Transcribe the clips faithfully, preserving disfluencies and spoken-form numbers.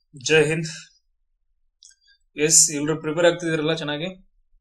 ಜೈ Hind. Yes, ಎಲ್ರು prepare ಆಗ್ತಿದಿರಲ್ಲ ಚೆನ್ನಾಗಿ.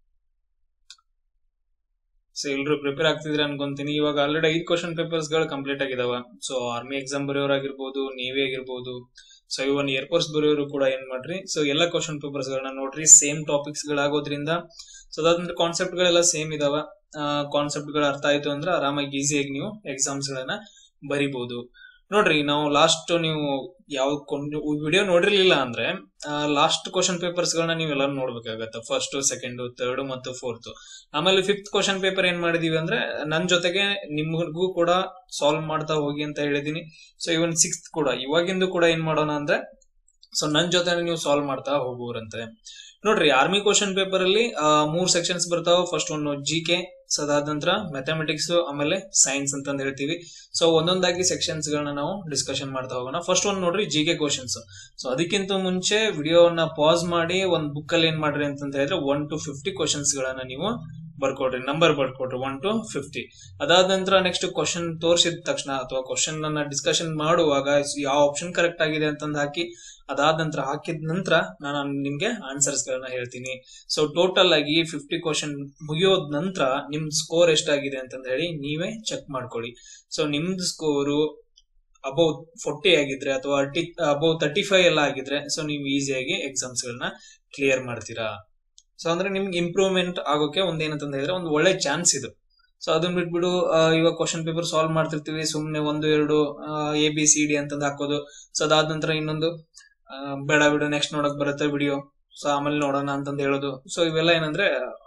ಸೊ ಎಲ್ರು ಪ್ರಿಪೇರ್ ಆಗ್ತಿದ್ರ ಅನ್ಕೊಂತೀನಿ. ಇವಾಗ ಆಲ್ರೆಡಿ ಐದು ಕ್ವಶನ್ ಪೇಪರ್ಸ್ ಗಳು ಕಂಪ್ಲೀಟ್ ಆಗಿದಾವ. ಸೊ ಆರ್ಮಿ ಎಕ್ಸಾಮ್ ಬರೆಯೋರಾಗಿರ್ಬೋದು, ನೇವಿ ಆಗಿರ್ಬೋದು, ಸೊ ಇವನ್ ಏರ್ಫೋರ್ಸ್ ಬರೆಯೋರು ಕೂಡ ಏನ್ ಮಾಡ್ರಿ, ಸೊ ಎಲ್ಲ ಕ್ವಶನ್ ಪೇಪರ್ಸ್ ಗಳನ್ನ ನೋಡ್ರಿ. ಸೇಮ್ ಟಾಪಿಕ್ಸ್ ಗಳಾಗೋದ್ರಿಂದ ಸೊ ಅದಾದ್ಮೇಲೆ ಕಾನ್ಸೆಪ್ಟ್ ಗಳೆಲ್ಲ ಸೇಮ್ ಇದಾವ. ಕಾನ್ಸೆಪ್ಟ್ ಗಳು ಅರ್ಥ ಆಯ್ತು ಅಂದ್ರೆ ಆರಾಮಾಗಿ ಈಸಿಯಾಗಿ ನೀವು ಎಕ್ಸಾಮ್ಸ್ ಗಳನ್ನ ಬರಿಬಹುದು. ನೋಡ್ರಿ, ನಾವು ಲಾಸ್ಟ್ ನೀವು ಯಾವ ವಿಡಿಯೋ ನೋಡಿರ್ಲಿಲ್ಲ ಅಂದ್ರೆ ಲಾಸ್ಟ್ ಕ್ವಶನ್ ಪೇಪರ್ಸ್ ಗಳನ್ನ ನೀವೆಲ್ಲ ನೋಡ್ಬೇಕಾಗತ್ತೆ. ಫಸ್ಟ್, ಸೆಕೆಂಡ್, ಥರ್ಡ್ ಮತ್ತು ಫೋರ್ತ್. ಆಮೇಲೆ ಫಿಫ್ತ್ ಕ್ವಶನ್ ಪೇಪರ್ ಏನ್ ಮಾಡಿದೀವಿ ಅಂದ್ರೆ ನನ್ ಜೊತೆಗೆ ನಿಮ್ಗೂ ಕೂಡ ಸಾಲ್ವ್ ಮಾಡ್ತಾ ಹೋಗಿ ಅಂತ ಹೇಳಿದೀನಿ. ಸೊ ಇವನ್ ಸಿಕ್ಸ್ತ್ ಕೂಡ ಇವಾಗಿಂದು ಕೂಡ ಏನ್ ಮಾಡೋಣ ಅಂದ್ರೆ ಸೊ ನನ್ ಜೊತೆ ನೀವು ಸಾಲ್ವ್ ಮಾಡ್ತಾ ಹೋಗುವರಂತೆ. ನೋಡ್ರಿ, ಆರ್ಮಿ ಕ್ವಶನ್ ಪೇಪರ್ ಅಲ್ಲಿ ಮೂರ್ ಸೆಕ್ಷನ್ಸ್ ಬರ್ತಾವ. ಫಸ್ಟ್ ಒಂದು ಜಿ ಕೆ, ಸೊ ಅದಾದ ನಂತರ ಮ್ಯಾಥಮೆಟಿಕ್ಸ್, ಆಮೇಲೆ ಸೈನ್ಸ್ ಅಂತಂದ್ ಹೇಳ್ತೀವಿ. ಸೊ ಒಂದೊಂದಾಗಿ ಸೆಕ್ಷನ್ಸ್ ಗಳನ್ನ ನಾವು ಡಿಸ್ಕಷನ್ ಮಾಡ್ತಾ ಹೋಗೋಣ. ಫಸ್ಟ್ ಒಂದ್ ನೋಡ್ರಿ, ಜಿ ಕೆ ಕ್ವಶನ್ಸ್. ಸೊ ಅದಕ್ಕಿಂತ ಮುಂಚೆ ವಿಡಿಯೋನ ಪಾಸ್ ಮಾಡಿ ಒಂದ್ ಬುಕ್ ಅಲ್ಲಿ ಏನ್ ಮಾಡ್ರಿ ಅಂತ ಹೇಳಿದ್ರೆ ಒನ್ ಟು ಫಿಫ್ಟಿ ಕ್ವಶನ್ಸ್ ಗಳನ್ನ ನೀವು ಬರ್ಕೊಡ್ರಿ, ನಂಬರ್ ಬರ್ಕೊಡ್ರಿ ಒನ್ ಟು ಫಿಫ್ಟಿ. ಅದಾದ ನಂತರ ನೆಕ್ಸ್ಟ್ ಕ್ವಶನ್ ತೋರಿಸಿದ ತಕ್ಷಣ ಅಥವಾ ಕ್ವಶನ್ ಅನ್ನ ಡಿಸ್ಕಷನ್ ಮಾಡುವಾಗ ಯಾವ ಆಪ್ಷನ್ ಕರೆಕ್ಟ್ ಆಗಿದೆ ಅಂತಂದ್ ಹಾಕಿ, ಅದಾದ ನಂತರ ಹಾಕಿದ ನಂತರ ನಾನು ನಿಮ್ಗೆ ಆನ್ಸರ್ಸ್ ಗಳನ್ನ ಹೇಳ್ತೀನಿ. ಸೊ ಟೋಟಲ್ ಆಗಿ ಫಿಫ್ಟಿ ಕ್ವಶನ್ ಮುಗಿಯೋದ್ ನಂತರ ನಿಮ್ ಸ್ಕೋರ್ ಎಷ್ಟಾಗಿದೆ ಅಂತಂದ್ ಹೇಳಿ ನೀವೇ ಚೆಕ್ ಮಾಡ್ಕೊಳ್ಳಿ. ಸೊ ನಿಮ್ದು ಸ್ಕೋರು ಅಬೌವ್ ಫೋರ್ಟಿ ಆಗಿದ್ರೆ ಅಥವಾ ಅಬೌವ್ ತರ್ಟಿ ಫೈವ್ ಎಲ್ಲ ಆಗಿದ್ರೆ ಸೊ ನೀವು ಈಸಿಯಾಗಿ ಎಕ್ಸಾಮ್ಸ್ ಗಳನ್ನ ಕ್ಲಿಯರ್ ಮಾಡ್ತೀರಾ. ಸೊ ಅಂದ್ರೆ ನಿಮ್ಗೆ ಇಂಪ್ರೂವ್ಮೆಂಟ್ ಆಗೋಕೆ ಒಂದೇನಂತ ಹೇಳಿದ್ರೆ ಒಂದು ಒಳ್ಳೆ ಚಾನ್ಸ್ ಇದು. ಸೊ ಅದನ್ನ ಬಿಟ್ಬಿಡು ಇವಾಗ ಕ್ವಶನ್ ಪೇಪರ್ ಸಾಲ್ವ್ ಮಾಡ್ತಿರ್ತೀವಿ, ಸುಮ್ನೆ ಒಂದು ಎರಡು ಎ ಬಿ ಸಿ ಡಿ ಅಂತಂದ್ ಹಾಕೋದು. ಸೊ ಅದಾದ ನಂತರ ಇನ್ನೊಂದು ಬೇಡ ಬಿಡು ನೆಕ್ಸ್ಟ್ ನೋಡಕ್ ಬರುತ್ತೆ ವಿಡಿಯೋ, ಸೊ ಆಮೇಲೆ ನೋಡೋಣ ಅಂತಂದ್ ಹೇಳೋದು. ಸೊ ಇವೆಲ್ಲ ಏನಂದ್ರೆ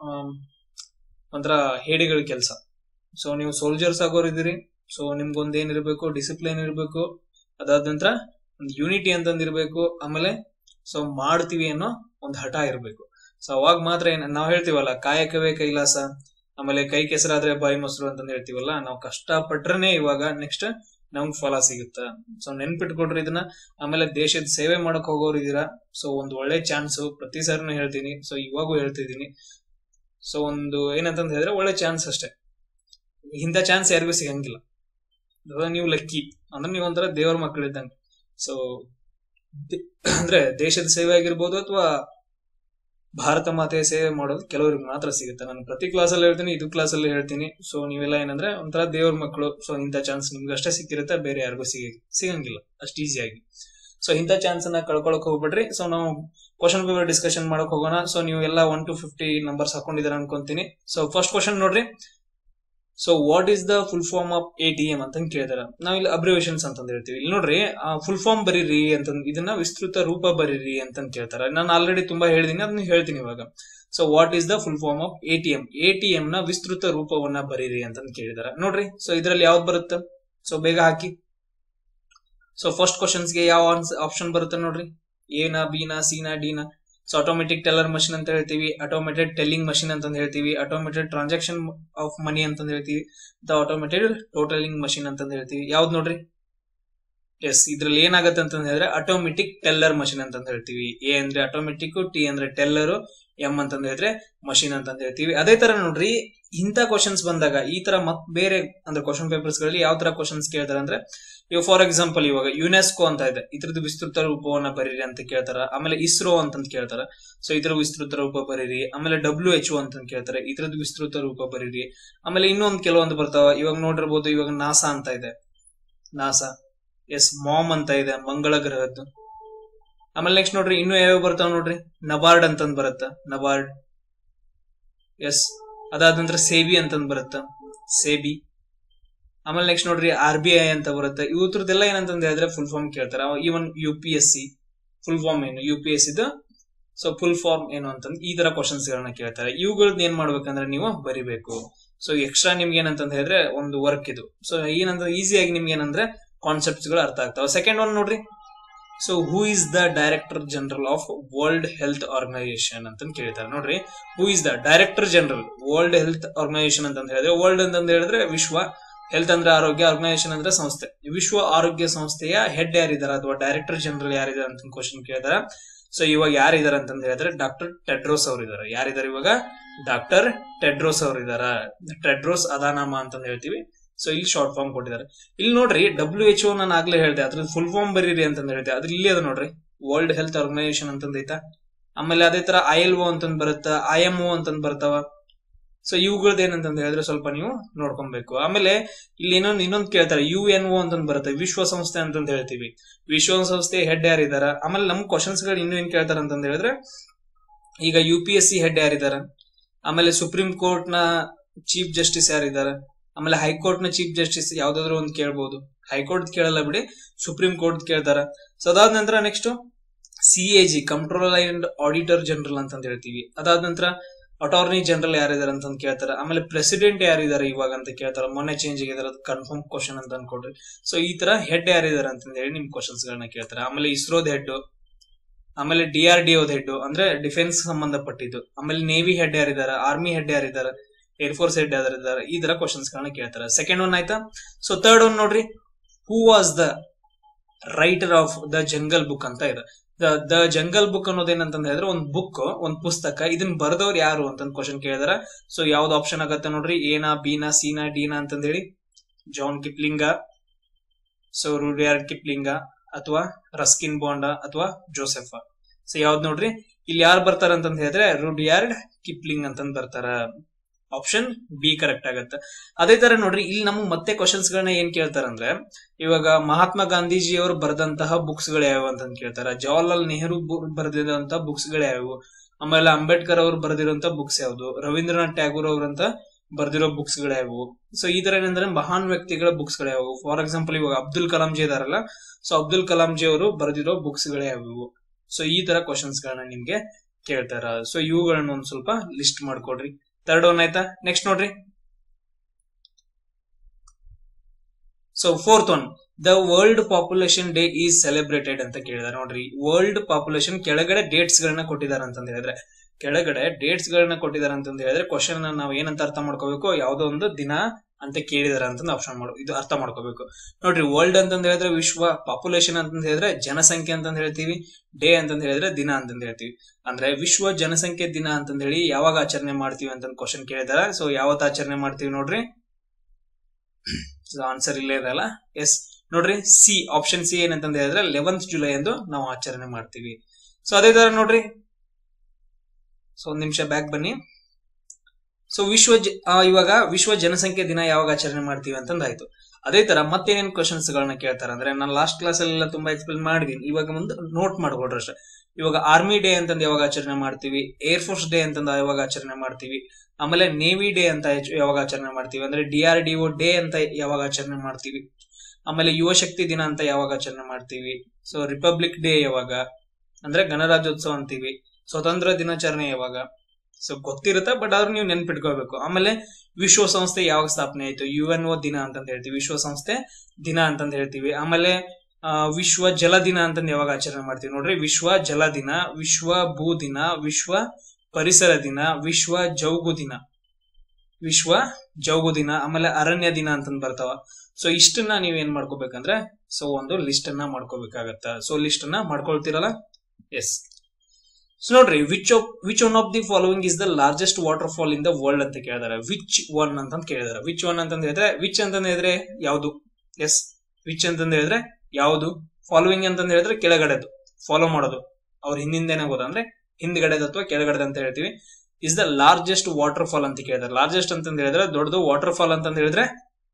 ಒಂಥರ ಹೇಡಿಗಳ ಕೆಲಸ. ಸೊ ನೀವು ಸೋಲ್ಜರ್ಸ್ ಆಗೋರಿದ್ದೀರಿ, ಸೊ ನಿಮ್ಗೊಂದ್ ಏನಿರ್ಬೇಕು, ಡಿಸಿಪ್ಲಿನ್ ಇರ್ಬೇಕು. ಅದಾದ ನಂತರ ಒಂದು ಯೂನಿಟಿ ಅಂತಂದ್ ಇರ್ಬೇಕು. ಆಮೇಲೆ ಸೊ ಮಾಡ್ತೀವಿ ಅನ್ನೋ ಒಂದು ಹಠ ಇರ್ಬೇಕು. ಸೊ ಅವಾಗ ಮಾತ್ರ ಏನ್ ನಾವ್ ಹೇಳ್ತೀವಲ್ಲ, ಕಾಯಕವೇ ಕೈಲಾಸ, ಆಮೇಲೆ ಕೈ ಕೆಸರಾದ್ರೆ ಬಾಯಿ ಮೊಸರು ಅಂತಂದ್ ಹೇಳ್ತೀವಲ್ಲ, ನಾವು ಕಷ್ಟ ಪಟ್ರನೆ ಇವಾಗ ನೆಕ್ಸ್ಟ್ ನಮ್ಗ್ ಫಲ ಸಿಗುತ್ತ. ಸೊ ನೆನ್ಪಿಟ್ಕೊಡ್ರಿ ಇದನ್ನ. ಆಮೇಲೆ ದೇಶದ ಸೇವೆ ಮಾಡಕ್ ಹೋಗೋರಿದ್ದೀರಾ, ಸೊ ಒಂದು ಒಳ್ಳೆ ಚಾನ್ಸ್. ಪ್ರತಿ ಸಾರಿನೂ ಹೇಳ್ತೀನಿ, ಸೊ ಇವಾಗೂ ಹೇಳ್ತಿದೀನಿ. ಸೊ ಒಂದು ಏನಂತಂದ್ ಹೇಳಿದ್ರೆ ಒಳ್ಳೆ ಚಾನ್ಸ್ ಅಷ್ಟೇ. ಇಂಥ ಚಾನ್ಸ್ ಯಾರಿಗೂ ಸಿಗಂಗಿಲ್ಲ. ನೀವು ಲಕ್ಕಿ ಅಂದ್ರೆ ನೀವ್ ಒಂಥರ ದೇವ್ರ ಮಕ್ಕಳಿದ್ದಂಗೆ. ಸೊ ಅಂದ್ರೆ ದೇಶದ ಸೇವೆ ಆಗಿರ್ಬೋದು ಅಥವಾ ಭಾರತ ಮಾತೆಯ ಸೇವೆ ಮಾಡೋದು ಕೆಲವರಿಗೆ ಮಾತ್ರ ಸಿಗುತ್ತೆ. ನಾನು ಪ್ರತಿ ಕ್ಲಾಸ್ ಅಲ್ಲಿ ಹೇಳ್ತೀನಿ, ಇದು ಕ್ಲಾಸ್ ಅಲ್ಲಿ ಹೇಳ್ತೀನಿ. ಸೊ ನೀವೆಲ್ಲ ಏನಂದ್ರೆ ಒಂಥರ ದೇವ್ರ ಮಕ್ಕಳು. ಸೊ ಇಂಥ ಚಾನ್ಸ್ ನಿಮ್ಗೆ ಅಷ್ಟೇ ಸಿಕ್ಕಿರುತ್ತೆ, ಬೇರೆ ಯಾರಿಗೂ ಸಿಗ ಸಿಗಂಗಿಲ್ಲ ಅಷ್ಟು ಈಸಿಯಾಗಿ. ಸೊ ಇಂಥ ಚಾನ್ಸ್ ಅನ್ನ ಕಳ್ಕೊಳಕ್ ಹೋಗ್ಬಿಡ್ರಿ. ಸೊ ನಾವು ಕ್ವಶನ್ ಪೇಪರ್ ಡಿಸ್ಕಷನ್ ಮಾಡಕ್ ಹೋಗೋಣ. ಸೊ ನೀವು ಎಲ್ಲ ಒನ್ ಟು ಫಿಫ್ಟಿ ನಂಬರ್ಸ್ ಹಾಕೊಂಡಿದ್ದೀರಾ ಅನ್ಕೊಂತೀನಿ. ಸೊ ಫಸ್ಟ್ ಕ್ವಶನ್ ನೋಡ್ರಿ. So what is the full form of A T M ಅಂತ ಕೇಳಿದಾರೆ. ನಾವ್ ಇಲ್ಲಿ ಅಬ್ರಿವೇಷನ್ಸ್ ಅಂತಂದ್ ಹೇಳ್ತೀವಿ. ಇಲ್ಲಿ ನೋಡ್ರಿ, ಫುಲ್ ಫಾರ್ಮ್ ಬರೀರಿ ಅಂತ, ಇದನ್ನ ವಿಸ್ತೃತ ರೂಪ ಬರೀರಿ ಅಂತ ಕೇಳ್ತಾರೆ. ನಾನು ಆಲ್ರೆಡಿ ತುಂಬಾ ಹೇಳಿದೀನಿ, ಅದನ್ನ ಹೇಳ್ತೀನಿ ಇವಾಗ. So what is the full form of A T M A T M ನ ವಿಸ್ತೃತ ರೂಪವನ್ನ ಬರೀರಿ ಅಂತ ಕೇಳಿದಾರೆ. ನೋಡ್ರಿ, ಸೊ ಇದ್ರಲ್ಲಿ ಯಾವ್ದು ಬರುತ್ತೆ? ಸೊ ಬೇಗ ಹಾಕಿ. ಸೊ ಫಸ್ಟ್ ಕ್ವಶನ್ಸ್ ಗೆ ಯಾವ ಆಪ್ಷನ್ ಬರುತ್ತೆ ನೋಡ್ರಿ? ಎ ನ, ಬಿ ನ, ಸಿ ನ, ಡಿ ನ. ಸೊ ಆಟೋಮೆಟಿಕ್ ಟೆಲ್ಲರ್ ಮಷಿನ್ ಅಂತ ಹೇಳ್ತೀವಿ, ಆಟೋಮೇಟೆಡ್ ಟೆಲ್ಲಿಂಗ್ ಮಷಿನ್ ಅಂತ ಹೇಳ್ತೀವಿ, ಆಟೋಮೇಟೆಡ್ ಟ್ರಾನ್ಸಾಕ್ಷನ್ ಆಫ್ ಮನಿ ಅಂತ ಹೇಳ್ತೀವಿ, ಆಟೋಮೇಟೆಡ್ ಟೋಟಲಿಂಗ್ ಮಷಿನ್ ಅಂತ ಹೇಳ್ತೀವಿ. ಯಾವ್ದು ನೋಡ್ರಿ? ಎಸ್, ಇದ್ರಲ್ಲಿ ಏನಾಗತ್ತೆ ಅಂತ ಹೇಳಿದ್ರೆ ಆಟೋಮೆಟಿಕ್ ಟೆಲ್ಲರ್ ಮಷಿನ್ ಅಂತ ಹೇಳ್ತೀವಿ. ಎ ಅಂದ್ರೆ ಆಟೋಮೆಟಿಕ್, ಟಿ ಅಂದ್ರೆ ಟೆಲ್ಲರ್, ಎಂ ಅಂತ ಹೇಳಿದ್ರೆ ಮಷಿನ್ ಅಂತ ಹೇಳ್ತೀವಿ. ಅದೇ ತರ ನೋಡ್ರಿ, ಇಂಥ ಕ್ವಶನ್ಸ್ ಬಂದಾಗ ಈ ತರ ಮತ್ ಬೇರೆ ಅಂದ್ರೆ ಕ್ವಶನ್ ಪೇಪರ್ಸ್ ಗಳಲ್ಲಿ ಯಾವ ತರ ಕ್ವಶನ್ಸ್ ಕೇಳ್ತಾರೆ ಅಂದ್ರೆ, ಇವಾಗ ಫಾರ್ ಎಕ್ಸಾಂಪಲ್ ಇವಾಗ ಯುನೆಸ್ಕೋ ಅಂತ ಇದೆ, ಇದ್ರದ್ದು ವಿಸ್ತೃತ ರೂಪವನ್ನ ಬರೀರಿ ಅಂತ ಕೇಳ್ತಾರ. ಆಮೇಲೆ ಇಸ್ರೋ ಅಂತಂದ್ ಕೇಳ್ತಾರ, ಸೊ ಇದ್ರ ವಿಸ್ತೃತ ರೂಪ ಬರೀರಿ. ಆಮೇಲೆ ಡಬ್ಲ್ಯೂ ಎಚ್ ಒ ಅಂತ ಕೇಳ್ತಾರೆ, ಇದ್ರದ್ದು ವಿಸ್ತೃತ ರೂಪ ಬರೀರಿ. ಆಮೇಲೆ ಇನ್ನೊಂದ್ ಕೆಲವೊಂದು ಬರ್ತಾವ, ಇವಾಗ ನೋಡಿರ್ಬೋದು, ಇವಾಗ ನಾಸಾ ಅಂತ ಇದೆ, ನಾಸಾ. ಎಸ್, ಮಾಮ್ ಅಂತ ಇದೆ, ಮಂಗಳ ಗ್ರಹದ್ದು. ಆಮೇಲೆ ನೆಕ್ಸ್ಟ್ ನೋಡ್ರಿ, ಇನ್ನು ಯಾವ್ಯಾವ ಬರ್ತಾವ ನೋಡ್ರಿ? ನಬಾರ್ಡ್ ಅಂತಂದ್ ಬರುತ್ತ, ನಬಾರ್ಡ್. ಎಸ್, ಅದಾದ ನಂತರ ಸೇಬಿ ಅಂತಂದ್ ಬರುತ್ತ, ಸೇಬಿ. ಆಮೇಲೆ ನೆಕ್ಸ್ಟ್ ನೋಡ್ರಿ, ಆರ್ ಬಿ ಐ ಅಂತ ಬರುತ್ತೆ. ಇವ್ರದ್ದೆಲ್ಲ ಏನಂತಂದ್ ಹೇಳಿದ್ರೆ ಫುಲ್ ಫಾರ್ಮ್ ಕೇಳ್ತಾರ. Even U P S C full form ಏನು, ಯು ಪಿ ಎಸ್ ಇದು ಸೊ ಫುಲ್ ಫಾರ್ಮ್ ಏನು ಅಂತಂದ್ ಈ ತರ ಕ್ವಶನ್ಸ್ ಗಳನ್ನ ಕೇಳ್ತಾರೆ. ಇವುಗಳನ್ನ ಏನ್ ಮಾಡ್ಬೇಕಂದ್ರೆ ನೀವು ಬರಿಬೇಕು. ಸೊ ಎಕ್ಸ್ಟ್ರಾ ನಿಮ್ಗೆ ಏನಂತ ಹೇಳಿದ್ರೆ ಒಂದು ವರ್ಕ್ ಇದು. ಸೊ ಏನಂದ್ರೆ ಈಸಿಯಾಗಿ ನಿಮ್ಗೆ ಏನಂದ್ರೆ ಕಾನ್ಸೆಪ್ಟ್ಸ್ ಗಳು ಅರ್ಥ ಆಗ್ತಾವ. ಸೆಕೆಂಡ್ ಒನ್ ನೋಡ್ರಿ. So who is the director general of world health organisation ಅಂತ ಕೇಳ್ತಾರೆ. ನೋಡ್ರಿ, who is the director general world health organisation ಅಂತ ಹೇಳಿದ್ರೆ, ವರ್ಲ್ಡ್ ಅಂತಂದ್ ಹೇಳಿದ್ರೆ ವಿಶ್ವ, ಹೆಲ್ತ್ ಅಂದ್ರೆ ಆರೋಗ್ಯ, ಆರ್ಗನೈಸೇಷನ್ ಅಂದ್ರೆ ಸಂಸ್ಥೆ. ವಿಶ್ವ ಆರೋಗ್ಯ ಸಂಸ್ಥೆಯ ಹೆಡ್ ಯಾರಿದಾರ ಅಥವಾ ಡೈರೆಕ್ಟರ್ ಜನರಲ್ ಯಾರಿದಾರ ಅಂತ ಕ್ವಶನ್ ಕೇಳಿದಾರೆ. ಸೊ ಇವಾಗ ಯಾರಿದಾರ ಅಂತಂದ್ ಹೇಳಿದ್ರೆ ಡಾಕ್ಟರ್ ಟೆಡ್ರೋಸ್ ಅವ್ರು ಇದಾರೆ. ಯಾರಿದಾರೆ ಇವಾಗ? ಡಾಕ್ಟರ್ ಟೆಡ್ರೋಸ್ ಅವ್ರು ಇದಾರ. ಟೆಡ್ರೋಸ್ ಅದಾನಾಮ ಅಂತಂದ್ ಹೇಳ್ತೀವಿ. ಸೊ ಇಲ್ಲಿ ಶಾರ್ಟ್ ಫಾರ್ಮ್ ಕೊಟ್ಟಿದ್ದಾರೆ. ಇಲ್ಲಿ ನೋಡ್ರಿ, ಡಬ್ಲ್ಯೂ ಎಚ್ ಒ ನಾನು ಆಗ್ಲೇ ಹೇಳಿದೆ, ಅದ್ರ ಫುಲ್ ಫಾರ್ಮ್ ಬರೀರಿ ಅಂತ ಹೇಳಿದೆ. ಅದ್ರ ಇಲ್ಲಿ ಅದ ನೋಡ್ರಿ, ವರ್ಲ್ಡ್ ಹೆಲ್ತ್ ಆರ್ಗನೈಸೇಷನ್ ಅಂತಂದ್ ಐತಾ. ಆಮೇಲೆ ಅದೇ ತರ ಐ ಎಲ್ ಒ ಅಂತಂದ್ ಬರುತ್ತ, ಐ ಎಂ ಒ ಅಂತಂದ್ ಬರ್ತಾವ. ಸೊ ಇವುಗಳದ್ದು ಏನಂತಂದ್ ಹೇಳಿದ್ರೆ ಸ್ವಲ್ಪ ನೀವು ನೋಡ್ಕೊಬೇಕು. ಆಮೇಲೆ ಇಲ್ಲಿ ಇನ್ನೊಂದು ಇನ್ನೊಂದು ಕೇಳ್ತಾರೆ, ಯು ಎನ್ ಒ ಅಂತಂದ್ ಬರುತ್ತೆ, ವಿಶ್ವಸಂಸ್ಥೆ ಅಂತಂದ್ ಹೇಳ್ತೀವಿ. ವಿಶ್ವಸಂಸ್ಥೆ ಹೆಡ್ ಯಾರಿದಾರ. ಆಮೇಲೆ ನಮ್ ಕ್ವಶನ್ಸ್ ಗಳು ಇನ್ನೂ ಏನ್ ಕೇಳ್ತಾರ ಅಂತಂದ್ ಹೇಳಿದ್ರೆ, ಈಗ U P S C head ಯಾರಿದಾರ, ಆಮೇಲೆ ಸುಪ್ರೀಂ ಕೋರ್ಟ್ ನ ಚೀಫ್ ಜಸ್ಟಿಸ್ ಯಾರಿದಾರ, ಆಮೇಲೆ ಹೈಕೋರ್ಟ್ ನ ಚೀಫ್ ಜಸ್ಟಿಸ್ ಯಾವ್ದಾದ್ರು ಒಂದು ಕೇಳ್ಬಹುದು. ಹೈಕೋರ್ಟ್ ಕೇಳಲ್ಲ ಬಿಡಿ, ಸುಪ್ರೀಂ ಕೋರ್ಟ್ ಕೇಳ್ತಾರ. ಸೊ ಅದಾದ ನಂತರ next C A G controller and auditor general ಅಂತಂದ್ ಹೇಳ್ತೀವಿ. ಅದಾದ ನಂತರ ಅಟಾರ್ನಿ ಜನರಲ್ ಯಾರಿದಾರೆ ಅಂತಂದ್ ಕೇಳ್ತಾರ. ಆಮೇಲೆ ಪ್ರೆಸಿಡೆಂಟ್ ಯಾರಿದಾರೆ ಇವಾಗ ಅಂತ ಕೇಳ್ತಾರ, ಮೊನ್ನೆ ಚೇಂಜ್ ಆಗಿದಾರ, ಕನ್ಫರ್ಮ್ ಕ್ವಶನ್ ಅಂತ ಅನ್ಕೊಡ್ರಿ. ಸೊ ಈ ತರ ಹೆಡ್ ಯಾರಿದಾರೆ ಅಂತಂದ್ ಹೇಳಿ ನಿಮ್ ಕ್ವಶನ್ಸ್ ಗಳನ್ನ ಕೇಳ್ತಾರೆ. ಆಮೇಲೆ ಇಸ್ರೋದ್ ಹೆಡ್, ಆಮೇಲೆ ಡಿ ಆರ್ ಡಿ ಓದ್ ಹೆಡ್ ಅಂದ್ರೆ ಡಿಫೆನ್ಸ್ ಸಂಬಂಧಪಟ್ಟಿದ್ದು, ಆಮೇಲೆ ನೇವಿ ಹೆಡ್ ಯಾರಿದಾರ, ಆರ್ಮಿ ಹೆಡ್ ಯಾರಿದಾರ, ಏರ್ ಫೋರ್ಸ್ ಹೆಡ್ ಯಾರಿದಾರ, ಈ ತರ ಕ್ವಶನ್ಸ್ ಗಳನ್ನ ಕೇಳ್ತಾರೆ. ಸೆಕೆಂಡ್ ಒನ್ ಆಯ್ತಾ. ಸೊ ಥರ್ಡ್ ಒನ್ ನೋಡ್ರಿ, who was the writer of the jungle book ಅಂತ ಇದೆ. ದ ದ ಜಂಗಲ್ ಬುಕ್ ಅನ್ನೋದೇನಂತಂದ್ ಹೇಳಿದ್ರೆ ಒಂದ್ ಬುಕ್, ಒಂದ್ ಪುಸ್ತಕ, ಇದನ್ನ ಬರೆದವ್ರು ಯಾರು ಅಂತ ಕ್ವಶನ್ ಕೇಳಿದಾರ. ಸೊ ಯಾವ್ದು ಆಪ್ಷನ್ ಆಗತ್ತೆ ನೋಡ್ರಿ, ಎನಾ, ಬಿನಾ, ಸಿನಾ, ಡಿನಾ ಅಂತಂದ್ ಹೇಳಿ. ಜಾನ್ ಕಿಪ್ಲಿಂಗ, ಸೊ ರೂಡಿಯಾರ್ಡ್ ಕಿಪ್ಲಿಂಗ, ಅಥವಾ ರಸ್ಕಿನ್ ಬಾಂಡ, ಅಥವಾ ಜೋಸೆಫ. ಸೊ ಯಾವ್ದು ನೋಡ್ರಿ, ಇಲ್ಲಿ ಯಾರು ಬರ್ತಾರ ಅಂತಂದ್ ಹೇಳಿದ್ರೆ ರೂಡಿಯಾರ್ಡ್ ಕಿಪ್ಲಿಂಗ್ ಅಂತಂದ್ ಬರ್ತಾರ. ಆಪ್ಷನ್ ಬಿ ಕರೆಕ್ಟ್ ಆಗತ್ತೆ. ಅದೇ ತರ ನೋಡ್ರಿ, ಇಲ್ಲಿ ನಮ್ಗೆ ಮತ್ತೆ ಕ್ವಶನ್ಸ್ ಗಳನ್ನ ಏನ್ ಕೇಳ್ತಾರಂದ್ರೆ, ಇವಾಗ ಮಹಾತ್ಮ ಗಾಂಧೀಜಿ ಅವರು ಬರೆದಂತಹ ಬುಕ್ಸ್ ಗಳು ಯಾವ್ಯಾವ ಅಂತ ಕೇಳ್ತಾರ, ಜವಾಹರ್ಲಾಲ್ ನೆಹರು ಬರೆದಿರುವಂತಹ ಬುಕ್ಸ್ ಗಳು ಯಾವ್ಯಾವು, ಆಮೇಲೆ ಅಂಬೇಡ್ಕರ್ ಅವರು ಬರೆದಿರುವಂತ ಬುಕ್ಸ್ ಯಾವ್ದು, ರವೀಂದ್ರನಾಥ್ ಟ್ಯಾಗೂರ್ ಅವರಂತ ಬರ್ದಿರೋ ಬುಕ್ಸ್ ಗಳು ಯಾವ್ಯಾವು. ಸೊ ಈ ತರ ಏನಂದ್ರೆ ಮಹಾನ್ ವ್ಯಕ್ತಿಗಳ ಬುಕ್ಸ್ ಗಳು ಯಾವ್ಯಾವು. ಫಾರ್ ಎಕ್ಸಾಂಪಲ್ ಇವಾಗ ಅಬ್ದುಲ್ ಕಲಾಂ ಜಿ ಇದಾರಲ್ಲ, ಸೊ ಅಬ್ದುಲ್ ಕಲಾಂ ಜಿ ಅವರು ಬರೆದಿರೋ ಬುಕ್ಸ್ ಗಳು ಯಾವ್ಯಾವು. ಸೊ ಈ ತರ ಕ್ವಶನ್ಸ್ ಗಳನ್ನ ನಿಮ್ಗೆ ಕೇಳ್ತಾರ. ಸೊ ಇವುಗಳನ್ನ ಒಂದ್ ಸ್ವಲ್ಪ ಲಿಸ್ಟ್ ಮಾಡ್ಕೊಡ್ರಿ. ಥರ್ಡ್ ಒನ್ ಆಯ್ತಾ. ನೆಕ್ಸ್ಟ್ ನೋಡ್ರಿ, so fourth one, the world population day is celebrated ಅಂತ ಕೇಳಿದಾರೆ. ನೋಡ್ರಿ, ವರ್ಲ್ಡ್ ಪಾಪ್ಯುಲೇಷನ್ ಕೆಳಗಡೆ ಡೇಟ್ಸ್ ಗಳನ್ನ ಕೊಟ್ಟಿದ್ದಾರೆ ಅಂತಂದ ಹೇಳಿದ್ರೆ, ಕೆಳಗಡೆ ಡೇಟ್ಸ್ ಗಳನ್ನ ಕೊಟ್ಟಿದ್ದಾರೆ ಅಂತಂದ ಹೇಳಿದ್ರೆ ಕ್ವಶನ್ ನಾವು ಏನಂತ ಅರ್ಥ ಮಾಡ್ಕೋಬೇಕು, ಯಾವ್ದೋ ಒಂದು ದಿನ ಅಂತ ಕೇಳಿದಾರೆ ಅಂತಂದು ಆಪ್ಷನ್ ಮಾಡು, ಇದು ಅರ್ಥ ಮಾಡ್ಕೋಬೇಕು. ನೋಡ್ರಿ, ವರ್ಲ್ಡ್ ಅಂತಂದ್ ಹೇಳಿದ್ರೆ ವಿಶ್ವ, ಪಾಪ್ಯುಲೇಷನ್ ಅಂತಂದ್ ಹೇಳಿದ್ರೆ ಜನಸಂಖ್ಯೆ ಅಂತಂದ್ ಹೇಳ್ತೀವಿ, ಡೇ ಅಂತಂದ್ ಹೇಳಿದ್ರೆ ದಿನ ಅಂತಂದ್ ಹೇಳ್ತೀವಿ. ಅಂದ್ರೆ ವಿಶ್ವ ಜನಸಂಖ್ಯೆ ದಿನ ಅಂತಂದ್ ಹೇಳಿ ಯಾವಾಗ ಆಚರಣೆ ಮಾಡ್ತೀವಿ ಅಂತ ಕ್ವಶನ್ ಕೇಳಿದಾರೆ. ಸೊ ಯಾವತ್ತು ಆಚರಣೆ ಮಾಡ್ತೀವಿ ನೋಡ್ರಿ, ಆನ್ಸರ್ ಇಲ್ಲೇ ಇರಲ್ಲ. ಎಸ್ ನೋಡ್ರಿ, ಸಿ ಆಪ್ಷನ್ ಸಿ ಏನಂತಂದ್ ಹೇಳಿದ್ರೆ ಲೆವೆಂತ್ ಜುಲೈ ಎಂದು ನಾವು ಆಚರಣೆ ಮಾಡ್ತೀವಿ. ಸೊ ಅದೇ ತರ ನೋಡ್ರಿ, ಸೊ ಒಂದ್ ನಿಮಿಷ ಬ್ಯಾಕ್ ಬನ್ನಿ. ಸೊ ವಿಶ್ವ ಇವಾಗ ವಿಶ್ವ ಜನಸಂಖ್ಯೆ ದಿನ ಯಾವಾಗ ಆಚರಣೆ ಮಾಡ್ತೀವಿ ಅಂತಂದಾಯ್ತು. ಅದೇ ತರ ಮತ್ತೇನೇನ್ ಕ್ವಶನ್ಸ್ ಗಳನ್ನ ಕೇಳ್ತಾರೆ ಅಂದ್ರೆ, ನಾನು ಲಾಸ್ಟ್ ಕ್ಲಾಸ್ ಅಲ್ಲೆಲ್ಲ ತುಂಬಾ ಎಕ್ಸ್ಪ್ಲೇನ್ ಮಾಡಿದೀನಿ, ಇವಾಗ ಮುಂದೆ ನೋಟ್ ಮಾಡ್ಕೊಡ್ರಿ ಅಷ್ಟೇ. ಇವಾಗ ಆರ್ಮಿ ಡೇ ಅಂತಂದ್ ಯಾವಾಗ ಆಚರಣೆ ಮಾಡ್ತೀವಿ, ಏರ್ ಫೋರ್ಸ್ ಡೇ ಅಂತಂದ ಯಾವಾಗ ಆಚರಣೆ ಮಾಡ್ತೀವಿ, ಆಮೇಲೆ ನೇವಿ ಡೇ ಅಂತ ಯಾವಾಗ ಆಚರಣೆ ಮಾಡ್ತೀವಿ, ಅಂದ್ರೆ D R D O day ಅಂತ ಯಾವಾಗ ಆಚರಣೆ ಮಾಡ್ತೀವಿ, ಆಮೇಲೆ ಯುವ ಶಕ್ತಿ ದಿನ ಅಂತ ಯಾವಾಗ ಆಚರಣೆ ಮಾಡ್ತೀವಿ, ಸೊ ರಿಪಬ್ಲಿಕ್ ಡೇ ಯಾವಾಗ ಅಂದ್ರೆ ಗಣರಾಜ್ಯೋತ್ಸವ ಅಂತೀವಿ, ಸ್ವತಂತ್ರ ದಿನಾಚರಣೆ ಯಾವಾಗ. ಸೊ ಗೊತ್ತಿರುತ್ತೆ, ಬಟ್ ಆದ್ರೂ ನೀವು ನೆನ್ಪಿಟ್ಕೋಬೇಕು. ಆಮೇಲೆ ವಿಶ್ವಸಂಸ್ಥೆ ಯಾವಾಗ ಸ್ಥಾಪನೆ ಆಯ್ತು, ಯು ಎನ್ ಒ ದಿನ ಅಂತಂದ್ ಹೇಳ್ತೀವಿ, ವಿಶ್ವಸಂಸ್ಥೆ ದಿನ ಅಂತಂದ್ ಹೇಳ್ತೀವಿ. ಆಮೇಲೆ ವಿಶ್ವ ಜಲ ದಿನ ಅಂತಂದ್ ಯಾವಾಗ ಆಚರಣೆ ಮಾಡ್ತೀವಿ ನೋಡ್ರಿ, ವಿಶ್ವ ಜಲ ದಿನ, ವಿಶ್ವ ಭೂ ದಿನ, ವಿಶ್ವ ಪರಿಸರ ದಿನ, ವಿಶ್ವ ಜೌಗು ದಿನ, ವಿಶ್ವ ಜೌಗು ದಿನ, ಆಮೇಲೆ ಅರಣ್ಯ ದಿನ ಅಂತಂದ್ ಬರ್ತಾವ. ಸೊ ಇಷ್ಟನ್ನ ನೀವ್ ಏನ್ ಮಾಡ್ಕೋಬೇಕಂದ್ರೆ, ಸೊ ಒಂದು ಲಿಸ್ಟ್ ಅನ್ನ ಮಾಡ್ಕೋಬೇಕಾಗತ್ತ. ಸೊ ಲಿಸ್ಟ್ ಅನ್ನ ಮಾಡ್ಕೊಳ್ತಿರಲ್ಲ. ಎಸ್. ಸೊ ನೋಡ್ರಿ, which which one of the following is the largest waterfall in the world ಅಂತ ಕೇಳಿದಾರೆ. ವಿಚ್ ಒನ್ ಅಂತ ಕೇಳಿದಾರೆ. ವಿಚ್ ಒನ್ ಅಂತಂದ್ ಹೇಳಿದ್ರೆ, ವಿಚ್ ಅಂತಂದ್ ಹೇಳಿದ್ರೆ ಯಾವ್ದು. ಎಸ್, ವಿಚ್ ಅಂತಂದ್ ಹೇಳಿದ್ರೆ ಯಾವ್ದು, ಫಾಲೋವಿಂಗ್ ಅಂತಂದ್ ಹೇಳಿದ್ರೆ ಕೆಳಗಡೆದು, ಫಾಲೋ ಮಾಡೋದು, ಅವ್ರ ಹಿಂದಿಂದೇನೆ ಹೋದ ಅಂದ್ರೆ ಹಿಂದ್ಗಡೆದ ಅಥವಾ ಕೆಳಗಡೆದ ಅಂತ ಹೇಳ್ತೀವಿ. Is the largest waterfall ಅಂತ ಕೇಳಿದಾರೆ. ಲಾರ್ಜೆಸ್ಟ್ ಅಂತಂದ್ ಹೇಳಿದ್ರೆ ದೊಡ್ಡದು, ವಾಟರ್ ಫಾಲ್ ಅಂತಂದ್ ಹೇಳಿದ್ರೆ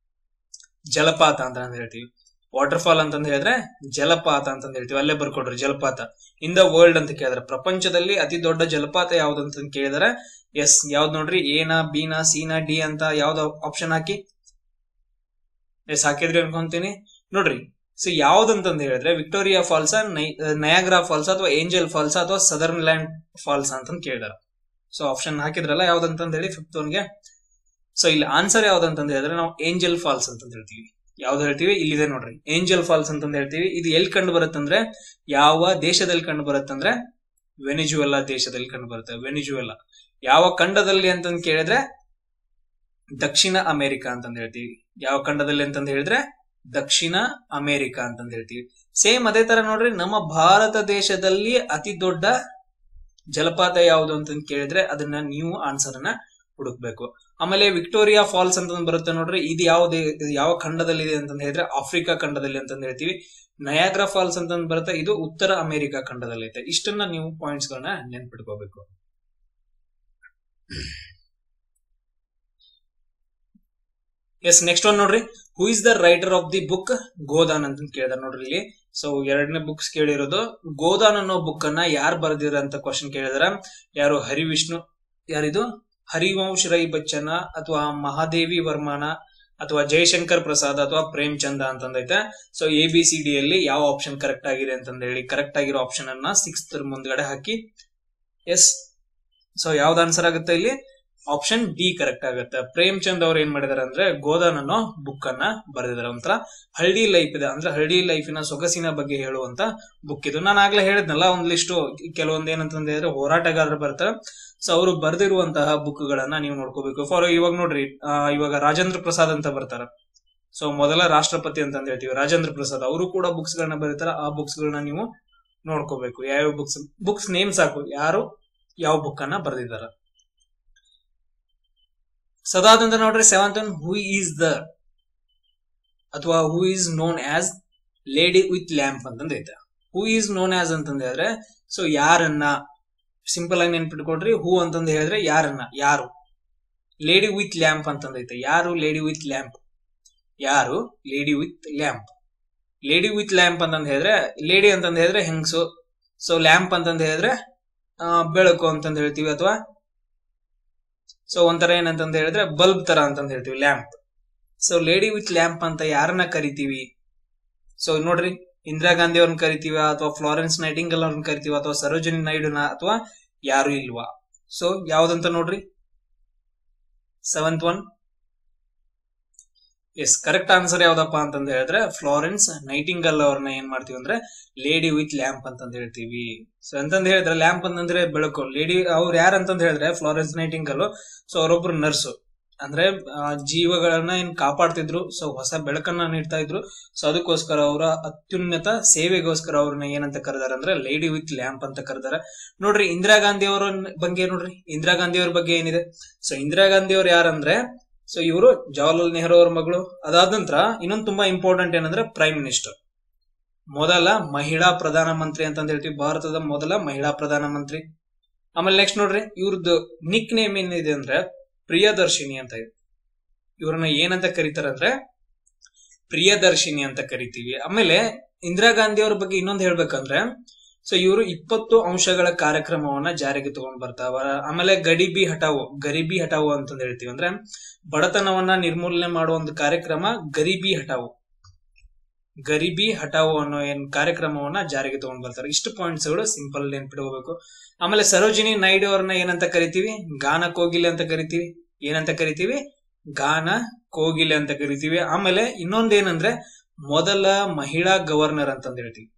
ಜಲಪಾತ ಅಂತ ಹೇಳ್ತೀವಿ. ವಾಟರ್ ಫಾಲ್ ಅಂತಂದ್ ಹೇಳಿದ್ರೆ ಜಲಪಾತ ಅಂತಂದ್ ಹೇಳ್ತೀವಿ. ಅಲ್ಲೇ ಬರ್ಕೊಡ್ರಿ, ಜಲಪಾತ. ಇನ್ ದ ವರ್ಲ್ಡ್ ಅಂತ ಕೇಳಿದ್ರೆ, ಪ್ರಪಂಚದಲ್ಲಿ ಅತಿ ದೊಡ್ಡ ಜಲಪಾತ ಯಾವ್ದು ಅಂತ ಕೇಳಿದಾರೆ. ಎಸ್, ಯಾವ್ದು ನೋಡ್ರಿ, ಎನಾ, ಬಿನಾ, ಸಿನಾ, ಡಿ ಅಂತ ಯಾವ್ದು ಆಪ್ಷನ್ ಹಾಕಿ. ಎಸ್ ಹಾಕಿದ್ರಿ ಅನ್ಕೊಂತೀನಿ. ನೋಡ್ರಿ, ಸೊ ಯಾವ್ದಂತಂದ್ ಹೇಳಿದ್ರೆ ವಿಕ್ಟೋರಿಯಾ ಫಾಲ್ಸ್, ನಯಾಗ್ರಾ ಫಾಲ್ಸ್, ಅಥವಾ ಏಂಜಲ್ ಫಾಲ್ಸ್, ಅಥವಾ ಸದರ್ನ್ ಲ್ಯಾಂಡ್ ಫಾಲ್ಸ್ ಅಂತ ಕೇಳಿದಾರ. ಸೊ ಆಪ್ಷನ್ ಹಾಕಿದ್ರಲ್ಲ ಯಾವ್ದಂತಂದ್ ಹೇಳಿ ಫಿಫ್ತ್ ಒನ್ಗೆ. ಸೊ ಇಲ್ಲಿ ಆನ್ಸರ್ ಯಾವ್ದಂತಂದ್ ಹೇಳಿದ್ರೆ ನಾವು ಏಂಜಲ್ ಫಾಲ್ಸ್ ಅಂತಂದ್ ಹೇಳ್ತೀವಿ. ಯಾವ್ದು ಹೇಳ್ತೀವಿ, ಇಲ್ಲಿದೆ ನೋಡ್ರಿ, ಏಂಜಲ್ ಫಾಲ್ಸ್ ಅಂತಂದ್ ಹೇಳ್ತೀವಿ. ಇದು ಎಲ್ಲಿ ಕಂಡು ಬರುತ್ತಂದ್ರೆ, ಯಾವ ದೇಶದಲ್ಲಿ ಕಂಡು ಬರುತ್ತಂದ್ರೆ ವೆನಿಜುವೆಲಾ ದೇಶದಲ್ಲಿ ಕಂಡು ಬರುತ್ತೆ. ವೆನಿಜುವೆಲಾ ಯಾವ ಖಂಡದಲ್ಲಿ ಅಂತಂದ್ ಕೇಳಿದ್ರೆ ದಕ್ಷಿಣ ಅಮೆರಿಕ ಅಂತಂದ್ ಹೇಳ್ತೀವಿ. ಯಾವ ಖಂಡದಲ್ಲಿ ಅಂತಂದ್ ಹೇಳಿದ್ರೆ ದಕ್ಷಿಣ ಅಮೆರಿಕ ಅಂತಂದ್ ಹೇಳ್ತೀವಿ. ಸೇಮ್ ಅದೇ ತರ ನೋಡ್ರಿ, ನಮ್ಮ ಭಾರತ ದೇಶದಲ್ಲಿ ಅತಿ ದೊಡ್ಡ ಜಲಪಾತ ಯಾವುದು ಅಂತಂದ್ ಕೇಳಿದ್ರೆ ಅದನ್ನ ನೀವು ಆನ್ಸರ್ ಅನ್ನ ಹುಡುಕ್ಬೇಕು. ಆಮೇಲೆ ವಿಕ್ಟೋರಿಯಾ ಫಾಲ್ಸ್ ಅಂತ ಬರುತ್ತೆ ನೋಡ್ರಿ, ಇದು ಯಾವ್ದು ಯಾವ ಖಂಡದಲ್ಲಿ ಇದೆ ಅಂತ ಹೇಳಿದ್ರೆ ಆಫ್ರಿಕಾ ಖಂಡದಲ್ಲಿ ಅಂತ ಹೇಳ್ತೀವಿ. ನಯಾಗ್ರಾ ಫಾಲ್ಸ್ ಅಂತ ಬರುತ್ತೆ, ಇದು ಉತ್ತರ ಅಮೆರಿಕಾ ಖಂಡದಲ್ಲಿ ಐತೆ. ಇಷ್ಟನ್ನ ನೀವು ಪಾಯಿಂಟ್ಸ್ ಗಳನ್ನ ನೆನ್ಪಿಟ್ಕೋಬೇಕು. ಎಸ್, ನೆಕ್ಸ್ಟ್ ಒನ್ ನೋಡ್ರಿ, who is the writer of the book Godan ಅಂತ ಕೇಳಿದಾರೆ ನೋಡ್ರಿ ಇಲ್ಲಿ. ಸೊ ಎರಡನೇ ಬುಕ್ಸ್ ಕೇಳಿರೋದು ಗೋದಾನ್ ಅನ್ನೋ ಬುಕ್ ಅನ್ನ ಯಾರು ಬರೆದಿರ ಅಂತ ಕ್ವಶನ್ ಕೇಳಿದಾರ. ಯಾರು? ಹರಿವಿಷ್ಣು. ಯಾರಿದು? ಹರಿವಂಶ್ ರೈ ಬಚ್ಚನ ಅಥವಾ ಮಹಾದೇವಿ ವರ್ಮನ ಅಥವಾ ಜಯಶಂಕರ್ ಪ್ರಸಾದ್ ಅಥವಾ ಪ್ರೇಮ್ ಚಂದ ಅಂತಂದೈತೆ. So A B C D ಅಲ್ಲಿ ಯಾವ ಆಪ್ಷನ್ ಕರೆಕ್ಟ್ ಆಗಿದೆ ಅಂತಂದ ಹೇಳಿ ಕರೆಕ್ಟ್ ಆಗಿರೋ ಆಪ್ಷನ್ ಅನ್ನ ಸಿಕ್ಸ್ ಮುಂದ್ಗಡೆ ಹಾಕಿ. ಎಸ್, ಸೊ ಯಾವ್ದು ಆನ್ಸರ್ ಆಗುತ್ತೆ ಇಲ್ಲಿ? ಆಪ್ಷನ್ ಡಿ ಕರೆಕ್ಟ್ ಆಗುತ್ತೆ. ಪ್ರೇಮ್ ಚಂದ್ ಅವ್ರು ಏನ್ ಮಾಡಿದಾರೆ ಅಂದ್ರೆ ಗೋದಾನ್ ಅನ್ನೋ ಬುಕ್ ಅನ್ನ ಬರೆದಿದ್ದಾರೆ. ಒಂಥರ ಹಳ್ಳಿ ಲೈಫ್ ಇದೆ ಅಂದ್ರೆ ಹಳ್ಳಿ ಲೈಫಿನ ಸೊಗಸಿನ ಬಗ್ಗೆ ಹೇಳುವಂತ ಬುಕ್ ಇದು. ನಾನು ಆಗ್ಲೇ ಹೇಳಿದ್ನಲ್ಲ ಒಂದ್ ಲಿಸ್ಟ್ ಕೆಲವೊಂದ್ ಏನಂತಂದ್ರೆ ಹೋರಾಟಗಾರರು ಬರ್ತಾರೆ. ಸೊ ಅವರು ಬರೆದಿರುವಂತಹ ಬುಕ್ ಗಳನ್ನ ನೀವು ನೋಡ್ಕೋಬೇಕು. ಫಾರ್ ಇವಾಗ ನೋಡ್ರಿ, ಇವಾಗ ರಾಜೇಂದ್ರ ಪ್ರಸಾದ್ ಅಂತ ಬರ್ತಾರ. ಸೊ ಮೊದಲ ರಾಷ್ಟ್ರಪತಿ ಅಂತ ಹೇಳ್ತೀವಿ ರಾಜೇಂದ್ರ ಪ್ರಸಾದ್, ಅವರು ಕೂಡ ಬುಕ್ಸ್ ಗಳನ್ನ ಬರೀತಾರ. ಆ ಬುಕ್ಸ್ ಗಳನ್ನ ನೀವು ನೋಡ್ಕೋಬೇಕು. ಯಾವ್ಯಾವ ಬುಕ್ಸ್ ಬುಕ್ಸ್ ನೇಮ್ ಸಾಕು, ಯಾರು ಯಾವ ಬುಕ್ ಅನ್ನ ಬರೆದಿದ್ದಾರ. ಸದಾದಂತ ನೋಡ್ರಿ seventh one, who is the ಅಥವಾ who is known as lady with lamp ಅಂತಂದೈತೆ. ಹೂ ಈಸ್ ನೋನ್ ಆಸ್ ಅಂತಂದ ಹೇಳಿದ್ರೆ ಸೊ ಯಾರನ್ನ ಸಿಂಪಲ್ ಆಗಿ ನೆನ್ಪಿಟ್ಕೊಡ್ರಿ. ಹೂ ಅಂತಂದ ಹೇಳಿದ್ರೆ ಯಾರನ್ನ, ಯಾರು. ಲೇಡಿ ವಿತ್ ಲ್ಯಾಂಪ್ ಅಂತಂದೈತೆ. ಯಾರು ಲೇಡಿ ವಿತ್ ಲ್ಯಾಂಪ್? ಯಾರು lady with lamp? Lady with lamp ಅಂತಂದ ಹೇಳಿದ್ರೆ ಲೇಡಿ ಅಂತಂದ ಹೇಳಿದ್ರೆ ಹೆಂಗಸು. ಸೊ ಲ್ಯಾಂಪ್ ಅಂತಂದ ಹೇಳಿದ್ರೆ ಬೆಳಕು ಅಂತಂದ ಹೇಳ್ತೀವಿ. ಅಥವಾ ಸೊ ಒಂಥರ ಏನಂತಂದ ಹೇಳಿದ್ರೆ ಬಲ್ಬ್ ತರ ಅಂತಂದ ಹೇಳ್ತೀವಿ lamp. So lady with lamp ಅಂತ ಯಾರನ್ನ ಕರಿತೀವಿ? ಸೊ ನೋಡ್ರಿ, ಇಂದಿರಾ ಗಾಂಧಿ ಅವ್ರನ್ನ ಕರಿತೀವ ಅಥವಾ ಫ್ಲಾರೆನ್ಸ್ ನೈಟಿಂಗಲ್ ಅವ್ರನ್ನ ಕರಿತೀವ ಅಥವಾ ಸರೋಜಿನಿ ನಾಯ್ಡುನ ಅಥವಾ ಯಾರು ಇಲ್ವಾ? ಸೊ ಯಾವ್ದಂತ ನೋಡ್ರಿ, seventh one. Yes, correct answer ಯಾವ್ದಪ್ಪ ಅಂತಂದ ಹೇಳಿದ್ರೆ ಫ್ಲಾರೆನ್ಸ್ ನೈಟಿಂಗಲ್ ಅವ್ರನ್ನ ಏನ್ ಮಾಡ್ತೀವಿ ಅಂದ್ರೆ ಲೇಡಿ ವಿತ್ ಲ್ಯಾಂಪ್ ಅಂತಂದ ಹೇಳ್ತೀವಿ. ಸೊ ಅಂತಂದ ಹೇಳಿದ್ರೆ ಲ್ಯಾಂಪ್ ಅಂತಂದ್ರೆ ಬೆಳಕು. ಲೇಡಿ ಅವ್ರು ಯಾರಂತಂದ ಹೇಳಿದ್ರೆ ಫ್ಲಾರೆನ್ಸ್ ನೈಟಿಂಗಲ್. ಸೊ ಅವರೊಬ್ರು ನರ್ಸು, ಅಂದ್ರೆ ಜೀವಗಳನ್ನ ಏನ್ ಕಾಪಾಡ್ತಿದ್ರು. ಸೊ ಹೊಸ ಬೆಳಕನ್ನ ನೀಡ್ತಾ ಇದ್ರು. ಸೊ ಅದಕ್ಕೋಸ್ಕರ ಅವರ ಅತ್ಯುನ್ನತ ಸೇವೆಗೋಸ್ಕರ ಅವ್ರನ್ನ ಏನಂತ ಕರೆದಾರ ಅಂದ್ರೆ ಲೇಡಿ ವಿತ್ ಲ್ಯಾಂಪ್ ಅಂತ ಕರೆದಾರ. ನೋಡ್ರಿ, ಇಂದಿರಾ ಗಾಂಧಿ ಅವರ ಬಗ್ಗೆ ನೋಡ್ರಿ, ಇಂದಿರಾ ಗಾಂಧಿ ಅವ್ರ ಬಗ್ಗೆ ಏನಿದೆ. ಸೊ ಇಂದಿರಾ ಗಾಂಧಿ ಅವ್ರು ಯಾರಂದ್ರೆ ಸೊ ಇವರು ಜವಾಹರ್ಲಾಲ್ ನೆಹರು ಅವ್ರ ಮಗಳು. ಅದಾದ ನಂತರ ಇನ್ನೊಂದು ತುಂಬಾ ಇಂಪಾರ್ಟೆಂಟ್ ಏನಂದ್ರೆ ಪ್ರೈಮ್ ಮಿನಿಸ್ಟರ್, ಮೊದಲ ಮಹಿಳಾ ಪ್ರಧಾನ ಮಂತ್ರಿ ಅಂತ ಹೇಳ್ತೀವಿ. ಭಾರತದ ಮೊದಲ ಮಹಿಳಾ ಪ್ರಧಾನ ಮಂತ್ರಿ. ಆಮೇಲೆ ನೆಕ್ಸ್ಟ್ ನೋಡ್ರಿ, ಇವ್ರದ್ದು ನಿಕ್ ನೇಮ್ ಏನಿದೆ ಅಂದ್ರೆ ಪ್ರಿಯದರ್ಶಿನಿ ಅಂತ ಇದೆ. ಇವ್ರನ್ನ ಏನಂತ ಕರೀತಾರ ಅಂದ್ರೆ ಪ್ರಿಯದರ್ಶಿನಿ ಅಂತ ಕರಿತೀವಿ. ಆಮೇಲೆ ಇಂದಿರಾ ಗಾಂಧಿ ಅವ್ರ ಬಗ್ಗೆ ಇನ್ನೊಂದು ಹೇಳ್ಬೇಕಂದ್ರೆ ಸೊ ಇವರು ಇಪ್ಪತ್ತು ಅಂಶಗಳ ಕಾರ್ಯಕ್ರಮವನ್ನ ಜಾರಿಗೆ ತಗೊಂಡ್ ಬರ್ತಾವ. ಆಮೇಲೆ ಗರೀಬಿ ಹಟಾವು ಗರೀಬಿ ಹಟಾವು ಅಂತಂದ ಹೇಳ್ತೀವಿ. ಅಂದ್ರೆ ಬಡತನವನ್ನ ನಿರ್ಮೂಲನೆ ಮಾಡುವ ಒಂದು ಕಾರ್ಯಕ್ರಮ ಗರೀಬಿ ಹಟಾವು ಗರೀಬಿ ಹಟಾವು ಅನ್ನೋ ಏನ್ ಕಾರ್ಯಕ್ರಮವನ್ನ ಜಾರಿಗೆ ತಗೊಂಡ್ ಬರ್ತಾರೆ. ಇಷ್ಟು ಪಾಯಿಂಟ್ಸ್ ಗಳು ಸಿಂಪಲ್ ನೆನ್ಪಿಟ್ಕೋಬೇಕು. ಆಮೇಲೆ ಸರೋಜಿನಿ ನಾಯ್ಡು ಅವ್ರನ್ನ ಏನಂತ ಕರಿತೀವಿ? ಗಾನ ಕೋಗಿಲೆ ಅಂತ ಕರಿತೀವಿ. ಏನಂತ ಕರಿತೀವಿ? ಗಾನ ಕೋಗಿಲೆ ಅಂತ ಕರಿತೀವಿ. ಆಮೇಲೆ ಇನ್ನೊಂದ್ ಏನಂದ್ರೆ ಮೊದಲ ಮಹಿಳಾ ಗವರ್ನರ್ ಅಂತಂದ ಹೇಳ್ತೀವಿ.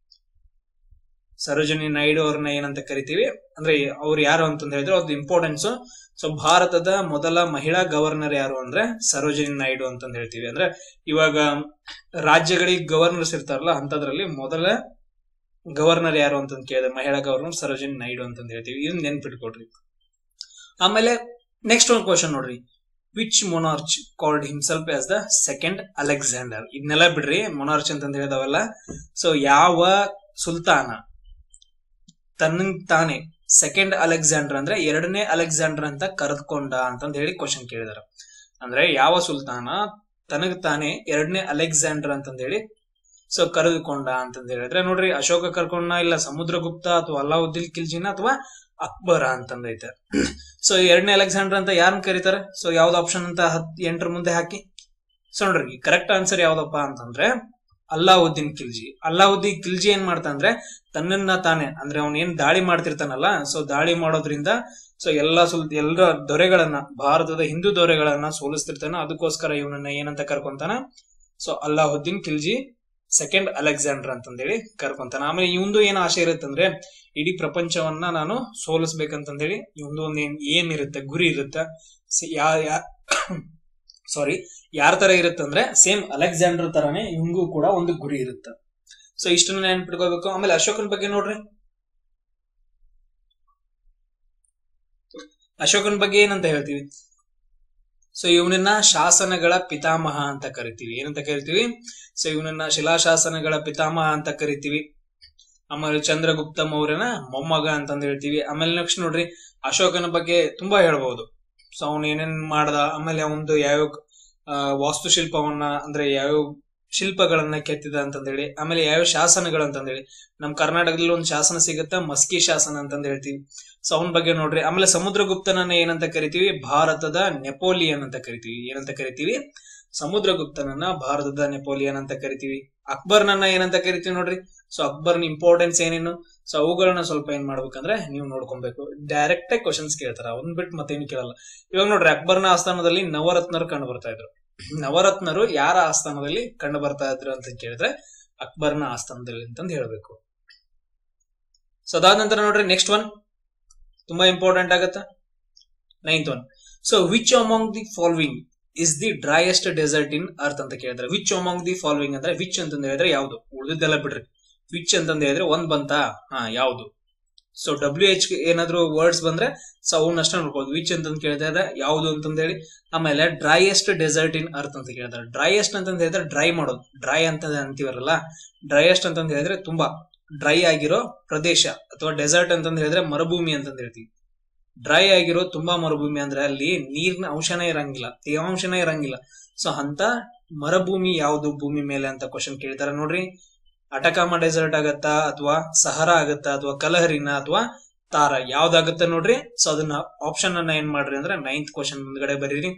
ಸರೋಜಿನಿ ನಾಯ್ಡು ಅವ್ರನ್ನ ಏನಂತ ಕರಿತೀವಿ ಅಂದ್ರೆ ಅವ್ರು ಯಾರು ಅಂತಂದ ಹೇಳಿದ್ರೆ ಅವ್ರದ್ದು ಇಂಪಾರ್ಟೆನ್ಸ್. ಸೊ ಭಾರತದ ಮೊದಲ ಮಹಿಳಾ ಗವರ್ನರ್ ಯಾರು ಅಂದ್ರೆ ಸರೋಜಿನಿ ನಾಯ್ಡು ಅಂತಂದ ಹೇಳ್ತೀವಿ. ಅಂದ್ರೆ ಇವಾಗ ರಾಜ್ಯಗಳಿಗೆ ಗವರ್ನರ್ಸ್ ಇರ್ತಾರಲ್ಲ ಅಂತದ್ರಲ್ಲಿ ಮೊದಲ ಗವರ್ನರ್ ಯಾರು ಅಂತಂದ್ ಕೇಳಿದ್ರೆ ಮಹಿಳಾ ಗವರ್ನರ್ ಸರೋಜಿನಿ ನಾಯ್ಡು ಅಂತಂದ ಹೇಳ್ತೀವಿ. ಇದನ್ನ ನೆನ್ಪಿಟ್ಕೊಡ್ರಿ. ಆಮೇಲೆ ನೆಕ್ಸ್ಟ್ ಒಂದು ಕ್ವಶನ್ ನೋಡ್ರಿ, which monarch called himself as the second Alexander? ಇದನ್ನೆಲ್ಲ ಬಿಡ್ರಿ, ಮೊನಾರ್ಚ್ ಅಂತಂದ ಹೇಳಿದವಲ್ಲ. ಸೊ ಯಾವ ಸುಲ್ತಾನ ತನ್ನ ತಾನೇ ಸೆಕೆಂಡ್ ಅಲೆಕ್ಸಾಂಡರ್ ಅಂದ್ರೆ ಎರಡನೇ ಅಲೆಕ್ಸಾಂಡರ್ ಅಂತ ಕರೆದುಕೊಂಡ ಅಂತಂದ ಹೇಳಿ ಕ್ವಶನ್ ಕೇಳಿದಾರ. ಅಂದ್ರೆ ಯಾವ ಸುಲ್ತಾನ ತನಗ್ ತಾನೇ ಎರಡನೇ ಅಲೆಕ್ಸಾಂಡರ್ ಅಂತಂದ ಹೇಳಿ ಸೊ ಕರೆದುಕೊಂಡ ಅಂತಂದ ಹೇಳಿದ್ರೆ ನೋಡ್ರಿ, ಅಶೋಕ ಕರ್ಕೊಂಡ, ಇಲ್ಲ ಸಮುದ್ರಗುಪ್ತ ಅಥವಾ ಅಲ್ಲಾವುದ್ದೀನ್ ಖಿಲ್ಜಿನ ಅಥವಾ ಅಕ್ಬರ ಅಂತಂದೈತೆ. ಸೊ ಎರಡನೇ ಅಲೆಕ್ಸಾಂಡರ್ ಅಂತ ಯಾರನ್ನ ಕರೀತಾರೆ? ಸೊ ಯಾವ್ದು ಆಪ್ಷನ್ ಅಂತ ಹತ್ ಎಂಟರ ಮುಂದೆ ಹಾಕಿ. ಸೊ ನೋಡ್ರಿ, ಕರೆಕ್ಟ್ ಆನ್ಸರ್ ಯಾವ್ದಪ್ಪ ಅಂತಂದ್ರೆ ಅಲ್ಲಾವುದ್ದೀನ್ ಖಿಲ್ಜಿ. ಅಲ್ಲಾವುದ್ದೀನ್ ಖಿಲ್ಜಿ ಏನ್ ಮಾಡ್ತಾನಂದ್ರೆ ತನ್ನನ್ನ ತಾನೇ ಅಂದ್ರೆ ಅವ್ನ ಏನ್ ದಾಳಿ ಮಾಡ್ತಿರ್ತಾನಲ್ಲ, ಸೊ ದಾಳಿ ಮಾಡೋದ್ರಿಂದ ಸೊ ಎಲ್ಲಾ ಸುಲ್ ಎಲ್ಲರ ದೊರೆಗಳನ್ನ ಭಾರತದ ಹಿಂದೂ ದೊರೆಗಳನ್ನ ಸೋಲಿಸ್ತಿರ್ತಾನ. ಅದಕ್ಕೋಸ್ಕರ ಇವನನ್ನ ಏನಂತ ಕರ್ಕೊಂತಾನ? So Alauddin Khilji second Alexander ಅಂತಂದೇಳಿ ಕರ್ಕೊಂತಾನ. ಆಮೇಲೆ ಇವಂದು ಏನ್ ಆಸೆ ಇರುತ್ತಂದ್ರೆ ಇಡೀ ಪ್ರಪಂಚವನ್ನ ನಾನು ಸೋಲಿಸ್ಬೇಕಂತಂದೇಳಿ ಇವಂದು ಒಂದ್ ಏನ್ ಏನ್ ಇರುತ್ತೆ, ಗುರಿ ಇರುತ್ತೆ. ಯಾ ಸಾರಿ ಯಾರ ತರ ಇರುತ್ತಂದ್ರೆ ಸೇಮ್ ಅಲೆಕ್ಸಾಂಡರ್ ತರಾನೇ ಇವಂಗೂ ಕೂಡ ಒಂದು ಗುರಿ ಇರುತ್ತೆ. ಸೊ ಇಷ್ಟನ್ನ ನೆನ್ಪಿಟ್ಕೋಬೇಕು. ಆಮೇಲೆ ಅಶೋಕನ ಬಗ್ಗೆ ನೋಡ್ರಿ, ಅಶೋಕನ ಬಗ್ಗೆ ಏನಂತ ಹೇಳ್ತೀವಿ? ಸೊ ಇವನನ್ನ ಶಾಸನಗಳ ಪಿತಾಮಹ ಅಂತ ಕರಿತೀವಿ. ಏನಂತ ಕರಿತೀವಿ? ಸೊ ಇವನನ್ನ ಶಿಲಾಶಾಸನಗಳ ಪಿತಾಮಹ ಅಂತ ಕರಿತೀವಿ. ಆಮೇಲೆ ಚಂದ್ರಗುಪ್ತ ಮೌರ್ಯನ ಮೊಮ್ಮಗ ಅಂತಂದ್ ಹೇಳ್ತೀವಿ. ಆಮೇಲೆ ನೆಕ್ಸ್ಟ್ ನೋಡ್ರಿ, ಅಶೋಕನ ಬಗ್ಗೆ ತುಂಬಾ ಹೇಳ್ಬಹುದು. ಸೊ ಅವನ್ ಏನೇನ್ ಮಾಡ್ದ, ಆಮೇಲೆ ಅವನದು ಯಾವ್ಯಾವ ವಾಸ್ತುಶಿಲ್ಪವನ್ನ ಅಂದ್ರೆ ಯಾವ್ಯಾವ ಶಿಲ್ಪಗಳನ್ನ ಕೆತ್ತಿದ ಅಂತಂದ ಹೇಳಿ, ಆಮೇಲೆ ಯಾವ್ಯಾವ ಶಾಸನಗಳಂತಂದೇಳಿ, ನಮ್ ಕರ್ನಾಟಕದಲ್ಲಿ ಒಂದು ಶಾಸನ ಸಿಗುತ್ತಾ, ಮಸ್ಕಿ ಶಾಸನ ಅಂತಂದ್ ಹೇಳ್ತೀವಿ. ಸೊ ಅವನ ಬಗ್ಗೆ ನೋಡ್ರಿ. ಆಮೇಲೆ ಸಮುದ್ರಗುಪ್ತನನ್ನ ಏನಂತ ಕರಿತೀವಿ? ಭಾರತದ ನೆಪೋಲಿಯನ್ ಅಂತ ಕರಿತೀವಿ. ಏನಂತ ಕರಿತೀವಿ? ಸಮುದ್ರಗುಪ್ತನನ್ನ ಭಾರತದ ನೆಪೋಲಿಯನ್ ಅಂತ ಕರಿತೀವಿ. ಅಕ್ಬರ್ನನ್ನ ಏನಂತ ಕರಿತೀವಿ ನೋಡ್ರಿ. ಸೊ ಅಕ್ಬರ್ನ ಇಂಪಾರ್ಟೆನ್ಸ್ ಏನೇನು, ಸೊ ಅವುಗಳನ್ನ ಸ್ವಲ್ಪ ಏನ್ ಮಾಡ್ಬೇಕಂದ್ರೆ ನೀವು ನೋಡ್ಕೊಬೇಕು. ಡೈರೆಕ್ಟ್ ಆಗಿ ಕ್ವಶನ್ಸ್ ಕೇಳ್ತಾರ, ಒಂದ್ ಬಿಟ್ಟು ಮತ್ತೇನು ಕೇಳಲ್ಲ. ಇವಾಗ ನೋಡ್ರಿ, ಅಕ್ಬರ್ನ ಆಸ್ಥಾನದಲ್ಲಿ ನವರತ್ನರು ಕಂಡು ಬರ್ತಾ ಇದ್ರು. ನವರತ್ನರು ಯಾರ ಆಸ್ಥಾನದಲ್ಲಿ ಕಂಡು ಬರ್ತಾ ಇದ್ರು ಅಂತ ಕೇಳಿದ್ರೆ ಅಕ್ಬರ್ನ ಆಸ್ಥಾನದಲ್ಲಿ ಅಂತಂದು ಹೇಳ್ಬೇಕು. ಸೊ ಅದಾದ ನಂತರ ನೋಡ್ರಿ, ನೆಕ್ಸ್ಟ್ ಒನ್ ತುಂಬಾ ಇಂಪಾರ್ಟೆಂಟ್ ಆಗತ್ತ, ninth one. So which among the following is the driest desert in earth ಅಂತ ಕೇಳಿದ್ರೆ, ವಿಚ್ ಅಮಾಂಗ್ ದಿ ಫಾಲೋವಿಂಗ್ ಅಂದ್ರೆ ವಿಚ್ ಅಂತಂದ ಹೇಳಿದ್ರೆ ಯಾವ್ದು, ಉಳಿದೆಲ್ಲ ಬಿಡ್ರಿ. ವಿಚ್ ಅಂತಂದ ಹೇಳಿದ್ರೆ ಒಂದ್ ಬಂತಾ, ಹಾ ಯಾವ್ದು. ಸೊ ಡಬ್ಲ್ಯೂ ಎಚ್ ಏನಾದ್ರು ವರ್ಡ್ಸ್ ಬಂದ್ರೆ ಸೊ ಅವನ್ನ ಅಷ್ಟ ನೋಡ್ಬೋದು. ವಿಚ್ ಅಂತಂದ್ ಕೇಳಿದ್ರೆ ಯಾವ್ದು ಅಂತಂದ ಹೇಳಿ. ಆಮೇಲೆ ಡ್ರೈಯೆಸ್ಟ್ ಡೆಸರ್ಟ್ ಇನ್ ಅರ್ತ್ ಅಂತ ಕೇಳಿದ್ರೆ, ಡ್ರೈಯೆಸ್ಟ್ ಅಂತಂದ ಹೇಳಿದ್ರೆ ಡ್ರೈ ಮಾಡೋದು, ಡ್ರೈ ಅಂತ ಅಂತೀವರಲ್ಲ. ಡ್ರೈಯೆಸ್ಟ್ ಅಂತಂದ ಹೇಳಿದ್ರೆ ತುಂಬಾ ಡ್ರೈ ಆಗಿರೋ ಪ್ರದೇಶ, ಅಥವಾ ಡೆಸರ್ಟ್ ಅಂತಂದ ಹೇಳಿದ್ರೆ ಮರುಭೂಮಿ ಅಂತಂದ ಹೇಳ್ತೀವಿ. ಡ್ರೈ ಆಗಿರೋ ತುಂಬಾ ಮರುಭೂಮಿ ಅಂದ್ರೆ ಅಲ್ಲಿ ನೀರಿನ ಅಂಶನೇ ಇರಂಗಿಲ್ಲ, ತೇವಾಂಶನೇ ಇರಂಗಿಲ್ಲ. ಸೊ ಅಂತ ಮರುಭೂಮಿ ಯಾವ್ದು ಭೂಮಿ ಮೇಲೆ ಅಂತ ಕ್ವಶನ್ ಕೇಳ್ತಾರ ನೋಡ್ರಿ. ಅಟಕಾಮ ಡೆಸರ್ಟ್ ಆಗತ್ತಾ, ಅಥವಾ ಸಹರಾ ಆಗತ್ತಾ, ಅಥವಾ ಕಲಹರಿನ, ಅಥವಾ ತಾರ, ಯಾವ್ದಾಗತ್ತ ನೋಡ್ರಿ. ಸೊ ಅದನ್ನ ಆಪ್ಷನ್ ಅನ್ನ ಏನ್ ಮಾಡ್ರಿ ಅಂದ್ರೆ ನೈನ್ತ್ ಕ್ವಶನ್ ಮುಂದ್ಗಡೆ ಬರೀರಿ.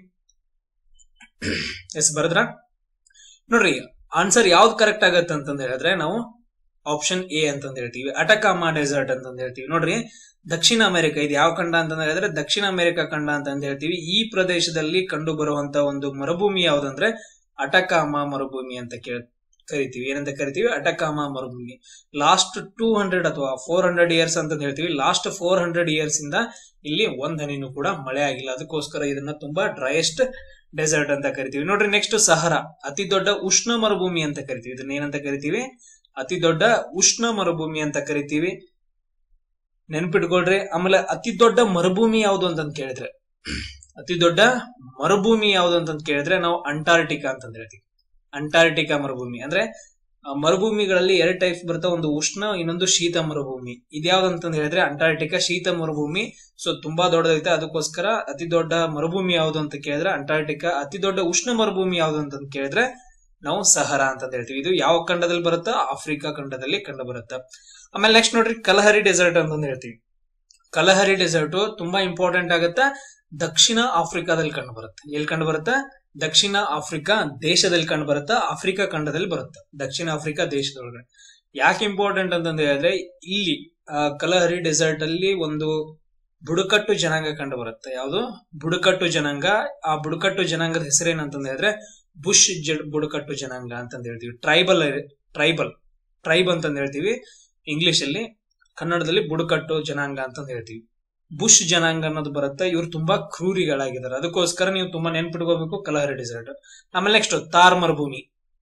ಎಸ್ ಬರದ್ರ ನೋಡ್ರಿ, ಆನ್ಸರ್ ಯಾವ್ದು ಕರೆಕ್ಟ್ ಆಗತ್ತ ಅಂತಂದ ಹೇಳಿದ್ರೆ ನಾವು ಆಪ್ಷನ್ ಎ ಅಂತಂದ ಹೇಳ್ತೀವಿ, ಅಟಕಾಮ ಡೆಸರ್ಟ್ ಅಂತಂದ ಹೇಳ್ತೀವಿ. ನೋಡ್ರಿ, ದಕ್ಷಿಣ ಅಮೆರಿಕ ಇದು ಯಾವ ಖಂಡ ಅಂತ ಹೇಳಿದ್ರೆ ದಕ್ಷಿಣ ಅಮೆರಿಕ ಖಂಡ ಅಂತ ಹೇಳ್ತೀವಿ. ಈ ಪ್ರದೇಶದಲ್ಲಿ ಕಂಡು ಬರುವಂತ ಒಂದು ಮರುಭೂಮಿ ಯಾವ್ದಂದ್ರೆ ಅಟಕಾಮ ಮರುಭೂಮಿ ಅಂತ ಕೇಳ ಕರಿತೀವಿ. ಏನಂತ ಕರಿತೀವಿ? ಅಟಕಾಮ ಮರುಭೂಮಿ. ಲಾಸ್ಟ್ ಟೂ ಹಂಡ್ರೆಡ್ ಅಥವಾ ಫೋರ್ ಹಂಡ್ರೆಡ್ ಇಯರ್ಸ್ ಅಂತ ಹೇಳ್ತೀವಿ. ಲಾಸ್ಟ್ ಫೋರ್ ಹಂಡ್ರೆಡ್ ಇಯರ್ಸ್ ಇಂದ ಇಲ್ಲಿ ಒಂದ್ ಹನಿನೂ ಕೂಡ ಮಳೆ ಆಗಿಲ್ಲ. ಅದಕ್ಕೋಸ್ಕರ ಇದನ್ನ ತುಂಬಾ ಡ್ರೈಯೆಸ್ಟ್ ಡೆಸರ್ಟ್ ಅಂತ ಕರಿತೀವಿ. ನೋಡ್ರಿ, ನೆಕ್ಸ್ಟ್ ಸಹರಾ, ಅತಿ ದೊಡ್ಡ ಉಷ್ಣ ಮರುಭೂಮಿ ಅಂತ ಕರಿತೀವಿ. ಇದನ್ನ ಏನಂತ ಕರಿತೀವಿ? ಅತಿ ದೊಡ್ಡ ಉಷ್ಣ ಮರುಭೂಮಿ ಅಂತ ಕರಿತೀವಿ. ನೆನ್ಪಿಟ್ಕೊಳ್ರಿ. ಆಮೇಲೆ ಅತಿ ದೊಡ್ಡ ಮರುಭೂಮಿ ಯಾವುದು ಅಂತಂದ್ ಕೇಳಿದ್ರೆ, ಅತಿ ದೊಡ್ಡ ಮರುಭೂಮಿ ಯಾವುದು ಅಂತಂದ್ ಕೇಳಿದ್ರೆ ನಾವು ಅಂಟಾರ್ಟಿಕಾ ಅಂತಂದ್ ಹೇಳ್ತೀವಿ. ಅಂಟಾರ್ಟಿಕಾ ಮರುಭೂಮಿ ಅಂದ್ರೆ ಮರುಭೂಮಿಗಳಲ್ಲಿ ಎರಡು ಟೈಪ್ ಬರ್ತಾವ, ಒಂದು ಉಷ್ಣ, ಇನ್ನೊಂದು ಶೀತ ಮರುಭೂಮಿ. ಇದ್ಯಾವ್ದು ಅಂತಂದ್ ಹೇಳಿದ್ರೆ ಅಂಟಾರ್ಟಿಕಾ ಶೀತ ಮರುಭೂಮಿ. ಸೊ ತುಂಬಾ ದೊಡ್ಡದೈತೆ, ಅದಕ್ಕೋಸ್ಕರ ಅತಿ ದೊಡ್ಡ ಮರುಭೂಮಿ ಯಾವುದು ಅಂತ ಕೇಳಿದ್ರೆ ಅಂಟಾರ್ಟಿಕಾ. ಅತಿ ದೊಡ್ಡ ಉಷ್ಣ ಮರುಭೂಮಿ ಯಾವುದು ಅಂತಂದ್ ಕೇಳಿದ್ರೆ ನಾವು ಸಹರಾ ಅಂತ ಹೇಳ್ತೀವಿ. ಇದು ಯಾವ ಖಂಡದಲ್ಲಿ ಬರುತ್ತಾ? ಆಫ್ರಿಕಾ ಖಂಡದಲ್ಲಿ ಕಂಡು ಬರುತ್ತಾ. ಆಮೇಲೆ ನೆಕ್ಸ್ಟ್ ನೋಡ್ರಿ, ಕಲಹರಿ ಡೆಸರ್ಟ್ ಅಂತಂದ್ ಹೇಳ್ತೀವಿ. ಕಲಹರಿ ಡೆಸರ್ಟ್ ತುಂಬಾ ಇಂಪಾರ್ಟೆಂಟ್ ಆಗುತ್ತಾ, ದಕ್ಷಿಣ ಆಫ್ರಿಕಾದಲ್ಲಿ ಕಂಡು ಬರುತ್ತೆ. ಎಲ್ಲಿ ಕಂಡು ಬರುತ್ತಾ? ದಕ್ಷಿಣ ಆಫ್ರಿಕಾ ದೇಶದಲ್ಲಿ ಕಂಡು ಬರುತ್ತಾ, ಆಫ್ರಿಕಾ ಖಂಡದಲ್ಲಿ ಬರುತ್ತಾ, ದಕ್ಷಿಣ ಆಫ್ರಿಕಾ ದೇಶದೊಳಗಡೆ. ಯಾಕೆ ಇಂಪಾರ್ಟೆಂಟ್ ಅಂತಂದ ಹೇಳಿದ್ರೆ ಇಲ್ಲಿ ಕಲಹರಿ ಡೆಸರ್ಟ್ ಅಲ್ಲಿ ಒಂದು ಬುಡಕಟ್ಟು ಜನಾಂಗ ಕಂಡು ಬರುತ್ತೆ. ಯಾವುದು? ಬುಡಕಟ್ಟು ಜನಾಂಗ. ಆ ಬುಡಕಟ್ಟು ಜನಾಂಗದ ಹೆಸರೇನಂತಂದ ಹೇಳಿದ್ರೆ ಬುಷ್ ಜಡ್ ಬುಡಕಟ್ಟು ಜನಾಂಗ ಅಂತಂದ ಹೇಳ್ತೀವಿ. ಟ್ರೈಬಲ್ ಟ್ರೈಬಲ್ ಟ್ರೈಬ್ ಅಂತಂದ ಹೇಳ್ತೀವಿ ಇಂಗ್ಲಿಷ್ ಅಲ್ಲಿ. ಕನ್ನಡದಲ್ಲಿ ಬುಡಕಟ್ಟು ಜನಾಂಗ ಅಂತಂದ ಹೇಳ್ತೀವಿ. ಬುಷ್ ಜನಾಂಗ ಅನ್ನೋದು ಬರುತ್ತೆ. ಇವ್ರು ತುಂಬಾ ಕ್ರೂರಿಗಳಾಗಿದ್ದಾರೆ, ಅದಕ್ಕೋಸ್ಕರ ನೀವು ತುಂಬಾ ನೆನ್ಪಿಟ್ಕೋಬೇಕು ಕಲಹರಿ ಡೆಸರ್ಟ್. ಆಮೇಲೆ ನೆಕ್ಸ್ಟ್ ತಾರ್ ಮರುಭೂಮಿ.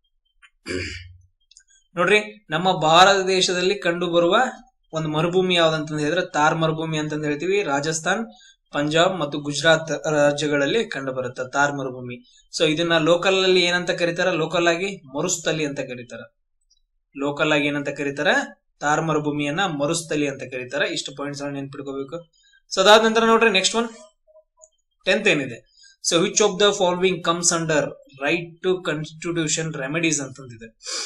ನೋಡ್ರಿ, ನಮ್ಮ ಭಾರತ ದೇಶದಲ್ಲಿ ಕಂಡು ಬರುವ ಒಂದು ಮರುಭೂಮಿ ಯಾವ್ದಂತ ಹೇಳಿದ್ರೆ ತಾರ್ ಮರುಭೂಮಿ ಅಂತಂದ ಹೇಳ್ತೀವಿ. ರಾಜಸ್ಥಾನ್, ಪಂಜಾಬ್ ಮತ್ತು ಗುಜರಾತ್ ರಾಜ್ಯಗಳಲ್ಲಿ ಕಂಡು ಬರುತ್ತೆ ತಾರ್ ಮರುಭೂಮಿ. ಸೊ ಇದನ್ನ ಲೋಕಲ್ ಅಲ್ಲಿ ಏನಂತ ಕರೀತಾರ? ಲೋಕಲ್ ಆಗಿ ಮರುಸ್ಥಲಿ ಅಂತ ಕರೀತಾರ. ಲೋಕಲ್ ಆಗಿ ಏನಂತ ಕರೀತಾರ? ತಾರ್ ಮರುಭೂಮಿಯನ್ನ ಮರುಸ್ಥಲಿ ಅಂತ ಕರೀತಾರ. ಇಷ್ಟು ಪಾಯಿಂಟ್ಸ್ ನೆನ್ಪಿಟ್ಕೋಬೇಕು. ಸೊ ಅದಾದ ನಂತರ ನೋಡ್ರಿ, ನೆಕ್ಸ್ಟ್ ಒನ್ ಟೆಂತ್ ಏನಿದೆ. So which of the following comes under right to constitution remedies ಅಂತಂದಿದೆ.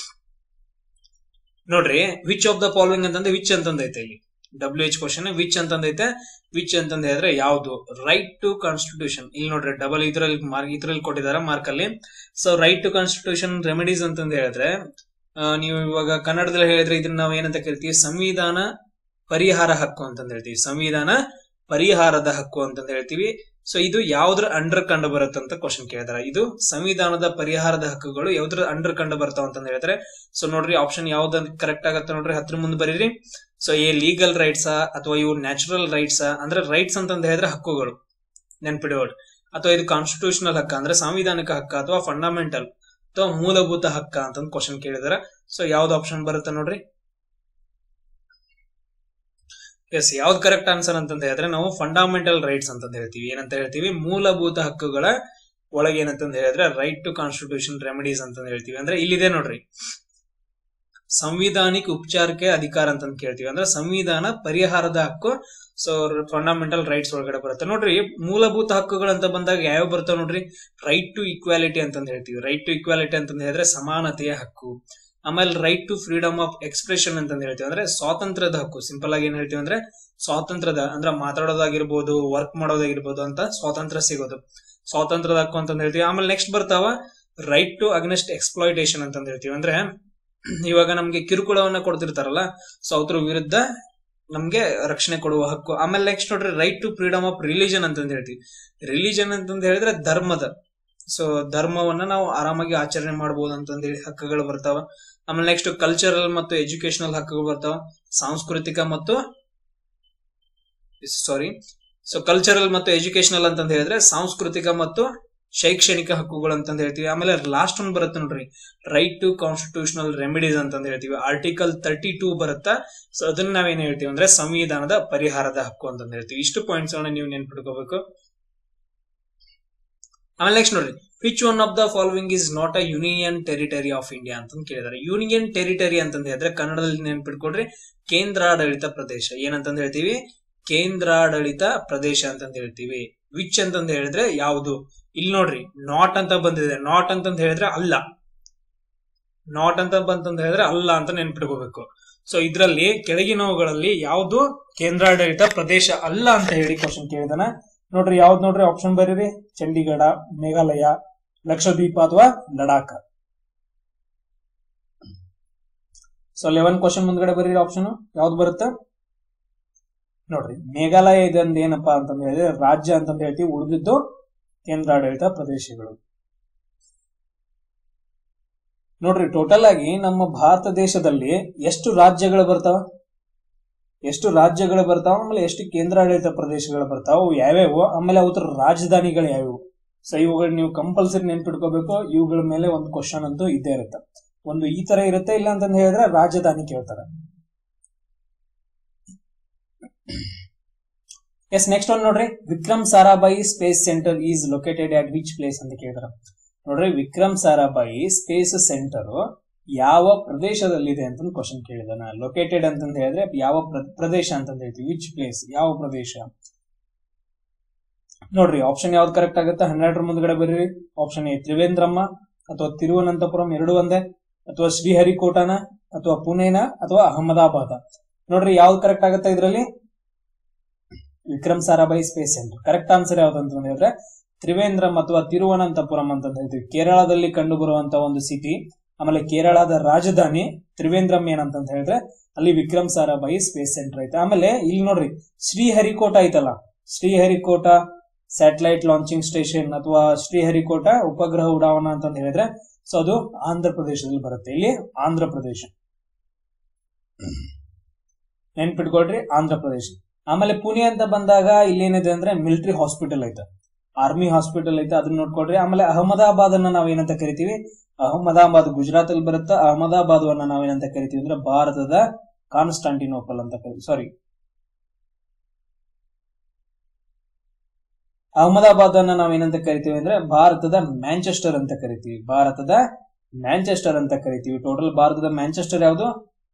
ನೋಡ್ರಿ, ವಿಚ್ ಆಫ್ ದ ಫಾಲೋವಿಂಗ್ ಅಂತಂದ್ರೆ ವಿಚ್ ಅಂತಂದೈತೆ ಇಲ್ಲಿ ಡಬ್ಲ್ಯೂ ಎಚ್ ಕ್ವಶನ್. ವಿಚ್ ಅಂತಂದೈತೆ, ವಿಚ್ ಅಂತಂದ ಹೇಳಿದ್ರೆ ಯಾವ್ದು? Right to constitution. ಇಲ್ಲಿ ನೋಡ್ರಿ ಡಬಲ್ ಇದ್ರಲ್ಲಿ ಮಾರ್ಕ್ ಇದ್ರಲ್ಲಿ ಕೊಟ್ಟಿದ್ದಾರೆ ಮಾರ್ಕ್ ಅಲ್ಲಿ. So right to constitution remedies ಅಂತಂದ ಹೇಳಿದ್ರೆ ನೀವು ಇವಾಗ ಕನ್ನಡದಲ್ಲಿ ಹೇಳಿದ್ರೆ ಇದನ್ನ ನಾವು ಏನಂತ ಕರಿತೀವಿ? ಸಂವಿಧಾನ ಪರಿಹಾರ ಹಕ್ಕು ಅಂತಂದ ಹೇಳ್ತೀವಿ. ಸಂವಿಧಾನ ಪರಿಹಾರದ ಹಕ್ಕು ಅಂತಂದ ಹೇಳ್ತೀವಿ. ಸೊ ಇದು ಯಾವ್ದ್ರ ಅಂಡರ್ ಕಂಡು ಬರುತ್ತಂತ ಕ್ವಶನ್ ಕೇಳಿದಾರೆ. ಇದು ಸಂವಿಧಾನದ ಪರಿಹಾರದ ಹಕ್ಕುಗಳು ಯಾವ್ದ್ರ ಅಂಡರ್ ಕಂಡು ಬರ್ತಾವ ಅಂತ ಹೇಳಿದ್ರೆ ಸೊ ನೋಡ್ರಿ ಆಪ್ಷನ್ ಯಾವ್ದು ಕರೆಕ್ಟ್ ಆಗತ್ತ ನೋಡ್ರಿ, ಹತ್ರ ಮುಂದೆ ಬರೀರಿ. ಸೊ ಎ ಲೀಗಲ್ ರೈಟ್ಸ್ ಅಥವಾ ಇವು ನ್ಯಾಚುರಲ್ ರೈಟ್ಸ್ ಅಂದ್ರೆ ರೈಟ್ಸ್ ಅಂತಂದ ಹೇಳಿದ್ರೆ ಹಕ್ಕುಗಳು ನೆನ್ಪಿಡೋಡ್, ಅಥವಾ ಇದು ಕಾನ್ಸ್ಟಿಟ್ಯೂಷನಲ್ ಹಕ್ಕ ಅಂದ್ರೆ ಸಾಂವಿಧಾನಿಕ ಹಕ್ಕ, ಅಥವಾ ಫಂಡಮೆಂಟಲ್ ಅಥವಾ ಮೂಲಭೂತ ಹಕ್ಕ ಅಂತಂದ್ ಕ್ವಶನ್ ಕೇಳಿದಾರೆ. ಸೊ ಯಾವ್ದು ಆಪ್ಷನ್ ಬರುತ್ತೆ ನೋಡ್ರಿ. ಎಸ್, ಯಾವ್ದು ಕರೆಕ್ಟ್ ಆನ್ಸರ್ ಅಂತಂತ ಹೇಳಿದ್ರೆ ನಾವು ಫಂಡಮೆಂಟಲ್ ರೈಟ್ಸ್ ಅಂತ ಹೇಳ್ತೀವಿ. ಏನಂತ ಹೇಳ್ತೀವಿ? ಮೂಲಭೂತ ಹಕ್ಕುಗಳ ಒಳಗೆ ಏನಂತಂದ ಹೇಳಿದ್ರೆ ರೈಟ್ ಟು ಕಾನ್ಸ್ಟಿಟ್ಯೂಷನ್ ರೆಮಿಡೀಸ್ ಅಂತ ಹೇಳ್ತೀವಿ. ಅಂದ್ರೆ ಇಲ್ಲಿದೆ ನೋಡ್ರಿ, ಸಂವಿಧಾನಿಕ ಉಪಚಾರಕ್ಕೆ ಅಧಿಕಾರ ಅಂತ ಕೇಳ್ತೀವಿ. ಅಂದ್ರೆ ಸಂವಿಧಾನ ಪರಿಹಾರದ ಹಕ್ಕು. ಸೊ ಫಂಡಮೆಂಟಲ್ ರೈಟ್ಸ್ ಒಳಗಡೆ ಬರುತ್ತೆ ನೋಡ್ರಿ. ಮೂಲಭೂತ ಹಕ್ಕುಗಳಂತ ಬಂದಾಗ ಯಾವ ಬರ್ತಾವ ನೋಡ್ರಿ? ರೈಟ್ ಟು ಈಕ್ವಾಲಿಟಿ ಅಂತಂದ ಹೇಳ್ತೀವಿ. ರೈಟ್ ಟು ಈಕ್ವಾಲಿಟಿ ಅಂತಂದ ಹೇಳಿದ್ರೆ ಸಮಾನತೆಯ ಹಕ್ಕು. ಆಮೇಲೆ right to freedom of expression ಅಂತಂದ ಹೇಳ್ತೀವಿ. ಅಂದ್ರೆ ಸ್ವಾತಂತ್ರ್ಯದ ಹಕ್ಕು. ಸಿಂಪಲ್ ಆಗಿ ಏನ್ ಹೇಳ್ತೀವಿ ಅಂದ್ರೆ ಸ್ವಾತಂತ್ರ್ಯದ, ಅಂದ್ರೆ ಮಾತಾಡೋದಾಗಿರ್ಬೋದು, ವರ್ಕ್ ಮಾಡೋದಾಗಿರ್ಬೋದು ಅಂತ ಸ್ವಾತಂತ್ರ್ಯ ಸಿಗೋದು, ಸ್ವಾತಂತ್ರ್ಯದ ಹಕ್ಕು ಅಂತಂದ ಹೇಳ್ತೀವಿ. ಆಮೇಲೆ ನೆಕ್ಸ್ಟ್ ಬರ್ತಾವ ರೈಟ್ ಟು ಅಗ್ನೆಸ್ಟ್ ಎಕ್ಸ್ಪ್ಲಾಯ್ಟೇಷನ್ ಅಂತಂದ ಹೇಳ್ತೀವಿ. ಅಂದ್ರೆ ಇವಾಗ ನಮ್ಗೆ ಕಿರುಕುಳವನ್ನ ಕೊಡ್ತಿರ್ತಾರಲ್ಲ, ಸೊ ಅದ್ರ ವಿರುದ್ಧ ನಮ್ಗೆ ರಕ್ಷಣೆ ಕೊಡುವ ಹಕ್ಕು. ಆಮೇಲೆ ನೆಕ್ಸ್ಟ್ ನೋಡ್ರಿ right to freedom of religion ಅಂತಂದ ಹೇಳ್ತೀವಿ. ರಿಲಿಜನ್ ಅಂತಂದ ಹೇಳಿದ್ರೆ ಧರ್ಮದ, ಸೊ ಧರ್ಮವನ್ನ ನಾವು ಆರಾಮಾಗಿ ಆಚರಣೆ ಮಾಡಬಹುದು ಅಂತಂದ ಹೇಳಿ ಹಕ್ಕುಗಳು ಬರ್ತಾವ. ಆಮೇಲೆ ನೆಕ್ಸ್ಟ್ ಕಲ್ಚರಲ್ ಮತ್ತು ಎಜುಕೇಶನಲ್ ಹಕ್ಕುಗಳು ಬರ್ತಾವ. ಸಾಂಸ್ಕೃತಿಕ ಮತ್ತು ಸಾರಿ ಸೊ ಕಲ್ಚರಲ್ ಮತ್ತು ಎಜುಕೇಶನಲ್ ಅಂತಂದ ಹೇಳಿದ್ರೆ ಸಾಂಸ್ಕೃತಿಕ ಮತ್ತು ಶೈಕ್ಷಣಿಕ ಹಕ್ಕುಗಳು ಅಂತಂದ ಹೇಳ್ತೀವಿ. ಆಮೇಲೆ ಲಾಸ್ಟ್ ಒನ್ ಬರುತ್ತೆ ನೋಡ್ರಿ, ರೈಟ್ ಟು ಕಾನ್ಸ್ಟಿಟ್ಯೂಷನಲ್ ರೆಮಿಡೀಸ್ ಅಂತಂದ ಹೇಳ್ತೀವಿ. ಆರ್ಟಿಕಲ್ ತರ್ಟಿ ಟೂ ಬರುತ್ತಾ, ಸೊ ಅದನ್ನ ನಾವೇನ್ ಹೇಳ್ತೀವಿ ಅಂದ್ರೆ ಸಂವಿಧಾನದ ಪರಿಹಾರದ ಹಕ್ಕು ಅಂತಂದ ಹೇಳ್ತೀವಿ. ಇಷ್ಟು ಪಾಯಿಂಟ್ಸ್ ಗಳನ್ನ ನೀವು ನೆನ್ಪಿಟ್ಕೋಬೇಕು. ಆಮೇಲೆ ನೆಕ್ಸ್ಟ್ ನೋಡ್ರಿ, which one of the following is not a union territory of India ಅಂತ ಕೇಳಿದಾರೆ. ಯೂನಿಯನ್ ಟೆರಿಟರಿ ಅಂತಂದ ಹೇಳಿದ್ರೆ ಕನ್ನಡದಲ್ಲಿ ನೆನ್ಪಿಟ್ಕೊಡ್ರಿ ಕೇಂದ್ರಾಡಳಿತ ಪ್ರದೇಶ. ಏನಂತಂದ ಹೇಳ್ತೀವಿ? ಕೇಂದ್ರಾಡಳಿತ ಪ್ರದೇಶ ಅಂತಂದ ಹೇಳ್ತೀವಿ. ವಿಚ್ ಅಂತಂದ ಹೇಳಿದ್ರೆ ಯಾವುದು? ಇಲ್ಲಿ ನೋಡ್ರಿ ನಾಟ್ ಅಂತ ಬಂದಿದೆ. ನಾಟ್ ಅಂತಂದ ಹೇಳಿದ್ರೆ ಅಲ್ಲ, ನಾಟ್ ಅಂತ ಬಂತಂದ ಹೇಳಿದ್ರೆ ಅಲ್ಲ ಅಂತ ನೆನ್ಪಿಟ್ಕೋಬೇಕು. ಸೊ ಇದ್ರಲ್ಲಿ ಕೆಳಗಿನವುಗಳಲ್ಲಿ ಯಾವುದು ಕೇಂದ್ರಾಡಳಿತ ಪ್ರದೇಶ ಅಲ್ಲ ಅಂತ ಹೇಳಿ ಕ್ವಶನ್ ಕೇಳಿದಾನ ನೋಡ್ರಿ. ಯಾವ್ದು ನೋಡ್ರಿ? ಆಪ್ಷನ್ ಬರೀರಿ, ಚಂಡೀಗಢ, ಮೇಘಾಲಯ, ಲಕ್ಷದ್ವೀಪ ಅಥವಾ ಲಡಾಖ್. ಸೊ ಲೆವೆನ್ ಕ್ವಶನ್ ಮುಂದ್ಗಡೆ ಬರೀರಿ ಆಪ್ಷನ್ ಯಾವ್ದು ಬರುತ್ತೆ ನೋಡ್ರಿ. ಮೇಘಾಲಯ ಇದಂದ ಏನಪ್ಪಾ ಅಂತಂದ ಹೇಳಿದ್ರೆ ರಾಜ್ಯ ಅಂತಂದ ಹೇಳ್ತೀವಿ, ಉಳಿದಿದ್ದು ಕೇಂದ್ರಾಡಳಿತ ಪ್ರದೇಶಗಳು. ನೋಡ್ರಿ ಟೋಟಲ್ ಆಗಿ ನಮ್ಮ ಭಾರತ ದೇಶದಲ್ಲಿ ಎಷ್ಟು ರಾಜ್ಯಗಳು ಬರ್ತಾವ? ಎಷ್ಟು ರಾಜ್ಯಗಳು ಬರ್ತಾವ, ಆಮೇಲೆ ಎಷ್ಟು ಕೇಂದ್ರಾಡಳಿತ ಪ್ರದೇಶಗಳು ಬರ್ತಾವ, ಯಾವ್ಯಾವು, ಆಮೇಲೆ ಅವತ್ರ ರಾಜಧಾನಿಗಳು ಯಾವ್ಯಾವು. ಸೊ ಇವುಗಳು ನೀವು ಕಂಪಲ್ಸರಿ ನೆನ್ಪಿಟ್ಕೋಬೇಕು. ಇವುಗಳ ಮೇಲೆ ಒಂದು ಕ್ವಶನ್ ಅಂತೂ ಇದ್ದೇ ಇರುತ್ತೆ. ಒಂದು ಈ ತರ ಇರುತ್ತೆ, ಇಲ್ಲ ಅಂತಂದ ಹೇಳಿದ್ರೆ ರಾಜಧಾನಿ ಕೇಳ್ತಾರೆ. ಎಸ್, ನೆಕ್ಸ್ಟ್ ಒನ್ ನೋಡ್ರಿ, Vikram Sarabhai space centre is located at which place ಅಂತ ಕೇಳಿದಾರೆ ನೋಡ್ರಿ. ವಿಕ್ರಮ್ ಸಾರಾಭಾಯಿ ಸ್ಪೇಸ್ ಸೆಂಟರ್ ಯಾವ ಪ್ರದೇಶದಲ್ಲಿದೆ ಅಂತ ಕ್ವಶನ್ ಕೇಳಿದಾನ. ಲೊಕೇಟೆಡ್ ಅಂತಂದ ಹೇಳಿದ್ರೆ ಯಾವ ಪ್ರದೇಶ ಅಂತಂದ ಹೇಳ್ತೀವಿ, ವಿಚ್ ಪ್ಲೇಸ್, ಯಾವ ಪ್ರದೇಶ. ನೋಡ್ರಿ ಆಪ್ಷನ್ ಯಾವ್ದು ಕರೆಕ್ಟ್ ಆಗುತ್ತೆ? ಹನ್ನೆರಡರ ಮುಂದ್ಗಡೆ ಬರೀರಿ. ಆಪ್ಷನ್ ಎ ತ್ರಿವೇಂದ್ರಮ್ಮ ಅಥವಾ ತಿರುವನಂತಪುರಂ ಎರಡು ಒಂದೇ, ಅಥವಾ ಶ್ರೀಹರಿಕೋಟನ ಅಥವಾ ಪುಣೆನ ಅಥವಾ ಅಹಮದಾಬಾದ. ನೋಡ್ರಿ ಯಾವ್ದು ಕರೆಕ್ಟ್ ಆಗುತ್ತೆ ಇದರಲ್ಲಿ? Vikram Sarabhai space centre. Correct answer ಯಾವ್ದು ಅಂತ ಹೇಳಿದ್ರೆ ತ್ರಿವೇಂದ್ರಂ ಅಥವಾ ತಿರುವನಂತಪುರಂ ಅಂತ ಹೇಳ್ತೀವಿ. ಕೇರಳದಲ್ಲಿ ಕಂಡು ಬರುವಂತ ಒಂದು ಸಿಟಿ. ಆಮೇಲೆ ಕೇರಳದ ರಾಜಧಾನಿ ತ್ರಿವೇಂದ್ರಂ ಏನಂತ ಹೇಳಿದ್ರೆ ಅಲ್ಲಿ ವಿಕ್ರಮ್ ಸಾರಾಭಾಯಿ ಸ್ಪೇಸ್ ಸೆಂಟರ್ ಐತೆ. ಆಮೇಲೆ ಇಲ್ಲಿ ನೋಡ್ರಿ ಶ್ರೀಹರಿಕೋಟ ಐತಲ್ಲ, ಶ್ರೀಹರಿಕೋಟ ಸ್ಯಾಟಲೈಟ್ ಲಾಂಚಿಂಗ್ ಸ್ಟೇಷನ್ ಅಥವಾ ಶ್ರೀಹರಿಕೋಟ ಉಪಗ್ರಹ ಉಡಾವಣಾ ಅಂತ ಹೇಳಿದ್ರೆ ಸೊ ಅದು ಆಂಧ್ರ ಪ್ರದೇಶದಲ್ಲಿ ಬರುತ್ತೆ. ಇಲ್ಲಿ ಆಂಧ್ರ ಪ್ರದೇಶ ನೆನ್ಪಿಟ್ಕೊಳ್ರಿ, ಆಂಧ್ರ ಪ್ರದೇಶ. ಆಮೇಲೆ ಪುಣೆ ಅಂತ ಬಂದಾಗ ಇಲ್ಲೇನಿದೆ ಅಂದ್ರೆ ಮಿಲಿಟರಿ ಹಾಸ್ಪಿಟಲ್ ಐತೆ, ಆರ್ಮಿ ಹಾಸ್ಪಿಟಲ್ ಐತೆ, ಅದನ್ನ ನೋಡ್ಕೊಳ್ರಿ. ಆಮೇಲೆ ಅಹಮದಾಬಾದ್ ಅನ್ನ ನಾವೇನಂತ ಕರಿತೀವಿ? ಅಹಮದಾಬಾದ್ ಗುಜರಾತ್ ಅಲ್ಲಿ ಬರುತ್ತೆ. ಅಹಮದಾಬಾದ್ ಅನ್ನ ನಾವೇನಂತ ಕರಿತೀವಿ ಅಂದ್ರೆ ಭಾರತದ ಕಾನ್ಸ್ಟಾಂಟಿನೋಪಲ್ ಅಂತ ಕರಿತೀವಿ. ಸಾರಿ, ಅಹಮದಾಬಾದ್ ಅನ್ನ ನಾವೇನಂತ ಕರಿತೀವಿ ಅಂದ್ರೆ ಭಾರತದ ಮ್ಯಾಂಚೆಸ್ಟರ್ ಅಂತ ಕರಿತೀವಿ. ಭಾರತದ ಮ್ಯಾಂಚೆಸ್ಟರ್ ಅಂತ ಕರಿತೀವಿ. ಟೋಟಲ್ ಭಾರತದ ಮ್ಯಾಂಚೆಸ್ಟರ್ ಯಾವುದು?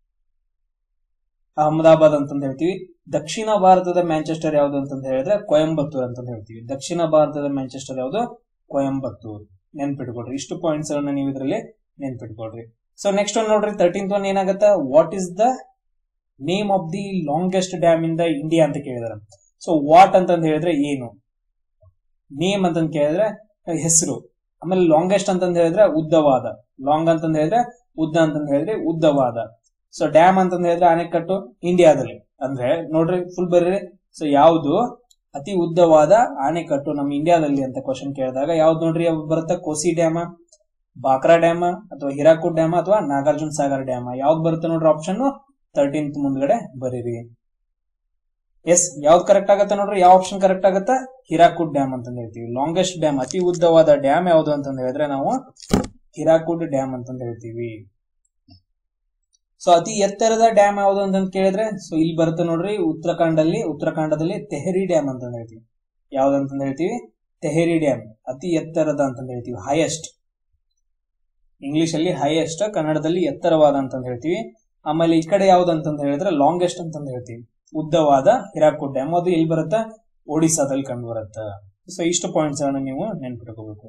ಅಹಮದಾಬಾದ್ ಅಂತಂದ ಹೇಳ್ತೀವಿ. ದಕ್ಷಿಣ ಭಾರತದ ಮ್ಯಾಂಚೆಸ್ಟರ್ ಯಾವುದು ಅಂತಂದ ಹೇಳಿದ್ರೆ ಕೊಯಂಬತ್ತೂರ್ ಅಂತ ಹೇಳ್ತೀವಿ. ದಕ್ಷಿಣ ಭಾರತದ ಮ್ಯಾಂಚೆಸ್ಟರ್ ಯಾವುದು? ಕೊಯಂಬತ್ತೂರ್. ನೆನ್ಪಿಟ್ಕೊಡ್ರಿ. ಇಷ್ಟು ಪಾಯಿಂಟ್ಸ್ ಗಳನ್ನ ನೀವು ಇದರಲ್ಲಿ ನೆನ್ಪಿಟ್ಕೊಡ್ರಿ. ಸೊ ನೆಕ್ಸ್ಟ್ ಒನ್ ನೋಡ್ರಿ, ತರ್ಟೀನ್ತ್ ಒನ್ ಏನಾಗತ್ತ? What is the name of the longest dam in the India ಅಂತ ಕೇಳಿದಾರೆ. ಸೊ ವಾಟ್ ಅಂತಂದ ಹೇಳಿದ್ರೆ ಏನು, ನೇಮ್ ಅಂತಂದ ಕೇಳಿದ್ರೆ ಹೆಸರು, ಆಮೇಲೆ ಲಾಂಗೆಸ್ಟ್ ಅಂತಂದ ಹೇಳಿದ್ರೆ ಉದ್ದವಾದ, ಲಾಂಗ್ ಅಂತಂದ ಹೇಳಿದ್ರೆ ಉದ್ದ ಅಂತಂದ ಹೇಳಿದ್ರೆ ಉದ್ದವಾದ. ಸೊ ಡ್ಯಾಮ್ ಅಂತಂದ ಹೇಳಿದ್ರೆ ಅಣೆಕಟ್ಟು ಇಂಡಿಯಾದಲ್ಲಿ. ಅಂದ್ರೆ ನೋಡ್ರಿ ಫುಲ್ ಬರೀರಿ. ಸೊ ಯಾವುದು ಅತಿ ಉದ್ದವಾದ ಅಣೆಕಟ್ಟು ನಮ್ಮ ಇಂಡಿಯಾದಲ್ಲಿ ಅಂತ ಕ್ವಶನ್ ಕೇಳಿದಾಗ ಯಾವ್ದು ನೋಡ್ರಿ ಬರುತ್ತೆ? ಕೋಸಿ ಡ್ಯಾಮ, ಬಾಕ್ರಾ ಡ್ಯಾಮ, ಅಥವಾ ಹಿರಾಕುಡ್ ಡ್ಯಾಮ, ಅಥವಾ ನಾಗಾರ್ಜುನ ಸಾಗರ್ ಡ್ಯಾಮ. ಯಾವ್ದು ಬರುತ್ತೆ ನೋಡ್ರಿ ಆಪ್ಷನ್ ತರ್ಟೀನ್ತ್ ಮುಂದ್ಗಡೆ ಬರೀರಿ. ಎಸ್, ಯಾವ್ದು ಕರೆಕ್ಟ್ ಆಗತ್ತೆ ನೋಡ್ರಿ? ಯಾವ ಆಪ್ಷನ್ ಕರೆಕ್ಟ್ ಆಗತ್ತೆ? ಹಿರಾಕುಡ್ ಡ್ಯಾಮ್ ಅಂತ ಹೇಳ್ತೀವಿ. ಲಾಂಗೆಸ್ಟ್ ಡ್ಯಾಮ್, ಅತಿ ಉದ್ದವಾದ ಡ್ಯಾಮ್ ಯಾವ್ದು ಅಂತಂದ ಹೇಳಿದ್ರೆ ನಾವು ಹಿರಾಕುಡ್ ಡ್ಯಾಮ್ ಅಂತಂದ ಹೇಳ್ತೀವಿ. ಸೊ ಅತಿ ಎತ್ತರದ ಡ್ಯಾಮ್ ಯಾವುದು ಅಂತ ಕೇಳಿದ್ರೆ ಸೊ ಇಲ್ಲಿ ಬರುತ್ತೆ ನೋಡ್ರಿ, ಉತ್ತರಾಖಂಡಲ್ಲಿ ಉತ್ತರಾಖಂಡದಲ್ಲಿ ತೆಹರಿ ಡ್ಯಾಮ್ ಅಂತ ಹೇಳ್ತೀವಿ. ಯಾವ್ದಂತ ಹೇಳ್ತೀವಿ? ತೆಹರಿ ಡ್ಯಾಮ್, ಅತಿ ಎತ್ತರದ ಅಂತ ಹೇಳ್ತೀವಿ, ಹೈಯೆಸ್ಟ್. ಇಂಗ್ಲಿಷ್ ಅಲ್ಲಿ ಹೈಯೆಸ್ಟ್, ಕನ್ನಡದಲ್ಲಿ ಎತ್ತರವಾದ ಅಂತ ಹೇಳ್ತೀವಿ. ಆಮೇಲೆ ಈ ಕಡೆ ಯಾವ್ದು ಅಂತ ಹೇಳಿದ್ರೆ ಲಾಂಗೆಸ್ಟ್ ಅಂತ ಹೇಳ್ತೀವಿ, ಉದ್ದವಾದ ಹಿರಾಕುಡ್ ಡ್ಯಾಮ್. ಅದು ಎಲ್ಲಿ ಬರುತ್ತೆ? ಒಡಿಸ್ಸಾದಲ್ಲಿ ಕಂಡು ಬರುತ್ತೆ. ಸೊ ಇಷ್ಟು ಪಾಯಿಂಟ್ಸ್ ಅನ್ನ ನೀವು ನೆನ್ಪಿಟ್ಕೋಬೇಕು.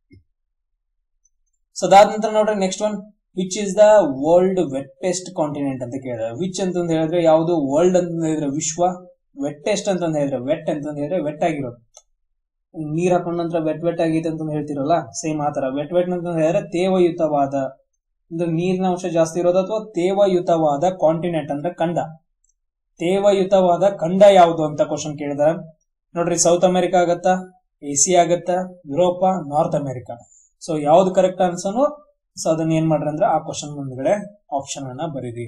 ಸೊ ಅದಾದ ನಂತರ ನೋಡ್ರಿ next one, which is the world wettest continent ಅಂತ ಕೇಳಿದ್ರೆ, ವಿಚ್ ಅಂತಂದ್ ಹೇಳಿದ್ರೆ ಯಾವುದು, ವರ್ಲ್ಡ್ ಅಂತ ಹೇಳಿದ್ರೆ ವಿಶ್ವ, ವೆಟ್ಟೆಸ್ಟ್ ಅಂತಂದ್ ಹೇಳಿದ್ರೆ ವೆಟ್ ಅಂತಂದ್ ಹೇಳಿದ್ರೆ ವೆಟ್ ಆಗಿರೋದು. ನೀರ್ ಹಾಕೊಂಡ ನಂತರ ವೆಟ್ ವೆಟ್ ಆಗೈತೆ ಅಂತ ಹೇಳ್ತಿರಲ್ಲ, ಸೇಮ್ ಆತರ ವೆಟ್ ವೆಟ್ ಅಂತ ಹೇಳಿದ್ರೆ ತೇವಯುತವಾದ, ಅಂದ್ರೆ ನೀರಿನ ಅಂಶ ಜಾಸ್ತಿ ಇರೋದು ಅಥವಾ ತೇವಯುತವಾದ ಕಾಂಟಿನೆಂಟ್ ಅಂದ್ರೆ ಖಂಡ. ತೇವಯುತವಾದ ಖಂಡ ಯಾವುದು ಅಂತ ಕ್ವಶನ್ ಕೇಳಿದಾರೆ ನೋಡ್ರಿ. ಸೌತ್ ಅಮೆರಿಕಾ ಆಗತ್ತಾ, ಏಸಿಯಾ ಆಗತ್ತಾ, ಯುರೋಪ, ನಾರ್ತ್ ಅಮೆರಿಕಾ. ಸೊ ಯಾವ್ದು ಕರೆಕ್ಟ್ ಆನ್ಸರ್? ಸೊ ಅದನ್ನ ಏನ್ ಮಾಡ್ರಿ ಅಂದ್ರೆ ಆ ಕ್ವಶನ್ ಮುಂದ್ಗಡೆ ಆಪ್ಷನ್ ಅನ್ನ ಬರೀರಿ.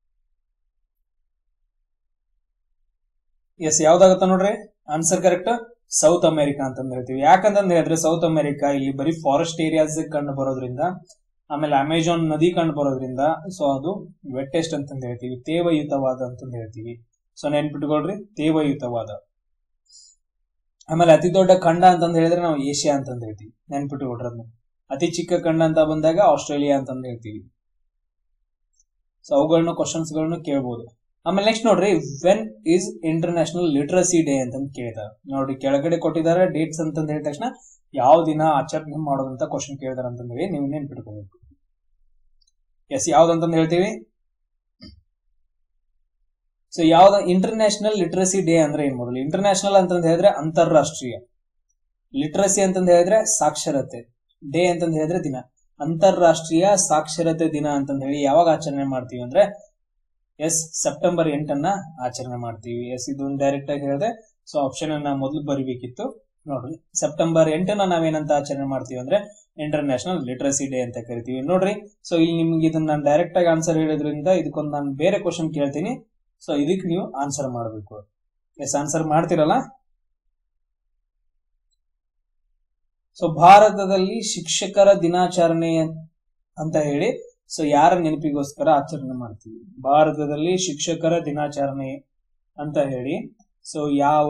ಎಸ್, ಯಾವ್ದಾಗತ್ತ ನೋಡ್ರಿ ಆನ್ಸರ್ ಕರೆಕ್ಟ್, ಸೌತ್ ಅಮೆರಿಕಾ ಅಂತ ಹೇಳ್ತೀವಿ. ಯಾಕಂತಂದ್ ಹೇಳಿದ್ರೆ ಸೌತ್ ಅಮೆರಿಕಾ ಇಲ್ಲಿ ಬರೀ ಫಾರೆಸ್ಟ್ ಏರಿಯಾಸ್ ಕಂಡು ಬರೋದ್ರಿಂದ, ಆಮೇಲೆ ಅಮೆಜಾನ್ ನದಿ ಕಂಡು ಬರೋದ್ರಿಂದ ಸೊ ಅದು ವೆಟ್ಟೆಸ್ಟ್ ಅಂತಂದ್ ಹೇಳ್ತೀವಿ, ತೇವಯುತವಾದ ಅಂತಂದ್ ಹೇಳ್ತೀವಿ. ಸೊ ನೆನ್ಪಿಟ್ಕೊಳ್ರಿ, ತೇವಯುತವಾದ. ಆಮೇಲೆ ಅತಿ ದೊಡ್ಡ ಖಂಡ ಅಂತಂದ್ ಹೇಳಿದ್ರೆ ನಾವು ಏಷ್ಯಾ ಅಂತಂದ್ ಹೇಳ್ತೀವಿ, ನೆನ್ಪಿಟ್ಕೊಳ್ರಿ ಅದನ್ನ. ಅತಿ ಚಿಕ್ಕ ಖಂಡ ಅಂತ ಬಂದಾಗ ಆಸ್ಟ್ರೇಲಿಯಾ ಅಂತಂದ್ ಹೇಳ್ತೀವಿ. ಸೊ ಅವುಗಳನ್ನ ಕ್ವಶನ್ಸ್ ಗಳನ್ನ ಕೇಳ್ಬೋದು. ಆಮೇಲೆ ನೆಕ್ಸ್ಟ್ ನೋಡ್ರಿ, when is international literacy day ಅಂತಂದ್ ಕೇಳಿದಾರೆ ನೋಡ್ರಿ. ಕೆಳಗಡೆ ಕೊಟ್ಟಿದ್ದಾರೆ ಡೇಟ್ಸ್ ಅಂತಂದ್ ಹೇಳಿದ ತಕ್ಷಣ ಯಾವ ದಿನ ಆಚರಣೆ ಮಾಡೋದಂತ ಕ್ವಶನ್ ಕೇಳಿದಾರೆ ಅಂತಂದ್ ಹೇಳಿ ನೀವು ನೆನ್ಪಿಟ್ಕೋಬೇಕು. ಎಸ್, ಯಾವ್ದಂತಂದ್ ಹೇಳ್ತೀವಿ? ಸೊ ಯಾವ್ದ ಇಂಟರ್ನ್ಯಾಷನಲ್ ಲಿಟರಸಿ ಡೇ ಅಂದ್ರೆ ಏನ್ ಮೊದಲು? ಇಂಟರ್ನ್ಯಾಷನಲ್ ಅಂತಂದ್ ಹೇಳಿದ್ರೆ ಅಂತಾರಾಷ್ಟ್ರೀಯ, ಲಿಟರಸಿ ಅಂತಂದ್ ಹೇಳಿದ್ರೆ ಸಾಕ್ಷರತೆ, ಡೇ ಅಂತಂದ್ ಹೇಳಿದ್ರೆ ದಿನ. ಅಂತಾರಾಷ್ಟ್ರೀಯ ಸಾಕ್ಷರತೆ ದಿನ ಅಂತಂದ್ ಹೇಳಿ ಯಾವಾಗ ಆಚರಣೆ ಮಾಡ್ತೀವಿ ಅಂದ್ರೆ ಎಸ್ ಸೆಪ್ಟೆಂಬರ್ ಎಂಟನ್ನ ಆಚರಣೆ ಮಾಡ್ತೀವಿ. ಎಸ್, ಇದು ಡೈರೆಕ್ಟ್ ಆಗಿ ಹೇಳಿದೆ. ಸೊ ಆಪ್ಷನ್ ಅನ್ನ ಮೊದಲು ಬರಿಬೇಕಿತ್ತು ನೋಡ್ರಿ. ಸೆಪ್ಟೆಂಬರ್ ಎಂಟನ್ನ ನಾವೇನಂತ ಆಚರಣೆ ಮಾಡ್ತೀವಿ ಅಂದ್ರೆ ಇಂಟರ್ನ್ಯಾಷನಲ್ ಲಿಟರಸಿ ಡೇ ಅಂತ ಕರಿತೀವಿ ನೋಡ್ರಿ. ಸೊ ಇಲ್ಲಿ ನಿಮ್ಗೆ ಇದನ್ನ ನಾನು ಡೈರೆಕ್ಟ್ ಆಗಿ ಆನ್ಸರ್ ಹೇಳೋದ್ರಿಂದ ಇದಕ್ಕೊಂದು ನಾನು ಬೇರೆ ಕ್ವಶನ್ ಕೇಳ್ತೀನಿ. ಸೊ ಇದಕ್ಕೆ ನೀವು ಆನ್ಸರ್ ಮಾಡಬೇಕು. ಎಸ್, ಆನ್ಸರ್ ಮಾಡ್ತಿರಲ್ಲ. ಸೊ ಭಾರತದಲ್ಲಿ ಶಿಕ್ಷಕರ ದಿನಾಚರಣೆ ಅಂತ ಹೇಳಿ ಸೊ ಯಾರ ನೆನಪಿಗೋಸ್ಕರ ಆಚರಣೆ ಮಾಡ್ತೀವಿ? ಭಾರತದಲ್ಲಿ ಶಿಕ್ಷಕರ ದಿನಾಚರಣೆ ಅಂತ ಹೇಳಿ ಸೊ ಯಾವ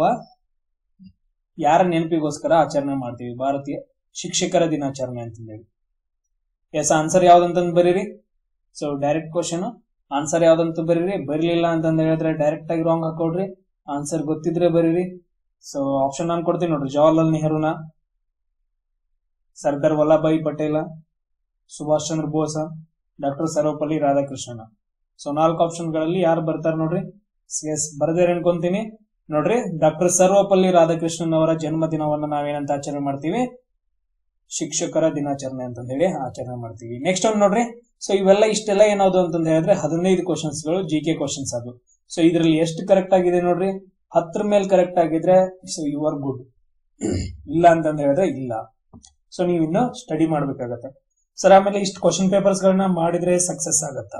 ಯಾರ ನೆನಪಿಗೋಸ್ಕರ ಆಚರಣೆ ಮಾಡ್ತೀವಿ ಭಾರತೀಯ ಶಿಕ್ಷಕರ ದಿನಾಚರಣೆ ಅಂತ ಹೇಳಿ? ಎಸ್, ಆನ್ಸರ್ ಯಾವ್ದಂತಂದ್ ಬರೀರಿ. ಸೊ ಡೈರೆಕ್ಟ್ ಕ್ವಶನ್, ಆನ್ಸರ್ ಯಾವ್ದಂತ ಬರೀರಿ. ಬರೀಲಿಲ್ಲ ಅಂತಂದ್ ಹೇಳಿದ್ರೆ ಡೈರೆಕ್ಟ್ ಆಗಿ ರಾಂಗ್ ಹಾಕೊಡ್ರಿ. ಆನ್ಸರ್ ಗೊತ್ತಿದ್ರೆ ಬರೀರಿ. ಸೊ ಆಪ್ಷನ್ ನಾನು ಕೊಡ್ತೀನಿ ನೋಡ್ರಿ. ಜವಾಹರ್ಲಾಲ್ ನೆಹರೂನ, ಸರ್ದಾರ್ ವಲ್ಲಭಾಯಿ ಪಟೇಲ, ಸುಭಾಷ್ ಚಂದ್ರ ಬೋಸ, ಡಾಕ್ಟರ್ ಸರ್ವಪಲ್ಲಿ ರಾಧಾಕೃಷ್ಣನ. ಸೊ ನಾಲ್ಕು ಆಪ್ಷನ್ ಗಳಲ್ಲಿ ಯಾರು ಬರ್ತಾರ ನೋಡ್ರಿ? ಎಸ್, ಬರ್ದೇರ್ ಅನ್ಕೊಂತೀನಿ ನೋಡ್ರಿ. ಡಾಕ್ಟರ್ ಸರ್ವಪಲ್ಲಿ ರಾಧಾಕೃಷ್ಣನ್ ಅವರ ಜನ್ಮ ದಿನವನ್ನ ನಾವೇನಂತ ಆಚರಣೆ ಮಾಡ್ತೀವಿ? ಶಿಕ್ಷಕರ ದಿನಾಚರಣೆ ಅಂತ ಹೇಳಿ ಆಚರಣೆ ಮಾಡ್ತೀವಿ. ನೆಕ್ಸ್ಟ್ ಒಂದು ನೋಡ್ರಿ. ಸೊ ಇವೆಲ್ಲ ಇಷ್ಟೆಲ್ಲ ಏನಾದ್ರು ಅಂತಂದ ಹೇಳಿದ್ರೆ ಹದಿನೈದು ಕ್ವಶನ್ಸ್ ಗಳು ಜಿ ಕೆ ಕ್ವಶನ್ಸ್ ಅದು. ಸೊ ಇದ್ರಲ್ಲಿ ಎಷ್ಟು ಕರೆಕ್ಟ್ ಆಗಿದೆ ನೋಡ್ರಿ? ಹತ್ತರ ಮೇಲೆ ಕರೆಕ್ಟ್ ಆಗಿದ್ರೆ ಸೊ ಯು ಆರ್ ಗುಡ್, ಇಲ್ಲ ಅಂತಂದ ಹೇಳಿದ್ರೆ ಇಲ್ಲ. ಸೊ ನೀವು ಇನ್ನು ಸ್ಟಡಿ ಮಾಡ್ಬೇಕಾಗತ್ತೆ ಸರ್. ಆಮೇಲೆ ಇಷ್ಟು ಕ್ವಶನ್ ಪೇಪರ್ಸ್ ಗಳನ್ನ ಮಾಡಿದ್ರೆ ಸಕ್ಸಸ್ ಆಗತ್ತಾ?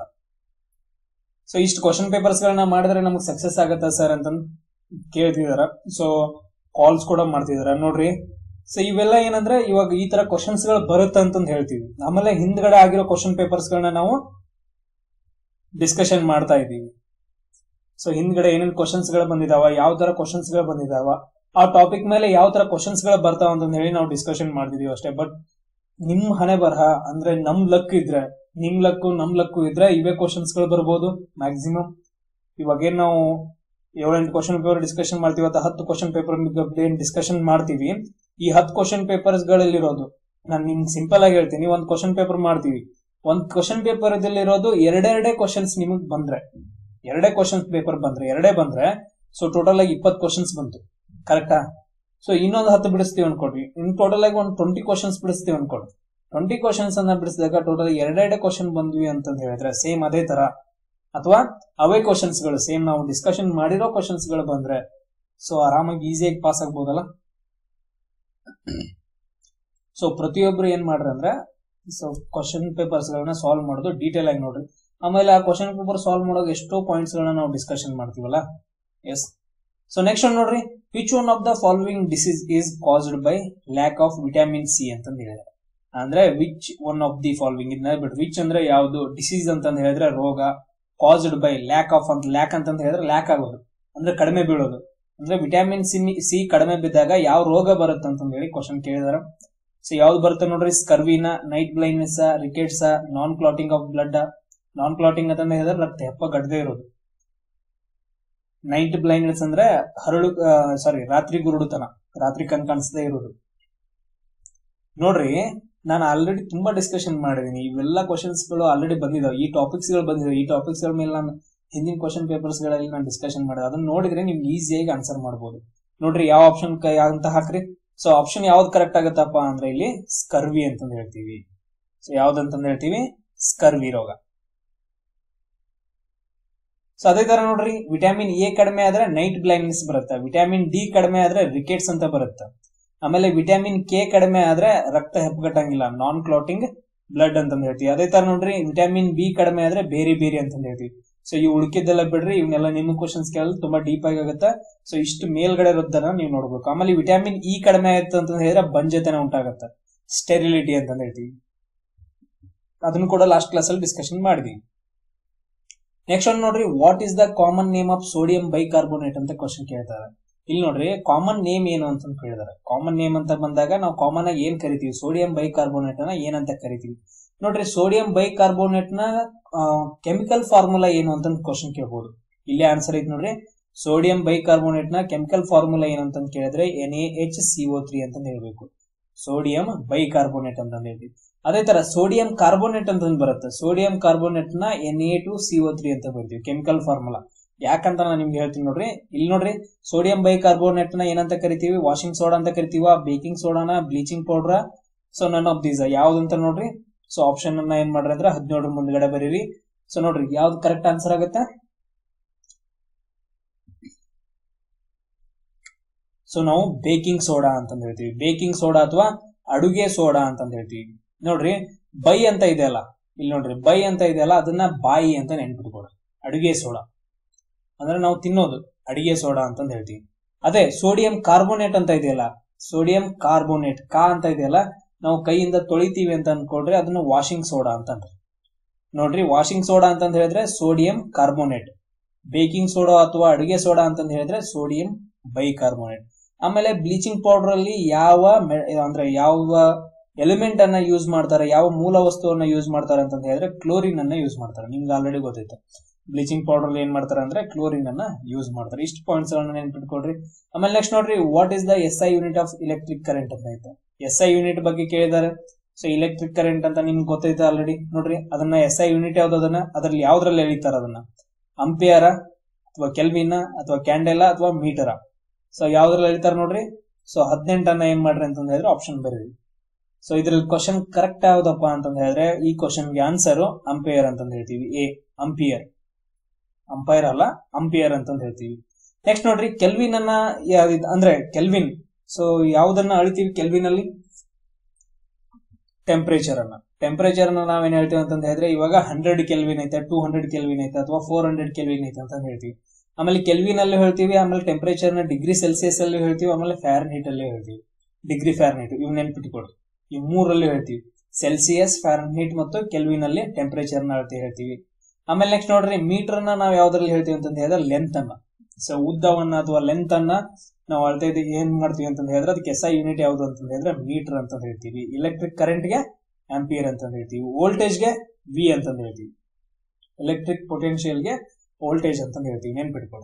ಸೊ ಇಷ್ಟು ಕ್ವಶನ್ ಪೇಪರ್ಸ್ ಗಳನ್ನ ಮಾಡಿದ್ರೆ ನಮಗ್ ಸಕ್ಸಸ್ ಆಗತ್ತಾ ಸರ್ ಅಂತ ಕೇಳ್ತಿದಾರ. ಸೊ ಕಾಲ್ಸ್ ಕೂಡ ಮಾಡ್ತಿದಾರ ನೋಡ್ರಿ. ಸೊ ಇವೆಲ್ಲ ಏನಂದ್ರೆ ಇವಾಗ ಈ ತರ ಕ್ವಶನ್ಸ್ ಗಳು ಬರುತ್ತೆ ಅಂತಂದ್ ಹೇಳ್ತೀವಿ. ಆಮೇಲೆ ಹಿಂದ್ಗಡೆ ಆಗಿರೋ ಕ್ವಶನ್ ಪೇಪರ್ಸ್ ಗಳನ್ನ ನಾವು ಡಿಸ್ಕಷನ್ ಮಾಡ್ತಾ ಇದೀವಿ. ಸೊ ಹಿಂದ್ಗಡೆ ಏನೇನ್ ಕ್ವಶನ್ಸ್ ಗಳು ಬಂದಿದಾವ, ಯಾವ ತರ ಕ್ವಶನ್ಸ್ ಗಳು ಬಂದಿದಾವ, ಆ ಟಾಪಿಕ್ ಮೇಲೆ ಯಾವ ತರ ಕ್ವಶನ್ಸ್ ಗಳು ಬರ್ತಾವ ಅಂತ ಹೇಳಿ ನಾವು ಡಿಸ್ಕಷನ್ ಮಾಡ್ತಿದೀವಿ ಅಷ್ಟೇ. ಬಟ್ ನಿಮ್ ಹಣೆ ಬರಹ ಅಂದ್ರೆ ನಮ್ ಲಕ್ ಇದ್ರೆ, ನಿಮ್ ಲಕ್ಕು ನಮ್ ಲಕ್ಕು ಇದ್ರೆ ಇವೇ ಕ್ವಶನ್ಸ್ ಗಳು ಬರ್ಬೋದು ಮ್ಯಾಕ್ಸಿಮಮ್. ಇವಾಗ ಏನ್ ನಾವು ಏಳೆಂಟು ಕ್ವಶನ್ ಪೇಪರ್ ಡಿಸ್ಕಷನ್ ಮಾಡ್ತೀವಿ ಅಥವಾ ಹತ್ತು ಕ್ವಶನ್ ಪೇಪರ್ ಏನ್ ಡಿಸ್ಕಷನ್ ಮಾಡ್ತೀವಿ, ಈ ಹತ್ತು ಕ್ವಶನ್ ಪೇಪರ್ಸ್ ಗಳಲ್ಲಿರೋದು ನಾನು ನಿಮ್ಗೆ ಸಿಂಪಲ್ ಆಗಿ ಹೇಳ್ತೀನಿ. ಒಂದ್ ಕ್ವಶನ್ ಪೇಪರ್ ಮಾಡ್ತೀವಿ, ಒಂದ್ ಕ್ವಶನ್ ಪೇಪರ್ ಇರೋದು ಎರಡೆರಡೇ ಕ್ವಶನ್ಸ್ ನಿಮಗ್ ಬಂದ್ರೆ, ಎರಡೇ ಕ್ವಶನ್ಸ್ ಪೇಪರ್ ಬಂದ್ರೆ ಎರಡೇ ಬಂದ್ರೆ ಸೊ ಟೋಟಲ್ ಆಗಿ ಇಪ್ಪತ್ತು ಕ್ವಶನ್ಸ್ ಬಂತು, ಕರೆಕ್ಟಾ? ಸೊ ಇನ್ನೊಂದು ಹತ್ತು ಬಿಡಿಸ್ತೀವಿ ಅನ್ಕೊಡ್ರಿ, ಇನ್ ಟೋಟಲ್ ಆಗಿ ಒಂದು ಟ್ವೆಂಟಿ ಕ್ವಶನ್ಸ್ ಬಿಡಿಸ್ತೀವಿ ಅನ್ಕೊಡ್ರಿ. ಟ್ವೆಂಟಿ ಕ್ವಶನ್ಸ್ ಅನ್ನ ಬಿಡಿಸಿದಾಗ ಟೋಟಲ್ ಎರಡೆರಡೇ ಕ್ವಶನ್ ಬಂದ್ವಿ ಅಂತಂದ್ ಹೇಳಿದ್ರೆ ಸೇಮ್ ಅದೇ ತರ, ಅಥವಾ ಅವೇ ಕ್ವಶನ್ಸ್ ಗಳು ಸೇಮ್ ನಾವು ಡಿಸ್ಕಷನ್ ಮಾಡಿರೋ ಕ್ವಶನ್ಸ್ ಗಳು ಬಂದ್ರೆ ಸೊ ಆರಾಮಾಗಿ ಈಸಿಯಾಗಿ ಪಾಸ್ ಆಗ್ಬೋದಲ್ಲ. ಸೊ ಪ್ರತಿಯೊಬ್ರು ಏನ್ ಮಾಡ್ರಿ ಅಂದ್ರೆ ಸೊ ಕ್ವಶನ್ ಪೇಪರ್ಸ್ ಗಳನ್ನ ಸಾಲ್ವ್ ಮಾಡೋದು ಡೀಟೇಲ್ ಆಗಿ ನೋಡ್ರಿ. ಆಮೇಲೆ ಆ ಕ್ವಶನ್ ಪೇಪರ್ ಸಾಲ್ವ್ ಮಾಡೋದು ಎಷ್ಟೋ ಪಾಯಿಂಟ್ಸ್ ಗಳನ್ನ ನಾವು ಡಿಸ್ಕಷನ್ ಮಾಡ್ತೀವಲ್ಲ. ಎಸ್, ಸೊ ನೆಕ್ಸ್ಟ್ ಒಂದು ನೋಡ್ರಿ. Which one of the following disease is caused by lack of vitamin C ಅಂತಂದ್ ಹೇಳಿದ್ರೆ, ಅಂದ್ರೆ which one of the following ಇದನ್ನ ಬಿಟ್ಟು ವಿಚ್ ಅಂದ್ರೆ ಯಾವ್ದು, ಡಿಸೀಸ್ ಅಂತಂದ್ ಹೇಳಿದ್ರೆ ರೋಗ, ಕಾಸ್ಡ್ ಬೈ ಲ್ಯಾಕ್ ಆಫ್ ಅಂತ ಲ್ಯಾಕ್ ಅಂತ ಹೇಳಿದ್ರೆ ಲ್ಯಾಕ್ ಆಗೋದು ಅಂದ್ರೆ ಕಡಿಮೆ ಬೀಳೋದು ಅಂದ್ರೆ ವಿಟಮಿನ್ ಸಿ ಸಿ ಕಡಿಮೆ ಬಿದ್ದಾಗ ಯಾವ ರೋಗ ಬರುತ್ತೆ ಅಂತ ಹೇಳಿ ಕ್ವಶನ್ ಕೇಳಿದಾರೆ. ಸೊ ಯಾವ್ದು ಬರುತ್ತೆ ನೋಡ್ರಿ, ಸ್ಕರ್ವಿನ, night blindness, rickets, non clotting of blood. Non clotting ಅಂತ ಹೇಳಿದ್ರೆ ರಕ್ತ ಹೆಪ್ಪ ಗಡ್ಡೆ ಇರೋದು. ನೈಟ್ ಬ್ಲೈಂಡ್ನೆಸ್ ಅಂದ್ರೆ ಹರಳು ಸಾರಿ ರಾತ್ರಿ ಗುರುಡುತನ, ರಾತ್ರಿ ಕಣ್ ಕಾಣಿಸದೇ ಇರೋದು. ನೋಡ್ರಿ ನಾನು ಆಲ್ರೆಡಿ ತುಂಬಾ ಡಿಸ್ಕಷನ್ ಮಾಡಿದೀನಿ, ಇವೆಲ್ಲ ಕ್ವಶನ್ಸ್ ಗಳು ಆಲ್ರೆಡಿ ಬಂದಿದಾವೆ, ಈ ಟಾಪಿಕ್ಸ್ ಗಳು ಬಂದಿದಾವೆ. ಈ ಟಾಪಿಕ್ಸ್ ಗಳ ಮೇಲೆ ನಾನು ಹಿಂದಿನ ಕ್ವಶನ್ ಪೇಪರ್ಸ್ ಗಳಲ್ಲಿ ನಾನು ಡಿಸ್ಕಷನ್ ಮಾಡಿದೆ, ಅದನ್ನ ನೋಡಿದ್ರೆ ನೀವು ಈಸಿಯಾಗಿ ಆನ್ಸರ್ ಮಾಡಬಹುದು. ನೋಡ್ರಿ ಯಾವ ಆಪ್ಷನ್ ಅಂತ ಹಾಕ್ರಿ. ಸೊ ಆಪ್ಷನ್ ಯಾವ್ದು ಕರೆಕ್ಟ್ ಆಗತ್ತಪ್ಪ ಅಂದ್ರೆ ಇಲ್ಲಿ ಸ್ಕರ್ವಿ ಅಂತಂದು ಹೇಳ್ತೀವಿ. ಸೊ ಯಾವ್ದಂತಂದು ಹೇಳ್ತೀವಿ, ಸ್ಕರ್ವಿ ರೋಗ. ಸೊ ಅದೇ ತರ ನೋಡ್ರಿ, ವಿಟಮಿನ್ ಎ ಕಡಿಮೆ ಆದ್ರೆ ನೈಟ್ ಬ್ಲೈಂಡ್ನೆಸ್ ಬರುತ್ತೆ, ವಿಟಮಿನ್ ಡಿ ಕಡಿಮೆ ಆದ್ರೆ ರಿಕೆಟ್ಸ್ ಅಂತ ಬರುತ್ತೆ, ಆಮೇಲೆ ವಿಟಮಿನ್ ಕೆ ಕಡಿಮೆ ಆದ್ರೆ ರಕ್ತ ಹೆಪ್ಪಗಟ್ಟಂಗಿಲ್ಲ, ನಾನ್ ಕ್ಲಾಟಿಂಗ್ ಬ್ಲಡ್ ಅಂತಂದು ಹೇಳ್ತೀವಿ. ಅದೇ ತರ ನೋಡ್ರಿ, ವಿಟಮಿನ್ ಬಿ ಕಡಿಮೆ ಆದ್ರೆ ಬೇರೆ ಬೇರೆ ಅಂತಂದು ಹೇಳ್ತೀವಿ. ಸೊ ಇವು ಉಳಿಕಿದ್ದೆಲ್ಲ ಬಿಡ್ರಿ, ಇವನ್ನೆಲ್ಲ ನಿಮ್ಮ ಕ್ವಶನ್ಸ್ ಕೇಳಲು ತುಂಬಾ ಡೀಪ್ ಆಗಿ ಆಗುತ್ತೆ. ಸೊ ಇಷ್ಟು ಮೇಲ್ಗಡೆ ಇರೋದನ್ನ ನೀವು ನೋಡ್ಬೇಕು. ಆಮೇಲೆ ವಿಟಮಿನ್ ಇ ಕಡಿಮೆ ಆಯ್ತು ಅಂತ ಹೇಳಿದ್ರೆ ಬಂಜೆತನ ಉಂಟಾಗತ್ತೆ, ಸ್ಟೆರಿಲಿಟಿ ಅಂತ ಹೇಳ್ತೀವಿ. ಅದನ್ನು ಕೂಡ ಲಾಸ್ಟ್ ಕ್ಲಾಸ್ ಅಲ್ಲಿ ಡಿಸ್ಕಷನ್ ಮಾಡಿದೀವಿ. ನೆಕ್ಸ್ಟ್ ಒಂದು ನೋಡ್ರಿ, what is the common name of sodium bicarbonate ಅಂತ ಕ್ವಶನ್ ಕೇಳ್ತಾರೆ. ಇಲ್ಲಿ ನೋಡ್ರಿ ಕಾಮನ್ ನೇಮ್ ಏನು ಅಂತ ಕೇಳಿದಾರೆ. ಕಾಮನ್ ನೇಮ್ ಅಂತ ಬಂದಾಗ ನಾವು ಕಾಮನ್ ಆಗಿ ಏನ್ ಕರಿತೀವಿ, ಸೋಡಿಯಂ ಬೈಕಾರ್ಬೋನೇಟ್ ಅನ್ನ ಏನಂತ ಕರಿತೀವಿ. ನೋಡ್ರಿ ಸೋಡಿಯಂ ಬೈಕಾರ್ಬೋನೇಟ್ ನ ಕೆಮಿಕಲ್ ಫಾರ್ಮುಲಾ ಏನು ಅಂತ ಕ್ವಶನ್ ಕೇಳಬಹುದು. ಇಲ್ಲಿ ಆನ್ಸರ್ ಐತಿ ನೋಡ್ರಿ, ಸೋಡಿಯಂ ಬೈಕಾರ್ಬೋನೇಟ್ ನ ಕೆಮಿಕಲ್ ಫಾರ್ಮುಲಾ ಏನು ಅಂತ ಕೇಳಿದ್ರೆ N A H C O three ಅಂತ ಹೇಳ್ಬೇಕು. ಸೋಡಿಯಂ ಬೈಕಾರ್ಬೋನೇಟ್ ಅಂತ ಹೇಳ್ತೀವಿ. ಅದೇ ತರ ಸೋಡಿಯಂ ಕಾರ್ಬೋನೇಟ್ ಅಂತ ಬರುತ್ತೆ, ಸೋಡಿಯಂ ಕಾರ್ಬೋನೇಟ್ ನ N A two C O three ಅಂತ ಬರ್ತೀವಿ ಕೆಮಿಕಲ್ ಫಾರ್ಮುಲಾ. ಯಾಕಂತ ನಾನು ನಿಮ್ಗೆ ಹೇಳ್ತೀನಿ ನೋಡ್ರಿ. ಇಲ್ಲಿ ನೋಡ್ರಿ ಸೋಡಿಯಂ ಬೈಕಾರ್ಬೋನೇಟ್ ನ ಏನಂತ ಕರಿತೀವಿ, ವಾಷಿಂಗ್ ಸೋಡಾ ಅಂತ ಕರಿತೀವ, ಬೇಕಿಂಗ್ ಸೋಡಾನ, bleaching powder. So none of these ಯಾವ್ದಂತ ನೋಡ್ರಿ. ಸೊ ಆಪ್ಷನ್ ಅನ್ನ ಏನ್ ಮಾಡ್ರಿ ಅಂದ್ರೆ ಹದಿನೇಳರ ಮುಂದ್ಗಡೆ ಬರೀರಿ. ಸೊ ನೋಡ್ರಿ ಯಾವ್ದು ಕರೆಕ್ಟ್ ಆನ್ಸರ್ ಆಗುತ್ತೆ. ಸೊ ನಾವು ಬೇಕಿಂಗ್ ಸೋಡಾ ಅಂತ ಹೇಳ್ತೀವಿ, ಬೇಕಿಂಗ್ ಸೋಡಾ ಅಥವಾ ಅಡುಗೆ ಸೋಡಾ ಅಂತ ಹೇಳ್ತೀವಿ. ನೋಡ್ರಿ ಬೈ ಅಂತ ಇದೆಯಲ್ಲ, ಇಲ್ಲಿ ನೋಡ್ರಿ ಬೈ ಅಂತ ಇದೆಯಲ್ಲ, ಅದನ್ನ ಬಾಯಿ ಅಂತ ನೆನ್ಪಿಟ್ಕೊಡ್ರಿ. ಅಡುಗೆ ಸೋಡಾ ಅಂದ್ರೆ ನಾವು ತಿನ್ನೋದು ಅಡಿಗೆ ಸೋಡಾ ಅಂತ ಹೇಳ್ತೀವಿ. ಅದೇ ಸೋಡಿಯಂ ಕಾರ್ಬೋನೇಟ್ ಅಂತ ಇದೆಯಲ್ಲ, ಸೋಡಿಯಂ ಕಾರ್ಬೋನೇಟ್ ಕಾ ಅಂತ ಇದೆಯಲ್ಲ, ನಾವು ಕೈಯಿಂದ ತೊಳಿತೀವಿ ಅಂತ ಅನ್ಕೊಳ್ರಿ, ಅದನ್ನ ವಾಷಿಂಗ್ ಸೋಡಾ ಅಂತ. ನೋಡ್ರಿ ವಾಷಿಂಗ್ ಸೋಡಾ ಅಂತ ಹೇಳಿದ್ರೆ ಸೋಡಿಯಂ ಕಾರ್ಬೋನೇಟ್, ಬೇಕಿಂಗ್ ಸೋಡಾ ಅಥವಾ ಅಡುಗೆ ಸೋಡಾ ಅಂತ ಹೇಳಿದ್ರೆ ಸೋಡಿಯಂ ಬೈಕಾರ್ಬೋನೇಟ್. ಆಮೇಲೆ ಬ್ಲೀಚಿಂಗ್ ಪೌಡರ್ ಅಲ್ಲಿ ಯಾವ ಅಂದ್ರೆ ಯಾವ ಎಲಿಮೆಂಟ್ ಅನ್ನ ಯೂಸ್ ಮಾಡ್ತಾರೆ, ಯಾವ ಮೂಲ ವಸ್ತುವನ್ನ ಯೂಸ್ ಮಾಡ್ತಾರೆ ಅಂತ ಹೇಳಿದ್ರೆ ಕ್ಲೋರಿನ್ ಅನ್ನ ಯೂಸ್ ಮಾಡ್ತಾರೆ. ನಿಮ್ಗೆ ಆಲ್ರೆಡಿ ಗೊತ್ತೈತೆ ಬ್ಲೀಚಿಂಗ್ ಪೌಡರ್ ಅಲ್ಲಿ ಏನ್ ಮಾಡ್ತಾರೆ ಅಂದ್ರೆ ಕ್ಲೋರಿನ್ ಅನ್ನ ಯೂಸ್ ಮಾಡ್ತಾರೆ. ಇಷ್ಟು ಪಾಯಿಂಟ್ಸ್ ಗಳನ್ನ ನೆನ್ಪಿಟ್ಕೊಡ್ರಿ. ಆಮೇಲೆ ನೆಕ್ಸ್ಟ್ ನೋಡ್ರಿ, what is the S I unit of electric current ಅಂತ ಐತೆ. ಎಸ್ ಐ ಯೂನಿಟ್ ಬಗ್ಗೆ ಕೇಳಿದ್ದಾರೆ. ಸೊ ಎಲೆಕ್ಟ್ರಿಕ್ ಕರೆಂಟ್ ಅಂತ ನಿಮ್ಗೆ ಗೊತ್ತೈತೆ ಆಲ್ರೆಡಿ. ನೋಡ್ರಿ ಅದನ್ನ ಎಸ್ ಐ ಯೂನಿಟ್ ಯಾವ್ದು, ಅದನ್ನ ಅದ್ರಲ್ಲಿ ಯಾವ್ದ್ರಲ್ಲಿ ಎಳಿತಾರ, ಅದನ್ನ ಅಂಪಿಯರ ಅಥವಾ ಕೆಲ್ವಿನ ಅಥವಾ ಕ್ಯಾಂಡೆಲಾ ಅಥವಾ ಮೀಟರ. ಸೊ ಯಾವ್ದ್ರಲ್ಲಿ ಎಳಿತಾರ ನೋಡ್ರಿ. ಸೊ ಹದಿನೆಂಟನ್ನ ಏನ್ ಮಾಡ್ರಿ ಅಂತ ಹೇಳಿದ್ರೆ ಆಪ್ಷನ್ ಬರೀರಿ. ಸೊ ಇದ್ರಲ್ಲಿ ಕ್ವಶನ್ ಕರೆಕ್ಟ್ ಯಾವ್ದಪ್ಪ ಅಂತ ಹೇಳಿದ್ರೆ ಈ ಕ್ವಶನ್ಗೆ ಆನ್ಸರ್ ಅಂಪೈರ್ ಅಂತ ಹೇಳ್ತೀವಿ. ಎ ಅಂಪಿಯರ್, ಅಂಪೈರ್ ಅಲ್ಲ ಅಂಪಿಯರ್ ಅಂತ ಹೇಳ್ತೀವಿ. ನೆಕ್ಸ್ಟ್ ನೋಡ್ರಿ ಕೆಲ್ವಿನ್ ಅನ್ನ ಅಂದ್ರೆ ಕೆಲ್ವಿನ್. ಸೊ ಯಾವ್ದನ್ನ ಅಳಿತೀವಿ ಕೆಲ್ವಿನ್ ಅಲ್ಲಿ, ಟೆಂಪರೇಚರ್ ಅನ್ನ. ಟೆಂಪರೇಚರ್ ಅನ್ನ ನಾವೇನ್ ಹೇಳ್ತೀವಿ ಅಂತ ಹೇಳಿದ್ರೆ ಇವಾಗ ಹಂಡ್ರೆಡ್ ಕೆಲ್ವಿನ್ ಐತೆ, ಟೂ ಹಂಡ್ರೆಡ್ ಕೆಲ್ವಿನ್ ಐತೆ ಅಥವಾ ಫೋರ್ ಹಂಡ್ರೆಡ್ ಕೆಲ್ವಿನ್ ಐತೆ ಅಂತ ಹೇಳ್ತೀವಿ. ಆಮೇಲೆ ಕೆಲ್ವಿನ್ ಅಲ್ಲಿ ಹೇಳ್ತೀವಿ, ಆಮೇಲೆ ಟೆಂಪರೇಚರ್ ನ ಡಿಗ್ರಿ ಸೆಲ್ಸಿಯಸ್ ಅಲ್ಲಿ ಹೇಳ್ತೀವಿ, ಆಮೇಲೆ ಫ್ಯಾರನ್ ಹೀಟ್ ಅಲ್ಲಿ ಹೇಳ್ತೀವಿ. ಡಿಗ್ರಿ ಫ್ಯಾರನ್ ಹೀಟ್ ಇವ್ ನೆನ್ಪಿಟ್ಕೊಡ್ರಿ, ಈ ಮೂರಲ್ಲಿ ಹೇಳ್ತೀವಿ. ಸೆಲ್ಸಿಯಸ್, ಫ್ಯಾರನ್ ಹೀಟ್ ಮತ್ತು ಕೆಲ್ವಿನ್ ಅಲ್ಲಿ ಟೆಂಪರೇಚರ್ ನ ಅಳತೆ ಹೇಳ್ತೀವಿ. ಆಮೇಲೆ ನೆಕ್ಸ್ಟ್ ನೋಡ್ರಿ ಮೀಟರ್ ನ ನಾವು ಯಾವ್ದ್ರಲ್ಲಿ ಹೇಳ್ತೀವಿ ಅಂತ ಹೇಳಿದ್ರೆ ಲೆಂತ್ ಅನ್ನ. ಸೊ ಉದ್ದವನ್ನ ಅಥವಾ ಲೆಂತ್ ಅನ್ನ ನಾವು ಅಳತೆ ಏನ್ ಮಾಡ್ತೀವಿ ಅಂತ ಹೇಳಿದ್ರೆ ಅದಕ್ಕೆ ಎಸ್ ಐ ಯೂನಿಟ್ ಯಾವ್ದು ಅಂತ ಹೇಳಿದ್ರೆ ಮೀಟರ್ ಅಂತ ಹೇಳ್ತೀವಿ. ಎಲೆಕ್ಟ್ರಿಕ್ ಕರೆಂಟ್ ಗೆ ಆಂಪಿಯರ್ ಅಂತ ಹೇಳ್ತೀವಿ, ವೋಲ್ಟೇಜ್ ಗೆ ವಿ ಅಂತ ಹೇಳ್ತೀವಿ, ಎಲೆಕ್ಟ್ರಿಕ್ ಪೊಟೆನ್ಶಿಯಲ್ ಗೆ ವೋಲ್ಟೇಜ್ ಅಂತ ಹೇಳ್ತೀವಿ, ನೆನ್ಪಿಟ್ಕೊಳ್ಳಿ.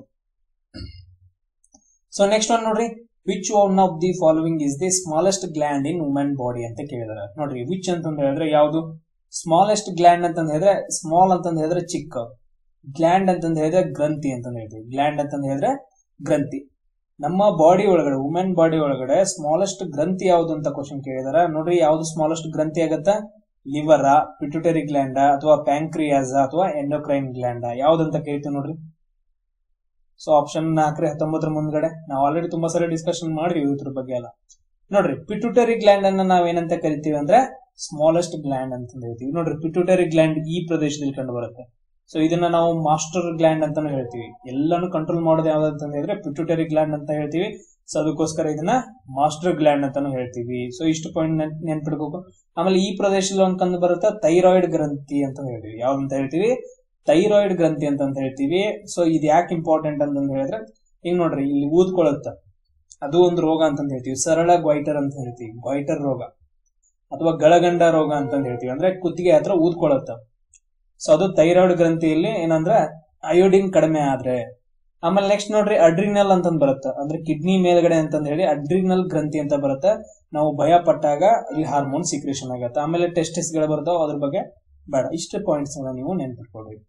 ಸೊ ನೆಕ್ಸ್ಟ್ ಒನ್ ನೋಡ್ರಿ, which one of the following is the smallest gland in women body ಅಂತ ಕೇಳಿದಾರೆ. ನೋಡ್ರಿ ವಿಚ್ ಅಂತ ಹೇಳಿದ್ರೆ ಯಾವ್ದು, ಸ್ಮಾಲೆಸ್ಟ್ ಗ್ಲ್ಯಾಂಡ್ ಅಂತ ಹೇಳಿದ್ರೆ ಸ್ಮಾಲ್ ಅಂತ ಹೇಳಿದ್ರೆ ಚಿಕ್ಕ, ಗ್ಲ್ಯಾಂಡ್ ಅಂತ ಹೇಳಿದ್ರೆ ಗ್ರಂಥಿ ಅಂತ ಹೇಳ್ತೀವಿ. ಗ್ಲ್ಯಾಂಡ್ ಅಂತ ಹೇಳಿದ್ರೆ ಗ್ರಂಥಿ. ನಮ್ಮ ಬಾಡಿ ಒಳಗಡೆ ವುಮೆನ್ ಬಾಡಿ ಒಳಗಡೆ ಸ್ಮಾಲೆಸ್ಟ್ ಗ್ರಂಥಿ ಯಾವ್ದು ಅಂತ ಕ್ವಶನ್ ಕೇಳಿದಾರೆ. ನೋಡ್ರಿ ಯಾವ್ದು ಸ್ಮಾಲೆಸ್ಟ್ ಗ್ರಂಥಿ ಆಗತ್ತ, ಲಿವರ್, ಪಿಟ್ಯುಟರಿ ಗ್ಲ್ಯಾಂಡ್ ಅಥವಾ ಪ್ಯಾಂಕ್ರಿಯಾಸ್ ಅಥವಾ ಎಂಡೋಕ್ರೈನ್ ಗ್ಲ್ಯಾಂಡ್ ಯಾವ್ದಂತ ಕೇಳ್ತೀವಿ ನೋಡ್ರಿ. ಸೊ ಆಪ್ಷನ್ ನಾಲ್ಕರಿ ಹತ್ತೊಂಬತ್ತರ ಮುಂದ್ಗಡೆ ನಾವು ಆಲ್ರೆಡಿ ತುಂಬಾ ಸರಿ ಡಿಸ್ಕಷನ್ ಮಾಡಿದ್ವಿ ಇದ್ರ ಬಗ್ಗೆ ಎಲ್ಲ. ನೋಡ್ರಿ ಪಿಟ್ಯುಟರಿ ಗ್ಲ್ಯಾಂಡ್ ಅನ್ನ ನಾವ್ ಏನಂತ ಕರಿತೀವಿ ಅಂದ್ರೆ ಸ್ಮಾಲೆಸ್ಟ್ ಗ್ಲ್ಯಾಂಡ್ ಅಂತ ಹೇಳ್ತೀವಿ. ನೋಡ್ರಿ ಪಿಟ್ಯುಟರಿ ಗ್ಲ್ಯಾಂಡ್ ಈ ಪ್ರದೇಶದಲ್ಲಿ ಕಂಡು ಬರುತ್ತೆ. ಸೊ ಇದನ್ನ ನಾವು ಮಾಸ್ಟರ್ ಗ್ಲ್ಯಾಂಡ್ ಅಂತಾನು ಹೇಳ್ತೀವಿ. ಎಲ್ಲಾನು ಕಂಟ್ರೋಲ್ ಮಾಡೋದು ಯಾವ್ದಂತ ಹೇಳಿದ್ರೆ ಪಿಟ್ಯುಟರಿ ಗ್ಲ್ಯಾಂಡ್ ಅಂತ ಹೇಳ್ತೀವಿ. ಸೊ ಅದಕ್ಕೋಸ್ಕರ ಇದನ್ನ ಮಾಸ್ಟರ್ ಗ್ಲ್ಯಾಂಡ್ ಅಂತಾನು ಹೇಳ್ತೀವಿ. ಸೊ ಇಷ್ಟು ಪಾಯಿಂಟ್ ನೆನ್ಪಿಡ್ಬೇಕು. ಆಮೇಲೆ ಈ ಪ್ರದೇಶದಲ್ಲಿ ಒಂದು ಕಂಡು ಬರುತ್ತೆ ಥೈರಾಯ್ಡ್ ಗ್ರಂಥಿ ಅಂತ ಹೇಳ್ತೀವಿ. ಯಾವ್ದಂತ ಹೇಳ್ತೀವಿ, ಥೈರಾಯ್ಡ್ ಗ್ರಂಥಿ ಅಂತ ಹೇಳ್ತೀವಿ. ಸೊ ಇದು ಯಾಕೆ ಇಂಪಾರ್ಟೆಂಟ್ ಅಂತಂದ್ ಹೇಳಿದ್ರೆ ಈಗ ನೋಡ್ರಿ ಇಲ್ಲಿ ಊದ್ಕೊಳುತ್ತ, ಅದು ಒಂದು ರೋಗ ಅಂತಂದ್ ಹೇಳ್ತೀವಿ. ಸರಳ ಗ್ವೈಟರ್ ಅಂತ ಹೇಳ್ತೀವಿ, ಗ್ವೈಟರ್ ರೋಗ ಅಥವಾ ಗಳಗಂಡ ರೋಗ ಅಂತಂದ್ ಹೇಳ್ತೀವಿ. ಅಂದ್ರೆ ಕುತ್ತಿಗೆ ಹತ್ರ ಊದ್ಕೊಳುತ್ತ. ಸೊ ಅದು ಥೈರಾಯ್ಡ್ ಗ್ರಂಥಿಯಲ್ಲಿ ಏನಂದ್ರೆ ಅಯೋಡಿನ್ ಕಡಿಮೆ ಆದ್ರೆ. ಆಮೇಲೆ ನೆಕ್ಸ್ಟ್ ನೋಡ್ರಿ ಅಡ್ರಿನಲ್ ಅಂತಂದ್ ಬರುತ್ತೆ, ಅಂದ್ರೆ ಕಿಡ್ನಿ ಮೇಲ್ಗಡೆ ಅಂತಂದ್ ಹೇಳಿ ಅಡ್ರಿನಲ್ ಗ್ರಂಥಿ ಅಂತ ಬರುತ್ತೆ. ನಾವು ಭಯ ಪಟ್ಟಾಗ ಇಲ್ಲಿ ಹಾರ್ಮೋನ್ ಸಿಕ್ರೇಷನ್ ಆಗತ್ತೆ. ಆಮೇಲೆ ಟೆಸ್ಟಿಸ್ ಗಳು ಬರ್ತಾವ, ಅದ್ರ ಬಗ್ಗೆ ಬೇಡ, ಇಷ್ಟು ಪಾಯಿಂಟ್ಸ್ ನೀವು ನೆನ್ಪಿಟ್ಕೊಳ್ರಿ.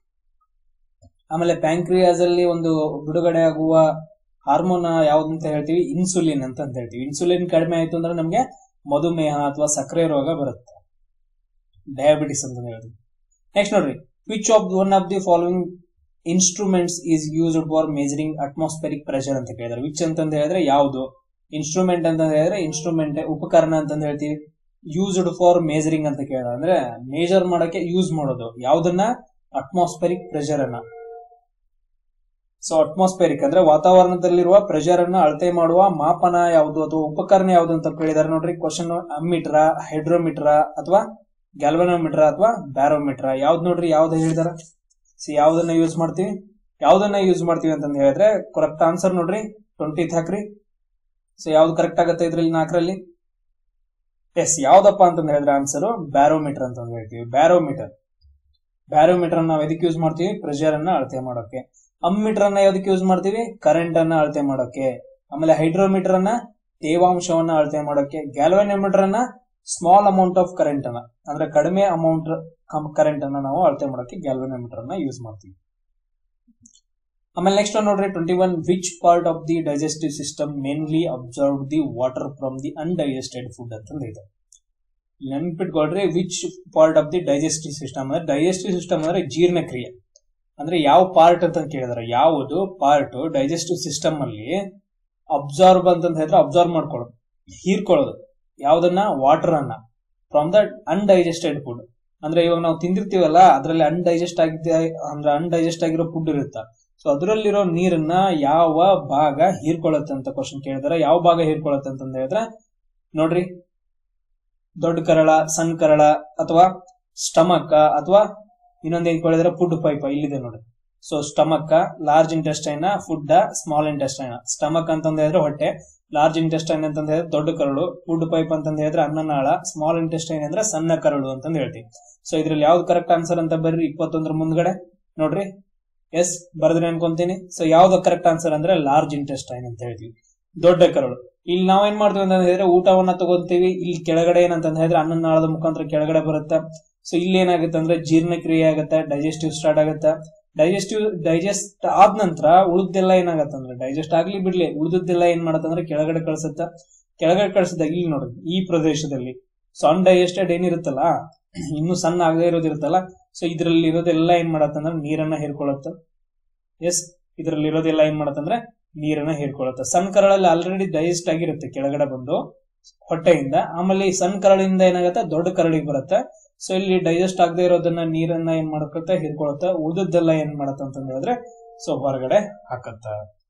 ಆಮೇಲೆ ಪ್ಯಾಂಕ್ರಿಯಾಸ್ ಅಲ್ಲಿ ಒಂದು ಬಿಡುಗಡೆ ಆಗುವ ಹಾರ್ಮೋನ್ ಯಾವ್ದಂತ ಹೇಳ್ತೀವಿ, ಇನ್ಸುಲಿನ್ ಅಂತ ಹೇಳ್ತೀವಿ. ಇನ್ಸುಲಿನ್ ಕಡಿಮೆ ಆಯ್ತು ಅಂದ್ರೆ ನಮ್ಗೆ ಮಧುಮೇಹ ಅಥವಾ ಸಕ್ಕರೆ ರೋಗ ಬರುತ್ತೆ, ಡಯಾಬಿಟಿಸ್ ಅಂತ ಹೇಳ್ತೀವಿ. ನೆಕ್ಸ್ಟ್ ನೋಡ್ರಿ, which of one of the following instruments is used for measuring atmospheric pressure ಅಂತ ಕೇಳಿದ್ರೆ, ವಿಚ್ ಅಂತಂದ ಹೇಳಿದ್ರೆ ಯಾವುದು, ಇನ್ಸ್ಟ್ರೂಮೆಂಟ್ ಅಂತ ಹೇಳಿದ್ರೆ ಇನ್ಸ್ಟ್ರೂಮೆಂಟ್ ಉಪಕರಣ ಅಂತಂದ ಹೇಳ್ತೀವಿ. ಯೂಸ್ಡ್ ಫಾರ್ ಮೇಜರಿಂಗ್ ಅಂತ ಕೇಳಿದ್ರೆ ಅಂದ್ರೆ ಮೇಜರ್ ಮಾಡಕ್ಕೆ ಯೂಸ್ ಮಾಡೋದು ಯಾವ್ದನ್ನ, ಅಟ್ಮಾಸ್ಫಿಯರಿಕ್ ಪ್ರೆಷರ್ ಅನ್ನ. ಸೊ ಅಟ್ಮಾಸ್ಫಿಯರಿಕ್ ಅಂದ್ರೆ ವಾತಾವರಣದಲ್ಲಿರುವ ಪ್ರೆಷರ್ ಅನ್ನ ಅಳತೆ ಮಾಡುವ ಮಾಪನ ಯಾವುದು ಅಥವಾ ಉಪಕರಣ ಯಾವುದು ಅಂತ ಕೇಳಿದಾರೆ. ನೋಡ್ರಿ ಕ್ವಶನ್, ಅಮ್ಮಿಟ್ರ, ಹೈಡ್ರೋಮೀಟ್ರ ಅಥವಾ ಗ್ಯಾಲ್ವನೋಮೀಟ್ರ ಅಥವಾ ಬ್ಯಾರೋಮೀಟ್ರ, ಯಾವ್ದು ನೋಡ್ರಿ, ಯಾವ್ದು ಹೇಳಿದಾರ. ಸಿ ಯಾವ್ದನ್ನ ಯೂಸ್ ಮಾಡ್ತೀವಿ, ಯಾವ್ದನ್ನ ಯೂಸ್ ಮಾಡ್ತೀವಿ ಅಂತಂದ್ ಹೇಳಿದ್ರೆ ಕರೆಕ್ಟ್ ಆನ್ಸರ್ ನೋಡ್ರಿ ಟ್ವೆಂಟಿ ಹಾಕ್ರಿ. ಸೊ ಯಾವ್ದು ಕರೆಕ್ಟ್ ಆಗುತ್ತೆ ಇದ್ರಲ್ಲಿ ನಾಲ್ಕರಲ್ಲಿ? ಎಸ್, ಯಾವ್ದಪ್ಪ ಅಂತಂದ್ ಹೇಳಿದ್ರೆ ಆನ್ಸರ್ ಬ್ಯಾರೋಮೀಟರ್ ಅಂತ ಹೇಳ್ತೀವಿ. ಬ್ಯಾರೋಮೀಟರ್ ಬ್ಯಾರೋಮೀಟರ್ ಅನ್ನ ನಾವು ಎದಕ್ಕೆ ಯೂಸ್ ಮಾಡ್ತೀವಿ, ಪ್ರೆಷರ್ ಅನ್ನ ಅಳತೆ ಮಾಡೋಕೆ. ಅಮ್ಮೀಟರ್ ಅನ್ನ ಯಾವ್ದಕ್ಕೆ ಯೂಸ್ ಮಾಡ್ತೀವಿ, ಕರೆಂಟ್ ಅನ್ನ ಅಳತೆ ಮಾಡೋಕೆ. ಆಮೇಲೆ ಹೈಡ್ರೋಮೀಟರ್ ಅನ್ನ ತೇವಾಂಶವನ್ನ ಅಳತೆ ಮಾಡೋಕೆ. ಗ್ಯಾಲ್ವನೋಮೀಟರ್ ಅನ್ನ ಸ್ಮಾಲ್ ಅಮೌಂಟ್ ಆಫ್ ಕರೆಂಟ್ ಅನ್ನ ಅಂದ್ರೆ ಕಡಿಮೆ ಅಮೌಂಟ್ ಕರೆಂಟ್ ಅನ್ನ ನಾವು ಅಳತೆ ಮಾಡೋಕೆ ಗ್ಯಾಲ್ವನೋಮೀಟರ್ ಅನ್ನ ಯೂಸ್ ಮಾಡ್ತೀವಿ. ಆಮೇಲೆ ನೆಕ್ಸ್ಟ್ ನೋಡ್ರಿ twenty one, which part of the digestive system mainly absorb the water from the undigested food ಅಂತ ಇದೆ. ನೆನ್ಪಿಟ್ಕೊಳ್ರಿ, which part of the digestive system ಅಂದ್ರೆ ಡೈಜೆಸ್ಟಿವ್ ಸಿಸ್ಟಮ್ ಅಂದ್ರೆ ಜೀರ್ಣಕ್ರಿಯೆ. ಅಂದ್ರೆ ಯಾವ ಪಾರ್ಟ್ ಅಂತ ಕೇಳಿದಾರೆ, ಯಾವುದು ಪಾರ್ಟ್ ಡೈಜೆಸ್ಟಿವ್ ಸಿಸ್ಟಮ್ ಅಲ್ಲಿ ಅಬ್ಸಾರ್ಬ್ ಅಂತಂತ ಹೇಳಿದ್ರೆ ಅಬ್ಸಾರ್ವ್ ಮಾಡ್ಕೊಳ್ಳೋದು, ಹೀರ್ಕೊಳ್ಳೋದು ಯಾವ್ದನ್ನ, ವಾಟರ್ ಅನ್ನ ಫ್ರಮ್ ದ ಅನ್ಡೈಜೆಸ್ಟೆಡ್ ಫುಡ್. ಅಂದ್ರೆ ಇವಾಗ ನಾವು ತಿಂದಿರ್ತೀವಲ್ಲ, ಅದ್ರಲ್ಲಿ ಅನ್ಡೈಜೆಸ್ಟ್ ಆಗಿದೆ ಅಂದ್ರೆ ಅನ್ಡೈಜೆಸ್ಟ್ ಆಗಿರೋ ಫುಡ್ ಇರುತ್ತೆ. ಸೊ ಅದರಲ್ಲಿರೋ ನೀರನ್ನ ಯಾವ ಭಾಗ ಹೀರ್ಕೊಳ್ಳುತ್ತೆ ಅಂತ ಕ್ವಶನ್ ಕೇಳಿದಾರೆ. ಯಾವ ಭಾಗ ಹೀರ್ಕೊಳ್ಳುತ್ತೆ ಅಂತಂದ ಹೇಳಿದ್ರೆ ನೋಡ್ರಿ, ದೊಡ್ಡ ಕರಳ, ಸಣ್ಣ ಕರಳ ಅಥವಾ ಸ್ಟಮಕ್ ಅಥವಾ ಇನ್ನೊಂದ್ ಏನ್ ಕೇಳಿದ್ರೆ ಫುಡ್ ಪೈಪ್ ಇಲ್ಲಿದೆ ನೋಡಿ. So stomach, large intestine, food, small intestine. Stomach ಅಂತಂದ ಹೇಳಿದ್ರೆ ಹೊಟ್ಟೆ, ಲಾರ್ಜ್ ಇಂಟೆಸ್ಟೈನ್ ಅಂತಂದ ಹೇಳಿದ್ರೆ ದೊಡ್ಡ ಕರಳು, ಫುಡ್ ಪೈಪ್ ಅಂತಂದ ಹೇಳಿದ್ರೆ ಅನ್ನನಾಳ, ಸ್ಮಾಲ್ ಇಂಟೆಸ್ಟೈನ್ ಅಂದ್ರೆ ಸಣ್ಣ ಕರಳು ಅಂತಂದ್ ಹೇಳ್ತೀವಿ. ಸೊ ಇದ್ರಲ್ಲಿ ಯಾವ್ದು ಕರೆಕ್ಟ್ ಆನ್ಸರ್ ಅಂತ ಬರ್ರಿ ಇಪ್ಪತ್ತೊಂದರ ಮುಂದ್ಗಡೆ ನೋಡ್ರಿ. ಎಸ್ ಬರ್ದ್ರಿ ಅನ್ಕೊಂತೀನಿ. ಸೊ ಯಾವ್ದು ಕರೆಕ್ಟ್ ಆನ್ಸರ್ ಅಂದ್ರೆ ಲಾರ್ಜ್ ಇಂಟೆಸ್ಟೈನ್ ಅಂತ ಹೇಳ್ತೀವಿ, ದೊಡ್ಡ ಕರಳು. ಇಲ್ಲಿ ನಾವ್ ಏನ್ ಮಾಡ್ತೀವಿ ಅಂತ ಹೇಳಿದ್ರೆ ಊಟವನ್ನ ತಗೊಂತೀವಿ, ಇಲ್ಲಿ ಕೆಳಗಡೆ ಏನಂತ ಹೇಳಿದ್ರೆ ಅನ್ನನಾಳದ ಮುಖಾಂತರ ಕೆಳಗಡೆ ಬರುತ್ತೆ. ಸೊ ಇಲ್ಲಿ ಏನಾಗುತ್ತೆ ಅಂದ್ರೆ ಜೀರ್ಣಕ್ರಿಯೆ ಆಗುತ್ತೆ, ಡೈಜೆಸ್ಟಿವ್ ಸ್ಟಾರ್ಟ್ ಆಗುತ್ತೆ. ಡೈಜೆಸ್ಟಿವ್ ಡೈಜೆಸ್ಟ್ ಆದ ನಂತರ ಉಳಿದೆಲ್ಲ ಏನಾಗತ್ತೆ ಅಂದ್ರೆ ಡೈಜೆಸ್ಟ್ ಆಗ್ಲಿ ಬಿಡ್ಲಿ ಉಳಿದೆಲ್ಲ ಏನ್ ಮಾಡತ್ತೆ ಅಂದ್ರೆ ಕೆಳಗಡೆ ಕಳ್ಸುತ್ತ. ಕೆಳಗಡೆ ಕಳ್ಸಿದಾಗ ಇಲ್ಲಿ ನೋಡ್ರಿ ಈ ಪ್ರದೇಶದಲ್ಲಿ ಸೊ ಅನ್ಡೈಜೆಸ್ಟೆಡ್ ಏನಿರುತ್ತಲ್ಲ, ಇನ್ನು ಸಣ್ಣ ಆಗದೆ ಇರೋದಿರುತ್ತಲ್ಲ, ಸೊ ಇದ್ರಲ್ಲಿ ಇರೋದೆಲ್ಲ ಏನ್ ಮಾಡತ್ತಂದ್ರೆ ನೀರನ್ನ ಹೀರ್ಕೊಳ್ಳುತ್ತ. ಎಸ್, ಇದ್ರಲ್ಲಿ ಇರೋದೆಲ್ಲ ಏನ್ ಮಾಡತ್ತಂದ್ರೆ ನೀರನ್ನ ಹೀರ್ಕೊಳ್ಳುತ್ತೆ. ಸಣ್ಣ ಕರಳಲ್ಲಿ ಆಲ್ರೆಡಿ ಡೈಜೆಸ್ಟ್ ಆಗಿರುತ್ತೆ ಕೆಳಗಡೆ ಬಂದು ಹೊಟ್ಟೆಯಿಂದ. ಆಮೇಲೆ ಈ ಸಣ್ಣ ಕರಳಿಂದ ಏನಾಗುತ್ತೆ ದೊಡ್ಡ ಕರಳಿಗೆ ಬರುತ್ತೆ. ಸೊ ಇಲ್ಲಿ ಡೈಜೆಸ್ಟ್ ಆಗದೆ ಇರೋದನ್ನ ನೀರನ್ನ ಏನ್ ಮಾಡಕತ್ತ ಹೀರ್ಕೊಳತ್ತ. ಉಳಿದದ್ದೆಲ್ಲ ಏನ್ ಮಾಡತ್ತ ಅಂತ ಹೇಳಿದ್ರೆ ಸೊ ಹೊರಗಡೆ ಹಾಕತ್ತ.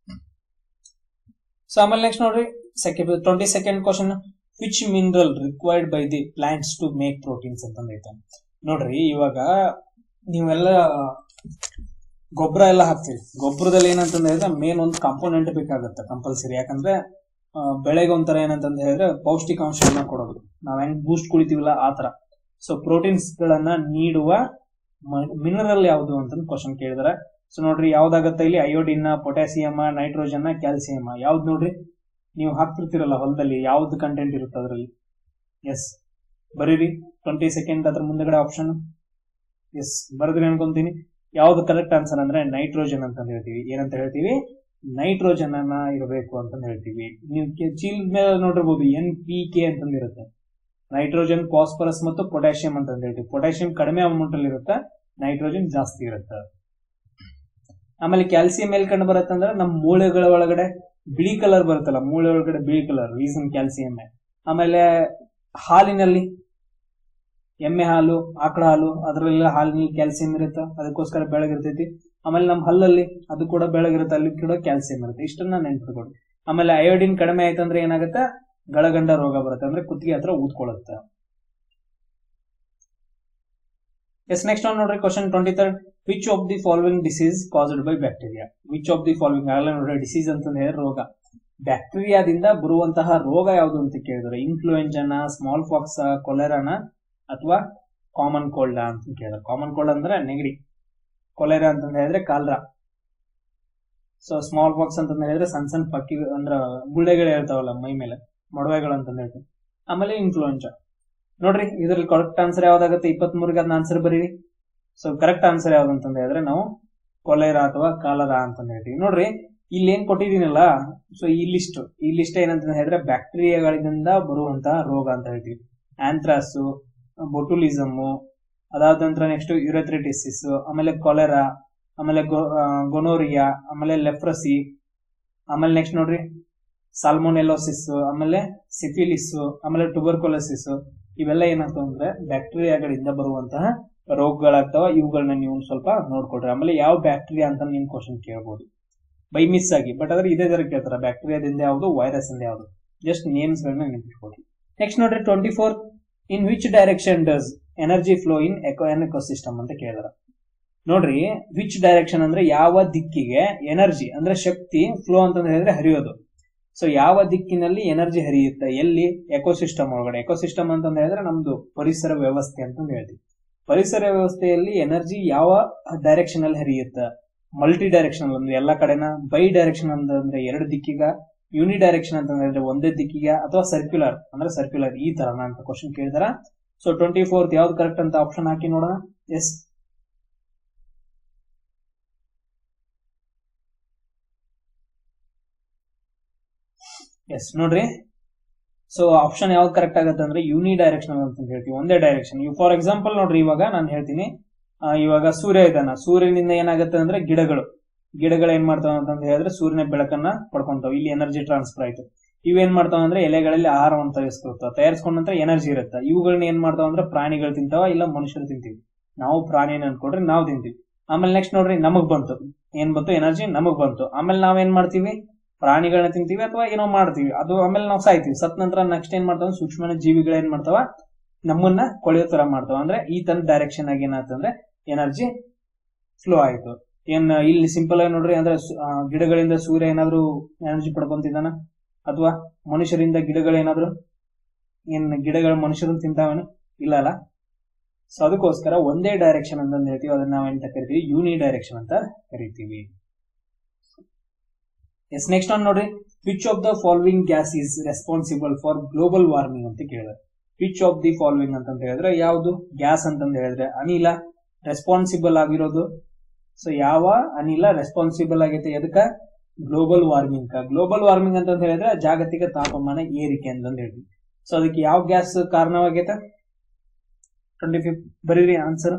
ಸೊ ಆಮೇಲೆ ನೆಕ್ಸ್ಟ್ ನೋಡ್ರಿ second twenty second question, which mineral required by the plants to make proteins ಅಂತಂದೈತೆ. ನೋಡ್ರಿ ಇವಾಗ ನೀವೆಲ್ಲ ಗೊಬ್ಬರ ಎಲ್ಲ ಹಾಕ್ತಿವಿ, ಗೊಬ್ಬರದಲ್ಲಿ ಏನಂತಂದ ಹೇಳಿದ್ರೆ ಮೇನ್ ಒಂದು ಕಾಂಪೋನೆಂಟ್ ಬೇಕಾಗುತ್ತೆ ಕಂಪಲ್ಸರಿ. ಯಾಕಂದ್ರೆ ಬೆಳೆಗೆ ಒಂಥರ ಏನಂತಂದ ಹೇಳಿದ್ರೆ ಪೌಷ್ಟಿಕಾಂಶವನ್ನ ಕೊಡೋದು, ನಾವ್ ಹೆಂಗ್ ಬೂಸ್ಟ್ ಕುಡಿತೀವಲ್ಲ ಆತರ. ಸೊ ಪ್ರೋಟೀನ್ಸ್ ಗಳನ್ನ ನೀಡುವ ಮಿನರಲ್ ಯಾವುದು ಅಂತ ಕ್ವಶನ್ ಕೇಳಿದಾರೆ. ಸೊ ನೋಡ್ರಿ ಯಾವ್ದಾಗತ್ತೆ ಇಲ್ಲಿ, ಅಯೋಡಿನ್, ಪೊಟ್ಯಾಸಿಯಮ್, ನೈಟ್ರೋಜನ್, ಕ್ಯಾಲ್ಸಿಯಮ್. ಯಾವ್ದು ನೋಡ್ರಿ ನೀವು ಹಾಕ್ತಿರ್ತಿರಲ್ಲ ಹೊಲದಲ್ಲಿ, ಯಾವ್ದು ಕಂಟೆಂಟ್ ಇರುತ್ತೆ ಅದ್ರಲ್ಲಿ. ಎಸ್ ಬರೀರಿ ಟ್ವೆಂಟಿ ಸೆಕೆಂಡ್ ಅದ್ರ ಮುಂದಗಡೆ ಆಪ್ಷನ್. ಎಸ್ ಬರದ್ರಿ ಅನ್ಕೊಂತೀನಿ. ಯಾವ್ದು ಕರೆಕ್ಟ್ ಆನ್ಸರ್ ಅಂದ್ರೆ ನೈಟ್ರೋಜನ್ ಅಂತ ಹೇಳ್ತೀವಿ. ಏನಂತ ಹೇಳ್ತೀವಿ, ನೈಟ್ರೋಜನ್ ಅನ್ನ ಇರಬೇಕು ಅಂತ ಹೇಳ್ತೀವಿ. ನೀವು ಚೀಲದ ಮೇಲೆ ನೋಡಿರ್ಬೋದು ಎನ್ ಪಿ ಕೆ ಅಂತಂದಿರುತ್ತೆ. ನೈಟ್ರೋಜನ್, ಫಾಸ್ಫರಸ್ ಮತ್ತು ಪೊಟ್ಯಾಷಿಯಂ ಅಂತ ಹೇಳ್ತೀವಿ. ಪೊಟ್ಯಾಷಿಯಂ ಕಡಿಮೆ ಅಮೌಂಟ್ ಅಲ್ಲಿ ಇರುತ್ತೆ, ನೈಟ್ರೋಜನ್ ಜಾಸ್ತಿ ಇರುತ್ತೆ. ಆಮೇಲೆ ಕ್ಯಾಲ್ಸಿಯಂ ಎಲ್ಲಿ ಕಂಡು ಬರುತ್ತೆ ಅಂದ್ರೆ ನಮ್ಮ ಮೂಳೆಗಳ ಒಳಗಡೆ ಬಿಳಿ ಕಲರ್ ಬರುತ್ತಲ್ಲ, ಮೂಳೆ ಒಳಗಡೆ ಬಿಳಿ ಕಲರ್, ರೀಸನ್ ಕ್ಯಾಲ್ಸಿಯಂ. ಆಮೇಲೆ ಹಾಲಿನಲ್ಲಿ, ಎಮ್ಮೆ ಹಾಲು, ಆಕಳ ಹಾಲು, ಅದರಲ್ಲೆಲ್ಲ ಹಾಲಿನಲ್ಲಿ ಕ್ಯಾಲ್ಸಿಯಂ ಇರುತ್ತೆ, ಅದಕ್ಕೋಸ್ಕರ ಬೆಳಗಿರ್ತೈತಿ. ಆಮೇಲೆ ನಮ್ಮ ಹಲ್ಲಲ್ಲಿ ಅದು ಕೂಡ ಬೆಳಗಿರುತ್ತೆ, ಅಲ್ಲಿ ಕೂಡ ಕ್ಯಾಲ್ಸಿಯಂ ಇರುತ್ತೆ. ಇಷ್ಟನ್ನ ನೆನ್ಪಿಟ್ಕೊಳ್ಳಿ. ಆಮೇಲೆ ಅಯೋಡಿನ್ ಕಡಿಮೆ ಆಯ್ತಂದ್ರೆ ಏನಾಗುತ್ತೆ, ಗಳಗಂಡ ರೋಗ ಬರುತ್ತೆ, ಅಂದ್ರೆ ಕುತ್ತಿಗೆ ಹತ್ರ ಊದ್ಕೊಳ್ಳುತ್ತೆ. ಎಸ್ ನೆಕ್ಸ್ಟ್ ಒನ್ ನೋಡ್ರಿ question twenty third which of the following disease caused by bacteria. Which of the following ಆಗಲ್ಲ ನೋಡ್ರಿ ಡಿಸೀಸ್ ಅಂತ ಹೇಳಿದ್ರೆ ರೋಗ. ಬ್ಯಾಕ್ಟೀರಿಯಾದಿಂದ ಬರುವಂತಹ ರೋಗ ಯಾವುದು ಅಂತ ಕೇಳಿದ್ರೆ ಇನ್ಫ್ಲೂಯೆಂಜಾನ, ಸ್ಮಾಲ್ ಫಾಕ್ಸ್, ಕೊಲೆರಾನ ಅಥವಾ ಕಾಮನ್ ಕೋಲ್ಡ್ ಅಂತ ಕೇಳಿದ್ರೆ. ಕಾಮನ್ ಕೋಲ್ಡ್ ಅಂದ್ರೆ ನೆಗಡಿ, ಕೊಲೆರಾ ಅಂತ ಹೇಳಿದ್ರೆ ಕಾಲ್ರಾ, ಸೊ ಸ್ಮಾಲ್ ಬಾಕ್ಸ್ ಅಂತ ಹೇಳಿದ್ರೆ ಸಣ್ಣ ಸಣ್ಣ ಪಕ್ಕಿ ಅಂದ್ರ ಗುಳ್ಳೆಗಳು ಹೇಳ್ತಾವಲ್ಲ ಮೈ ಮೇಲೆ, ಮೊಡವೆಗಳು ಅಂತ ಹೇಳ್ತೀವಿ. ಆಮೇಲೆ ಇನ್ಫ್ಲೂಯೆಂಜಾ. ನೋಡ್ರಿ ಇದ್ರಲ್ಲಿ ಕರೆಕ್ಟ್ ಆನ್ಸರ್ ಯಾವ್ದಾಗುತ್ತೆ, ಇಪ್ಪತ್ತ್ ಮೂರಿಗೆ ಅದನ್ನ ಆನ್ಸರ್ ಬರೀರಿ. ಸೊ ಕರೆಕ್ಟ್ ಆನ್ಸರ್ ಯಾವ್ದು ಅಂತ ಹೇಳಿದ್ರೆ ನಾವು ಕೊಲೆರಾ ಅಥವಾ ಕಾಲರಾ ಅಂತ ಹೇಳ್ತೀವಿ. ನೋಡ್ರಿ ಇಲ್ಲಿ ಏನ್ ಕೊಟ್ಟಿದೀನಲ್ಲ, ಸೊ ಈ ಲಿಸ್ಟ್ ಈ ಲಿಸ್ಟ್ ಏನಂತ ಹೇಳಿದ್ರೆ ಬ್ಯಾಕ್ಟೀರಿಯಾಗಳಿಂದ ಬರುವಂತಹ ರೋಗ ಅಂತ ಹೇಳ್ತೀವಿ. ಆಂಥ್ರಾಸ್, ಬೊಟುಲಿಸಮ್, ಅದಾದ ನಂತರ ನೆಕ್ಸ್ಟ್ ಯುರೆಥ್ರಿಟಿಸಿಸ್, ಆಮೇಲೆ ಕೊಲೆರಾ, ಆಮೇಲೆ ಗೊನೋರಿಯಾ, ಆಮೇಲೆ ಲೆಫ್ರಸಿ, ಆಮೇಲೆ ನೆಕ್ಸ್ಟ್ ನೋಡ್ರಿ ಸಾಲ್ಮೊನೆಲೋಸಿಸ್, ಆಮೇಲೆ ಸಿಫಿಲಿಸ್, ಆಮೇಲೆ ಟ್ಯೂಬರ್ಕುಲೋಸಿಸ್. ಇವೆಲ್ಲ ಏನಾಗ್ತಾವ ಅಂದ್ರೆ ಬ್ಯಾಕ್ಟೀರಿಯಾಗಳಿಂದ ಬರುವಂತಹ ರೋಗಗಳಾಗ್ತಾವ. ಇವುಗಳನ್ನ ನೀವು ಸ್ವಲ್ಪ ನೋಡ್ಕೊಡ್ರಿ. ಆಮೇಲೆ ಯಾವ ಬ್ಯಾಕ್ಟೀರಿಯಾ ಅಂತ ನಿಮ್ ಕ್ವಶನ್ ಕೇಳಬಹುದು ಬೈ ಮಿಸ್ ಆಗಿ, ಬಟ್ ಆದ್ರೆ ಇದೇ ತರ ಕೇಳ್ತಾರ ಬ್ಯಾಕ್ಟೀರಿಯಾದಿಂದ ಯಾವುದು, ವೈರಸ್ ಇಂದ ಯಾವುದು, ಜಸ್ಟ್ ನೇಮ್ಸ್ ಗಳನ್ನ ನೆನಪಿಟ್ಕೊಡ್ರಿ. ನೆಕ್ಸ್ಟ್ ನೋಡ್ರಿ twenty four in which direction does energy flow in eco an ecosystem ಅಂತ ಕೇಳಿದಾರ. ನೋಡ್ರಿ ವಿಚ್ ಡೈರೆಕ್ಷನ್ ಅಂದ್ರೆ ಯಾವ ದಿಕ್ಕಿಗೆ ಎನರ್ಜಿ ಅಂದ್ರೆ ಶಕ್ತಿ ಫ್ಲೋ ಅಂತ ಹೇಳಿದ್ರೆ ಹರಿಯೋದು. ಸೊ ಯಾವ ದಿಕ್ಕಿನಲ್ಲಿ ಎನರ್ಜಿ ಹರಿಯುತ್ತೆ, ಎಲ್ಲಿ, ಎಕೋಸಿಸ್ಟಮ್ ಒಳಗಡೆ. ಎಕೋಸಿಸ್ಟಮ್ ಅಂತ ಹೇಳಿದ್ರೆ ನಮ್ದು ಪರಿಸರ ವ್ಯವಸ್ಥೆ ಅಂತ ಹೇಳ್ತೀವಿ. ಪರಿಸರ ವ್ಯವಸ್ಥೆಯಲ್ಲಿ ಎನರ್ಜಿ ಯಾವ ಡೈರೆಕ್ಷನ್ ಅಲ್ಲಿ ಹರಿಯುತ್ತೆ, ಮಲ್ಟಿ ಡೈರೆಕ್ಷನ್ ಅಂದ್ರೆ ಎಲ್ಲಾ ಕಡೆನ, ಬೈ ಡೈರೆಕ್ಷನ್ ಅಂತಂದ್ರೆ ಎರಡು ದಿಕ್ಕಿಗ, ಯೂನಿ ಡೈರೆಕ್ಷನ್ ಅಂತ ಹೇಳಿದ್ರೆ ಒಂದೇ ದಿಕ್ಕಿಗ, ಅಥವಾ ಸರ್ಕ್ಯುಲರ್ ಅಂದ್ರೆ ಸರ್ಕ್ಯುಲರ್ ಈ ತರನ ಅಂತ ಕ್ವಶನ್ ಕೇಳಿದಾರ. ಸೊ ಟ್ವೆಂಟಿ ಫೋರ್ತ್ ಯಾವ್ದು ಕರೆಕ್ಟ್ ಅಂತ ಆಪ್ಷನ್ ಹಾಕಿ ನೋಡೋಣ. ಎಸ್ ಎಸ್ ನೋಡ್ರಿ, ಸೊ ಆಪ್ಷನ್ ಯಾವ್ದು ಕರೆಕ್ಟ್ ಆಗುತ್ತೆ ಅಂದ್ರೆ ಯೂನಿ ಡೈರೆಕ್ಷನ್ ಅಂತ ಹೇಳ್ತೀವಿ, ಒಂದೇ ಡೈರೆಕ್ಷನ್. ಫಾರ್ ಎಕ್ಸಾಂಪಲ್ ನೋಡ್ರಿ ಇವಾಗ ನಾನು ಹೇಳ್ತೀನಿ, ಇವಾಗ ಸೂರ್ಯ ಇದಾನ, ಸೂರ್ಯನಿಂದ ಏನಾಗುತ್ತೆ ಅಂದ್ರೆ ಗಿಡಗಳು ಗಿಡಗಳು ಏನ್ ಮಾಡ್ತಾವ ಅಂತ ಹೇಳಿದ್ರೆ ಸೂರ್ಯನ ಬೆಳಕನ್ನ ಪಡ್ಕೊಂತಾವ, ಇಲ್ಲಿ ಎನರ್ಜಿ ಟ್ರಾನ್ಸ್ಫರ್ ಆಯ್ತು. ಇವೇನ್ ಮಾಡ್ತಾವ ಅಂದ್ರೆ ಎಲೆಗಳಲ್ಲಿ ಆಹಾರವನ್ನು ತಯಾರಿಸ್ಕೊಳ್ತಾವ, ತಯಾರಿಸ್ಕೊಂಡ ನಂತರ ಎನರ್ಜಿ ಇರುತ್ತೆ. ಇವುಗಳನ್ನ ಏನ್ ಮಾಡ್ತಾವ ಅಂದ್ರೆ ಪ್ರಾಣಿಗಳು ತಿಂತಾವ, ಇಲ್ಲ ಮನುಷ್ಯರು ತಿಂತೀವಿ. ನಾವು ಪ್ರಾಣಿನ ಅನ್ಕೊಡ್ರಿ ನಾವು ತಿಂತೀವಿ. ಆಮೇಲೆ ನೆಕ್ಸ್ಟ್ ನೋಡ್ರಿ ನಮಗ್ ಬಂತು, ಏನ್ ಬಂತು ಎನರ್ಜಿ ನಮಗ್ ಬಂತು. ಆಮೇಲೆ ನಾವೇನ್ ಮಾಡ್ತೀವಿ, ಪ್ರಾಣಿಗಳನ್ನ ತಿಂತೀವಿ ಅಥವಾ ಏನೋ ಮಾಡ್ತೀವಿ, ಅದು ಆಮೇಲೆ ನಾವು ಸಾಯ್ತೀವಿ. ಸತ್ ನಂತರ ನೆಕ್ಸ್ಟ್ ಏನ್ ಮಾಡ್ತಾವ, ಸೂಕ್ಷ್ಮ ಜೀವಿಗಳು ಏನ್ ಮಾಡ್ತಾವ, ನಮ್ಮನ್ನ ಕೊಳೆಯೋ ತರ ಮಾಡ್ತಾವ. ಅಂದ್ರೆ ಈ ತರ ಡೈರೆಕ್ಷನ್ ಆಗಿ ಏನಾಯ್ತಂದ್ರೆ ಎನರ್ಜಿ ಫ್ಲೋ ಆಯ್ತು. ಏನ್ ಇಲ್ಲಿ ಸಿಂಪಲ್ ಆಗಿ ನೋಡ್ರಿ, ಅಂದ್ರೆ ಗಿಡಗಳಿಂದ ಸೂರ್ಯ ಏನಾದ್ರು ಎನರ್ಜಿ ಪಡ್ಕೊಂತಿದ್ದಾನ, ಅಥವಾ ಮನುಷ್ಯರಿಂದ ಗಿಡಗಳೇನಾದ್ರು, ಏನ್ ಗಿಡಗಳ ಮನುಷ್ಯರನ್ನ ತಿಂತಾವೇನು, ಇಲ್ಲ ಅಲ್ಲ. ಸೊ ಅದಕ್ಕೋಸ್ಕರ ಒಂದೇ ಡೈರೆಕ್ಷನ್ ಅಂತ ಹೇಳ್ತೀವಿ, ಅದನ್ನ ನಾವೇಂತ ಕರಿತೀವಿ, ಯೂನಿ ಡೈರೆಕ್ಷನ್ ಅಂತ ಕರಿತೀವಿ. ಎಸ್ ನೆಕ್ಸ್ಟ್ ಒನ್ ನೋಡ್ರಿ, which of the following gas is responsible for global warming ಅಂತ ಕೇಳಿದ್ರೆ. ವಿಚ್ ಆಫ್ ದಿ ಫಾಲೋವಿಂಗ್ ಅಂತ ಹೇಳಿದ್ರೆ ಯಾವುದು ಗ್ಯಾಸ್ ಅಂತಂದ ಹೇಳಿದ್ರೆ ಅನಿಲ ರೆಸ್ಪಾನ್ಸಿಬಲ್ ಆಗಿರೋದು. ಸೊ ಯಾವ ಅನಿಲ ರೆಸ್ಪಾನ್ಸಿಬಲ್ ಆಗೈತೆ ಎದಕ್ಕ, ಗ್ಲೋಬಲ್ ವಾರ್ಮಿಂಗ್. ಗ್ಲೋಬಲ್ ವಾರ್ಮಿಂಗ್ ಅಂತ ಹೇಳಿದ್ರೆ ಜಾಗತಿಕ ತಾಪಮಾನ ಏರಿಕೆ ಅಂತಂದ ಹೇಳ್ತೀವಿ. ಸೊ ಅದಕ್ಕೆ ಯಾವ ಗ್ಯಾಸ್ ಕಾರಣವಾಗೈತೆ, ಟ್ವೆಂಟಿ ಫಿಫ್ತ್ ಬರೀರಿ ಆನ್ಸರ್.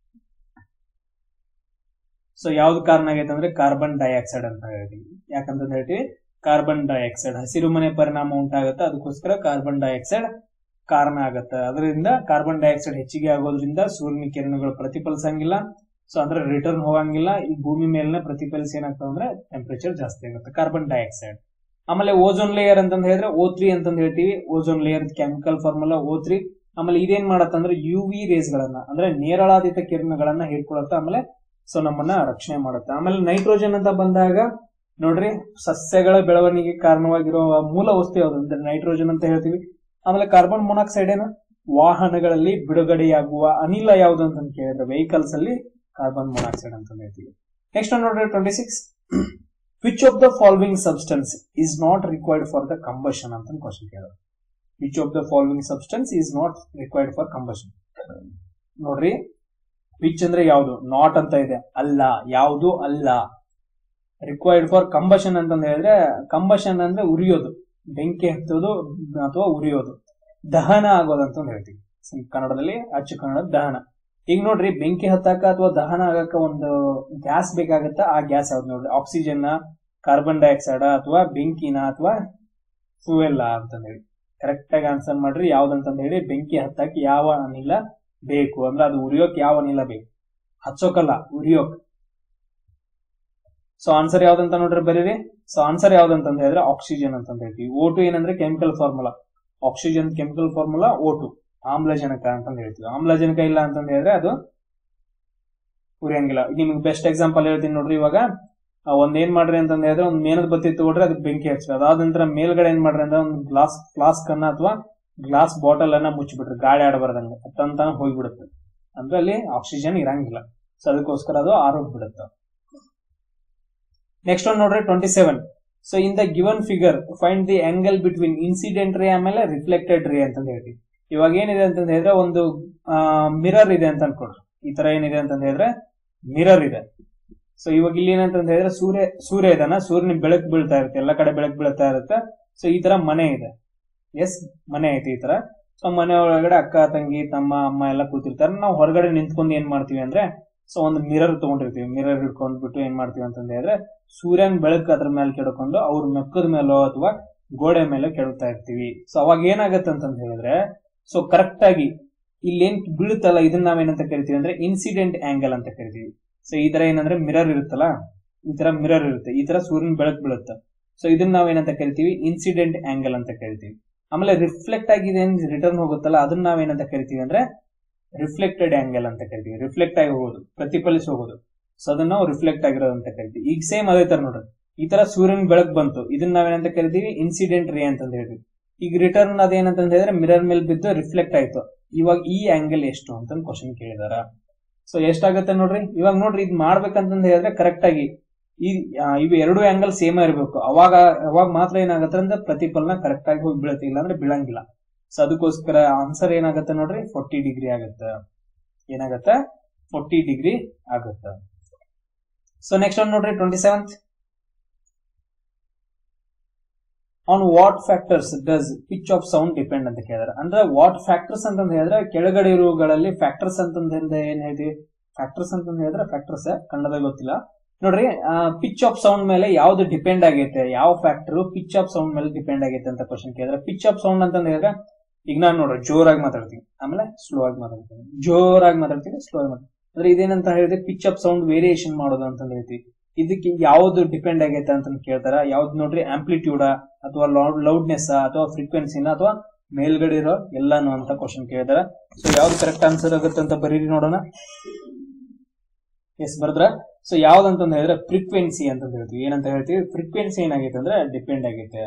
ಸೊ ಯಾವ್ದು ಕಾರಣ ಆಗೈತೆ ಅಂದ್ರೆ ಕಾರ್ಬನ್ ಡೈಆಕ್ಸೈಡ್ ಅಂತ ಹೇಳ್ತೀವಿ. ಯಾಕಂತ ಹೇಳ್ತೀವಿ, ಕಾರ್ಬನ್ ಡೈಆಕ್ಸೈಡ್ ಹಸಿರು ಮನೆ ಪರಿಣಾಮ ಉಂಟಾಗುತ್ತೆ, ಅದಕ್ಕೋಸ್ಕರ ಕಾರ್ಬನ್ ಡೈಆಕ್ಸೈಡ್ ಕಾರಣ ಆಗತ್ತೆ. ಅದರಿಂದ ಕಾರ್ಬನ್ ಡೈಆಕ್ಸೈಡ್ ಹೆಚ್ಚಿಗೆ ಆಗೋದ್ರಿಂದ ಸೂರ್ಯನ ಕಿರಣಗಳು ಪ್ರತಿಫಲಿಸಂಗಿಲ್ಲ, ಸೊ ಅಂದ್ರೆ ರಿಟರ್ನ್ ಹೋಗಂಗಿಲ್ಲ. ಈ ಭೂಮಿ ಮೇಲಿನ ಪ್ರತಿಫಲಿಸಿ ಏನಾಗ್ತಾವ ಅಂದ್ರೆ ಟೆಂಪರೇಚರ್ ಜಾಸ್ತಿ ಆಗುತ್ತೆ, ಕಾರ್ಬನ್ ಡೈಆಕ್ಸೈಡ್. ಆಮೇಲೆ ಓಜೋನ್ ಲೇಯರ್ ಅಂತಂದ ಹೇಳಿದ್ರೆ ಓ ತ್ರೀ ಅಂತಂದ್ ಹೇಳ್ತೀವಿ. Ozone layer chemical formula O three. ಆಮೇಲೆ ಇದೇನ್ ಮಾಡತ್ತಂದ್ರೆ ಯು ವಿ ರೇಸ್ ಗಳನ್ನ ಅಂದ್ರೆ ನೇರಳಾತೀತ ಕಿರಣಗಳನ್ನ ಹೀರ್ಕೊಳತ್ತ, ಆಮೇಲೆ ಸೊ ನಮ್ಮನ್ನ ರಕ್ಷಣೆ ಮಾಡುತ್ತೆ. ಆಮೇಲೆ ನೈಟ್ರೋಜನ್ ಅಂತ ಬಂದಾಗ ನೋಡ್ರಿ, ಸಸ್ಯಗಳ ಬೆಳವಣಿಗೆ ಕಾರಣವಾಗಿರುವ ಮೂಲ ವಸ್ತು ಯಾವ್ದು ಅಂದ್ರೆ ನೈಟ್ರೋಜನ್ ಅಂತ ಹೇಳ್ತೀವಿ. ಆಮೇಲೆ ಕಾರ್ಬನ್ ಮೊನಾಕ್ಸೈಡ್ ಏನು, ವಾಹನಗಳಲ್ಲಿ ಬಿಡುಗಡೆಯಾಗುವ ಅನಿಲ ಯಾವ್ದು ಅಂತ ಕೇಳಿದ್ರೆ ವೆಹಿಕಲ್ಸ್ ಅಲ್ಲಿ ಕಾರ್ಬನ್ ಮೊನಾಕ್ಸೈಡ್ ಅಂತ ಹೇಳ್ತೀವಿ. ನೆಕ್ಸ್ಟ್ ನೋಡ್ರಿ twenty six which of the following substance is not required for the combustion ಅಂತ ಕ್ವಶನ್ ಕೇಳಿದ್ರು. Which of the following substance is not required for combustion. ನೋಡ್ರಿ ವಿಚ್ ಅಂದ್ರೆ ಯಾವುದು, ನಾಟ್ ಅಂತ ಇದೆ, ಅಲ್ಲ, ಯಾವುದು ಅಲ್ಲ. ರಿಕ್ವೈರ್ಡ್ ಫಾರ್ ಕಂಬಷನ್ ಅಂತಂದ ಹೇಳಿದ್ರೆ, ಕಂಬಷನ್ ಅಂದ್ರೆ ಉರಿಯೋದು, ಬೆಂಕಿ ಹತ್ತೋದು ಅಥವಾ ಉರಿಯೋದು, ದಹನ ಆಗೋದಂತ ಹೇಳ್ತೀವಿ ಕನ್ನಡದಲ್ಲಿ, ಅಚ್ಚು ಕನ್ನಡ ದಹನ. ಈಗ ನೋಡ್ರಿ ಬೆಂಕಿ ಹತ್ತಾಕ ಅಥವಾ ದಹನ ಆಗಕ್ಕ ಒಂದು ಗ್ಯಾಸ್ ಬೇಕಾಗತ್ತ, ಆ ಗ್ಯಾಸ್ ಯಾವ್ದು ನೋಡ್ರಿ, ಆಕ್ಸಿಜನ್, ಕಾರ್ಬನ್ ಡೈಆಕ್ಸೈಡ್ ಅಥವಾ ಬೆಂಕಿನ ಅಥವಾ ಫ್ಯೂಯಲ್ ಅಂತ ಹೇಳಿ ಕರೆಕ್ಟ್ ಆಗಿ ಆನ್ಸರ್ ಮಾಡ್ರಿ. ಯಾವ್ದಂತಂದ ಹೇಳಿ, ಬೆಂಕಿ ಹತ್ತಾಕ ಯಾವ ಅನಿಲ ಬೇಕು ಅಂದ್ರೆ ಅದು ಉರಿಯೋಕ್ ಯಾವ ಅನಿಲ ಬೇಕು, ಹಚ್ಚೋಕಲ್ಲ ಉರಿಯೋಕ್. ಸೊ ಆನ್ಸರ್ ಯಾವ್ದಂತ ನೋಡ್ರಿ ಬರೀರಿ. ಸೊ ಆನ್ಸರ್ ಯಾವ್ದಂತ ಹೇಳಿದ್ರೆ ಆಕ್ಸಿಜನ್ ಅಂತ ಹೇಳ್ತೀವಿ. ಓ ಟು ಏನಂದ್ರೆ chemical formula, oxygen chemical formula O two, ಆಮ್ಲಜನಕ ಅಂತ ಹೇಳ್ತೀವಿ. ಆಮ್ಲಜನಕ ಇಲ್ಲ ಅಂತ ಹೇಳಿದ್ರೆ ಅದು ಉರಿಯಂಗಿಲ್ಲ. ನಿಮ್ಗೆ ಬೆಸ್ಟ್ ಎಕ್ಸಾಂಪಲ್ ಹೇಳ್ತೀನಿ ನೋಡ್ರಿ. ಇವಾಗ ಒಂದ್ ಏನ್ ಮಾಡ್ರಿ ಅಂತಂದ ಹೇಳಿದ್ರೆ ಒಂದ್ ಮೇನದ ಬತ್ತಿ ತಗೊಳ್ರಿ, ಅದಕ್ಕೆ ಬೆಂಕಿ ಹಚ್ಚ್ರಿ. ಅದಾದ ನಂತರ ಮೇಲ್ಗಡೆ ಏನ್ ಮಾಡ್ರಿ ಅಂದ್ರೆ ಒಂದು ಗ್ಲಾಸ್ ಫ್ಲಾಸ್ಕ್ ಅನ್ನ ಅಥವಾ ಗ್ಲಾಸ್ ಬಾಟಲ್ ಅನ್ನ ಮುಚ್ಚಿಬಿಟ್ರಿ, ಗಾಳಿ ಆಡಬಾರ್ದಂಗ ತಂತಾನ ಹೋಗ್ಬಿಡುತ್ತೆ. ಅಂದ್ರೆ ಅಲ್ಲಿ ಆಕ್ಸಿಜನ್ ಇರಂಗಿಲ್ಲ. ಸೊ ಅದಕ್ಕೋಸ್ಕರ ಅದು ಆರೋಗ್ಬಿಡುತ್ತೆ. ನೆಕ್ಸ್ಟ್ ಒಂದ್ ನೋಡ್ರಿ twenty seven. So in the given figure find the angle between incident ray ಆಮೇಲೆ ರಿಫ್ಲೆಕ್ಟೆಡ್ ರೇ ಅಂತ ಹೇಳ್ತೀವಿ. ಇವಾಗ ಏನಿದೆ ಅಂತಂದ ಹೇಳಿದ್ರೆ ಒಂದು ಮಿರರ್ ಇದೆ ಅಂತ ಅನ್ಕೊಡ್ರಿ. ಈ ತರ ಏನಿದೆ ಅಂತಂದ ಹೇಳಿದ್ರೆ ಮಿರರ್ ಇದೆ. ಸೊ ಇವಾಗ ಇಲ್ಲಿ ಏನಂತಂದ ಹೇಳಿದ್ರೆ ಸೂರ್ಯ ಸೂರ್ಯ ಇದಾನ, ಸೂರ್ಯನ ಬೆಳಕು ಬೀಳ್ತಾ ಇರುತ್ತೆ, ಎಲ್ಲ ಕಡೆ ಬೆಳಕು ಬೀಳ್ತಾ ಇರುತ್ತೆ. ಸೊ ಈ ತರ ಮನೆ ಇದೆ, ಎಸ್ ಮನೆ ಐತಿ ಈ ತರ. ಸೊ ಮನೆ ಒಳಗಡೆ ಅಕ್ಕ ತಂಗಿ ತಮ್ಮ ಅಮ್ಮ ಎಲ್ಲ ಕೂತಿರ್ತಾರೆ. ನಾವು ಹೊರಗಡೆ ನಿಂತ್ಕೊಂಡು ಏನ್ ಮಾಡ್ತೀವಿ ಅಂದ್ರೆ ಸೊ ಒಂದು ಮಿರರ್ ತಗೊಂಡಿರ್ತೀವಿ. ಮಿರರ್ ಹಿಡ್ಕೊಂಡ್ಬಿಟ್ಟು ಏನ್ ಮಾಡ್ತೀವಿ ಅಂತಂದ ಹೇಳಿದ್ರೆ ಸೂರ್ಯನ ಬೆಳಕು ಅದ್ರ ಮೇಲೆ ಕೆಡ್ಕೊಂಡು ಅವ್ರ ಮೆಕ್ಕದ ಮೇಲೋ ಅಥವಾ ಗೋಡೆ ಮೇಲೆ ಕೆಡ್ತಾ ಇರ್ತೀವಿ. ಸೊ ಅವಾಗ ಏನಾಗತ್ತೆ ಅಂತಂದ ಹೇಳಿದ್ರೆ ಸೊ ಕರೆಕ್ಟ್ ಆಗಿ ಇಲ್ಲೇನ್ ಬೀಳುತ್ತಲ್ಲ ಇದನ್ನ ನಾವೇನಂತ ಕರಿತೀವಿ ಅಂದ್ರೆ ಇನ್ಸಿಡೆಂಟ್ ಆಂಗಲ್ ಅಂತ ಕರಿತೀವಿ. ಸೊ ಈ ತರ ಏನಂದ್ರೆ ಮಿರರ್ ಇರುತ್ತಲ್ಲ, ಈ ತರ ಮಿರರ್ ಇರುತ್ತೆ, ಈ ತರ ಸೂರ್ಯನ ಬೆಳಕು ಬೀಳುತ್ತೆ. ಸೊ ಇದನ್ನ ನಾವೇನಂತ ಕರಿತೀವಿ ಇನ್ಸಿಡೆಂಟ್ ಆಂಗಲ್ ಅಂತ ಕರಿತೀವಿ. ಆಮೇಲೆ ರಿಫ್ಲೆಕ್ಟ್ ಆಗಿದೆ ರಿಟರ್ನ್ ಹೋಗುತ್ತಲ್ಲ ಅದನ್ನ ನಾವೇನಂತ ಕರಿತೀವಿ ಅಂದ್ರೆ ರಿಫ್ಲೆಕ್ಟೆಡ್ ಆಂಗಲ್ ಅಂತ ಕರಿತೀವಿ. ರಿಫ್ಲೆಕ್ಟ್ ಆಗಿ ಹೋಗೋದು, ಪ್ರತಿಫಲಿಸಿ ಹೋಗೋದು. ಸೊ ಅದನ್ನ ನಾವು ರಿಫ್ಲೆಕ್ಟ್ ಆಗಿರೋದು ಅಂತ ಕರಿತೀವಿ. ಈಗ ಸೇಮ್ ಅದೇ ತರ ನೋಡ್ರಿ, ಈ ತರ ಸೂರ್ಯನ ಬೆಳಕು ಬಂತು, ಇದನ್ನ ನಾವೇನಂತ ಕರಿತೀವಿ ಇನ್ಸಿಡೆಂಟ್ ರೇ ಅಂತ ಹೇಳ್ತೀವಿ. ಈಗ ರಿಟರ್ನ್ ಅದೇನಂತ ಹೇಳಿದ್ರೆ ಮಿರರ್ ಮೇಲೆ ಬಿದ್ದು ರಿಫ್ಲೆಕ್ಟ್ ಆಯ್ತು. ಇವಾಗ ಈ ಆಂಗಲ್ ಎಷ್ಟು ಅಂತ ಕ್ವಶನ್ ಕೇಳಿದಾರ. ಸೊ ಎಷ್ಟಾಗತ್ತೆ ನೋಡ್ರಿ. ಇವಾಗ ನೋಡ್ರಿ ಇದ್ ಮಾಡ್ಬೇಕಂತಂದ ಹೇಳಿದ್ರೆ ಕರೆಕ್ಟ್ ಆಗಿ ಈ ಇವು ಎರಡು ಆಂಗಲ್ ಸೇಮ್ ಇರಬೇಕು. ಅವಾಗ ಅವಾಗ ಮಾತ್ರ ಏನಾಗತ್ತೆ ಅಂದ್ರೆ ಪ್ರತಿಫಲನ ಕರೆಕ್ಟ್ ಆಗಿ ಹೋಗಿ ಬೀಳುತ್ತೆ, ಇಲ್ಲಾಂದ್ರೆ ಬೀಳಂಗಿಲ್ಲ. ಸೊ ಅದಕ್ಕೋಸ್ಕರ ಆನ್ಸರ್ ಏನಾಗತ್ತೆ ನೋಡ್ರಿ ಫೋರ್ಟಿ ಡಿಗ್ರಿ ಆಗತ್ತ. ಏನಾಗತ್ತ ಫೋರ್ಟಿ ಡಿಗ್ರಿ ಆಗತ್ತ. ಸೊ ನೆಕ್ಸ್ಟ್ ಒಂದು ನೋಡ್ರಿ twenty seventh. On what factors does pitch of sound depend ಅಂತ ಕೇಳಿದಾರೆ. ಅಂದ್ರೆ ವಾಟ್ ಫ್ಯಾಕ್ಟರ್ಸ್ ಅಂತಂದ ಹೇಳಿದ್ರೆ ಕೆಳಗಡೆ ಇರುವುಗಳಲ್ಲಿ ಫ್ಯಾಕ್ಟರ್ಸ್ ಅಂತಂದ ಏನ್ ಹೇಳ್ತೀವಿ, ಫ್ಯಾಕ್ಟರ್ಸ್ ಅಂತಂದ ಹೇಳಿದ್ರೆ ಫ್ಯಾಕ್ಟರ್ಸ್ ಕನ್ನಡದಾಗ ಗೊತ್ತಿಲ್ಲ ನೋಡ್ರಿ. ಪಿಚ್ ಆಫ್ ಸೌಂಡ್ ಮೇಲೆ ಯಾವ್ದು ಡಿಪೆಂಡ್ ಆಗೈತೆ, ಯಾವ ಫ್ಯಾಕ್ಟರ್ ಪಿಚ್ ಆಫ್ ಸೌಂಡ್ ಮೇಲೆ ಡಿಪೆಂಡ್ ಆಗೈತೆ ಅಂತ ಕ್ವಶನ್ ಕೇಳಿದ್ರೆ ಪಿಚ್ ಆಫ್ ಸೌಂಡ್ ಅಂತಂದ ಹೇಳಿದ್ರೆ ಈಗ ನಾನು ನೋಡ್ರಿ ಜೋರಾಗಿ ಮಾತಾಡ್ತೀನಿ, ಆಮೇಲೆ ಸ್ಲೋ ಆಗಿ ಮಾತಾಡ್ತೀನಿ, ಜೋರಾಗಿ ಮಾತಾಡ್ತೀನಿ, ಸ್ಲೋ ಆಗಿ ಮಾತಾಡ್ತೀನಿ. ಅಂದ್ರೆ ಇದೇನಂತ ಹೇಳಿದ್ರೆ ಪಿಚ್ ಆಫ್ ಸೌಂಡ್ ವೇರಿಯೇಷನ್ ಮಾಡೋದು ಅಂತ ಹೇಳ್ತೀವಿ. ಇದಕ್ಕೆ ಯಾವ್ದು ಡಿಪೆಂಡ್ ಆಗೈತೆ ಅಂತ ಕೇಳ್ತಾರ. ಯಾವ್ದು ನೋಡ್ರಿ ಆಂಪ್ಲಿಟ್ಯೂಡ ಅಥವಾ ಲೌಡ್ನೆಸ್ ಅಥವಾ ಫ್ರೀಕ್ವೆನ್ಸಿನ ಅಥವಾ ಮೇಲ್ಗಡೆ ಇರೋ ಎಲ್ಲಾನು ಅಂತ ಕ್ವಶನ್ ಕೇಳಿದಾರ. ಸೊ ಯಾವ್ದು ಕರೆಕ್ಟ್ ಆನ್ಸರ್ ಆಗುತ್ತೆ ಅಂತ ಬರೀರಿ ನೋಡೋಣ. ಎಸ್ ಬರ್ದ್ರ. ಸೊ ಯಾವ್ದಂತ ಹೇಳಿದ್ರೆ ಫ್ರೀಕ್ವೆನ್ಸಿ ಅಂತ ಹೇಳ್ತೀವಿ. ಏನಂತ ಹೇಳ್ತೀವಿ ಫ್ರೀಕ್ವೆನ್ಸಿ ಏನಾಗೈತೆ ಅಂದ್ರೆ ಡಿಪೆಂಡ್ ಆಗೈತೆ.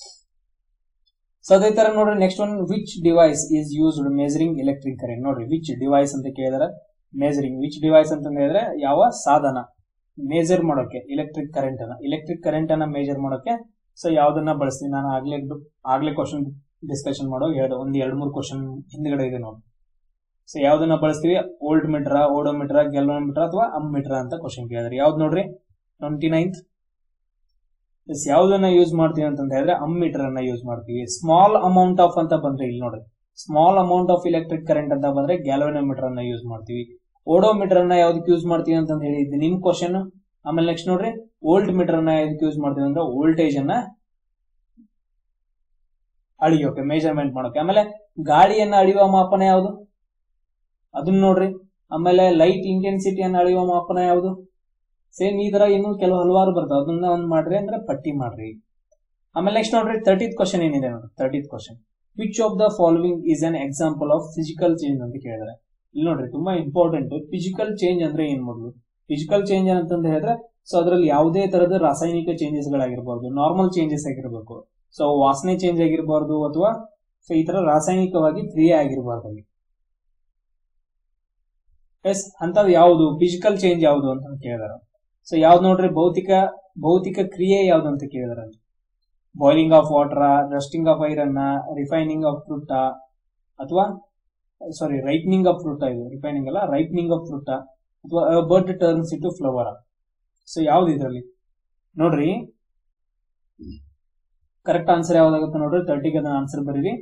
ಸೊ ಅದೇ ತರ ನೋಡ್ರಿ next one which device is used measuring electric current. ನೋಡ್ರಿ ವಿಚ್ ಡಿವೈಸ್ ಅಂತ ಕೇಳಿದಾರೆ. ಮೆಜರಿಂಗ್ ವಿಚ್ ಡಿವೈಸ್ ಅಂತ ಹೇಳಿದ್ರೆ ಯಾವ ಸಾಧನ ಮೇಜರ್ ಮಾಡೋಕೆ ಎಲೆಕ್ಟ್ರಿಕ್ ಕರೆಂಟ್ ಅನ್ನ ಎಲೆಕ್ಟ್ರಿಕ್ ಕರೆಂಟ್ ಅನ್ನ ಮೇಜರ್ ಮಾಡೋಕೆ ಸೊ ಯಾವ್ದನ್ನ ಬಳಸ್ತೀವಿ. ನಾನು ಆಗ್ಲೇ ಆಗ್ಲೇ ಕ್ವಶನ್ ಡಿಸ್ಕಷನ್ ಮಾಡೋ ಎರಡು ಒಂದ್ ಎರಡ್ ಮೂರು ಕ್ವಶನ್ ಹಿಂದ್ಗಡೆ ಇದೆ ನೋಡಿ. ಸೊ ಯಾವ್ದನ್ನ ಬಳಸ್ತೀವಿ ವೋಲ್ಟ್ ಮೀಟರ್, ಓಡೋಮೀಟರ್, ಗ್ಯಾಲ್ವನೋಮೀಟರ್ ಅಥವಾ ಅಮ್ಮೀಟರ್ ಅಂತ ಕ್ವಶನ್ ಕೇಳಿದ್ರೆ ಯಾವ್ದು ನೋಡ್ರಿ ಟ್ವೆಂಟಿ ನೈನ್ತ್. ಎಸ್ ಯಾವ್ದನ್ನ ಯೂಸ್ ಮಾಡ್ತೀವಿ ಅಂತ ಹೇಳಿದ್ರೆ ಅಮ್ಮೀಟರ್ ಅನ್ನ ಯೂಸ್ ಮಾಡ್ತೀವಿ. ಸ್ಮಾಲ್ ಅಮೌಂಟ್ ಆಫ್ ಅಂತ ಬಂದ್ರೆ ಇಲ್ಲಿ ನೋಡ್ರಿ small amount of electric current ಅಂತ ಬಂದ್ರೆ ಗ್ಯಾಲ್ವನೋಮೀಟರ್ ಅನ್ನ ಯೂಸ್ ಮಾಡ್ತೀವಿ. ಓಡೋಮೀಟರ್ ಅನ್ನ ಯಾವ್ದಕ್ಕೆ ಯೂಸ್ ಮಾಡ್ತೀವಿ ಅಂತ ಹೇಳಿದ್ವಿ ನಿಮ್ ಕ್ವಶನ್. ಆಮೇಲೆ ನೆಕ್ಸ್ಟ್ ನೋಡ್ರಿ ವೋಲ್ಟ್ ಮೀಟರ್ ಅನ್ನ ಯಾವ್ದಕ್ಕೆ ಯೂಸ್ ಮಾಡ್ತೀವಿ ಅಂದ್ರೆ ವೋಲ್ಟೇಜ್ ಅನ್ನ ಅಳಿಯೋಕೆ ಮೆಜರ್ಮೆಂಟ್ ಮಾಡೋಕೆ. ಆಮೇಲೆ ಗಾಳಿಯನ್ನ ಅಳಿಯುವ ಮಾಪನ ಯಾವುದು ಅದನ್ನ ನೋಡ್ರಿ. ಆಮೇಲೆ ಲೈಟ್ ಇಂಟೆನ್ಸಿಟಿಯನ್ನ ಅಳಿಯುವ ಮಾಪನ ಯಾವುದು ಸೇಮ್ ಈ ತರ ಇನ್ನು ಕೆಲವು ಹಲವಾರು ಬರ್ತಾವ, ಅದನ್ನ ಒಂದ್ ಮಾಡ್ರಿ ಅಂದ್ರೆ ಪಟ್ಟಿ ಮಾಡ್ರಿ. ಆಮೇಲೆ ನೆಕ್ಸ್ಟ್ ನೋಡ್ರಿ ತರ್ಟಿತ್ ಕ್ವಶನ್ ಏನಿದೆ ನೋಡ್ರಿ thirtieth question which of the following is an example of physical change ಅಂತ ಕೇಳಿದ್ರೆ ಇಲ್ಲಿ ನೋಡ್ರಿ ತುಂಬಾ ಇಂಪಾರ್ಟೆಂಟ್. ಫಿಸಿಕಲ್ ಚೇಂಜ್ ಅಂದ್ರೆ ಏನ್ ಮೊದಲು ಫಿಸಿಕಲ್ ಚೇಂಜ್ ಅಂತಂದ ಹೇಳಿದ್ರೆ ಸೊ ಅದ್ರಲ್ಲಿ ಯಾವುದೇ ತರದ ರಾಸಾಯನಿಕ ಚೇಂಜಸ್ ಗಳಾಗಿರ್ಬಾರ್ದು, ನಾರ್ಮಲ್ ಚೇಂಜಸ್ ಆಗಿರ್ಬೇಕು. ಸೊ ವಾಸನೆ ಚೇಂಜ್ ಆಗಿರ್ಬಾರ್ದು ಅಥವಾ ಸೊ ಈ ತರ ರಾಸಾಯನಿಕವಾಗಿ ಕ್ರಿಯೆ ಆಗಿರ್ಬಾರ್ದು. ಎಸ್ ಅಂತದ್ ಯಾವುದು ಫಿಸಿಕಲ್ ಚೇಂಜ್ ಯಾವುದು ಅಂತ ಕೇಳಿದಾರ. ಸೊ ಯಾವ್ದು ನೋಡ್ರಿ ಭೌತಿಕ ಭೌತಿಕ ಕ್ರಿಯೆ ಯಾವ್ದು ಅಂತ ಕೇಳಿದಾರ. Boiling of water, rusting of iron, refining of fruit ಅಥವಾ ಸಾರಿ ರೈಪ್ನಿಂಗ್ ಆಫ್ ಫ್ರೂಟ್, ಇದು ರಿಫೈನಿಂಗ್ ಅಲ್ಲ ರೈಪ್ನಿಂಗ್ ಆಫ್ ಫ್ರೂಟ್ ಅಥವಾ bird turns in to flower. So ಯಾವ್ದು ಇದ್ರಲ್ಲಿ ನೋಡ್ರಿ ಕರೆಕ್ಟ್ ಆನ್ಸರ್ ಯಾವ್ದಾಗುತ್ತೆ ನೋಡ್ರಿ ತರ್ಟಿಗೆ ಅದನ್ನ ಆನ್ಸರ್ ಬರೀರಿ.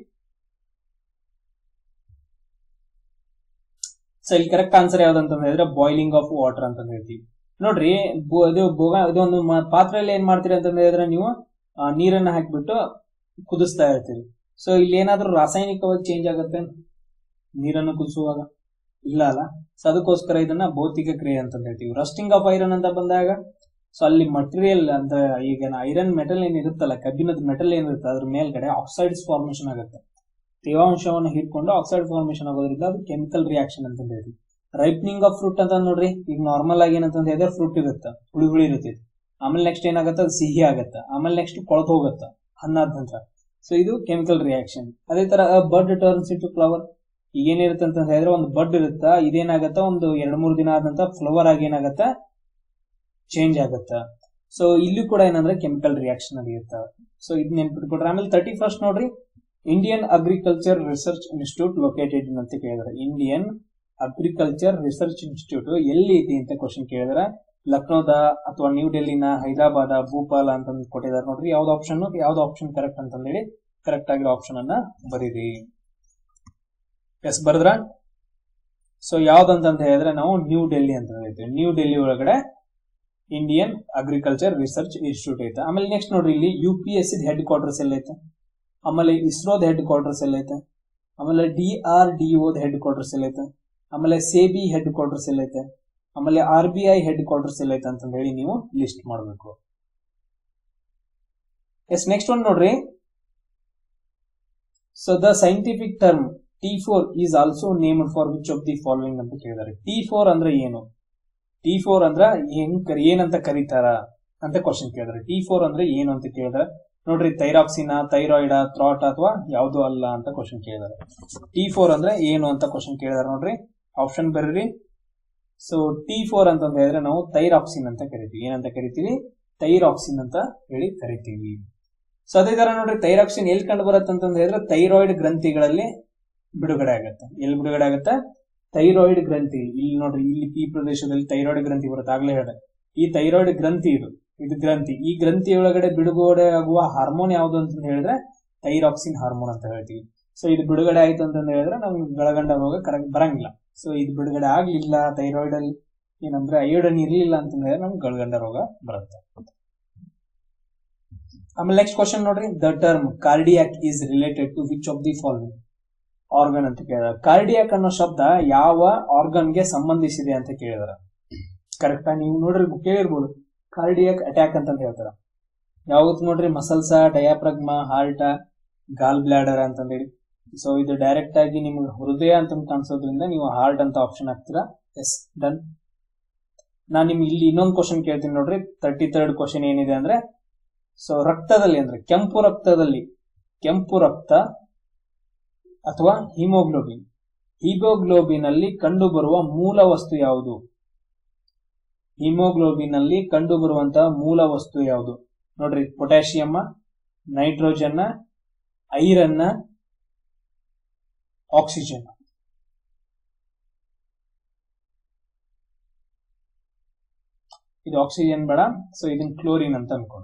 ಸೊ ಇಲ್ಲಿ ಕರೆಕ್ಟ್ ಆನ್ಸರ್ ಯಾವ್ದಂತ ಹೇಳಿದ್ರೆ ಬಾಯ್ಲಿಂಗ್ ಆಫ್ ವಾಟರ್ ಅಂತ ಹೇಳ್ತೀವಿ. ನೋಡ್ರಿ ಇದು ಇದೊಂದು ಪಾತ್ರೆಯಲ್ಲಿ ಏನ್ ಮಾಡ್ತೀರಿ ಅಂತ ಹೇಳಿದ್ರೆ ನೀವು ನೀರನ್ನ ಹಾಕಿಬಿಟ್ಟು ಕುದಿಸ್ತಾ ಇರ್ತೀರಿ. ಸೊ ಇಲ್ಲಿ ಏನಾದ್ರೂ ರಾಸಾಯನಿಕವಾಗಿ ಚೇಂಜ್ ಆಗುತ್ತೆ ನೀರನ್ನು ಕುದಿಸುವಾಗ? ಇಲ್ಲ ಅಲ್ಲ. ಸೊ ಅದಕ್ಕೋಸ್ಕರ ಇದನ್ನ ಭೌತಿಕ ಕ್ರಿಯೆ ಅಂತ ಹೇಳ್ತೀವಿ. ರಸ್ಟಿಂಗ್ ಆಫ್ ಐರನ್ ಅಂತ ಬಂದಾಗ ಸೊ ಅಲ್ಲಿ ಮಟೀರಿಯಲ್ ಅಂದ್ರೆ ಈಗ ಐರನ್ ಮೆಟಲ್ ಏನ್ ಇರುತ್ತಲ್ಲ, ಕಬ್ಬಿಣದ ಮೆಟಲ್ ಏನಿರುತ್ತೆ ಅದ್ರ ಮೇಲ್ಗಡೆ ಆಕ್ಸೈಡ್ಸ್ ಫಾರ್ಮೇಶನ್ ಆಗುತ್ತೆ. ತೇವಾಂಶವನ್ನು ಹೀರ್ಕೊಂಡು ಆಕ್ಸೈಡ್ ಫಾರ್ಮೇಶನ್ ಆಗೋದ್ರಿಂದ ಅದು ಕೆಮಿಕಲ್ ರಿಯಾಕ್ಷನ್ ಅಂತ ಹೇಳ್ತೀವಿ. ರೈಪ್ನಿಂಗ್ ಆಫ್ ಫ್ರೂಟ್ ಅಂತ ನೋಡ್ರಿ, ಈಗ ನಾರ್ಮಲ್ ಆಗಿ ಏನಂತ ಹೇಳಿದ್ರೆ ಫ್ರೂಟ್ ಇರುತ್ತೆ, ಹುಳಿ ಹುಳಿ ಇರುತ್ತೆ. ಆಮೇಲೆ ನೆಕ್ಸ್ಟ್ ಏನಾಗತ್ತ, ಅದು ಸಿಹಿ ಆಗತ್ತ. ಆಮೇಲೆ ನೆಕ್ಸ್ಟ್ ಕೊಳತು ಹೋಗತ್ತ ಹಣ್ಣಾದ ನಂತರ. ಸೊ ಇದು ಕೆಮಿಕಲ್ ರಿಯಾಕ್ಷನ್. ಅದೇ ತರ ಬಡ್ ಟರ್ನ್ಸ್ ಇನ್ ಟು ಫ್ಲವರ್. ಈಗ ಏನಿರುತ್ತೆ ಅಂತ ಹೇಳಿದ್ರೆ ಒಂದು ಬಡ್ ಇರುತ್ತಾ, ಇದೇನಾಗತ್ತ ಒಂದು ಎರಡ್ ಮೂರ್ ದಿನ ಆದಂತ ಫ್ಲವರ್ ಆಗಿ ಏನಾಗತ್ತ, ಚೇಂಜ್ ಆಗತ್ತ. ಸೊ ಇಲ್ಲಿ ಕೂಡ ಏನಂದ್ರೆ ಕೆಮಿಕಲ್ ರಿಯಾಕ್ಷನ್ ನಡೆಯುತ್ತೆ. ಸೊ ಇದು ನೆನ್ಪಿಟ್ಕೊಡ್ರಿ. ಆಮೇಲೆ ತರ್ಟಿ ಫಸ್ಟ್ ನೋಡ್ರಿ, Indian agriculture research institute located ಅಂತ ಕೇಳಿದ್ರೆ, ಇಂಡಿಯನ್ ಅಗ್ರಿಕಲ್ಚರ್ ರಿಸರ್ಚ್ ಇನ್ಸ್ಟಿಟ್ಯೂಟ್ ಎಲ್ಲಿ ಐತಿ ಅಂತ ಕ್ವಶನ್ ಕೇಳಿದ್ರೆ, ಲಕ್ನೋದ ಅಥವಾ ನ್ಯೂ ಡೆಲ್ಲಿನ, ಹೈದರಾಬಾದ, ಭೂಪಾಲ ಅಂತ ಕೊಟ್ಟಿದ್ದಾರೆ ನೋಡ್ರಿ. ಯಾವ್ದು ಆಪ್ಷನ್ ಯಾವ್ದು ಆಪ್ಷನ್ ಕರೆಕ್ಟ್ ಅಂತ ಹೇಳಿ ಕರೆಕ್ಟ್ ಆಗಿರೋ ಆಪ್ಷನ್ ಅನ್ನ ಬರೀರಿ. ಎಸ್ ಬರದ್ರ. ಸೊ ಯಾವ್ದಂತ ಹೇಳಿದ್ರೆ ನಾವು ನ್ಯೂ ಡೆಲ್ಲಿ ಅಂತ ಹೇಳ್ತೀವಿ. ನ್ಯೂ ಡೆಲ್ಲಿ ಒಳಗಡೆ ಇಂಡಿಯನ್ ಅಗ್ರಿಕಲ್ಚರ್ ರಿಸರ್ಚ್ ಇನ್ಸ್ಟಿಟ್ಯೂಟ್ ಐತೆ. ಆಮೇಲೆ ನೆಕ್ಸ್ಟ್ ನೋಡ್ರಿ, ಇಲ್ಲಿ U P S C headquarters ಎಲ್ಲ ಐತೆ. ಆಮೇಲೆ ಇಸ್ರೋದ ಹೆಡ್ ಕ್ವಾರ್ಟರ್ಸ್ ಎಲ್ಲ ಐತೆ. ಆಮೇಲೆ ಡಿ ಆರ್ ಡಿ ಓದ ಹೆಡ್ ಕ್ವಾರ್ಟರ್ಸ್ ಎಲ್ಲ ಐತೆ. ಆಮೇಲೆ ಸೇಬಿ ಹೆಡ್ ಕ್ವಾರ್ಟರ್ಸ್ ಎಲ್ಲ ಐತೆ. ಆಮೇಲೆ R B I headquarters ಎಲ್ಲ ಐತೆ ಅಂತ ಹೇಳಿ ನೀವು ಲಿಸ್ಟ್ ಮಾಡಬೇಕು. ಎಸ್ ನೆಕ್ಸ್ಟ್ ಒನ್ ನೋಡ್ರಿ. So the scientific term T four is also named for which of the following ಅಂತ ಕೇಳಿದಾರೆ. ಟಿ ಫೋರ್ ಅಂದ್ರೆ ಏನು? ಟಿ ಫೋರ್ ಅಂದ್ರ ಹೆಂಗ್ ಏನಂತ ಕರೀತಾರ ಅಂತ ಕ್ವಶನ್ ಕೇಳಿದ್ರೆ, ಟಿ ಫೋರ್ ಅಂದ್ರೆ ಏನು ಅಂತ ಕೇಳಿದ್ರೆ ನೋಡ್ರಿ, ಥೈರಾಕ್ಸಿನ, ಥೈರಾಯ್ಡ್, ಥ್ರಾಟ್ ಅಥವಾ ಯಾವ್ದು ಅಲ್ಲ ಅಂತ ಕ್ವಶನ್ ಕೇಳಿದಾರೆ. ಟಿ ಫೋರ್ ಅಂದ್ರೆ ಏನು ಅಂತ ಕ್ವಶನ್ ಕೇಳಿದಾರೆ ನೋಡ್ರಿ. ಆಪ್ಷನ್ ಬರೀರಿ. ಸೊ ಟಿ ಫೋರ್ ಅಂತ ಹೇಳಿದ್ರೆ ನಾವು ಥೈರಾಕ್ಸಿನ್ ಅಂತ ಕರಿತೀವಿ. ಏನಂತ ಕರಿತೀವಿ? ಥೈರಾಕ್ಸಿನ್ ಅಂತ ಹೇಳಿ ಕರಿತೀವಿ. ಸೊ ಅದೇ ತರ ನೋಡ್ರಿ, ಥೈರಾಕ್ಸಿನ್ ಎಲ್ಲಿ ಕಂಡು ಬರುತ್ತೆ ಅಂತ ಹೇಳಿದ್ರೆ ಥೈರಾಯ್ಡ್ ಗ್ರಂಥಿಗಳಲ್ಲಿ ಬಿಡುಗಡೆ ಆಗುತ್ತೆ. ಎಲ್ಲಿ ಬಿಡುಗಡೆ ಆಗುತ್ತೆ? ಥೈರಾಯ್ಡ್ ಗ್ರಂಥಿ. ಇಲ್ಲಿ ನೋಡ್ರಿ, ಇಲ್ಲಿ ಈ ಪ್ರದೇಶದಲ್ಲಿ ಥೈರಾಯ್ಡ್ ಗ್ರಂಥಿ ಬರುತ್ತೆ. ಆಗ್ಲೇ ಹೇಳ, ಈ ಥೈರಾಯ್ಡ್ ಗ್ರಂಥಿ ಇದು ಇದು ಗ್ರಂಥಿ. ಈ ಗ್ರಂಥಿ ಒಳಗಡೆ ಬಿಡುಗಡೆ ಆಗುವ ಹಾರ್ಮೋನ್ ಯಾವುದು ಅಂತ ಹೇಳಿದ್ರೆ ಥೈರಾಕ್ಸಿನ್ ಹಾರ್ಮೋನ್ ಅಂತ ಹೇಳ್ತೀವಿ. ಸೊ ಇದು ಬಿಡುಗಡೆ ಆಯ್ತು ಅಂತ ಹೇಳಿದ್ರೆ ನಮ್ಗೆ ಗಳಗಂಡ ರೋಗ ಕರೆಕ್ಟ್ ಬರಂಗಿಲ್ಲ. ಸೊ ಇದು ಬಿಡುಗಡೆ ಆಗ್ಲಿಲ್ಲ, ಥೈರಾಯ್ಡ್ ಅಲ್ಲಿ ಏನಂದ್ರೆ ಅಯೋಡನ್ ಇರ್ಲಿಲ್ಲ ಅಂತ ಹೇಳಿದ್ರೆ ನಮ್ಗೆ ಗಳಗಂಡ ರೋಗ ಬರುತ್ತೆ. ಆಮೇಲೆ ನೆಕ್ಸ್ಟ್ ಕ್ವಶನ್ ನೋಡ್ರಿ, the term cardiac is related to which of the following organ ಅಂತ ಕೇಳಿದಾರೆ. ಕಾರ್ಡಿಯಾಕ್ ಅನ್ನೋ ಶಬ್ದ ಯಾವ ಆರ್ಗನ್ ಗೆ ಸಂಬಂಧಿಸಿದೆ ಅಂತ ಕೇಳಿದಾರೆ. ಕರೆಕ್ಟಾ? ನೀವು ನೋಡ್ರಿ ಕೇಳಿರ್ಬೋದು, ಕಾರ್ಡಿಯಾಕ್ ಅಟ್ಯಾಕ್ ಅಂತ ಹೇಳ್ತಾರ. ಯಾವತ್ತು ನೋಡ್ರಿ, muscles, diaphragm, heart, gall bladder ಅಂತಂದೇಳಿ. ಸೊ ಇದು ಡೈರೆಕ್ಟ್ ಆಗಿ ನಿಮ್ಗೆ ಹೃದಯ ಅಂತ ಕಾಣಿಸೋದ್ರಿಂದ ನೀವು ಹಾರ್ಟ್ ಅಂತ ಆಪ್ಷನ್ ಹಾಕ್ತೀರಾ. S done. ನಾನ್ ನಿಮ್ಗೆ ಇಲ್ಲಿ ಇನ್ನೊಂದು ಕ್ವಶನ್ ಕೇಳ್ತೀನಿ ನೋಡ್ರಿ. ತರ್ಟಿ ಥರ್ಡ್ ಕ್ವಶನ್ ಏನಿದೆ ಅಂದ್ರೆ, ಸೊ ರಕ್ತದಲ್ಲಿ ಅಂದ್ರೆ ಕೆಂಪು ರಕ್ತದಲ್ಲಿ ಕೆಂಪು ರಕ್ತ ಅಥವಾ ಹಿಮೋಗ್ಲೋಬಿನ್ ಹಿಮೋಗ್ಲೋಬಿನ್ ಅಲ್ಲಿ ಕಂಡು ಬರುವ ಮೂಲ ವಸ್ತು ಯಾವುದು? ಹಿಮೋಗ್ಲೋಬಿನ್ ಅಲ್ಲಿ ಕಂಡು ಬರುವಂತಹ ಮೂಲ ವಸ್ತು ಯಾವುದು? ನೋಡ್ರಿ, ಪೊಟ್ಯಾಷಿಯಮ್, ನೈಟ್ರೋಜನ್, ಐರನ್, ಆಕ್ಸಿಜನ್. ಇದು ಆಕ್ಸಿಜನ್ ಬೇಡ, ಸೊ ಇದನ್ನ ಕ್ಲೋರಿನ್ ಅಂತ ಅನ್ಕೊಂಡು.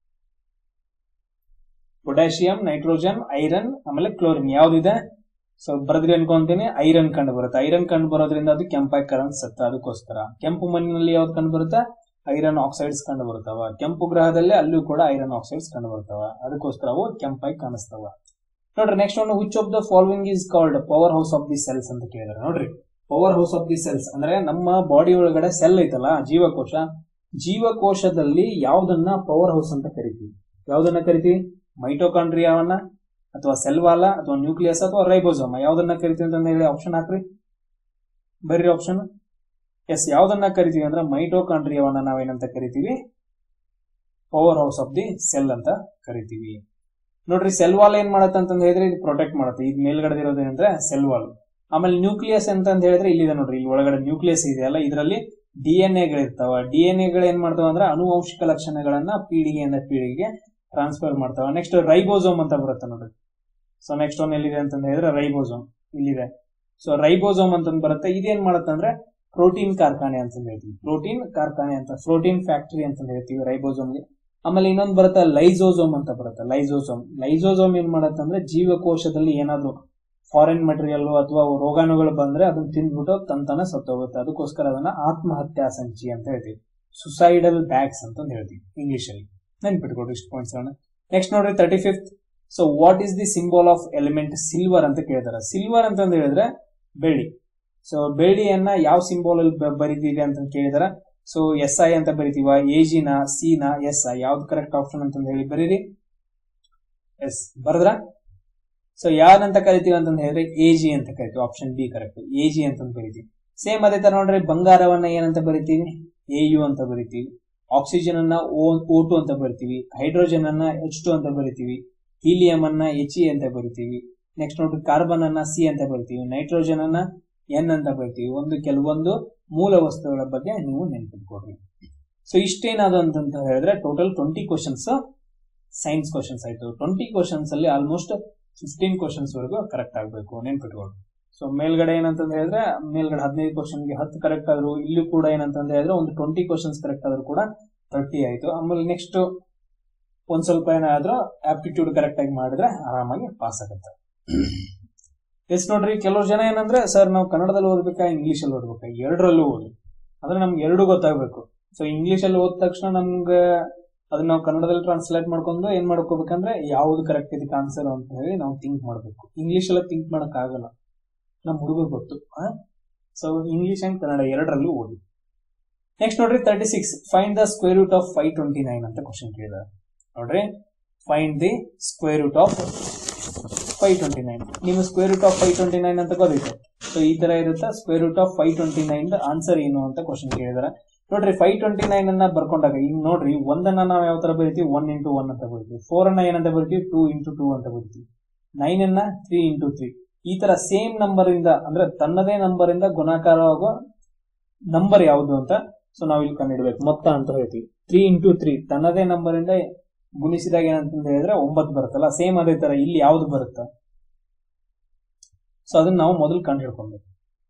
ಪೊಟ್ಯಾಷಿಯಂ, ನೈಟ್ರೋಜನ್, ಐರನ್, ಆಮೇಲೆ ಕ್ಲೋರಿನ್ ಯಾವ್ದಿದೆ? ಸೊ ಬರದ್ರಿ ಅನ್ಕೊಂತೀನಿ, ಐರನ್ ಕಂಡು ಬರುತ್ತೆ. ಐರನ್ ಕಂಡು ಬರೋದ್ರಿಂದ ಅದು ಕೆಂಪಾಗಿ ಕಾಣಿಸುತ್ತೆ. ಅದಕ್ಕೋಸ್ಕರ ಕೆಂಪು ಮಣ್ಣಿನಲ್ಲಿ ಯಾವ್ದು ಕಂಡು ಬರುತ್ತೆ? ಐರನ್ ಆಕ್ಸೈಡ್ಸ್ ಕಂಡು ಬರ್ತಾವ. ಕೆಂಪು ಗ್ರಹದಲ್ಲಿ ಅಲ್ಲೂ ಕೂಡ ಐರನ್ ಆಕ್ಸೈಡ್ಸ್ ಕಂಡು ಬರ್ತಾವ. ಅದಕ್ಕೋಸ್ಕರ ಅವು ಕೆಂಪಾಗಿ ಕಾಣಿಸ್ತಾವ. ನೋಡ್ರಿ, ನೆಕ್ಸ್ಟ್ ಒಂದು, which of the following is called powerhouse of the cells ಅಂತ ಕೇಳಿದ್ರೆ. ನೋಡ್ರಿ, powerhouse of the cells ಅಂದ್ರೆ ನಮ್ಮ ಬಾಡಿ ಒಳಗಡೆ ಸೆಲ್ ಐತಲ್ಲ, ಜೀವಕೋಶ. ಜೀವಕೋಶದಲ್ಲಿ ಯಾವ್ದನ್ನ ಪವರ್ ಹೌಸ್ ಅಂತ ಕರಿತೀವಿ? ಯಾವ್ದನ್ನ ಕರಿತೀವಿ? ಮೈಟೋಕಾಂಡ್ರಿಯಾವನ್ನ ಅಥವಾ ಸೆಲ್ ವಾಲ ಅಥವಾ ನ್ಯೂಕ್ಲಿಯಸ್ ಅಥವಾ ರೈಬೋಸೋಮ ಯಾವ್ದನ್ನ ಕರಿತೀವಿ ಅಂತ ಹೇಳಿ ಆಪ್ಷನ್ ಹಾಕ್ರಿ. ಬರ್ರಿ ಆಪ್ಷನ್. ಎಸ್, ಯಾವ್ದನ್ನ ಕರಿತೀವಿ ಅಂದ್ರೆ ಮೈಟೋಕಾಂಡ್ರಿಯಾವನ್ನ ನಾವೇನಂತ ಕರಿತೀವಿ? Powerhouse of the cell ಅಂತ ಕರಿತೀವಿ. ನೋಡ್ರಿ, ಸೆಲ್ ವಾಲ್ ಏನ್ ಮಾಡತ್ತೆ ಅಂತ ಹೇಳಿದ್ರೆ ಇದು ಪ್ರೊಟೆಕ್ಟ್ ಮಾಡುತ್ತೆ. ಇದು ಮೇಲ್ಗಡೆ ಇರೋದೇನಂದ್ರೆ ಸೆಲ್ ವಾಲ್. ಆಮೇಲೆ ನ್ಯೂಕ್ಲಿಯಸ್ ಅಂತ ಹೇಳಿದ್ರೆ ಇಲ್ಲಿದೆ ನೋಡ್ರಿ, ಇಲ್ಲಿ ಒಳಗಡೆ ನ್ಯೂಕ್ಲಿಯಸ್ ಇದೆಯಲ್ಲ, ಇದರಲ್ಲಿ ಡಿ ಎನ್ ಎಗಳಿರ್ತಾವ. ಡಿ ಎನ್ ಎಗಳು ಏನ್ ಮಾಡ್ತಾವ ಅಂದ್ರೆ ಅನುವಂಶಿಕ ಲಕ್ಷಣಗಳನ್ನ ಪೀಳಿಗೆಯಿಂದ ಪೀಳಿಗೆಗೆ ಟ್ರಾನ್ಸ್ಫರ್ ಮಾಡ್ತಾವ. ನೆಕ್ಸ್ಟ್ ರೈಬೋಸೋಮ್ ಅಂತ ಬರುತ್ತೆ ನೋಡ್ರಿ. ಸೊ ನೆಕ್ಸ್ಟ್ ಒನ್ ಎಲ್ಲಿದೆ ಅಂತ ಹೇಳಿದ್ರೆ ರೈಬೋಸೋಮ್ ಇಲ್ಲಿದೆ. ಸೊ ರೈಬೋಸೋಮ್ ಅಂತ ಬರುತ್ತೆ. ಇದೇನ್ ಮಾಡುತ್ತೆ ಅಂದ್ರೆ ಪ್ರೋಟೀನ್ ಕಾರ್ಖಾನೆ ಅಂತ ಹೇಳ್ತೀವಿ. ಪ್ರೋಟೀನ್ ಕಾರ್ಖಾನೆ ಅಂತ, ಪ್ರೋಟೀನ್ ಫ್ಯಾಕ್ಟರಿ ಅಂತ ಹೇಳ್ತೀವಿ ರೈಬೋಸೋಮ್ಗೆ. ಆಮೇಲೆ ಇನ್ನೊಂದು ಬರುತ್ತೆ ಲೈಸೋಸೋಮ್ ಅಂತ ಬರುತ್ತೆ. ಲೈಸೋಸೋಮ್ ಲೈಸೋಸೋಮ್ ಏನ್ ಮಾಡುತ್ತೆ ಅಂದ್ರೆ ಜೀವಕೋಶದಲ್ಲಿ ಏನಾದ್ರು ಫಾರಿನ್ ಮೆಟೀರಿಯಲ್ ಅಥವಾ ರೋಗಾಣುಗಳು ಬಂದ್ರೆ ಅದನ್ನ ತಿಂದ್ಬಿಟ್ಟು ತಂತಾನೆ ಸತ್ತೋಗುತ್ತೆ. ಅದಕ್ಕೋಸ್ಕರ ಅದನ್ನ ಆತ್ಮಹತ್ಯಾ ಸಂಚಿ ಅಂತ ಹೇಳ್ತೀವಿ. ಸುಸೈಡಲ್ ಬ್ಯಾಗ್ಸ್ ಅಂತ ಹೇಳ್ತೀವಿ ಇಂಗ್ಲಿಷ್ ಅಲ್ಲಿ. ನೆನ್ಪಿಟ್ಕೊಡ್ರಿ ಇಷ್ಟು ಪಾಯಿಂಟ್ಸ್. ನೆಕ್ಸ್ಟ್ ನೋಡ್ರಿ, thirty fifth. So what is the symbol of element silver ಅಂತ ಕೇಳ್ತಾರೆ. ಸಿಲ್ವರ್ ಅಂತ ಹೇಳಿದ್ರೆ ಬೆಳ್ಳಿ. ಸೊ ಬೆಳ್ಳಿಯನ್ನ ಯಾವ ಸಿಂಬಲ್ ಅಲ್ಲಿ ಬರೀತೀವಿ ಅಂತ ಕೇಳಿದಾರೆ. ಸೊ ಎಸ್ ಐ ಅಂತ ಬರಿತೀವ, ಎಜಿನ, ಸಿನ, ಎಸ್ ಐ ಯಾವ್ದು ಕರೆಕ್ಟ್ ಆಪ್ಷನ್ ಅಂತ ಹೇಳಿ ಬರೀರಿ. ಎಸ್ ಬರದ್ರ. ಸೊ ಯಾರಂತ ಕರಿತೀವಿ ಅಂತ ಹೇಳಿದ್ರೆ ಎಜಿ ಅಂತ ಕರಿತೀವಿ. ಆಪ್ಷನ್ ಬಿ ಕರೆಕ್ಟ್, ಎಜಿ ಅಂತ ಬರೀತೀವಿ. ಸೇಮ್ ಅದೇ ತರ ನೋಡ್ರಿ ಬಂಗಾರವನ್ನ ಏನಂತ ಬರಿತೀವಿ, ಎ ಯು ಅಂತ ಬರಿತೀವಿ. ಆಕ್ಸಿಜನ್ ಅನ್ನ ಓ ಟು ಅಂತ ಬರಿತೀವಿ. ಹೈಡ್ರೋಜನ್ ಅನ್ನ ಎಚ್ ಟು ಅಂತ ಬರಿತೀವಿ. ಹೀಲಿಯಂ ಅನ್ನ ಎಚ್ ಇ ಅಂತ ಬರಿತೀವಿ. ನೆಕ್ಸ್ಟ್ ನೋಡ್ರಿ ಕಾರ್ಬನ್ ಅನ್ನ ಸಿ ಅಂತ ಬರಿತೀವಿ. ನೈಟ್ರೋಜನ್ ಅನ್ನ ಎನ್ ಅಂತ ಬರಿತೀವಿ. ಒಂದು ಕೆಲವೊಂದು ಮೂಲ ವಸ್ತುಗಳ ಬಗ್ಗೆ ನೀವು ನೆನಪಿಟ್ಕೊಡ್ರಿ. ಸೊ ಇಷ್ಟೇನಾದ್ರು ಅಂತ ಹೇಳಿದ್ರೆ total twenty questions science questions ಆಯ್ತು. ಟ್ವೆಂಟಿ ಕ್ವಶನ್ಸ್ ಅಲ್ಲಿ ಆಲ್ಮೋಸ್ಟ್ ಫಿಫ್ಟೀನ್ ಕ್ವಶನ್ಸ್ ವರೆಗೂ ಕರೆಕ್ಟ್ ಆಗಬೇಕು, ನೆನ್ಪಿಟ್ಕೊಳ್ಳಿ. ಸೊ ಮೇಲ್ಗಡೆ ಏನಂತ ಹೇಳಿದ್ರೆ ಮೇಲ್ಗಡೆ ಹದಿನೈದು ಕ್ವಶನ್ಗೆ ಹತ್ತು ಕರೆಕ್ಟ್ ಆದ್ರು, ಇಲ್ಲೂ ಕೂಡ ಏನಂತ ಹೇಳಿದ್ರೆ ಒಂದು ಟ್ವೆಂಟಿ ಕ್ವಶನ್ಸ್ ಕರೆಕ್ಟ್ ಆದ್ರೂ ಕೂಡ ತರ್ಟಿ ಆಯ್ತು. ಆಮೇಲೆ ನೆಕ್ಸ್ಟ್ ಒಂದ್ ಸ್ವಲ್ಪ ಏನಾದ್ರೂ ಆಪ್ಟಿಟ್ಯೂಡ್ ಕರೆಕ್ಟ್ ಆಗಿ ಮಾಡಿದ್ರೆ ಆರಾಮಾಗಿ ಪಾಸ್ ಆಗುತ್ತೆ. ಎಸ್ ನೋಡ್ರಿ, ಕೆಲವರು ಜನ ಏನಂದ್ರೆ ಸರ್ ನಾವು ಕನ್ನಡದಲ್ಲಿ ಓದ್ಬೇಕಾ ಇಂಗ್ಲಿಷ್ ಅಲ್ಲಿ ಓದ್ಬೇಕಾ, ಎರಡರಲ್ಲೂ ಓದಿ. ಅಂದ್ರೆ ನಮ್ಗೆ ಎರಡು ಗೊತ್ತಾಗಬೇಕು. ಸೊ ಇಂಗ್ಲಿಷ್ ಅಲ್ಲಿ ಓದಿದ ತಕ್ಷಣ ನಮ್ಗೆ ಅದನ್ನ ನಾವು ಕನ್ನಡದಲ್ಲಿ ಟ್ರಾನ್ಸ್ಲೇಟ್ ಮಾಡ್ಕೊಂಡು ಏನ್ ಮಾಡ್ಕೋಬೇಕಂದ್ರೆ ಯಾವ್ದು ಕರೆಕ್ಟ್ ಇದಕ್ಕೆ ಆನ್ಸರ್ ಅಂತ ಹೇಳಿ ನಾವು ಥಿಂಕ್ ಮಾಡ್ಬೇಕು. ಇಂಗ್ಲಿಷ್ ಎಲ್ಲ ಥಿಂಕ್ ಮಾಡಕ್ ಆಗಲ್ಲ, ನಮ್ ಹುಡುಗರು ಗೊತ್ತು. ಸೊ ಇಂಗ್ಲಿಷ್ ಅಂಡ್ ಕನ್ನಡ ಎರಡರಲ್ಲೂ ಓದಿ. ನೆಕ್ಸ್ಟ್ ನೋಡ್ರಿ thirty six find the square root of five twenty nine ಅಂತ ಕ್ವಶನ್ ಕೇಳಿದಾರೆ. ನೋಡ್ರಿ, find the square root of five twenty nine. ನಿಮ್ಮ square root of five twenty nine ಅಂತ ಗೊತ್ತಿದೆ. ಸೊ ಈ ತರ ಇರುತ್ತೆ. Square root of five twenty nine answer ಏನು ಅಂತ ಕ್ವಶನ್ ಕೇಳಿದಾರೆ. ನೋಡ್ರಿ, ಫೈವ್ ಟ್ವೆಂಟಿ ನೈನ್ ಅನ್ನ ಬರ್ಕೊಂಡಾಗ ಈಗ ನೋಡ್ರಿ, ಒಂದನ್ನ ನಾವು ಯಾವ ತರ ಬರೀತೀವಿ, ಒನ್ ಇಂಟು ಒನ್ ಅಂತ ಬರೀತೀವಿ. ಫೋರ್ ಅನ್ನ ಏನಂತ ಬರೀತೀವಿ, ಟೂ ಇಂಟು ಟೂ ಅಂತ ಬರೀತೀವಿ. ನೈನ್ ಅನ್ನ ತ್ರೀ ಇಂಟು ತ್ರೀ. ಈ ತರ ಸೇಮ್ ನಂಬರ್ ಇಂದ ಅಂದ್ರೆ ತನ್ನದೇ ನಂಬರ್ ಇಂದ ಗುಣಾಕಾರವಾಗುವ ನಂಬರ್ ಯಾವುದು ಅಂತ ಸೊ ನಾವು ಇಲ್ಲಿ ಕಂಡುಹಿಡಬೇಕು. ಮೊತ್ತ ಅಂತ ಹೇಳ್ತೀವಿ. ತ್ರೀ ಇಂಟು ತ್ರೀ ತನ್ನದೇ ನಂಬರ್ ಇಂದ ಗುಣಿಸಿದಾಗ ಏನಂತ ಹೇಳಿದ್ರೆ ಒಂಬತ್ತು ಬರುತ್ತಲ್ಲ, ಸೇಮ್ ಅದೇ ತರ ಇಲ್ಲಿ ಯಾವ್ದು ಬರುತ್ತೆ. ಸೊ ಅದನ್ನ ನಾವು ಮೊದಲು ಕಂಡು ಹಿಡ್ಕೊಬೇಕು.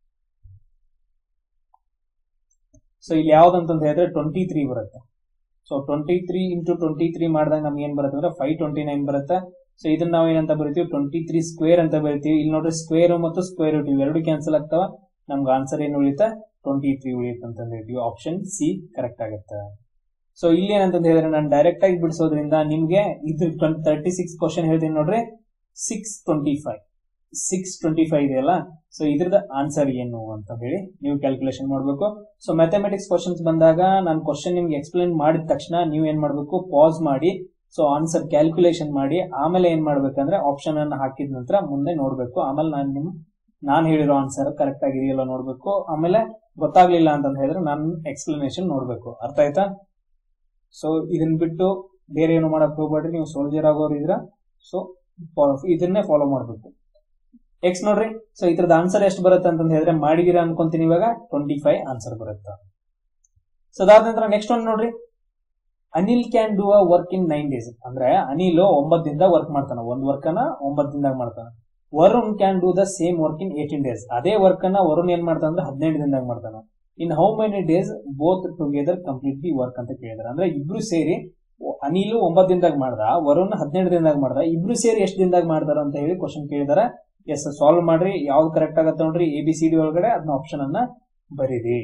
ಸೊ ಇಲ್ಲಿ ಯಾವ್ದಂತ ಹೇಳಿದ್ರೆ ಟ್ವೆಂಟಿ ತ್ರೀ ಬರುತ್ತೆ. So twenty three into twenty three ಮಾಡಿದಾಗ ನಮ್ಗೆ ಏನ್ ಬರುತ್ತೆ ಅಂದ್ರೆ ಫೈವ್ ಟ್ವೆಂಟಿ ನೈನ್ ಬರುತ್ತೆ. ಸೊ ಇದನ್ನ ನಾವು ಏನಂತ ಬರಿತೀವಿ, ಟ್ವೆಂಟಿ ತ್ರೀ ಸ್ಕ್ವೇರ್ ಅಂತ ಬರಿತೀವಿ. ಇಲ್ಲಿ ನೋಡ್ರಿ ಸ್ಕ್ವೇರ್ ಮತ್ತು ಸ್ಕ್ವೇರ್ ರೂಟ್ ಇವೆರಡು ಕ್ಯಾನ್ಸಲ್ ಆಗ್ತಾವ. ನಮ್ಗೆ ಆನ್ಸರ್ ಏನು ಉಳಿತಾ, ಟ್ವೆಂಟಿ ತ್ರೀ ಉಳಿಯುತ್ತೆ ಅಂತ ಹೇಳ್ತೀವಿ. ಆಪ್ಷನ್ ಸಿ ಕರೆಕ್ಟ್ ಆಗುತ್ತೆ. ಸೊ ಇಲ್ಲಿ ಏನಂತ ಹೇಳಿದ್ರೆ ನಾನು ಡೈರೆಕ್ಟ್ ಆಗಿ ಬಿಡಿಸೋದ್ರಿಂದ ನಿಮ್ಗೆ ಇದು ತರ್ಟಿ ಸಿಕ್ಸ್ ಕ್ವಶನ್ ಹೇಳ್ತೀನಿ ನೋಡ್ರಿ, six twenty five six twenty five ಇದೆಯಲ್ಲ, ಸೊ ಇದ್ರದ ಆನ್ಸರ್ ಏನು ಅಂತ ಹೇಳಿ ನೀವು ಕ್ಯಾಲ್ಕುಲೇಷನ್ ಮಾಡಬೇಕು. ಸೊ ಮ್ಯಾಥಮೆಟಿಕ್ಸ್ ಕ್ವಶನ್ಸ್ ಬಂದಾಗ ನಾನು ಕ್ವಶನ್ ನಿಮ್ಗೆ ಎಕ್ಸ್ಪ್ಲೈನ್ ಮಾಡಿದ ತಕ್ಷಣ ನೀವು ಏನ್ ಮಾಡ್ಬೇಕು, ಪಾಸ್ ಮಾಡಿ ಸೊ ಆನ್ಸರ್ ಕ್ಯಾಲ್ಕುಲೇಷನ್ ಮಾಡಿ ಆಮೇಲೆ ಏನ್ ಮಾಡ್ಬೇಕಂದ್ರೆ ಆಪ್ಷನ್ ಅನ್ನ ಹಾಕಿದ ನಂತರ ಮುಂದೆ ನೋಡ್ಬೇಕು. ಆಮೇಲೆ ನಾನು ನಿಮ್ ನಾನ್ ಹೇಳಿರೋ ಆನ್ಸರ್ ಕರೆಕ್ಟ್ ಆಗಿದೆಯಲ್ಲ ನೋಡ್ಬೇಕು. ಆಮೇಲೆ ಗೊತ್ತಾಗ್ಲಿಲ್ಲ ಅಂತ ಹೇಳಿದ್ರೆ ನಾನು ಎಕ್ಸ್ಪ್ಲನೇಷನ್ ನೋಡ್ಬೇಕು. ಅರ್ಥ ಆಯ್ತಾ? ಸೊ ಇದನ್ನ ಬಿಟ್ಟು ಬೇರೆ ಏನು ಮಾಡಕ್ ಹೋಗ್ಬೇಡ್ರಿ. ನೀವು ಸೋಲ್ಜರ್ ಆಗೋರು ಇದ್ರ ಸೊ ಇದನ್ನೇ ಫಾಲೋ ಮಾಡ್ಬೇಕು. ಎಕ್ಸ್ ನೋಡ್ರಿ, ಸೊ ಇದ್ರದ ಆನ್ಸರ್ ಎಷ್ಟು ಬರುತ್ತೆ ಅಂತ ಹೇಳಿದ್ರೆ ಮಾಡಿದಿರ ಅನ್ಕೊಂತೀನಿ ಇವಾಗ ಟ್ವೆಂಟಿ ಫೈವ್ ಆನ್ಸರ್ ಬರುತ್ತೆ. ಸೊ ಅದಾದ ನಂತರ ನೆಕ್ಸ್ಟ್ ಒಂದು ನೋಡ್ರಿ, Anil can do a work in nine days. ಅಂದ್ರೆ ಅನಿಲ್ ಒಂಬತ್ತು ದಿನದಾಗ ವರ್ಕ್ ಮಾಡ್ತಾನ, ಒಂದ್ ವರ್ಕ್ ಅನ್ನ ಒಂಬತ್ತು ದಿನದಾಗ ಮಾಡ್ತಾನ. Varun can do the same work in eighteen days. ಅದೇ ವರ್ಕ್ ಅನ್ನ ವರುಣ್ ಏನ್ ಮಾಡ್ತಾನ ಅಂದ್ರೆ ಹದಿನೆಂಟು ದಿನದಾಗ ಮಾಡ್ತಾನ. In how many days both together complete the work ಅಂತ ಕೇಳಿದಾರೆ. ಅಂದ್ರೆ ಇಬ್ರು ಸೇರಿ ಅನಿಲ್ ಒಂಬತ್ತು ದಿನದಾಗ ಮಾಡ್ದ, ವರುಣ್ ಹದಿನೆಂಟು ದಿನದಾಗ ಮಾಡ್ದ, ಇಬ್ರು ಸೇರಿ ಎಷ್ಟು ದಿನದಾಗ ಮಾಡ್ತಾರ ಅಂತ ಹೇಳಿ ಕ್ವಶನ್ ಕೇಳಿದಾರೆ. ಎಸ್, ಸಾಲ್ವ್ ಮಾಡ್ರಿ. ಯಾವ್ದು ಕರೆಕ್ಟ್ ಆಗತ್ತೆ ನೋಡ್ರಿ, ಎ ಬಿ ಸಿ ಡಿ ಒಳಗಡೆ ಅದನ್ನ ಆಪ್ಷನ್ ಅನ್ನ ಬರೀರಿ.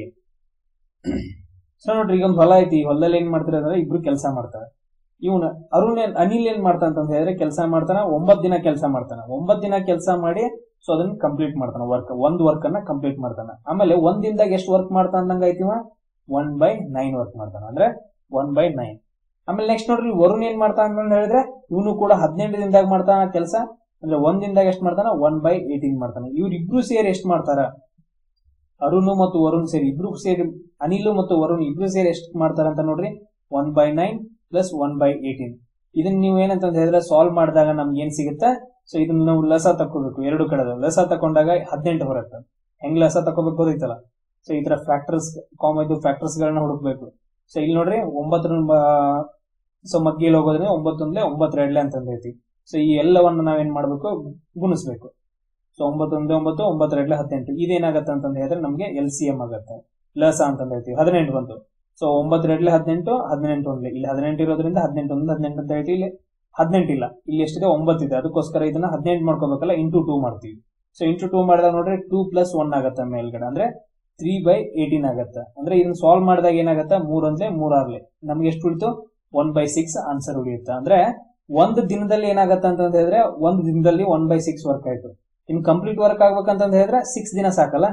ಸೊ ನೋಡ್ರಿ, ಈಗ ಒಂದು ಹೊಲ ಐತಿ. ಈ ಹೊಲದಲ್ಲಿ ಏನ್ ಮಾಡ್ತಾರೆ ಅಂದ್ರೆ ಇಬ್ರು ಕೆಲಸ ಮಾಡ್ತಾರೆ. ಇವನು ಅರುಣ್ ಏನ್ ಅನಿಲ್ ಏನ್ ಮಾಡ್ತಾನ ಅಂತ ಹೇಳಿದ್ರೆ ಕೆಲಸ ಮಾಡ್ತಾನ, ಒಂಬತ್ ದಿನ ಕೆಲಸ ಮಾಡ್ತಾನ. ಒಂಬತ್ ದಿನ ಕೆಲಸ ಮಾಡಿ ಸೊ ಅದನ್ನ ಕಂಪ್ಲೀಟ್ ಮಾಡ್ತಾನ. ವರ್ಕ್ ಒಂದ್ ವರ್ಕ್ ಅನ್ನ ಕಂಪ್ಲೀಟ್ ಮಾಡ್ತಾನ. ಆಮೇಲೆ ಒಂದ್ ದಿನದಾಗ ಎಷ್ಟು ವರ್ಕ್ ಮಾಡ್ತಾನ ಅಂದಂಗ ಐತಿವ, ಒನ್ ಬೈ ನೈನ್ ವರ್ಕ್ ಮಾಡ್ತಾನ. ಅಂದ್ರೆ ಒನ್ ಬೈ ನೈನ್. ಆಮೇಲೆ ನೆಕ್ಸ್ಟ್ ನೋಡ್ರಿ, ವರುಣ್ ಏನ್ ಮಾಡ್ತಾನ ಅಂತ ಹೇಳಿದ್ರೆ ಇವನು ಕೂಡ ಹದಿನೆಂಟು ದಿನದಾಗ ಮಾಡ್ತಾನ ಕೆಲಸ. ಅಂದ್ರೆ ಒಂದ್ ದಿನದಾಗ ಎಷ್ಟು ಮಾಡ್ತಾನ, ಒನ್ ಬೈ ಏಟೀನ್ ಮಾಡ್ತಾನ. ಇವ್ರಿಬ್ರು ಸೇರಿ ಎಷ್ಟು ಮಾಡ್ತಾರ, ಅರುಣ್ ಮತ್ತು ವರುಣ್ ಸೇರಿ ಇಬ್ರು ಸೇರಿ, ಅನಿಲ್ ಮತ್ತು ವರುಣ್ ಇಬ್ರು ಸೇರಿ ಎಷ್ಟು ಮಾಡ್ತಾರ ಅಂತ ನೋಡ್ರಿ, one by nine plus one by eighteen. ಇದನ್ನ ನೀವು ಏನಂತ ಹೇಳಿದ್ರೆ ಸಾಲ್ವ್ ಮಾಡಿದಾಗ ನಮ್ಗೆ ಏನ್ ಸಿಗುತ್ತೆ, ಸೊ ಇದನ್ನ ನಾವು ಲಸ ತಕೋಬೇಕು. ಎರಡು ಕಡೆ ಲಸ ತಕೊಂಡಾಗ ಹದಿನೆಂಟು ಬರುತ್ತೆ. ಹೆಂಗ್ ಲಸ ತಕೋಬೇಕು ಗೊತ್ತೈತಲ್ಲ. ಸೊ ಈ ತರ ಫ್ಯಾಕ್ಟರ್ಸ್ ಕಾಮ್ ಇದು ಫ್ಯಾಕ್ಟರ್ಸ್ ಗಳನ್ನ ಹುಡುಕ್ಬೇಕು. ಸೊ ಇಲ್ಲಿ ನೋಡ್ರಿ, ಒಂಬತ್ತರ ಸೊ ಮಗ್ಗಿಯಲ್ಲಿ ಹೋಗೋದ್ರೆ ಒಂಬತ್ತೊಂದ್ಲೆ ಒಂಬತ್ತೆರಡ್ಲೆ ಅಂತ ಹೇಳ್ತೀವಿ. ಸೊ ಈ ಎಲ್ಲವನ್ನ ನಾವೇನ್ ಮಾಡ್ಬೇಕು, ಗುಣಿಸ್ಬೇಕು. ಸೊ ಒಂಬತ್ತೊಂದೇ ಒಂಬತ್ತು, ಒಂಬತ್ತೆರಡ್ಲೆ ಹದಿನೆಂಟು. ಇದೇನಾಗತ್ತೆ ಅಂತ ಹೇಳಿದ್ರೆ ನಮ್ಗೆ ಎಲ್ ಸಿ ಎಂ ಆಗತ್ತೆ. ಲಸ ಅಂತ ಹೇಳ್ತೀವಿ. ಹದಿನೆಂಟು ಬಂತು. ಸೊ ಒಂಬತ್ತೆರಡ್ಲೆ ಹದಿನೆಂಟು, ಹದಿನೆಂಟು ಒಂದ್ಲೆ. ಇಲ್ಲಿ ಹದಿನೆಂಟು ಇರೋದ್ರಿಂದ ಹದಿನೆಂಟು ಒಂದು ಹದಿನೆಂಟು ಅಂತ ಹೇಳ್ತೀವಿ. ಇಲ್ಲಿ ಹದಿನೆಂಟು ಇಲ್ಲ, ಇಲ್ಲಿ ಎಷ್ಟಿದೆ, ಒಂಬತ್ತಿದೆ. ಅದಕ್ಕೋಸ್ಕರ ಇದನ್ನ ಹದಿನೆಂಟು ಮಾಡ್ಕೋಬೇಕಲ್ಲ, ಇಂಟು ಟೂ ಮಾಡ್ತೀವಿ. ಸೊ ಇಂಟು ಟೂ ಮಾಡಿದಾಗ ನೋಡ್ರಿ ಟೂ ಪ್ಲಸ್ ಒನ್ ಆಗತ್ತೆ ಮೇಲ್ಗಡೆ, ಅಂದ್ರೆ ತ್ರೀ ಬೈ ಏಟೀನ್ ಆಗತ್ತೆ. ಅಂದ್ರೆ ಇದನ್ನ ಸಾಲ್ವ್ ಮಾಡಿದಾಗ ಏನಾಗತ್ತೆ, ಮೂರ್ ಒಂದ್ಲೆ ಮೂರಾರ್ಲೆ ನಮ್ಗೆ ಎಷ್ಟು ಉಳಿತು, ಒನ್ ಬೈ ಸಿಕ್ಸ್ ಆನ್ಸರ್ ಉಳಿಯುತ್ತೆ. ಅಂದ್ರೆ ಒಂದು ದಿನದಲ್ಲಿ ಏನಾಗತ್ತೆ ಅಂತ ಹೇಳಿದ್ರೆ ಒಂದು ದಿನದಲ್ಲಿ ಒನ್ ಬೈ ಸಿಕ್ಸ್ ವರ್ಕ್ ಆಯ್ತು. ಇನ್ ಕಂಪ್ಲೀಟ್ ವರ್ಕ್ ಆಗ್ಬೇಕಂತ ಹೇಳಿದ್ರೆ ಸಿಕ್ಸ್ ದಿನ ಸಾಕಲ್ಲ.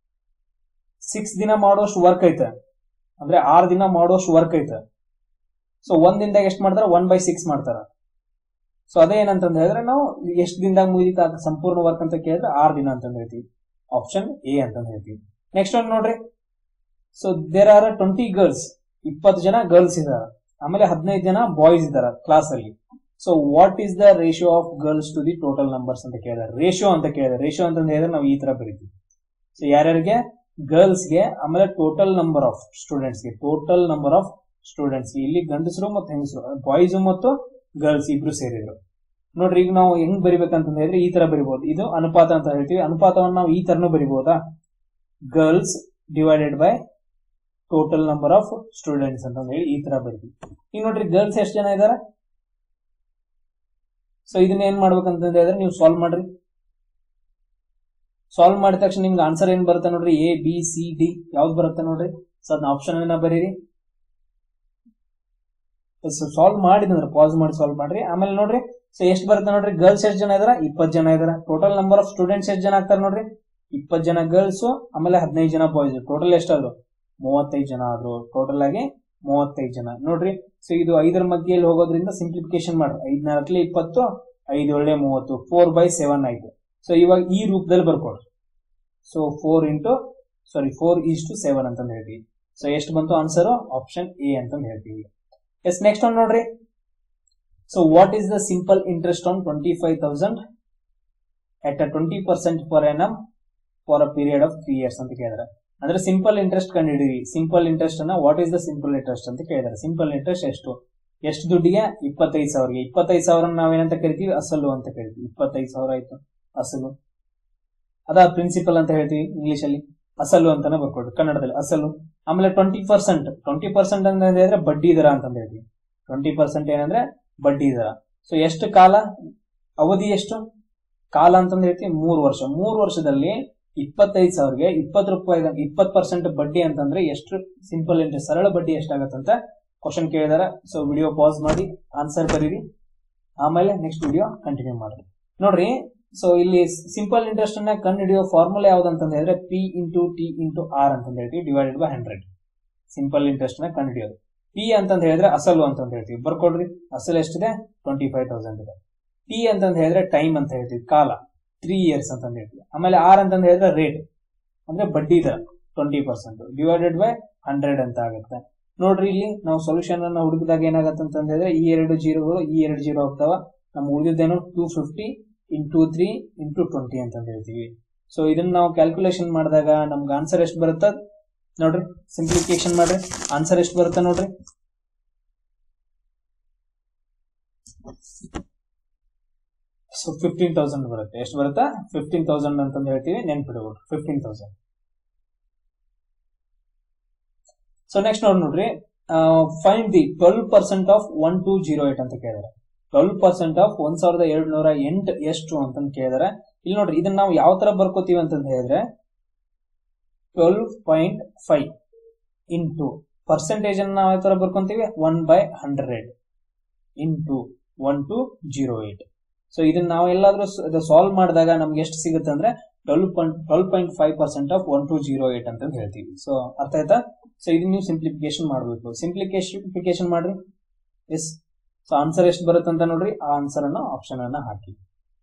ಸಿಕ್ಸ್ ದಿನ ಮಾಡೋಷ್ಟು ವರ್ಕ್ ಐತೆ, ಅಂದ್ರೆ ಆರ್ ದಿನ ಮಾಡೋಷ್ಟು ವರ್ಕ್ ಐತೆ. ಸೊ ಒಂದ್ ದಿನದಾಗ ಎಷ್ಟು ಮಾಡ್ತಾರ, ಒನ್ ಬೈ ಸಿಕ್ಸ್ ಮಾಡ್ತಾರ. ಸೊ ಅದೇ ಏನಂತ ಹೇಳಿದ್ರೆ ನಾವು ಎಷ್ಟು ದಿನದಾಗ ಮುಗಿತ ಸಂಪೂರ್ಣ ವರ್ಕ್ ಅಂತ ಕೇಳಿದ್ರೆ ಆರ್ ದಿನ ಅಂತ ಹೇಳ್ತೀವಿ. ಆಪ್ಷನ್ ಎ ಅಂತ ಹೇಳ್ತೀವಿ. ನೆಕ್ಸ್ಟ್ ಒಂದು ನೋಡ್ರಿ, so there are twenty girls, ಇಪ್ಪತ್ತು ಜನ ಗರ್ಲ್ಸ್ ಇದಾರ, ಆಮೇಲೆ ಹದಿನೈದು ಜನ ಬಾಯ್ಸ್ ಇದಾರ ಕ್ಲಾಸ್ ಅಲ್ಲಿ. So what is the ratio of girls to the total numbers ಅಂತ ಕೇಳಿದಾರೆ. ರೇಷಿಯೋ ಅಂತ ಕೇಳಿದಾರೆ. ರೇಷಿಯೋ ಅಂತ ಹೇಳಿದ್ರೆ ನಾವು ಈ ತರ ಬರೀತೀವಿ. ಸೊ ಯಾರ್ಯಾರಿಗೆ, ಗರ್ಲ್ಸ್ಗೆ, ಆಮೇಲೆ ಟೋಟಲ್ ನಂಬರ್ ಆಫ್ ಸ್ಟೂಡೆಂಟ್ಸ್ಗೆ, ಟೋಟಲ್ ನಂಬರ್ ಆಫ್ ಸ್ಟೂಡೆಂಟ್ಸ್, ಇಲ್ಲಿ ಗಂಡಸರು ಮತ್ತು ಹೆಂಗಸರು, ಬಾಯ್ಸ್ ಮತ್ತು ಗರ್ಲ್ಸ್ ಇಬ್ರು ಸೇರಿದ್ರು. ನೋಡ್ರಿ, ಈಗ ನಾವು ಹೆಂಗ್ ಬರಿಬೇಕಂತ ಹೇಳಿದ್ರೆ ಈ ತರ ಬರಿಬಹುದು. ಇದು ಅನುಪಾತ ಅಂತ ಹೇಳ್ತೀವಿ. ಅನುಪಾತವನ್ನು ನಾವು ಈ ತರನು ಬರಿಬಹುದಾ, girls divided by total number of students ಅಂತ ಹೇಳಿ ಈ ತರ ಬರಿತೀವಿ. ಈಗ ನೋಡ್ರಿ, ಗರ್ಲ್ಸ್ ಎಷ್ಟು ಜನ ಇದಾರೆ. ಸೊ ಇದನ್ನ ಏನ್ ಮಾಡ್ಬೇಕಂತ ಹೇಳಿದ್ರೆ ನೀವು ಸಾಲ್ವ್ ಮಾಡ್ರಿ. ಸಾಲ್ವ್ ಮಾಡಿದ ತಕ್ಷಣ ನಿಮ್ಗೆ ಆನ್ಸರ್ ಏನ್ ಬರುತ್ತೆ ನೋಡ್ರಿ, ಎ ಬಿ ಸಿ ಡಿ ಯಾವ್ದು ಬರುತ್ತೆ ನೋಡ್ರಿ. ಸೊ ಅದನ್ನ ಆಪ್ಷನ್ ಅನ್ನ ಬರೀರಿ. ಸಾಲ್ವ್ ಮಾಡಿದ್ರೆ ಪಾಸ್ ಮಾಡಿ ಸಾಲ್ವ್ ಮಾಡ್ರಿ. ಆಮೇಲೆ ನೋಡ್ರಿ, ಸೊ ಎಷ್ಟು ಬರುತ್ತೆ ನೋಡ್ರಿ, ಗರ್ಲ್ಸ್ ಎಷ್ಟು ಜನ ಇದಾರ, ಇಪ್ಪತ್ತು ಜನ ಇದಾರ. ಟೋಟಲ್ ನಂಬರ್ ಆಫ್ ಸ್ಟೂಡೆಂಟ್ಸ್ ಎಷ್ಟು ಜನ ಆಗ್ತಾರೆ ನೋಡ್ರಿ, ಇಪ್ಪತ್ತು ಜನ ಗರ್ಲ್ಸ್, ಆಮೇಲೆ ಹದಿನೈದು ಜನ ಬಾಯ್ಸ್. ಟೋಟಲ್ ಎಷ್ಟಾದ್ರು, ಮೂವತ್ತೈದು ಜನ ಆದ್ರು. ಟೋಟಲ್ ಆಗಿ ಮೂವತ್ತೈದು ಜನ ನೋಡ್ರಿ. ಸೊ ಇದು ಐದರ ಮಧ್ಯೆಯಲ್ಲಿ ಹೋಗೋದ್ರಿಂದ ಸಿಂಪ್ಲಿಫಿಕೇಶನ್ ಮಾಡ್ರಿ. ಐದ್ ನಾಲ್ಕಲೆ ಇಪ್ಪತ್ತು, ಐದು ಒಳ್ಳೆ ಮೂವತ್ತು, ಫೋರ್ ಬೈ ಸೆವೆನ್ ಆಯ್ತು. ಸೊ ಇವಾಗ ಈ ರೂಪದಲ್ಲಿ ಬರ್ಕೊಡ್ರಿ. So four into sorry four is to seven ಅಂತ ಹೇಳ್ತೀವಿ. ಸೊ ಎಷ್ಟು ಬಂತು ಆನ್ಸರ್, ಆಪ್ಷನ್ ಎ ಅಂತ ಹೇಳ್ತೀವಿ. ಎಸ್, ನೆಕ್ಸ್ಟ್ ಒಂದು ನೋಡ್ರಿ. So what is the simple interest on twenty five thousand at a twenty percent per annum for a period of three years ಅಂತ ಕೇಳಿದ್ರೆ. ಅಂದ್ರೆ ಸಿಂಪಲ್ ಇಂಟ್ರೆಸ್ಟ್ ಕಂಡುಹಿಡಿರಿ. ಸಿಂಪಲ್ ಇಂಟ್ರೆಸ್ಟ್ ಅನ್ನ what is the simple interest ಅಂತ ಕೇಳಿದಾರೆ. Simple interest ಎಷ್ಟು, ಎಷ್ಟು ದುಡ್ಡಿಗೆ, ಇಪ್ಪತ್ತೈದು ಸಾವಿರಗೆ. ಇಪ್ಪತ್ತೈದು ಸಾವಿರ ನಾವೇನಂತ ಕರಿತೀವಿ, ಅಸಲು ಅಂತ ಕರಿತೀವಿ. ಇಪ್ಪತ್ತೈದು ಸಾವಿರ ಆಯ್ತು ಅಸಲು. ಅದ ಪ್ರಿನ್ಸಿಪಲ್ ಅಂತ ಹೇಳ್ತೀವಿ ಇಂಗ್ಲಿಷ್ ಅಲ್ಲಿ. ಅಸಲು ಅಂತಾನೆ ಬರ್ಕೊಡ್ರಿ ಕನ್ನಡದಲ್ಲಿ, ಅಸಲು. ಆಮೇಲೆ ಟ್ವೆಂಟಿ ಪರ್ಸೆಂಟ್ ಟ್ವೆಂಟಿ ಪರ್ಸೆಂಟ್ ಅಂತ ಹೇಳಿದ್ರೆ ಬಡ್ಡಿ ದರ ಅಂತ ಹೇಳ್ತೀವಿ. ಟ್ವೆಂಟಿ ಪರ್ಸೆಂಟ್ ಏನಂದ್ರೆ ಬಡ್ಡಿ ದರ. ಸೊ ಎಷ್ಟು ಕಾಲ, ಅವಧಿ ಎಷ್ಟು, ಕಾಲ ಅಂತಂದ್ ಹೇಳ್ತೀವಿ ಮೂರು ವರ್ಷ. ಮೂರು ವರ್ಷದಲ್ಲಿ ಇಪ್ಪತ್ತೈದು ಸಾವಿರಗೆ ಇಪ್ಪತ್ತು ರೂಪಾಯಿ ಇಪ್ಪತ್ತು ಪರ್ಸೆಂಟ್ ಬಡ್ಡಿ ಅಂತಂದ್ರೆ ಎಷ್ಟು ಸಿಂಪಲ್ ಇಂಟ್ರೆಸ್ಟ್, ಸರಳ ಬಡ್ಡಿ ಎಷ್ಟಾಗತ್ತಂತ ಕ್ವಶನ್ ಕೇಳಿದಾರೆ. ಸೊ ವಿಡಿಯೋ ಪಾಸ್ ಮಾಡಿ ಆನ್ಸರ್ ಬರೀರಿ, ಆಮೇಲೆ ನೆಕ್ಸ್ಟ್ ವಿಡಿಯೋ ಕಂಟಿನ್ಯೂ ಮಾಡ್ರಿ. ನೋಡ್ರಿ, ಸೊ ಇಲ್ಲಿ ಸಿಂಪಲ್ ಇಂಟ್ರೆಸ್ಟ್ ಅನ್ನ ಕಂಡು ಹಿಡಿಯೋ ಫಾರ್ಮುಲಾ ಯಾವ್ದಂತ ಹೇಳಿದ್ರೆ P into T into R ಅಂತ ಹೇಳ್ತೀವಿ, divided by hundred. Simple interest ನ ಕಂಡು ಹಿಡಿಯೋದು. ಪಿ ಅಂತಂದ್ ಹೇಳಿದ್ರೆ ಅಸಲು ಅಂತ ಹೇಳ್ತೀವಿ, ಬರ್ಕೊಡ್ರಿ. ಅಸಲು ಎಷ್ಟಿದೆ, ಟ್ವೆಂಟಿ ಫೈವ್ ತೌಸಂಡ್ ಇದೆ. ಟಿ ಅಂತಂದ್ ಹೇಳಿದ್ರೆ ಟೈಮ್ ಅಂತ ಹೇಳ್ತೀವಿ, ಕಾಲ, ತ್ರೀ ಇಯರ್ಸ್ ಅಂತ ಹೇಳ್ತೀವಿ. ಆಮೇಲೆ ಆರ್ ಅಂತಂದ್ ಹೇಳಿದ್ರೆ ರೇಟ್ ಅಂದ್ರೆ ಬಡ್ಡಿ ದರ, twenty percent divided by hundred ಅಂತ ಆಗುತ್ತೆ. ನೋಡ್ರಿ, ಇಲ್ಲಿ ನಾವು ಸೊಲ್ಯೂಷನ್ ಅನ್ನ ಹುಡುಕಿದಾಗ ಏನಾಗತ್ತೆ ಅಂತ ಹೇಳಿದ್ರೆ ಈ ಎರಡು ಜೀರೋಗಳು ಈ ಎರಡು ಜೀರೋ ಹೋಗ್ತಾವ. ನಮ್ ಉಳಿದಿದ್ದೇನು two fifty into three into twenty ಅಂತ ಹೇಳ್ತೀವಿ. ಸೊ ಇದನ್ನ ನಾವು ಕ್ಯಾಲ್ಕುಲೇಷನ್ ಮಾಡಿದಾಗ ನಮ್ಗೆ ಆನ್ಸರ್ ಎಷ್ಟು ಬರುತ್ತೆ ನೋಡ್ರಿ. ಸಿಂಪ್ಲಿಫಿಕೇಶನ್ ಮಾಡ್ರಿ, ಆನ್ಸರ್ ಎಷ್ಟು ಬರುತ್ತೆ ನೋಡ್ರಿ. ಸೊ ಫಿಫ್ಟೀನ್ ತೌಸಂಡ್ ಬರುತ್ತೆ. ಎಷ್ಟು ಬರುತ್ತೆ, ಫಿಫ್ಟೀನ್ ತೌಸಂಡ್ ಅಂತಂದು ಹೇಳ್ತೀವಿ, ನೆನ್ಪಿಡ್ಬೋದು ಫಿಫ್ಟೀನ್ ತೌಸಂಡ್. ಸೊ ನೆಕ್ಸ್ಟ್ ನೋಡಿ ನೋಡ್ರಿ, find the twelve percent of one two zero eight ಅಂತ ಕೇಳಿದಾರೆ. ಟ್ವೆಲ್ವ್ ಪರ್ಸೆಂಟ್ ಆಫ್ ಒಂದ್ ಸಾವಿರದ ಏಳು ನೂರ ಎಂಟು ಎಷ್ಟು ಅಂತ ಕೇಳಿದಾರೆ. ಇಲ್ಲಿ ನೋಡ್ರಿ, ಇದನ್ನ ನಾವು ಯಾವ ತರ ಬರ್ಕೋತೀವಿ ಅಂತಂದ ಹೇಳಿದ್ರೆ twelve point five into percentage ಅನ್ನ ನಾವು ಯಾವ ತರ ಬರ್ಕೊಂತೀವಿ, one by hundred into one two zero eight. So ಇದನ್ನ ನಾವು ಎಲ್ಲಾದ್ರೂ ಸಾಲ್ವ್ ಮಾಡಿದಾಗ ನಮ್ಗೆ ಎಷ್ಟು ಸಿಗುತ್ತೆ ಅಂದ್ರೆ twelve point twelve point five percent of one two zero eight ಅಂತ ಹೇಳ್ತೀವಿ. ಸೊ ಅರ್ಥ ಆಯ್ತಾ. ಸೊ ಇದನ್ನ ನೀವು ಸಿಂಪ್ಲಿಫಿಕೇಶನ್ ಮಾಡಬೇಕು. ಸಿಂಪ್ಲಿಫಿಕೇಶನ್ ಮಾಡ್ರಿ. ಎಸ್, ಸೊ ಆನ್ಸರ್ ಎಷ್ಟು ಬರುತ್ತೆ ಅಂತ ನೋಡ್ರಿ. ಆ ಆನ್ಸರ್ ಅನ್ನ ಆಪ್ಷನ್ ಅನ್ನ ಹಾಕಿ.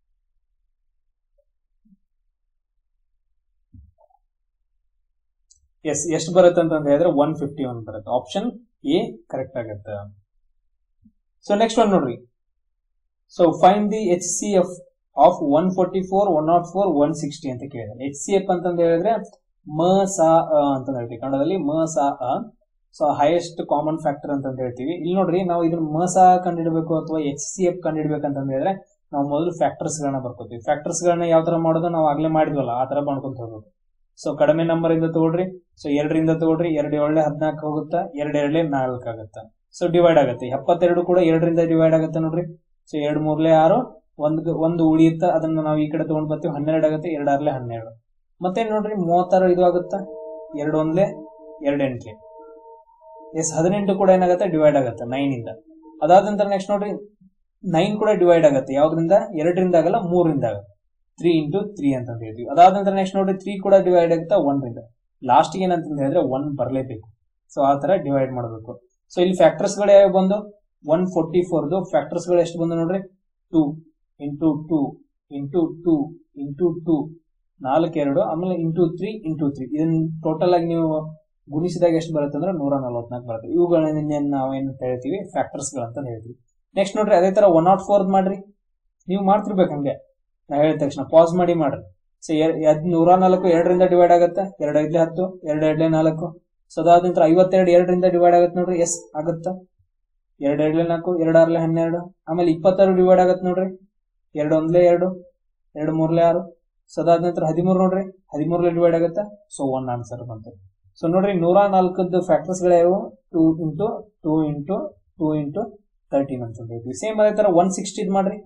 ಎಸ್, ಎಷ್ಟು ಬರುತ್ತೆ ಅಂತ ಹೇಳಿದ್ರೆ ಒನ್ ಫಿಫ್ಟಿ ಒನ್ ಬರುತ್ತೆ. ಆಪ್ಷನ್ ಎ ಕರೆಕ್ಟ್ ಆಗುತ್ತೆ. ಸೊ ನೆಕ್ಸ್ಟ್ ಒನ್ ನೋಡ್ರಿ. So find the H C F of one forty four one not four one sixty ಅಂತ ಕೇಳಿದ್ರೆ. ಎಚ್ ಸಿ ಎಫ್ ಅಂತಂದ ಹೇಳಿದ್ರೆ ಮ ಸಾ ಅ ಅಂತ ಹೇಳ್ತೀವಿ ಕನ್ನಡದಲ್ಲಿ, ಮ ಸಾ ಅ. ಸೊ ಹೈಯೆಸ್ಟ್ ಕಾಮನ್ ಫ್ಯಾಕ್ಟರ್ ಅಂತ ಹೇಳ್ತೀವಿ. ಇಲ್ಲಿ ನೋಡ್ರಿ, ನಾವು ಇದನ್ನ ಮ ಸಾ ಕಂಡಿಡಬೇಕು ಅಥವಾ ಎಚ್ ಸಿ ಎಫ್ ಕಂಡಿಡ್ಬೇಕಂತ ಹೇಳಿದ್ರೆ ನಾವು ಮೊದಲು ಫ್ಯಾಕ್ಟರ್ಸ್ ಗಳನ್ನ ಬರ್ಕೋತೀವಿ. ಫ್ಯಾಕ್ಟರ್ಸ್ ಗಳನ್ನ ಯಾವ ತರ ಮಾಡೋದು ನಾವು ಆಗ್ಲೇ ಮಾಡಿದ್ವಲ್ಲ ಆ ತರ ಮಾಡ್ಕೊಂತ ಹೋಗ್ಬೇಕು. ಸೊ ಕಡಿಮೆ ನಂಬರ್ ಇಂದ ತಗೊಳ್ರಿ. ಸೊ ಎರಡರಿಂದ ತಗೊಳ್ರಿ, ಎರಡು ಏಳೆ ಹದಿನಾಲ್ಕು ಹೋಗುತ್ತಾ, ಎರಡು ಎರಡೇ ನಾಲ್ಕು ಆಗುತ್ತಾ. ಸೊ ಡಿವೈಡ್ ಆಗುತ್ತೆ. ಎಪ್ಪತ್ತೆರಡು ಕೂಡ ಎರಡರಿಂದ ಡಿವೈಡ್ ಆಗುತ್ತೆ ನೋಡ್ರಿ. ಸೊ ಎರಡು ಮೂರ್ಲೆ ಆರು, ಒಂದು ಒಂದು ಉಳಿಯುತ್ತ, ಅದನ್ನ ನಾವು ಈ ಕಡೆ ತಗೊಂಡ್ ಬರ್ತೀವಿ, ಹನ್ನೆರಡು ಆಗುತ್ತೆ. ಎರಡು ಆರ್ಲೆ ಹನ್ನೆರಡು. ಮತ್ತೆ ನೋಡ್ರಿ ಮೂವತ್ತಾರು ಇದು ಆಗುತ್ತಾ, ಎರಡು ಒಂದ್ಲೆ ಎರಡು ಎಂಟ್ಲೆ. ಎಸ್, ಹದಿನೆಂಟು ಕೂಡ ಏನಾಗುತ್ತೆ, ಡಿವೈಡ್ ಆಗುತ್ತೆ ನೈನ್ ಇಂದ. ಅದಾದ ನಂತರ ನೆಕ್ಸ್ಟ್ ನೋಡ್ರಿ, ನೈನ್ ಕೂಡ ಡಿವೈಡ್ ಆಗುತ್ತೆ. ಯಾವ್ದ್ರಿಂದ, ಎರಡರಿಂದ ಆಗಲ್ಲ, ಮೂರರಿಂದ ಆಗುತ್ತೆ. ತ್ರೀ ಇಂಟು ತ್ರೀ ಅಂತ ಹೇಳ್ತೀವಿ. ಅದಾದ ನಂತರ ನೆಕ್ಸ್ಟ್ ನೋಡ್ರಿ, ತ್ರೀ ಕೂಡ ಡಿವೈಡ್ ಆಗುತ್ತಾ ಒಂದರಿಂದ. ಲಾಸ್ಟ್ ಏನಂತ ಹೇಳಿದ್ರೆ ಒನ್ ಬರಲೇಬೇಕು. ಸೊ ಆ ತರ ಡಿವೈಡ್ ಮಾಡಬೇಕು. ಸೊ ಇಲ್ಲಿ ಫ್ಯಾಕ್ಟರ್ಸ್ ಗಳು ಯಾವ ಬಂದು, ಒನ್ ಫೋರ್ಟಿ ಫೋರ್ದು ಫ್ಯಾಕ್ಟರ್ಸ್ ಗಳು ಎಷ್ಟು ಬಂದು ನೋಡ್ರಿ, two into two into two into two ನಾಲ್ಕು ಎರಡು ಆಮೇಲೆ ಇಂಟು ತ್ರೀ ಇಂಟು ತ್ರೀ ಇದನ್ನ ಟೋಟಲ್ ಆಗಿ ನೀವು ಗುಣಿಸಿದಾಗ ಎಷ್ಟು ಬರುತ್ತೆ ಅಂದ್ರೆ ನೂರ ನಲವತ್ನಾಲ್ಕು ಬರುತ್ತೆ. ಇವುಗಳನ್ನ ನಾವು ಏನ್ ಹೇಳ್ತೀವಿ ಫ್ಯಾಕ್ಟರ್ಸ್ ಗಳಂತ ಹೇಳ್ತೀವಿ. ನೆಕ್ಸ್ಟ್ ನೋಡ್ರಿ ಅದೇ ತರ ಒನ್ ನಾಟ್ ಫೋರ್ ಮಾಡ್ರಿ. ನೀವು ಮಾಡ್ತಿರ್ಬೇಕು ಹಂಗೆ, ನಾ ಹೇಳಿದ ತಕ್ಷಣ ಪಾಸ್ ಮಾಡಿ ಮಾಡ್ರಿ. ಸೊ ನೂರ ನಾಲ್ಕು ಎರಡರಿಂದ ಡಿವೈಡ್ ಆಗುತ್ತೆ, ಎರಡು ಐದ್ಲೆ ಹತ್ತು, ಎರಡು ಎರಡ್ಲೆ ನಾಲ್ಕು. ಸೊ ಅದಾದ ನಂತರ ಐವತ್ತೆರಡು ಎರಡರಿಂದ ಡಿವೈಡ್ ಆಗುತ್ತೆ ನೋಡ್ರಿ, ಎಸ್ ಆಗುತ್ತಾ. ಎರಡು ಎರಡ್ಲೆ ನಾಲ್ಕು, ಎರಡು ಆರ್ಲೆ ಹನ್ನೆರಡು. ಆಮೇಲೆ ಇಪ್ಪತ್ತಾರು ಡಿವೈಡ್ ಆಗತ್ತೆ ನೋಡ್ರಿ, ಎರಡು ಒಂದ್ಲೆ ಎರಡು, ಎರಡು ಮೂರ್ಲೆ ಆರು. ಸೊ ಅದಾದ ನಂತರ ಹದಿಮೂರು ನೋಡ್ರಿ, ಹದಿಮೂರ್ಲೆ ಡಿವೈಡ್ ಆಗುತ್ತೆ. ಸೊ ಒನ್ ಆನ್ಸರ್ ಬಂತು. ಸೊ ನೋಡ್ರಿ ನೂರ ನಾಲ್ಕದ್ದು ಫ್ಯಾಕ್ಟರ್ಸ್ ಗಳಾವು two into two into two into thirteen ಅಂತ ಹೇಳ್ತೀವಿ. ಸೇಮ್ ಅದೇ ತರ ಒನ್ ಸಿಕ್ಸ್ಟಿ ಮಾಡ್ರಿ.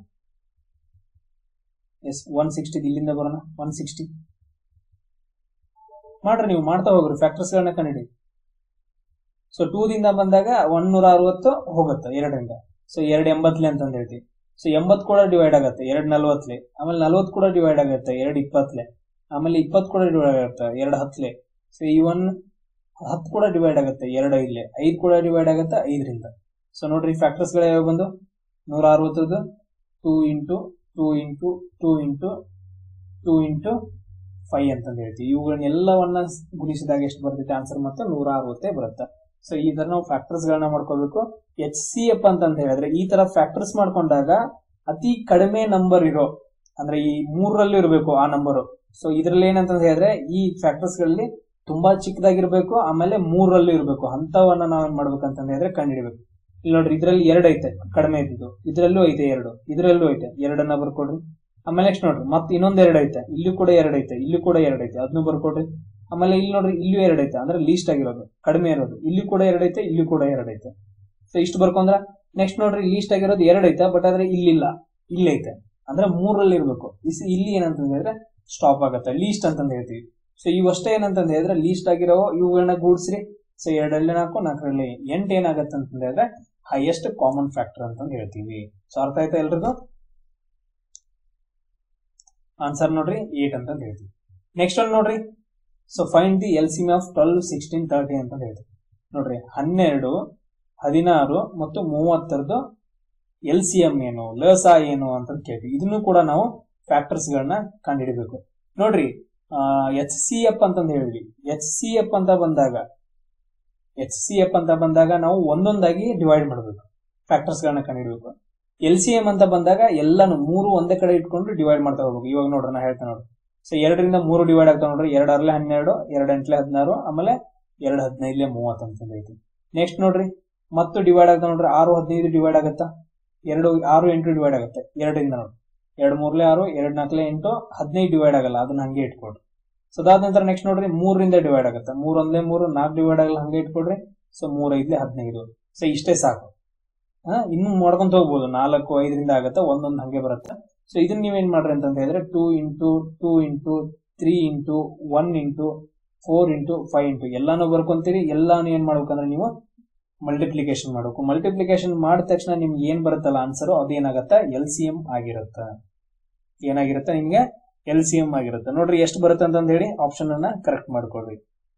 ಎಸ್ ಒನ್ ಸಿಕ್ಸ್ಟಿ ಇಲ್ಲಿಂದ ಬರೋಣ. ಒನ್ ಸಿಕ್ಸ್ಟಿ ಮಾಡ್ರಿ, ನೀವು ಮಾಡ್ತಾ ಹೋಗ್ರಿ, ಫ್ಯಾಕ್ಟರ್ಸ್ ಗಳನ್ನ ಕಂಡಿಡಿ. ಸೊ ಟೂ ದಿಂದ ಬಂದಾಗ ಒನ್ನೂರ ಅರವತ್ತು ಹೋಗುತ್ತೆ ಎರಡರಿಂದ. ಸೊ ಎರಡು ಎಂಬತ್ಲೆ ಅಂತಂದ್ ಹೇಳ್ತೀವಿ. ಸೊ ಎಂಬತ್ ಕೂಡ ಡಿವೈಡ್ ಆಗುತ್ತೆ ಎರಡು ನಲ್ವತ್ಲೆ. ಆಮೇಲೆ ನಲ್ವತ್ ಕೂಡ ಡಿವೈಡ್ ಆಗುತ್ತೆ ಎರಡು ಇಪ್ಪತ್ಲೆ. ಆಮೇಲೆ ಇಪ್ಪತ್ ಕೂಡ ಡಿವೈಡ್ ಆಗುತ್ತೆ ಎರಡು ಹತ್ಲೆ. ಸೊ ಈ ಒನ್ ಹತ್ತು ಕೂಡ ಡಿವೈಡ್ ಆಗುತ್ತೆ ಎರಡು ಐದ್ಲೆ. ಐದ್ ಕೂಡ ಡಿವೈಡ್ ಆಗುತ್ತೆ ಐದರಿಂದ. ಸೊ ನೋಡ್ರಿ ಫ್ಯಾಕ್ಟರ್ಸ್ ಗಳು ಯಾವ ಬಂದು ನೂರ ಅರವತ್ತದ್ದು two into two into two into two into five ಅಂತಂದ್ ಹೇಳ್ತೀವಿ. ಇವುಗಳನ್ನೆಲ್ಲವನ್ನ ಗುಣಿಸಿದಾಗ ಎಷ್ಟು ಬರ್ತೈತೆ ಆನ್ಸರ್ ಮತ್ತೆ ನೂರ ಅರವತ್ತೇ ಬರುತ್ತೆ. ಸೊ ಈ ತರ ನಾವು ಫ್ಯಾಕ್ಟರ್ಸ್ ಗಳನ್ನ ಮಾಡ್ಕೋಬೇಕು. ಎಚ್ ಸಿ ಎಫ್ ಅಂತ ಹೇಳಿದ್ರೆ ಈ ತರ ಫ್ಯಾಕ್ಟರ್ಸ್ ಮಾಡ್ಕೊಂಡಾಗ ಅತಿ ಕಡಿಮೆ ನಂಬರ್ ಇರೋ ಅಂದ್ರೆ ಈ ಮೂರರಲ್ಲೂ ಇರಬೇಕು ಆ ನಂಬರು. ಸೊ ಇದ್ರಲ್ಲಿ ಏನಂತ ಹೇಳಿದ್ರೆ ಈ ಫ್ಯಾಕ್ಟರ್ಸ್ ಗಳಲ್ಲಿ ತುಂಬಾ ಚಿಕ್ಕದಾಗಿರ್ಬೇಕು, ಆಮೇಲೆ ಮೂರರಲ್ಲೂ ಇರಬೇಕು. ಅಂತವನ್ನ ನಾವೇನ್ ಮಾಡ್ಬೇಕಂತ ಹೇಳಿದ್ರೆ ಕಂಡುಹಿಡಬೇಕು. ಇಲ್ಲಿ ನೋಡ್ರಿ ಇದ್ರಲ್ಲಿ ಎರಡು ಐತೆ ಕಡಿಮೆ ಇದ್ದು, ಇದ್ರಲ್ಲೂ ಐತೆ ಎರಡು, ಇದ್ರಲ್ಲೂ ಐತೆ ಎರಡನ್ನ ಬರ್ಕೊಡ್ರಿ. ಆಮೇಲೆ ನೆಕ್ಸ್ಟ್ ನೋಡ್ರಿ ಮತ್ತೆ ಇನ್ನೊಂದ್ ಎರಡು ಐತೆ, ಇಲ್ಲೂ ಕೂಡ ಎರಡು ಐತೆ, ಇಲ್ಲೂ ಕೂಡ ಎರಡು ಐತೆ, ಅದನ್ನು ಬರ್ಕೊಡ್ರಿ. ಆಮೇಲೆ ಇಲ್ಲಿ ನೋಡ್ರಿ ಇಲ್ಲೂ ಎರಡು ಐತೆ ಅಂದ್ರೆ ಲೀಸ್ಟ್ ಆಗಿರೋದು ಕಡಿಮೆ ಇರೋದು, ಇಲ್ಲಿ ಕೂಡ ಎರಡು ಐತೆ, ಇಲ್ಲೂ ಕೂಡ ಎರಡು ಐತೆ. ಸೊ ಇಷ್ಟು ಬರ್ಕೊಂಡ್ರ ನೆಕ್ಸ್ಟ್ ನೋಡ್ರಿ ಲೀಸ್ಟ್ ಆಗಿರೋದು ಎರಡು ಐತೆ, ಬಟ್ ಆದ್ರೆ ಇಲ್ಲಿಲ್ಲ, ಇಲ್ಲಿ ಐತೆ ಅಂದ್ರೆ ಮೂರಲ್ಲಿ ಇರ್ಬೇಕು. ಇಲ್ಲಿ ಏನಂತ ಹೇಳಿದ್ರೆ ಸ್ಟಾಪ್ ಆಗತ್ತೆ, ಲೀಸ್ಟ್ ಅಂತಂದ್ ಹೇಳ್ತೀವಿ. ಸೊ ಇವಷ್ಟೇ ಏನಂತಂದ್ ಹೇಳಿದ್ರೆ ಲೀಸ್ಟ್ ಆಗಿರೋ ಇವುಗಳನ್ನ ಗೂಡ್ಸ್ರಿ. ಸೊ ಎರಡರಲ್ಲಿ ನಾಲ್ಕು, ನಾಲ್ಕರಲ್ಲಿ ಎಂಟು ಏನಾಗತ್ತೆ ಅಂತ ಹೇಳಿದ್ರೆ ಹೈಯೆಸ್ಟ್ ಕಾಮನ್ ಫ್ಯಾಕ್ಟರ್ ಅಂತಂದ್ ಹೇಳ್ತೀವಿ. ಸೊ ಅರ್ಥ ಆಯ್ತಾ ಎಲ್ರಿಗೂ? ಆನ್ಸರ್ ನೋಡ್ರಿ ಏಟ್ ಅಂತ ಹೇಳ್ತೀವಿ. ನೆಕ್ಸ್ಟ್ ಒಂದು ನೋಡ್ರಿ, so find the L C M of twelve sixteen thirty ಅಂತ ಹೇಳ್ತೀವಿ. ನೋಡ್ರಿ ಹನ್ನೆರಡು, ಹದಿನಾರು ಮತ್ತು ಮೂವತ್ತರದ್ದು ಎಲ್ ಸಿ ಎಂ ಏನು, ಲಸ ಏನು ಅಂತ ಕೇಳ್ತೀವಿ. ಇದನ್ನು ಕೂಡ ನಾವು ಫ್ಯಾಕ್ಟರ್ಸ್ ಗಳನ್ನ ಕಂಡುಹಿಡಬೇಕು. ನೋಡ್ರಿ ಎಚ್ ಸಿ ಎಫ್ ಅಂತಂದ್ ಹೇಳಿದ್ವಿ. ಎಚ್ ಸಿ ಎಫ್ ಅಂತ ಬಂದಾಗ ಎಚ್ ಸಿ ಎಫ್ ಅಂತ ಬಂದಾಗ ನಾವು ಒಂದೊಂದಾಗಿ ಡಿವೈಡ್ ಮಾಡಬೇಕು, ಫ್ಯಾಕ್ಟರ್ಸ್ ಗಳನ್ನ ಕಂಡುಹಿಡಬೇಕು. ಎಲ್ ಸಿ ಎಂ ಅಂತ ಬಂದಾಗ ಎಲ್ಲಾನು ಮೂರು ಒಂದೇ ಕಡೆ ಇಟ್ಕೊಂಡು ಡಿವೈಡ್ ಮಾಡ್ತಾ ಹೋಗ್ಬೇಕು. ಇವಾಗ ನೋಡ್ರಿ ನಾ ಹೇಳ್ತೇನೆ ನೋಡ್ರಿ. ಸೊ ಎರಡರಿಂದ ಮೂರು ಡಿವೈಡ್ ಆಗ್ತಾವ ನೋಡ್ರಿ, ಎರಡು ಆರ್ಲೆ ಹನ್ನೆರಡು, ಎರಡು ಎಂಟ್ಲೆ ಹದಿನಾರು, ಆಮೇಲೆ ಎರಡು ಹದಿನೈದ್ಲೆ ಮೂವತ್ತು ಅಂತ ಐತಿ. ನೆಕ್ಸ್ಟ್ ನೋಡ್ರಿ ಮತ್ತು ಡಿವೈಡ್ ಆಗ್ತಾವ ನೋಡ್ರಿ, ಆರು ಹದಿನೈದು ಡಿವೈಡ್ ಆಗತ್ತಾ, ಎರಡು ಆರು ಎಂಟು ಡಿವೈಡ್ ಆಗುತ್ತೆ ಎರಡರಿಂದ ನೋಡ್ರಿ, ಎರಡು ಮೂರ್ಲೆ ಆರು, ಎರಡು ನಾಲ್ಕಲೆ ಎಂಟು, ಹದಿನೈದು ಡಿವೈಡ್ ಆಗಲ್ಲ, ಅದನ್ನ ಹಂಗೆ ಇಟ್ಕೊಡ್ರಿ. ಸೊ ಅದಾದ ನಂತರ ನೆಕ್ಸ್ಟ್ ನೋಡ್ರಿ ಮೂರರಿಂದ ಡಿವೈಡ್ ಆಗುತ್ತೆ, ಮೂರ್ ಒಂದ್ಲೆ ಮೂರು, ನಾಲ್ಕು ಡಿವೈಡ್ ಆಗಲ್ಲ, ಹಂಗೆ ಇಟ್ಕೊಡ್ರಿ. ಸೊ ಮೂರ್ ಐದ್ಲೆ ಹದಿನೈದು. ಸೊ ಇಷ್ಟೇ ಸಾಕು. ಹಾ ಇನ್ನು ಮಾಡ್ಕೊಂತ ಹೋಗ್ಬೋದು, ನಾಲ್ಕು ಐದರಿಂದ ಆಗತ್ತೆ, ಒಂದೊಂದು ಹಂಗೆ ಬರುತ್ತೆ. ಸೊ ಇದನ್ನ ನೀವೇನ್ ಮಾಡ್ರಿ ಅಂತ ಹೇಳಿದ್ರೆ two into two into three into one into four into five into ಎಲ್ಲಾನು ಬರ್ಕೊಂತೀರಿ. ಎಲ್ಲಾನು ಏನ್ ಮಾಡ್ಬೇಕಂದ್ರೆ ನೀವು ಮಲ್ಟಿಪ್ಲಿಕೇಶನ್ ಮಾಡಬೇಕು. ಮಲ್ಟಿಪ್ಲಿಕೇಶನ್ ಮಾಡಿದ ತಕ್ಷಣ ನಿಮ್ಗೆ ಏನ್ ಬರುತ್ತಲ್ಲ ಆನ್ಸರ್ ಅದೇನಾಗತ್ತ ಎಲ್ ಸಿ ಎಂ ಆಗಿರುತ್ತ. ಏನಾಗಿರುತ್ತೆ ನಿಮ್ಗೆ ಎಲ್ ಸಿ ಎಂ ಆಗಿರುತ್ತೆ. ನೋಡ್ರಿ ಎಷ್ಟು ಬರುತ್ತೆ ಅಂತ ಹೇಳಿ ಆಪ್ಷನ್ ಅನ್ನ ಕರೆಕ್ಟ್ ಮಾಡ್ಕೊಳ್ರಿ.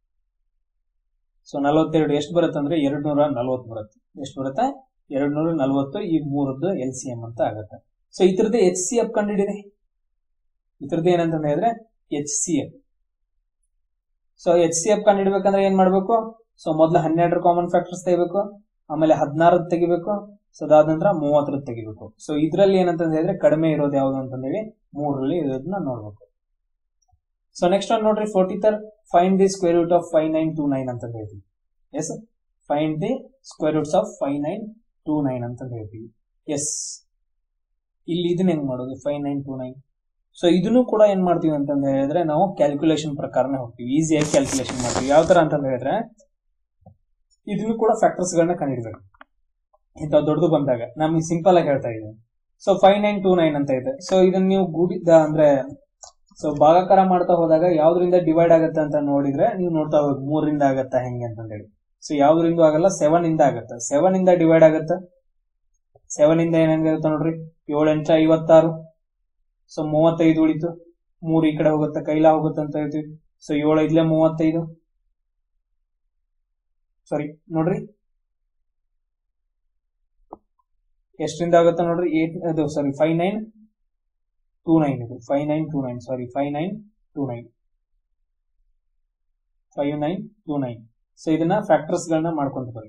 ಸೊ ನಲವತ್ತೆರಡು ಎಷ್ಟು ಬರುತ್ತೆ ಅಂದ್ರೆ ಎರಡ್ ನೂರ ನಲ್ವತ್ತು ಬರುತ್ತೆ. ಎಷ್ಟು ಬರುತ್ತೆ? ಎರಡ್ ನೂರ ನಲ್ವತ್ತು. ಈ ಮೂರದ್ದು ಎಲ್ ಸಿ ಎಂ ಅಂತ ಆಗುತ್ತೆ. ಸೊ ಇತರದ್ದು ಎಚ್ ಸಿ ಎಫ್ ಕಂಡಿಡಿರಿ. ಇತರದ್ದು ಏನಂತ ಹೇಳಿದ್ರೆ H C F. So H C F ಕಂಡಿಡ್ಬೇಕಂದ್ರೆ ಏನ್ ಮಾಡ್ಬೇಕು? ಸೊ ಮೊದ್ಲು ಹನ್ನೆರಡರ ಕಾಮನ್ ಫ್ಯಾಕ್ಟರ್ಸ್ ತೆಗಿಬೇಕು, ಆಮೇಲೆ ಹದಿನಾರದ್ ತೆಗಿಬೇಕು, ಸೊ ಅದಾದ ನಂತರ ಮೂವತ್ತರದ್ದು ತೆಗಿಬೇಕು. ಸೊ ಇದ್ರಲ್ಲಿ ಏನಂತ ಹೇಳಿದ್ರೆ ಕಡಿಮೆ ಇರೋದು ಯಾವ್ದು ಅಂತ ಹೇಳಿ ಮೂರರಲ್ಲಿ ಇರೋದನ್ನ ನೋಡ್ಬೇಕು. ಸೊ ನೆಕ್ಸ್ಟ್ ಒಂದು ನೋಡ್ರಿ ಫೋರ್ಟಿ ತರ್ find the square root of five nine two nine ಅಂತ ಹೇಳ್ತೀವಿ. Yes find the square roots of five nine two nine ಅಂತ ಹೇಳ್ತೀವಿ. ಎಸ್ ಇಲ್ಲಿ ಇದನ್ನ ಹೆಂಗ್ ಮಾಡೋದು? Five nine two nine. So ಇದನ್ನು ಕೂಡ ಏನ್ ಮಾಡ್ತೀವಿ ಅಂತ ಹೇಳಿದ್ರೆ ನಾವು ಕ್ಯಾಲ್ಕುಲೇಷನ್ ಪ್ರಕಾರನೇ ಹೋಗ್ತೀವಿ, ಈಸಿಯಾಗಿ ಕ್ಯಾಲ್ಕುಲೇಷನ್ ಮಾಡ್ತೀವಿ. ಯಾವ ತರ ಅಂತ ಹೇಳಿದ್ರೆ ಇದನ್ನು ಕೂಡ ಫ್ಯಾಕ್ಟರ್ಸ್ ಗಳನ್ನ ಕಂಡಿಡ್ಬೇಕು. ಇಂಥ ದೊಡ್ಡದು ಬಂದಾಗ ನಮ್ಗೆ ಸಿಂಪಲ್ ಆಗಿ ಹೇಳ್ತಾ ಇದ್ದೀನಿ. So five nine two nine ಅಂತ ಇದೆ. ಸೊ ಇದನ್ನ ನೀವು ಗೂಡಿದ ಅಂದ್ರೆ ಸೊ ಭಾಗಾಕಾರ ಮಾಡ್ತಾ ಹೋದಾಗ ಯಾವ್ದ್ರಿಂದ ಡಿವೈಡ್ ಆಗತ್ತೆ ಅಂತ ನೋಡಿದ್ರೆ ನೀವು ನೋಡ್ತಾ ಹೋಗಿ ಮೂರರಿಂದ ಆಗತ್ತಾ ಹೆಂಗೆ ಅಂತ ಹೇಳಿ. ಸೊ ಯಾವ್ದ್ರಿಂದ ಆಗಲ್ಲ, ಸೆವೆನ್ ಇಂದ ಆಗತ್ತೆ. ಸೆವೆನ್ ಇಂದ ಡಿವೈಡ್ ಆಗತ್ತೆ. ಸೆವೆನ್ ಇಂದ ಏನಾಗಿರುತ್ತೆ ನೋಡ್ರಿ, ಏಳು ಎಂಟ ಐವತ್ತಾರು. ಸೊ ಮೂವತ್ತೈದು ಉಳಿತು, ಮೂರು ಈ ಕಡೆ ಹೋಗುತ್ತೆ, ಕೈಲ ಹೋಗುತ್ತೆ ಅಂತ ಹೇಳ್ತೀವಿ. ಸೊ ಏಳು ಐದ್ಲೆ ಮೂವತ್ತೈದು. ಸಾರಿ ನೋಡ್ರಿ ಎಷ್ಟರಿಂದ ಆಗುತ್ತೆ ನೋಡ್ರಿ, ಏಟ್ ಅದು sorry five nine two nine ಇದು five nine two nine sorry five nine two nine five nine two nine. So ಇದನ್ನ ಫ್ಯಾಕ್ಟರ್ಸ್ ಗಳನ್ನ ಮಾಡ್ಕೊಂತ ಬರಿ.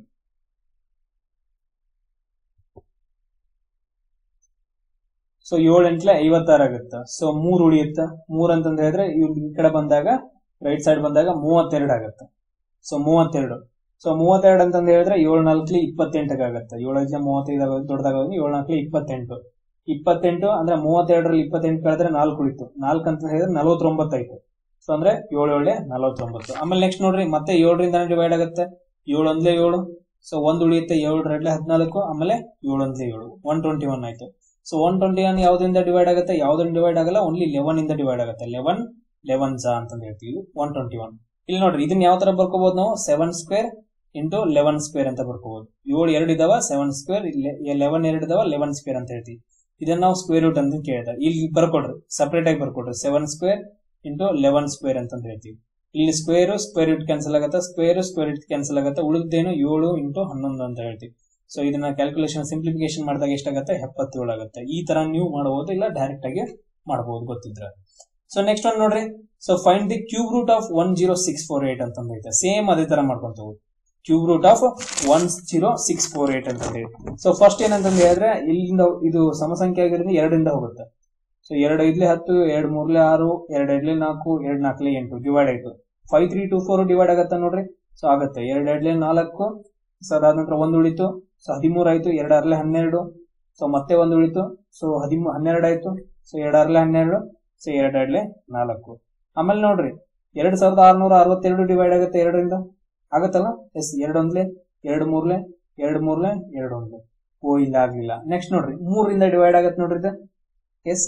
ಸೊ ಏಳು ಎಂಟ್ಲೆ ಐವತ್ತಾರು ಆಗುತ್ತೆ. ಸೊ ಮೂರ್ ಉಳಿಯುತ್ತ. ಮೂರ್ ಅಂತಂದ್ರೆ ಹೇಳಿದ್ರೆ ಈ ಕಡೆ ಬಂದಾಗ ರೈಟ್ ಸೈಡ್ ಬಂದಾಗ ಮೂವತ್ತೆರಡು ಆಗುತ್ತೆ. ಸೊ ಮೂವತ್ತೆರಡು. ಸೊ ಮೂವತ್ತೆರಡು ಅಂತಂದ ಹೇಳಿದ್ರೆ ಏಳು ನಾಲ್ಕಲಿ ಇಪ್ಪತ್ತೆಂಟಕ್ಕಾಗತ್ತೆ. ಏಳು ಐದು ಮೂವತ್ತೈದು ದೊಡ್ಡದಾಗ ಏಳು ನಾಲ್ಕಲಿ ಇಪ್ಪತ್ತೆಂಟು. ಇಪ್ಪತ್ತೆಂಟು ಅಂದ್ರೆ ಮೂವತ್ತೆರಡರಲ್ಲಿ ಇಪ್ಪತ್ತೆಂಟು ಕಳೆದ್ರೆ ನಾಲ್ಕು ಉಳಿತು. ನಾಲ್ಕು ಅಂತ ಹೇಳಿದ್ರೆ ನಲವತ್ತೊಂಬತ್ತು ಆಯ್ತು. ಸೊ ಅಂದ್ರೆ ಏಳು ಏಳೆ ನಲವತ್ತೊಂಬತ್ತು. ಆಮೇಲೆ ನೆಕ್ಸ್ಟ್ ನೋಡ್ರಿ ಮತ್ತೆ ಏಳರಿಂದ ಡಿವೈಡ್ ಆಗುತ್ತೆ. ಏಳು ಒಂದ್ಲೆ ಏಳು. ಸೊ ಒಂದ್ ಉಳಿಯುತ್ತೆ. ಏಳು ಎರಡ್ಲೆ ಹದಿನಾಲ್ಕು. ಆಮೇಲೆ ಏಳು ಒಂದ್ಲೆ ಏಳು. ಒನ್ ಟ್ವೆಂಟಿ ಒನ್ ಆಯ್ತು. ಸೊ ಒನ್ ಟ್ವೆಂಟಿ ಒನ್ ಯಾವ್ದ್ರಿಂದ ಡಿವೈಡ್ ಆಗುತ್ತೆ? ಯಾವ್ದ್ರಿಂದ ಡಿವೈಡ್ ಆಗಲ್ಲ, ಓನ್ಲಿ ಲೆವೆನ್ ಇಂದ ಡಿವೈಡ್ ಆಗುತ್ತೆ. ಲೆವೆನ್ ಲೆವೆನ್ ಜಾ ಅಂತ ಹೇಳ್ತೀವಿ. One twenty one. ಇಲ್ಲಿ ನೋಡ್ರಿ ಇದನ್ನ ಯಾವ ತರ ಬರ್ಕೋಬಹುದು ನಾವು? Seven square into eleven square ಅಂತ ಬರ್ಕೋಬಹುದು. ಏಳು ಎರಡು ಇದಾವ ಸೆವೆನ್ ಸ್ಕ್ವೇರ್, ಲೆವೆನ್ ಎರಡು ಇದಾವ ಲೆವೆನ್ ಸ್ಕ್ವೇರ್ ಅಂತ ಹೇಳ್ತೀವಿ. ಇದನ್ನ ನಾವು ಸ್ಕ್ವೇರ್ ರೂಟ್ ಅಂತ ಕೇಳಿದ. ಇಲ್ಲಿ ಬರ್ಕೊಡ್ರಿ, ಸಪರೇಟ್ ಆಗಿ ಬರ್ಕೊಡ್ರಿ. Seven square into eleven square ಅಂತ ಹೇಳ್ತೀವಿ. ಇಲ್ಲಿ ಸ್ಕ್ವೇರ್ ಸ್ಕ್ವೇರ್ ರೂಟ್ ಕ್ಯಾನ್ಸಲ್ ಆಗುತ್ತೆ, ಸ್ಕ್ವೇರ್ ಸ್ಕ್ವೇರ್ ರೂಟ್ ಕ್ಯಾನ್ಸಲ್ ಆಗುತ್ತೆ. ಉಳಿದೇನು ಏಳು ಇಂಟು ಹನ್ನೊಂದು ಅಂತ ಹೇಳ್ತೀವಿ. ಸೊ ಇದನ್ನ ಕ್ಯಾಲ್ಕುಲೇಷನ್ ಸಿಂಪ್ಲಿಫಿಕೇಶನ್ ಮಾಡಿದಾಗ ಎಷ್ಟಾಗುತ್ತೆ? ಎಪ್ಪತ್ತೇಳು ಆಗುತ್ತೆ. ಈ ತರ ನೀವು ಮಾಡಬಹುದು, ಇಲ್ಲ ಡೈರೆಕ್ಟ್ ಆಗಿ ಮಾಡಬಹುದು ಗೊತ್ತಿದ್ರೆ. ಸೊ ನೆಕ್ಸ್ಟ್ ಒನ್ ನೋಡ್ರಿ. So find the cube root of one zero six four eight ಅಂತ ಐತೆ. ಸೇಮ್ ಅದೇ ತರ ಮಾಡ್ಕೊಂತ ಹೋಗುದು. Cube root of one zero six four eight ಅಂತ ಹೇಳಿ. ಸೊ ಫಸ್ಟ್ ಏನಂತಂದು ಹೇಳಿದ್ರೆ ಇಲ್ಲಿಂದ ಇದು ಸಮಸಂಖ್ಯೆ ಆಗಿರೋದ್ರಿಂದ ಎರಡರಿಂದ ಹೋಗುತ್ತೆ. ಸೊ ಎರಡು ಐದ್ಲೆ ಹತ್ತು, ಎರಡ್ ಮೂರ್ಲೆ ಆರು, ಎರಡ್ ಎರಡ್ಲೆ ನಾಲ್ಕು, ಎರಡ್ ನಾಲ್ಕಲೆ ಎಂಟು ಡಿವೈಡ್ ಆಯ್ತು. Five three two four divide ಆಗತ್ತ ನೋಡ್ರಿ. ಸೊ ಆಗತ್ತೆ. ಎರಡ್ ಎರಡ್ಲೆ ನಾಲ್ಕು. ಸೊ ಅದಾದ ನಂತರ ಒಂದು ಉಳಿತು. ಸೊ ಹದಿಮೂರು ಆಯ್ತು. ಎರಡ್ ಆರ್ಲೆ ಹನ್ನೆರಡು. ಸೊ ಮತ್ತೆ ಒಂದು ಉಳಿತು. ಸೊ ಹದಿಮೂರು ಹನ್ನೆರಡು ಆಯ್ತು. ಸೊ ಎರಡ್ ಆರ್ಲೆ ಹನ್ನೆರಡು. ಸೊ ಎರಡ್ ಎರಡ್ಲೆ ನಾಲ್ಕು. ಆಮೇಲೆ ನೋಡ್ರಿ ಎರಡ್ ಸಾವಿರದ ಆರ್ನೂರ ಅರವತ್ತೆರಡು ಡಿವೈಡ್ ಆಗುತ್ತೆ ಎರಡರಿಂದ. ಆಗತ್ತಲ್ಲ? ಎಸ್. ಎರಡ್ ಒಂದ್ಲೆ, ಎರಡ್ ಮೂರ್ಲೆ, ಎರಡ್ ಮೂರ್ಲೆ, ಎರಡ್ ಒಂದ್ಲೆ. ಓ ಇಲ್ಲ ಆಗ್ಲಿಲ್ಲ. ನೆಕ್ಸ್ಟ್ ನೋಡ್ರಿ ಮೂರರಿಂದ ಡಿವೈಡ್ ಆಗತ್ತೆ ನೋಡ್ರಿ ಇದು. ಎಸ್.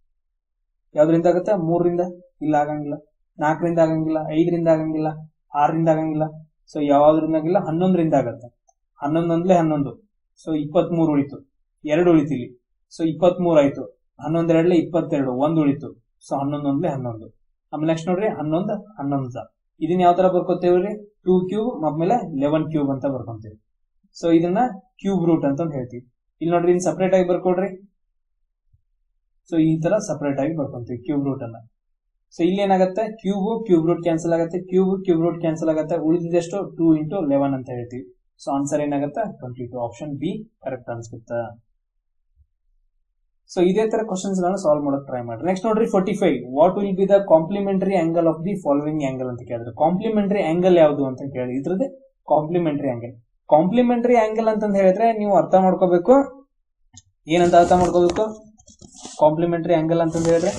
ಯಾವ್ದ್ರಿಂದ ಆಗತ್ತೆ? ಮೂರರಿಂದ. ಇಲ್ಲ ಆಗಂಗಿಲ್ಲ. ನಾಲ್ಕರಿಂದ ಆಗಂಗಿಲ್ಲ. ಐದರಿಂದ ಆಗಂಗಿಲ್ಲ. ಆರರಿಂದ ಆಗಂಗಿಲ್ಲ. ಸೊ ಯಾವ್ದ್ರಿಂದ ಆಗಿಲ್ಲ? ಹನ್ನೊಂದರಿಂದ ಆಗತ್ತೆ. ಹನ್ನೊಂದು ಒಂದ್ಲೆ ಹನ್ನೊಂದು. ಸೊ ಇಪ್ಪತ್ತ್ ಮೂರು ಉಳಿತು. ಎರಡು ಉಳಿತಿಲಿ. ಸೊ ಇಪ್ಪತ್ತ್ ಮೂರು ಆಯ್ತು. ಹನ್ನೊಂದ್ ಎರಡ್ಲೆ ಇಪ್ಪತ್ತೆರಡು. ಒಂದ್ ಉಳಿತು. ಸೊ ಹನ್ನೊಂದು ಒಂದ್ಲೆ ಹನ್ನೊಂದು. ಆಮೇಲೆ ನೆಕ್ಸ್ಟ್ ನೋಡ್ರಿ ಹನ್ನೊಂದು ಹನ್ನೊಂದು. ಇದನ್ನ ಯಾವ ತರ ಬರ್ಕೋತೇವ್ರಿ? ಟೂ ಕ್ಯೂಬ್ ಆಮೇಲೆ ಲೆವೆನ್ ಕ್ಯೂಬ್ ಅಂತ ಬರ್ಕೊಂತೀವಿ. ಸೊ ಇದನ್ನ ಕ್ಯೂಬ್ ರೂಟ್ ಅಂತ ಹೇಳ್ತೀವಿ. ಇಲ್ಲಿ ನೋಡ್ರಿ ಇನ್ ಸಪರೇಟ್ ಆಗಿ ಬರ್ಕೊಡ್ರಿ. ಸೊ ಈ ತರ ಸಪರೇಟ್ ಆಗಿ ಬರ್ಕೊಂತೀವಿ ಕ್ಯೂಬ್ ರೂಟ್ ಅನ್ನ. ಸೊ ಇಲ್ಲಿ ಏನಾಗುತ್ತೆ? ಕ್ಯೂಬ್ ಕ್ಯೂಬ್ ರೂಟ್ ಕ್ಯಾನ್ಸಲ್ ಆಗುತ್ತೆ. ಕ್ಯೂಬ್ ಕ್ಯೂಬ್ ರೂಟ್ ಕ್ಯಾನ್ಸಲ್ ಆಗುತ್ತೆ. ಉಳಿದಿದೆಷ್ಟು? ಟೂ ಇಂಟು ಲೆವೆನ್ ಅಂತ ಹೇಳ್ತೀವಿ. ಸೊ ಆನ್ಸರ್ ಏನಾಗುತ್ತೆ? Twenty two. Option B correct ಅನ್ಸುತ್ತೆ. ಸೊ ಇದೇ ತರ ಕ್ವಶನ್ಸ್ ಗಳನ್ನ ಸಾಲ್ವ್ ಮಾಡೋಕೆ ಟ್ರೈ ಮಾಡಿ. ನೆಕ್ಸ್ಟ್ ನೋಡ್ರಿ forty five. What will be the complementary angle of the following angle ಅಂತ ಕೇಳಿದ್ರೆ ಕಾಂಪ್ಲಿಮೆಂಟರಿ ಆಂಗಲ್ ಯಾವುದು ಅಂತ ಕೇಳಿ. ಇದ್ರದ್ದು ಕಾಂಪ್ಲಿಮೆಂಟರಿ ಆಂಗಲ್. ಕಾಂಪ್ಲಿಮೆಂಟರಿ ಆಂಗಲ್ ಅಂತಂದ ಹೇಳಿದ್ರೆ ನೀವು ಅರ್ಥ ಮಾಡ್ಕೋಬೇಕು. ಏನಂತ ಅರ್ಥ ಮಾಡ್ಕೋಬೇಕು? ಕಾಂಪ್ಲಿಮೆಂಟರಿ ಆಂಗಲ್ ಅಂತಂದ ಹೇಳಿದ್ರೆ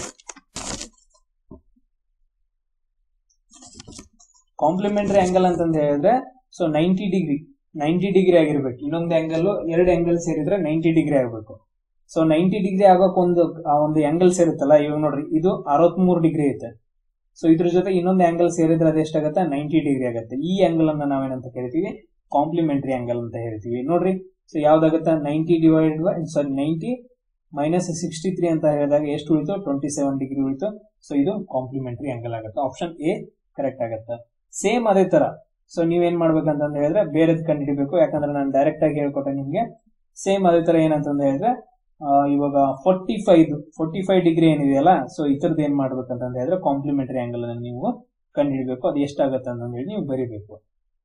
ಕಾಂಪ್ಲಿಮೆಂಟರಿ ಆಂಗಲ್ ಅಂತಂದ ಹೇಳಿದ್ರೆ so ninety degree ninety degree ಆಗಿರ್ಬೇಕು. ಇನ್ನೊಂದು ಆಂಗಲ್ ಎರಡು ಆಂಗಲ್ ಸೇರಿದ್ರೆ ನೈಂಟಿ ಡಿಗ್ರಿ ಆಗಬೇಕು. ಸೊ ನೈಂಟಿ ಡಿಗ್ರಿ ಆಗೋಕೆ ಒಂದು ಒಂದು ಆಂಗಲ್ ಸೇರುತ್ತಲ್ಲ. ಇವಾಗ ನೋಡ್ರಿ ಇದು ಅರವತ್ಮೂರು ಡಿಗ್ರಿ ಐತೆ. ಸೊ ಇದ್ರ ಜೊತೆ ಇನ್ನೊಂದು ಆಂಗಲ್ ಸೇರಿದ್ರೆ ಅದು ಎಷ್ಟಾಗುತ್ತೆ? ನೈಂಟಿ ಡಿಗ್ರಿ ಆಗುತ್ತೆ. ಈ ಆಂಗಲ್ ಅನ್ನ ನಾವೇನಂತ ಕರಿತೀವಿ? ಕಾಂಪ್ಲಿಮೆಂಟರಿ ಆಂಗಲ್ ಅಂತ ಹೇಳ್ತೀವಿ. ನೋಡ್ರಿ ಸೊ ಯಾವ್ದಾಗುತ್ತೆ? Ninety divide sorry ninety minus sixty three ಅಂತ ಹೇಳಿದಾಗ ಎಷ್ಟು ಉಳಿತು? ಟ್ವೆಂಟಿ ಸೆವೆನ್ ಡಿಗ್ರಿ ಉಳಿತು. ಸೊ ಇದು ಕಾಂಪ್ಲಿಮೆಂಟರಿ ಆಂಗಲ್ ಆಗುತ್ತೆ. ಆಪ್ಷನ್ ಎ ಕರೆಕ್ಟ್ ಆಗುತ್ತೆ. ಸೇಮ್ ಅದೇ ತರ. ಸೊ ನೀವೇನ್ ಮಾಡ್ಬೇಕಂತ ಹೇಳಿದ್ರೆ ಬೇರೆದ್ ಕಂಡುಹಿಡಿಬೇಕು. ಯಾಕಂದ್ರೆ ನಾನು ಡೈರೆಕ್ಟ್ ಆಗಿ ಹೇಳ್ಕೊಟ್ಟೆ ನಿಮ್ಗೆ. ಸೇಮ್ ಅದೇ ತರ ಏನಂತಂದ ಹೇಳಿದ್ರೆ ಇವಾಗ forty five forty five degree ಏನಿದೆಯಲ್ಲ. ಸೊ ಇತರದ್ದು ಏನ್ ಮಾಡ್ಬೇಕಂತ ಹೇಳಿದ್ರೆ ಕಾಂಪ್ಲಿಮೆಂಟರಿ ಆಂಗಲ್ ಅನ್ನು ನೀವು ಕಂಡುಹಿಡಬೇಕು. ಅದು ಎಷ್ಟಾಗತ್ತೆ ಅಂತ ಹೇಳಿ ನೀವು ಬರೀಬೇಕು.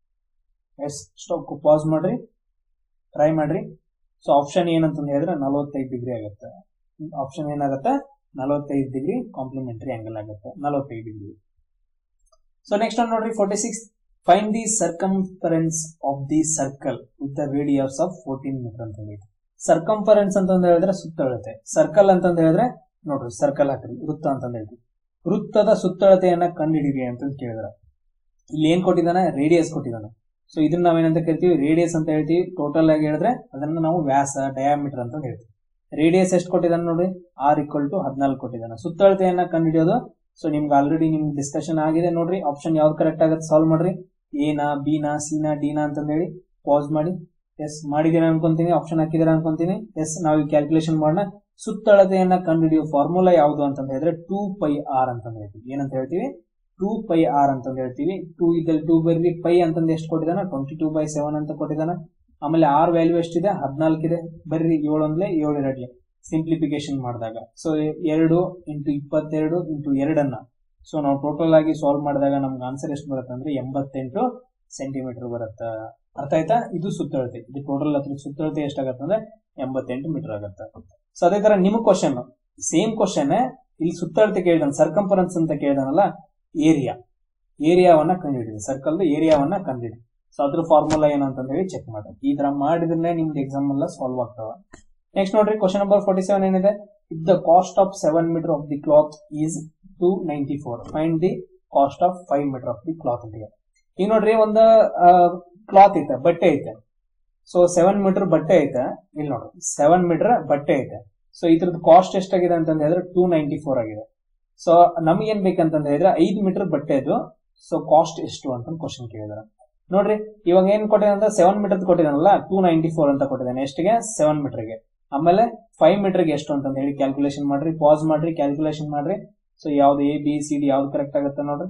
ಎಸ್. ಸ್ಟಾಪ್ ಪಾಸ್ ಮಾಡ್ರಿ, ಟ್ರೈ ಮಾಡ್ರಿ. ಸೊ ಆಪ್ಷನ್ ಏನಂತ ಹೇಳಿದ್ರೆ ನಲವತ್ತೈದು ಡಿಗ್ರಿ ಆಗುತ್ತೆ. ಆಪ್ಷನ್ ಏನಾಗುತ್ತೆ? ನಲವತ್ತೈದು ಡಿಗ್ರಿ ಕಾಂಪ್ಲಿಮೆಂಟರಿ ಆಂಗಲ್ ಆಗುತ್ತೆ. ನಲವತ್ತೈದು ಡಿಗ್ರಿ. ಸೊ ನೆಕ್ಸ್ಟ್ ಒನ್ ನೋಡ್ರಿ forty six. Find the circumference of the circle with the radius of fourteen meter ಅಂತ ಹೇಳಿ. ಸರ್ಕಂಫರೆನ್ಸ್ ಅಂತಂದ ಹೇಳಿದ್ರೆ ಸುತ್ತಳತೆ. ಸರ್ಕಲ್ ಅಂತಂದ ಹೇಳಿದ್ರೆ ನೋಡ್ರಿ ಸರ್ಕಲ್ ಹಾಕ್ರಿ. ವೃತ್ತ ಅಂತಂದ ಹೇಳ್ತೀವಿ. ವೃತ್ತದ ಸುತ್ತಳತೆಯನ್ನ ಕಂಡುಹಿಡಿರಿ ಅಂತ ಕೇಳಿದ್ರ. ಇಲ್ಲಿ ಏನ್ ಕೊಟ್ಟಿದ್ದಾನೆ? ರೇಡಿಯಸ್ ಕೊಟ್ಟಿದ್ದಾನೆ. ಸೊ ಇದನ್ನ ನಾವೇನಂತ ಕರಿತೀವಿ? ರೇಡಿಯಸ್ ಅಂತ ಹೇಳ್ತೀವಿ. ಟೋಟಲ್ ಆಗಿ ಹೇಳಿದ್ರೆ ಅದನ್ನ ನಾವು ವ್ಯಾಸ ಡಯಾಮೀಟರ್ ಅಂತ ಹೇಳ್ತೀವಿ. ರೇಡಿಯಸ್ ಎಷ್ಟು ಕೊಟ್ಟಿದ್ದಾನೆ ನೋಡ್ರಿ? ಆರ್ ಈಕ್ವಲ್ ಟು ಹದಿನಾಲ್ಕು ಕೊಟ್ಟಿದ್ದಾನೆ. ಸುತ್ತಳತೆಯನ್ನ ಕಂಡುಹಿಡಿಯೋದು ಸೊ ನಿಮ್ಗೆ ಆಲ್ರೆಡಿ ನಿಮ್ಗೆ ಡಿಸ್ಕಷನ್ ಆಗಿದೆ ನೋಡ್ರಿ. ಆಪ್ಷನ್ ಯಾವ್ದು ಕರೆಕ್ಟ್ ಆಗುತ್ತೆ ಸಾಲ್ವ್ ಮಾಡ್ರಿ. ಎನಾ, ಬಿನಾ, ಸಿನಾ, ಡಿನಾ ಅಂತಂದ ಹೇಳಿ ಪಾಸ್ ಮಾಡಿ. ಎಸ್ ಮಾಡಿದೀರ ಅನ್ಕೊಂತೀನಿ. ಆಪ್ಷನ್ ಹಾಕಿದಾರ ಅನ್ಕೊಂತೀನಿ. ಎಸ್. ನಾವು ಈ ಕ್ಯಾಲ್ಕುಲೇಷನ್ ಮಾಡೋಣ. ಸುತ್ತಳತೆಯನ್ನ ಕಂಡುಹಿಡಿಯುವ ಫಾರ್ಮುಲಾ ಯಾವುದು ಅಂತ ಹೇಳಿದ್ರೆ ಟೂ ಪೈ ಆರ್ ಅಂತ ಹೇಳ್ತೀವಿ. ಏನಂತ ಹೇಳ್ತೀವಿ? ಟೂ ಪೈ ಆರ್ ಅಂತ ಹೇಳ್ತೀವಿ. ಟೂ ಇದ್ದಲ್ಲಿ ಟೂ ಬರ್ರಿ. ಪೈ ಅಂತಂದ್ರೆ ಎಷ್ಟು ಕೊಟ್ಟಿದ್ದಾನೆ? ಟ್ವೆಂಟಿ ಟೂ ಬೈ ಸೆವೆನ್ ಅಂತ ಕೊಟ್ಟಿದ್ದಾನೆ. ಆಮೇಲೆ ಆರ್ ವ್ಯಾಲ್ಯೂ ಎಷ್ಟಿದೆ? ಹದಿನಾಲ್ಕು ಇದೆ. ಬರ್ರಿ ಏಳು ಒಂದ್ಲೆ ಏಳು ಎರಡ್ಲೆ ಸಿಂಪ್ಲಿಫಿಕೇಶನ್ ಮಾಡಿದಾಗ ಸೊ ಎರಡು ಇಂಟು ಇಪ್ಪತ್ತೆರಡು ಇಂಟು ಎರಡನ್ನ ಸೊ ನಾವು ಟೋಟಲ್ ಆಗಿ ಸಾಲ್ವ್ ಮಾಡಿದಾಗ ನಮ್ಗೆ ಆನ್ಸರ್ ಎಷ್ಟು ಬರುತ್ತೆ ಅಂದ್ರೆ ಎಂಬತ್ತೆಂಟು ಸೆಂಟಿಮೀಟರ್ ಬರುತ್ತೆ. ಅರ್ಥ ಆಯ್ತಾ? ಇದು ಸುತ್ತಳತೆ, ಇದು ಟೋಟಲ್ ಅದ್ರ ಸುತ್ತಳತೆ ಎಷ್ಟಾಗತ್ತೆ ಅಂದ್ರೆ ಎಂಬತ್ತೆಂಟು ಮೀಟರ್ ಆಗುತ್ತೆ. ಸೊ ಅದೇ ತರ ನಿಮ್ ಕ್ವಶನ್ ಸೇಮ್ ಕ್ವಶನ್ ಇಲ್ಲಿ ಸುತ್ತಳತೆ ಕೇಳಿದಾನ, ಸರ್ಕಂಫರೆನ್ಸ್ ಅಂತ ಕೇಳಿದಾನಲ್ಲ, ಏರಿಯಾ ಏರಿಯಾವನ್ನ ಕಂಡುಹಿಡಿದು ಸರ್ಕಲ್ ಏರಿಯಾವನ್ನ ಕಂಡುಹಿಡಿದು. ಸೊ ಅದ್ರ ಫಾರ್ಮುಲಾ ಏನು ಅಂತ ಹೇಳಿ ಚೆಕ್ ಮಾಡಿ. ಈ ತರ ಮಾಡಿದ್ರೆ ನಿಮ್ದು ಎಕ್ಸಾಮ್ ಎಲ್ಲ ಸಾಲ್ವ್ ಆಗ್ತಾವ. ನೆಕ್ಸ್ಟ್ ನೋಡ್ರಿ ಕ್ವಶನ್ ನಂಬರ್ ಫೋರ್ಟಿ ಸೆವೆನ್ ಏನಿದೆ, if the cost of seven meter of the cloth is two ninety four find the cost of five meter of the cloth ಅಂತ. ಈಗ ನೋಡ್ರಿ ಒಂದು ಕ್ಲಾತ್ ಐತೆ, ಬಟ್ಟೆ ಐತೆ. ಸೊ ಸೆವೆನ್ ಮೀಟರ್ ಬಟ್ಟೆ ಐತೆ, ಇಲ್ಲಿ ನೋಡ್ರಿ ಸೆವೆನ್ ಮೀಟರ್ ಬಟ್ಟೆ ಐತೆ. ಸೊ ಇದ್ರದ್ದು ಕಾಸ್ಟ್ ಎಷ್ಟಾಗಿದೆ ಅಂತ ಹೇಳಿದ್ರೆ ಟೂ ನೈಂಟಿ ಫೋರ್ ಆಗಿದೆ. ಸೊ ನಮ್ಗೆ ಏನ್ ಬೇಕಂತ ಹೇಳಿದ್ರೆ ಐದು ಮೀಟರ್ ಬಟ್ಟೆದು ಸೊ ಕಾಸ್ಟ್ ಎಷ್ಟು ಅಂತ ಕ್ವಶನ್ ಕೇಳಿದಾರೆ. ನೋಡ್ರಿ ಇವಾಗ ಏನ್ ಕೊಟ್ಟಿದೆ ಅಂದ್ರೆ ಸೆವೆನ್ ಮೀಟರ್ ಕೊಟ್ಟಿದಾನಲ್ಲ, ಟೂ ನೈಂಟಿ ಫೋರ್ ಅಂತ ಕೊಟ್ಟಿದ್ದಾನೆ. ಎಷ್ಟಿಗೆ? ಸೆವೆನ್ ಮೀಟರ್ಗೆ. ಆಮೇಲೆ ಫೈವ್ ಮೀಟರ್ಗೆ ಎಷ್ಟು ಅಂತ ಹೇಳಿ ಕ್ಯಾಲ್ಕುಲೇಷನ್ ಮಾಡ್ರಿ, ಪಾಸ್ ಮಾಡ್ರಿ, ಕ್ಯಾಲ್ಕುಲೇಷನ್ ಮಾಡ್ರಿ. ಸೊ ಯಾವ್ದು ಎ ಬಿ ಸಿ ಡಿ ಯಾವ್ದು ಕರೆಕ್ಟ್ ಆಗುತ್ತೆ ನೋಡ್ರಿ.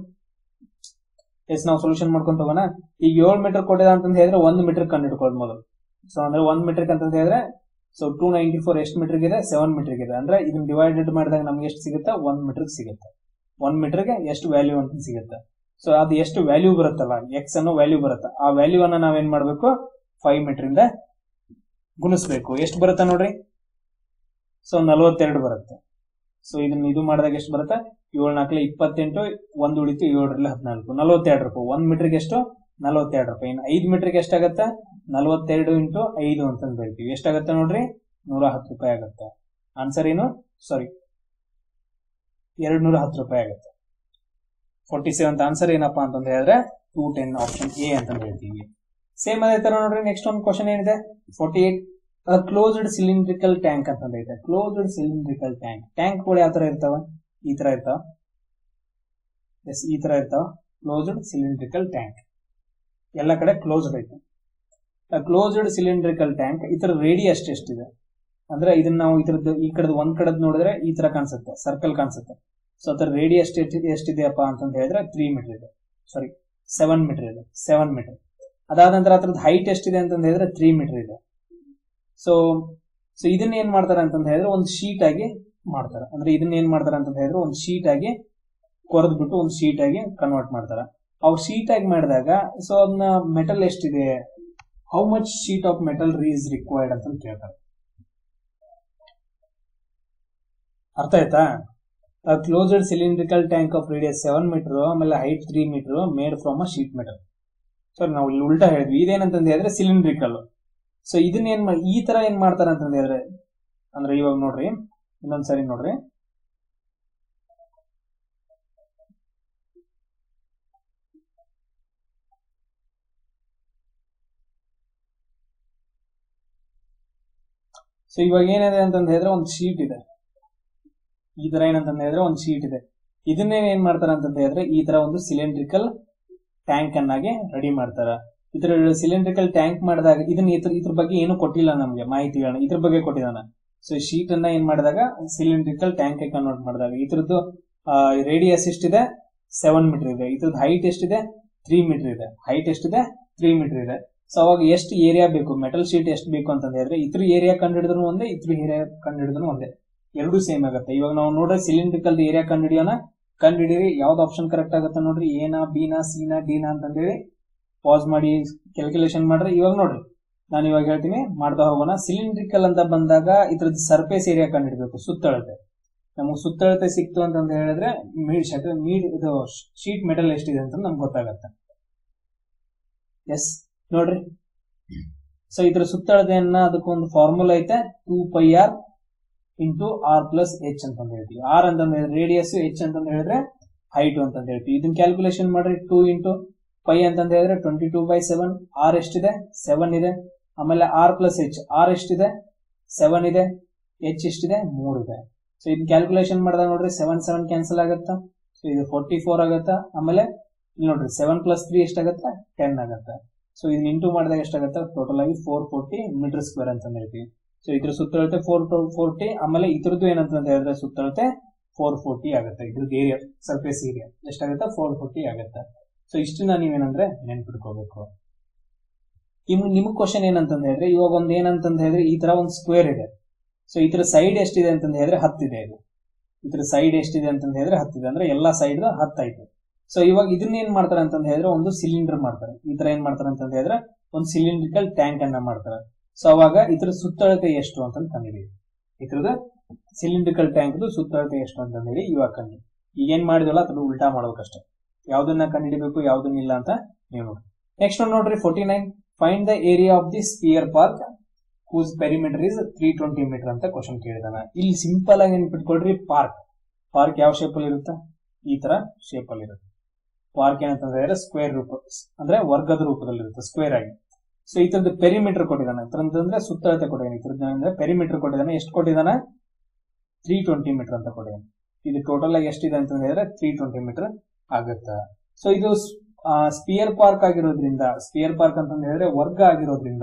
ಎಸ್ ನಾವು ಸೊಲ್ಯೂಷನ್ ಮಾಡ್ಕೊಂತ ಹೋಗೋಣ. ಈಗ ಏಳು ಮೀಟರ್ ಕೊಟ್ಟಿದ ಅಂತ ಹೇಳಿದ್ರೆ ಒಂದ್ ಮೀಟರ್ ಕಂಡು ಹಿಡ್ಕೊಳ್ಳೋದು ಮೊದಲು. ಸೊ ಅಂದ್ರೆ ಒಂದ್ ಮೀಟರ್ ಅಂತ ಹೇಳಿದ್ರೆ ಸೊ ಟೂ ನೈಂಟಿ ಫೋರ್ ಎಷ್ಟು ಮೀಟರ್ ಇದೆ? ಸೆವೆನ್ ಮೀಟರ್ ಇದೆ. ಅಂದ್ರೆ ಇದನ್ನ ಡಿವೈಡೆಡ್ ಮಾಡಿದಾಗ ನಮ್ಗೆ ಎಷ್ಟು ಸಿಗುತ್ತೆ? ಒನ್ ಮೀಟರ್ ಸಿಗುತ್ತೆ. ಒನ್ ಮೀಟರ್ಗೆ ಎಷ್ಟು ವ್ಯಾಲ್ಯೂ ಅಂತ ಸಿಗುತ್ತೆ. ಸೊ ಅದು ಎಷ್ಟು ವ್ಯಾಲ್ಯೂ ಬರುತ್ತಲ್ಲ, ಎಕ್ಸ್ ಅನ್ನೋ ವ್ಯಾಲ್ಯೂ ಬರುತ್ತೆ. ಆ ವ್ಯಾಲ್ಯೂ ಅನ್ನ ನಾವೇನ್ ಮಾಡ್ಬೇಕು? ಫೈವ್ ಮೀಟರ್ ಇಂದ ಗುಣಿಸ್ಬೇಕು. ಎಷ್ಟು ಬರುತ್ತೆ ನೋಡ್ರಿ? ಸೊ ನಲವತ್ತೆರಡು ಬರುತ್ತೆ. ಸೊ ಇದನ್ನ ಇದು ಮಾಡಿದಾಗ ಎಷ್ಟು ಬರುತ್ತೆ? ಏಳು ನಾಲ್ಕಲೆ ಇಪ್ಪತ್ತೆಂಟು, ಒಂದ್ ಉಳಿತು ಏಳರಲ್ಲಿ ಹದಿನಾಲ್ಕು, ನಲವತ್ತೆರಡು ರೂಪಾಯಿ. ಒಂದ್ ಮೀಟರ್ಗೆ ಎಷ್ಟು? ನಲವತ್ತೆರಡು ರೂಪಾಯಿ. ಇನ್ನು ಐದು ಮೀಟರ್ಗೆ ಎಷ್ಟಾಗತ್ತೆ? ನಲವತ್ತೆರಡು ಇಂಟು ಐದು ಅಂತ ಹೇಳ್ತೀವಿ. ಎಷ್ಟಾಗತ್ತೆ ನೋಡ್ರಿ? ನೂರ ಹತ್ತು ರೂಪಾಯಿ ಆಗುತ್ತೆ. ಆನ್ಸರ್ ಏನು? ಸಾರಿ, ಎರಡ್ ನೂರ ಹತ್ತು ರೂಪಾಯಿ ಆಗುತ್ತೆ. ಫೋರ್ಟಿ ಸೆವೆಂತ್ ಆನ್ಸರ್ ಏನಪ್ಪಾ ಅಂತಂದ ಹೇಳಿದ್ರೆ ಟೂ ಟೆನ್ ಆಪ್ಷನ್ ಎ ಅಂತ ಹೇಳ್ತೀವಿ. ಸೇಮ್ ಅದೇ ತರ ನೋಡ್ರಿ ನೆಕ್ಸ್ಟ್ ಒಂದು ಕ್ವಶನ್ ಏನಿದೆ, forty eight closed cylindrical tank ಅಂತ ಐತೆ. ಕ್ಲೋಸ್ಡ್ ಸಿಲಿಂಡ್ರಿಕಲ್ ಟ್ಯಾಂಕ್ ಟ್ಯಾಂಕ್ ಗಳು ಯಾವ ತರ ಇರ್ತಾವ? ಈ ತರ ಇರ್ತಾವ. ಎಸ್, ಈ ತರ ಇರ್ತಾವ ಕ್ಲೋಸ್ಡ್ ಸಿಲಿಂಡ್ರಿಕಲ್ ಟ್ಯಾಂಕ್. ಎಲ್ಲ ಕಡೆ ಕ್ಲೋಸ್ಡ್ ಐತೆ. ಕ್ಲೋಸ್ಡ್ ಸಿಲಿಂಡ್ರಿಕಲ್ ಟ್ಯಾಂಕ್ ಇತರ ರೇಡಿಯಸ್ ಎಷ್ಟಿದೆ ಅಂದ್ರೆ ಇದನ್ನ ನಾವು ಇದ್ರದ್ದು ಈ ಕಡೆದು ಒಂದ್ ಕಡೆದ್ ನೋಡಿದ್ರೆ ಈ ತರ ಕಾಣಿಸುತ್ತೆ, ಸರ್ಕಲ್ ಕಾಣಿಸುತ್ತೆ. ಸೊ ಅದರ ರೇಡಿಯಸ್ ಎಷ್ಟಿದೆಯಪ್ಪ ಅಂತಂತ ಹೇಳಿದ್ರೆ ತ್ರೀ ಮೀಟರ್ ಇದೆ, ಸಾರಿ ಸೆವೆನ್ ಮೀಟರ್ ಇದೆ, ಸೆವೆನ್ ಮೀಟರ್. ಅದಾದ ನಂತರ ಅದ್ರದ್ದು ಹೈಟ್ ಎಷ್ಟಿದೆ ಅಂತಂದ ಹೇಳಿದ್ರೆ ತ್ರೀ ಮೀಟರ್ ಇದೆ. ಸೊ ಸೊ ಇದನ್ನ ಏನ್ ಮಾಡ್ತಾರೆ ಅಂತಂದ ಹೇಳಿದ್ರೆ ಒಂದು ಶೀಟ್ ಆಗಿ ಮಾಡ್ತಾರೆ. ಅಂದ್ರೆ ಇದನ್ನ ಏನ್ ಮಾಡ್ತಾರೆ ಅಂತಂದ ಹೇಳಿದ್ರೆ ಒಂದು ಶೀಟ್ ಆಗಿ ಕೊರೆದ್ ಬಿಟ್ಟು ಒಂದು ಶೀಟ್ ಆಗಿ ಕನ್ವರ್ಟ್ ಮಾಡ್ತಾರೆ. ಅವ್ರು ಶೀಟ್ ಆಗಿ ಮಾಡಿದಾಗ ಸೊ ಅದನ್ನ ಮೆಟಲ್ ಎಷ್ಟಿದೆ, how much sheet of metal is required ಅಂತ ಕೇಳ್ತಾರೆ. ಅರ್ಥ ಆಯ್ತಾ? Closed cylindrical tank of radius seven metre ಆಮೇಲೆ height three metre made from a sheet metal. So ನಾವು ಇಲ್ಲಿ ಉಲ್ಟಾ ಹೇಳಿದ್ವಿ. ಇದೇನಂತಂದ ಹೇಳಿದ್ರೆ ಸಿಲಿಂಡ್ರಿಕಲ್. ಸೊ ಇದನ್ನ ಏನ್ ಈ ತರ ಏನ್ ಮಾಡ್ತಾರೆ ಅಂತಂದ ಹೇಳಿದ್ರೆ ಅಂದ್ರೆ ಇವಾಗ ನೋಡ್ರಿ ಇನ್ನೊಂದ್ಸರಿ ನೋಡ್ರಿ, ಸೊ ಇವಾಗ ಏನಿದೆ ಅಂತಂದ ಹೇಳಿದ್ರೆ ಒಂದು ಶೀಟ್ ಇದೆ. ಈ ತರ ಏನಂತಂದ ಹೇಳಿದ್ರೆ ಒಂದು ಶೀಟ್ ಇದೆ. ಇದನ್ನೇ ಏನ್ ಮಾಡ್ತಾರ ಅಂತಂದ ಹೇಳಿದ್ರೆ ಈ ತರ ಒಂದು ಸಿಲಿಂಡ್ರಿಕಲ್ ಟ್ಯಾಂಕ್ ಅನ್ನಾಗಿ ರೆಡಿ ಮಾಡ್ತಾರ. ಇದ್ರ ಸಿಲಿಂಡ್ರಿಕಲ್ ಟ್ಯಾಂಕ್ ಮಾಡಿದಾಗ ಇದನ್ನ ಇದ್ರ ಇದ್ರ ಬಗ್ಗೆ ಏನು ಕೊಟ್ಟಿಲ್ಲ ನಮ್ಗೆ ಮಾಹಿತಿಗಳನ್ನ, ಇದ್ರ ಬಗ್ಗೆ ಕೊಟ್ಟಿದ್ದಾನ. ಸೊ ಶೀಟ್ ಅನ್ನ ಏನ್ ಮಾಡಿದಾಗ ಸಿಲಿಂಡ್ರಿಕಲ್ ಟ್ಯಾಂಕ್ ಕನ್ವರ್ಟ್ ಮಾಡಿದಾಗ ಇದ್ರದ್ದು ರೇಡಿಯಸ್ ಎಷ್ಟಿದೆ, ಸೆವೆನ್ ಮೀಟರ್ ಇದೆ. ಇದ್ರದ್ದು ಹೈಟ್ ಎಷ್ಟಿದೆ, ತ್ರೀ ಮೀಟರ್ ಇದೆ. ಹೈಟ್ ಎಷ್ಟಿದೆ, ತ್ರೀ ಮೀಟರ್ ಇದೆ. ಸೊ ಅವಾಗ ಎಷ್ಟು ಏರಿಯಾ ಬೇಕು, ಮೆಟಲ್ ಶೀಟ್ ಎಷ್ಟು ಬೇಕು ಅಂತ ಹೇಳಿದ್ರೆ ಇದ್ರ ಏರಿಯಾ ಕಂಡು ಹಿಡಿದ್ರು ಒಂದೇ, ಇದ್ರ ಏರಿಯಾ ಕಂಡು ಹಿಡಿದ್ರು ಒಂದೇ, ಎರಡು ಸೇಮ್ ಆಗುತ್ತೆ. ಇವಾಗ ನಾವು ನೋಡ್ರಿ ಸಿಲಿಂಡ್ರಿಕಲ್ ಏರಿಯಾ ಕಂಡು ಹಿಡಿಯೋಣ, ಕಂಡು ಹಿಡೀರಿ ಯಾವ್ದು ಆಪ್ಷನ್ ಕರೆಕ್ಟ್ ಆಗುತ್ತೆ ನೋಡ್ರಿ, ಎನಾ ಬಿನಾ ಸಿನಾ ಡಿನಾ ಅಂತಂದೇಳಿ ಪಾಸ್ ಮಾಡಿ ಕ್ಯಾಲ್ಕುಲೇಷನ್ ಮಾಡ್ರಿ. ಇವಾಗ ನೋಡ್ರಿ ನಾನು ಇವಾಗ ಹೇಳ್ತೀನಿ, ಮಾಡ್ತಾ ಹೋಗೋಣ. ಸಿಲಿಂಡ್ರಿಕಲ್ ಅಂತ ಬಂದಾಗ ಇದ್ರದ್ದು ಸರ್ಫೇಸ್ ಏರಿಯಾ ಕಂಡು ಹಿಡಬೇಕು, ಸುತ್ತಳತೆ. ನಮಗೆ ಸುತ್ತಳತೆ ಸಿಕ್ತು ಅಂತಂದ ಹೇಳಿದ್ರೆ ಮೀಡ್ ಇದು ಶೀಟ್ ಮೆಟಲ್ ಎಷ್ಟಿದೆ ಅಂತ ನಮ್ಗೆ ಗೊತ್ತಾಗತ್ತೆ. ಎಸ್ ನೋಡ್ರಿ, ಸೊ ಇದ್ರ ಸುತ್ತಳತೆಯನ್ನ ಅದಕ್ಕೊಂದು ಫಾರ್ಮುಲಾ ಐತೆ, two pi r into r plus h ಅಂತ ಹೇಳ್ತೀವಿ. ಆರ್ ಅಂತಂದ ರೇಡಿಯಸ್, ಎಚ್ ಅಂತಂದ ಹೇಳಿದ್ರೆ ಹೈಟ್ ಅಂತ ಹೇಳ್ತೀವಿ. ಇದನ್ನ ಕ್ಯಾಲ್ಕುಲೇಷನ್ ಮಾಡ್ರಿ. ಟೂ ಇಂಟು ಪೈ ಅಂತಂದ ಹೇಳಿದ್ರೆ twenty two by seven. R ಎಷ್ಟಿದೆ, ಸೆವೆನ್ ಇದೆ. ಆಮೇಲೆ ಆರ್ ಪ್ಲಸ್ ಎಚ್, ಆರ್ ಎಷ್ಟಿದೆ, ಸೆವೆನ್ ಇದೆ. ಎಚ್ ಎಷ್ಟಿದೆ, ಮೂರ್ ಇದೆ. ಸೊ ಇದನ್ನ ಕ್ಯಾಲ್ಕುಲೇಷನ್ ಮಾಡಿದಾಗ ನೋಡ್ರಿ ಸೆವೆನ್ ಸೆವೆನ್ ಕ್ಯಾನ್ಸಲ್ ಆಗುತ್ತಾ. ಸೊ ಇದು ಫೋರ್ಟಿ ಫೋರ್ ಆಗುತ್ತಾ. ಆಮೇಲೆ ಇಲ್ಲಿ ನೋಡ್ರಿ ಸೆವೆನ್ ಪ್ಲಸ್ ತ್ರೀ ಎಷ್ಟಾಗತ್ತೆ, ಟೆನ್ ಆಗುತ್ತೆ. ಸೊ ಇದನ್ನ ಇಂಟು ಮಾಡಿದಾಗ ಎಷ್ಟಾಗತ್ತೆ, ಟೋಟಲ್ ಆಗಿ ಫೋರ್ ಫೋರ್ಟಿ ಮೀಟರ್ ಸ್ಕ್ವೇರ್ ಅಂತ ಹೇಳ್ತೀವಿ. ಸೊ ಇದ್ರ ಸುತ್ತಳತೆ ಫೋರ್ ಫೋರ್ಟಿ, ಆಮೇಲೆ ಇದ್ರದ್ದು ಏನಂತ ಹೇಳಿದ್ರೆ ಸುತ್ತಳತೆ ಫೋರ್ ಫೋರ್ಟಿ ಆಗುತ್ತೆ. ಇದ್ರದ್ದು ಏರಿಯಾ ಸರ್ಫೇಸ್ ಏರಿಯಾ ಎಷ್ಟಾಗುತ್ತೆ, ಫೋರ್ ಫೋರ್ಟಿ ಆಗುತ್ತೆ. ಸೊ ಇಷ್ಟನ್ನ ನೀವೇನಂದ್ರೆ ನೆನ್ಪಿಟ್ಕೋಬೇಕು. ಇನ್ನು ನಿಮಗ್ ಕ್ವಶನ್ ಏನಂತಂದ ಹೇಳಿದ್ರೆ ಇವಾಗ ಒಂದ್ ಏನಂತಂದ ಹೇಳಿದ್ರೆ ಈ ತರ ಒಂದು ಸ್ಕ್ವೇರ್ ಇದೆ. ಸೊ ಈ ತರ ಸೈಡ್ ಎಷ್ಟಿದೆ ಅಂತಂದ ಹೇಳಿದ್ರೆ ಹತ್ತಿದೆ ಇದು. ಇದ್ರ ಸೈಡ್ ಎಷ್ಟಿದೆ ಅಂತ ಹೇಳಿದ್ರೆ ಹತ್ತಿದೆ, ಅಂದ್ರೆ ಎಲ್ಲಾ ಸೈಡ್ ಹತ್ತಾಯ್ತು. ಸೊ ಇವಾಗ ಇದನ್ನ ಏನ್ ಮಾಡ್ತಾರೆ ಅಂತ ಹೇಳಿದ್ರೆ ಒಂದು ಸಿಲಿಂಡರ್ ಮಾಡ್ತಾರೆ. ಈ ತರ ಏನ್ ಮಾಡ್ತಾರೆ ಅಂತ ಹೇಳಿದ್ರೆ ಒಂದು ಸಿಲಿಂಡ್ರಿಕಲ್ ಟ್ಯಾಂಕ್ ಅನ್ನ ಮಾಡ್ತಾರೆ. ಸೊ ಅವಾಗ ಇದ್ರ ಸುತ್ತಳತೆ ಎಷ್ಟು ಅಂತ ಕಂಡಿಡಿ. ಇದ್ರದ ಸಿಲಿಂಡ್ರಿಕಲ್ ಟ್ಯಾಂಕ್ ಸುತ್ತಳತೆ ಎಷ್ಟು ಅಂತ ಹೇಳಿ ಇವಾಗ ಕಂಡು ಈಗ ಏನ್ ಮಾಡಿದ್ವಲ್ಲ ಅದ್ರ ಉಲ್ಟಾ ಮಾಡ್ಬೇಕಷ್ಟೇ. ಯಾವ್ದನ್ನ ಕಂಡುಹಿಡಿಬೇಕು ಯಾವ್ದನ್ನ ಇಲ್ಲ ಅಂತ ನೀವು ನೋಡಿ. ನೆಕ್ಸ್ಟ್ ಒಂದು ನೋಡ್ರಿ forty nine find the area of the sphere park whose perimeter is three twenty metre ಅಂತ ಕ್ವಶನ್ ಕೇಳಿದಾನ. ಇಲ್ಲಿ ಸಿಂಪಲ್ ಆಗಿ ನೆನ್ಪಿಟ್ಕೊಳ್ರಿ, ಪಾರ್ಕ್ ಪಾರ್ಕ್ ಯಾವ ಶೇಪ್ ಅಲ್ಲಿ ಇರುತ್ತೆ, ಈ ತರ ಶೇಪ್ ಅಲ್ಲಿ ಇರುತ್ತೆ. ಪಾರ್ಕ್ ಏನಂತಂದ್ರೆ ಸ್ಕ್ವೇರ್ ರೂಪ ಅಂದ್ರೆ ವರ್ಗದ ರೂಪದಲ್ಲಿ ಇರುತ್ತೆ, ಸ್ಕ್ವೇರ್ ಆಗಿ. ಸೊ ಈ ತರದ ಪೆರಿಮೀಟರ್ ಕೊಟ್ಟಿದ್ದಾನೆ, ಅಂತಂದ್ರೆ ಸುತ್ತಳತೆ ಕೊಟ್ಟಿದ್ದಾನೆ. ಇತರ ಪೆರಿಮೀಟರ್ ಕೊಟ್ಟಿದ್ದಾನೆ, ಎಷ್ಟು ಕೊಟ್ಟಿದ್ದಾನೆ, ತ್ರೀ ಟ್ವೆಂಟಿ ಮೀಟರ್ ಅಂತ ಕೊಟ್ಟಿದ್ದಾನೆ. ಇದು ಟೋಟಲ್ ಆಗಿ ಎಷ್ಟಿದೆ ಅಂತ ಹೇಳಿದ್ರೆ ತ್ರೀ ಟ್ವೆಂಟಿ ಮೀಟರ್ ಆಗುತ್ತೆ. ಸೊ ಇದು ಸ್ಪಿಯರ್ ಪಾರ್ಕ್ ಆಗಿರೋದ್ರಿಂದ, ಸ್ಪಿಯರ್ ಪಾರ್ಕ್ ಅಂತ ಹೇಳಿದ್ರೆ ವರ್ಗ ಆಗಿರೋದ್ರಿಂದ,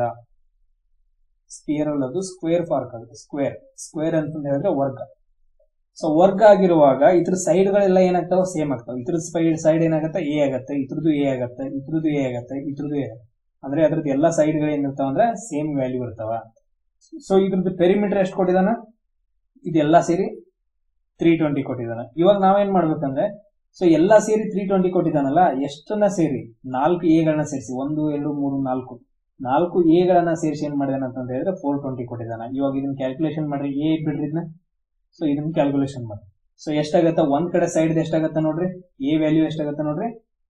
ಸ್ಪಿಯರ್ ಅಲ್ಲದು ಸ್ಕ್ವೇರ್ ಪಾರ್ಕ್ ಆಗುತ್ತೆ. ಸ್ಕ್ವೇರ್ ಸ್ಕ್ವೇರ್ ಅಂತ ಹೇಳಿದ್ರೆ ವರ್ಗ. ಸೊ ವರ್ಗ ಆಗಿರುವಾಗ ಇದ್ರ ಸೈಡ್ ಗಳೆಲ್ಲ ಏನಾಗ್ತಾವ, ಸೇಮ್ ಆಗ್ತಾವ. ಇದ್ರ ಸೈಡ್ ಸೈಡ್ ಏನಾಗುತ್ತೆ, ಎ ಆಗುತ್ತೆ, ಇದ್ರದ್ದು ಎ ಆಗುತ್ತೆ, ಇದ್ರದ್ದು ಎ ಆಗುತ್ತೆ, ಇದ್ರದ್ದು ಎ ಅಂದ್ರೆ ಅದ್ರದ್ದು ಎಲ್ಲಾ ಸೈಡ್ ಗಳು ಏನಿರ್ತಾವ ಅಂದ್ರೆ ಸೇಮ್ ವ್ಯಾಲ್ಯೂ ಇರ್ತಾವ. ಸೊ ಇದ್ರದ್ದು ಪೆರಿಮೀಟರ್ ಎಷ್ಟು ಕೊಟ್ಟಿದಾನ, ಇದೆಲ್ಲಾ ಸೇರಿ ತ್ರೀ ಟ್ವೆಂಟಿ ಕೊಟ್ಟಿದಾನ. ಇವಾಗ ನಾವೇನ್ ಮಾಡ್ಬೇಕಂದ್ರೆ, ಸೊ ಎಲ್ಲಾ ಸೇರಿ ತ್ರೀ ಟ್ವೆಂಟಿ ಕೊಟ್ಟಿದ್ದಾನಲ್ಲ, ಎಷ್ಟನ್ನ ಸೇರಿ ನಾಲ್ಕು ಎ ಗಳನ್ನ ಸೇರಿಸಿ, ಒಂದು ಎರಡು ಮೂರು ನಾಲ್ಕು ನಾಲ್ಕು ಎ ಗಳನ್ನ ಸೇರಿಸಿ ಏನ್ ಮಾಡಿದಾನ ಅಂತ ಹೇಳಿದ್ರೆ ಫೋರ್ ಟ್ವೆಂಟಿ ಕೊಟ್ಟಿದ್ದಾನ. ಇವಾಗ ಇದನ್ನ ಕ್ಯಾಲ್ಕುಲೇಷನ್ ಮಾಡ್ರಿ, ಎ ಬಿಡ್ರಿ ಇದನ್ನ. ಸೊ ಇದನ್ನ ಕ್ಯಾಲ್ಕುಲೇಷನ್ ಮಾಡಿ. ಸೊ ಎಷ್ಟಾಗತ್ತ, ಒಂದ್ ಕಡೆ ಸೈಡ್ ಎಷ್ಟಾಗತ್ತ ನೋಡ್ರಿ, ಎ ವ್ಯಾಲ್ಯೂ ಎಷ್ಟಾಗತ್ತ ನೋಡ್ರಿ,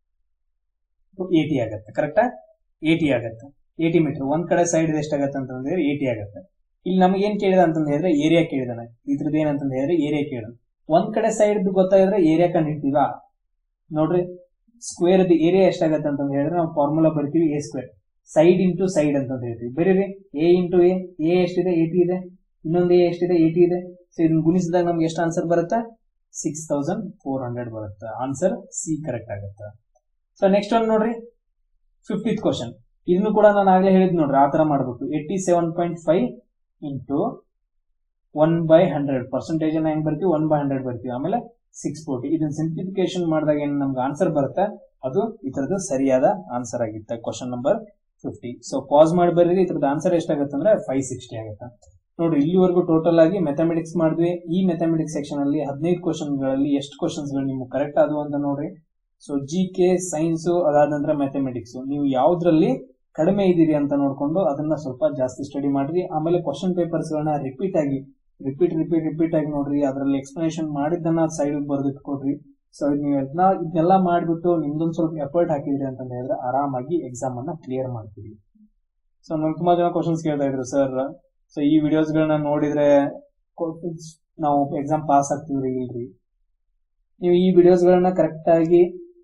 ಏಟಿ ಆಗತ್ತೆ. ಕರೆಕ್ಟಾ, ಏಟಿ ಆಗತ್ತೆ. ಏಟಿ ಮೀಟರ್ ಒಂದ್ ಕಡೆ ಸೈಡ್ ಎಷ್ಟಾಗತ್ತೆ ಅಂತಂದ್ರೆ ಏಟಿ ಆಗತ್ತೆ. ಇಲ್ಲಿ ನಮ್ಗೆ ಏನ್ ಕೇಳಿದ ಅಂತಂದ ಹೇಳಿದ್ರೆ ಏರಿಯಾ ಕೇಳಿದಾನೆ. ಇದ್ರದ್ದು ಏನಂತಂದ ಹೇಳಿದ್ರೆ ಏರಿಯಾ ಕೇಳಿದ. ಒಂದ್ ಕಡೆ ಸೈಡ್ ಗೊತ್ತಾಗಿದ್ರೆ ಏರಿಯಾ ಕಂಡು ಹಿಡ್ತೀವ ನೋಡ್ರಿ. ಸ್ಕ್ವೇರ್ ಏರಿಯಾ ಎಷ್ಟಾಗತ್ತೆ ಅಂತ ಹೇಳಿದ್ರೆ ನಾವು ಫಾರ್ಮುಲಾ ಬರ್ತೀವಿ, a square side into side ಅಂತ ಹೇಳ್ತೀವಿ. ಬರೀರಿ ಎ ಇಂಟು ಎ, ಎ ಎಷ್ಟಿದೆ ಏಟಿ ಇದೆ, ಇನ್ನೊಂದು ಎ ಎಷ್ಟಿದೆ ಏಟಿ ಇದೆ. ಸೊ ಇದನ್ನ ಗುಣಿಸಿದಾಗ ನಮ್ಗೆ ಎಷ್ಟು ಆನ್ಸರ್ ಬರುತ್ತೆ, ಸಿಕ್ಸ್ ತೌಸಂಡ್ ಫೋರ್ ಹಂಡ್ರೆಡ್ ಬರುತ್ತೆ. ಆನ್ಸರ್ ಸಿ ಕರೆಕ್ಟ್ ಆಗುತ್ತೆ. ಸೊ ನೆಕ್ಸ್ಟ್ ಒಂದು ನೋಡ್ರಿ ಫಿಫ್ಟೀತ್ ಕ್ವಶನ್. ಇದನ್ನು ಕೂಡ ನಾನು ಆಗ್ಲೇ ಹೇಳಿದ್ ನೋಡ್ರಿ, ಆ ತರ ಮಾಡ್ಬೇಕು. Eighty seven point five into one by hundred percentage ಹೆಂಗ್ ಬರ್ತೀವಿ, ಒನ್ ಬೈ ಹಂಡ್ರೆಡ್ ಬರ್ತೀವಿ. ಆಮೇಲೆ ಸಿಕ್ಸ್ ಫೋರ್ಟಿ. ಇದನ್ನ ಸಿಂಪ್ಲಿಫಿಕೇಶನ್ ಮಾಡಿದಾಗ ಏನ್ ನಮ್ಗೆ ಆನ್ಸರ್ ಬರುತ್ತೆ, ಅದು ಇತರದ್ದು ಸರಿಯಾದ ಆನ್ಸರ್ ಆಗಿರುತ್ತೆ. Question number fifty. So pass ಮಾಡಿ ಬರ್ರಿ, ಇದ್ರದ್ದು ಆನ್ಸರ್ ಎಷ್ಟಾಗುತ್ತೆ ಅಂದ್ರೆ ಫೈವ್ ಸಿಕ್ಸ್ಟಿ ಆಗುತ್ತೆ. ನೋಡ್ರಿ ಇಲ್ಲಿವರೆಗೂ ಟೋಟಲ್ ಆಗಿ ಮೆಥಮೆಟಿಕ್ಸ್ ಮಾಡಿದ್ವಿ. ಈ ಮೆಥಮೆಟಿಕ್ಸ್ ಸೆಕ್ಷನ್ ಅಲ್ಲಿ ಹದಿನೈದು ಕ್ವಶನ್ ಗಳಲ್ಲಿ ಎಷ್ಟು ಕ್ವಶನ್ಸ್ ಗಳು ನಿಮ್ಗೆ ಕರೆಕ್ಟ್ ಆದವು ಅಂತ ನೋಡ್ರಿ. ಸೊ ಜಿ ಕೆ, ಸೈನ್ಸ್, ಅದಾದ ನಂತರ ಮ್ಯಾಥಮೆಟಿಕ್ಸ್, ನೀವು ಯಾವ್ದ್ರಲ್ಲಿ ಕಡಿಮೆ ಇದೀರಿ ಅಂತ ನೋಡ್ಕೊಂಡು ಅದನ್ನ ಸ್ವಲ್ಪ ಜಾಸ್ತಿ ಸ್ಟಡಿ ಮಾಡ್ರಿ. ಆಮೇಲೆ ಕ್ವಶನ್ ಪೇಪರ್ಸ್ ಗಳನ್ನ ರಿಪೀಟ್ ಆಗಿ ರಿಪೀಟ್ ರಿಪೀಟ್ ರಿಪೀಟ್ ಆಗಿ ನೋಡ್ರಿ. ಅದರಲ್ಲಿ ಎಕ್ಸ್ಪ್ಲನೇಷನ್ ಮಾಡಿದ್ದನ್ನ ಸೈಡ್ ಬರ್ದಿಟ್ಕೊಡ್ರಿ. ಸೊ ನೀವು ಇದನ್ನೆಲ್ಲ ಮಾಡ್ಬಿಟ್ಟು ನಿಮ್ದೊಂದು ಸ್ವಲ್ಪ ಎಫರ್ಟ್ ಹಾಕಿದ್ರಿ ಅಂತ ಹೇಳಿದ್ರೆ ಆರಾಮಾಗಿ ಎಕ್ಸಾಮ್ ಅನ್ನ ಕ್ಲಿಯರ್ ಮಾಡ್ತೀವಿ. ಸೊ ನಮ್ಗೆ ತುಂಬಾ ಜನ ಕ್ವಶನ್ಸ್ ಕೇಳ್ತಾ ಇದ್ರು, ಸರ್ ಸೊ ಈ ವಿಡಿಯೋಸ್ ಗಳನ್ನ ನೋಡಿದ್ರೆ ನಾವು ಎಕ್ಸಾಮ್ ಪಾಸ್ ಆಗ್ತೀವ್ರಿ ಇಲ್ರಿ. ನೀವು ಈ ವಿಡಿಯೋಸ್ ಗಳನ್ನ ಕರೆಕ್ಟ್ ಆಗಿ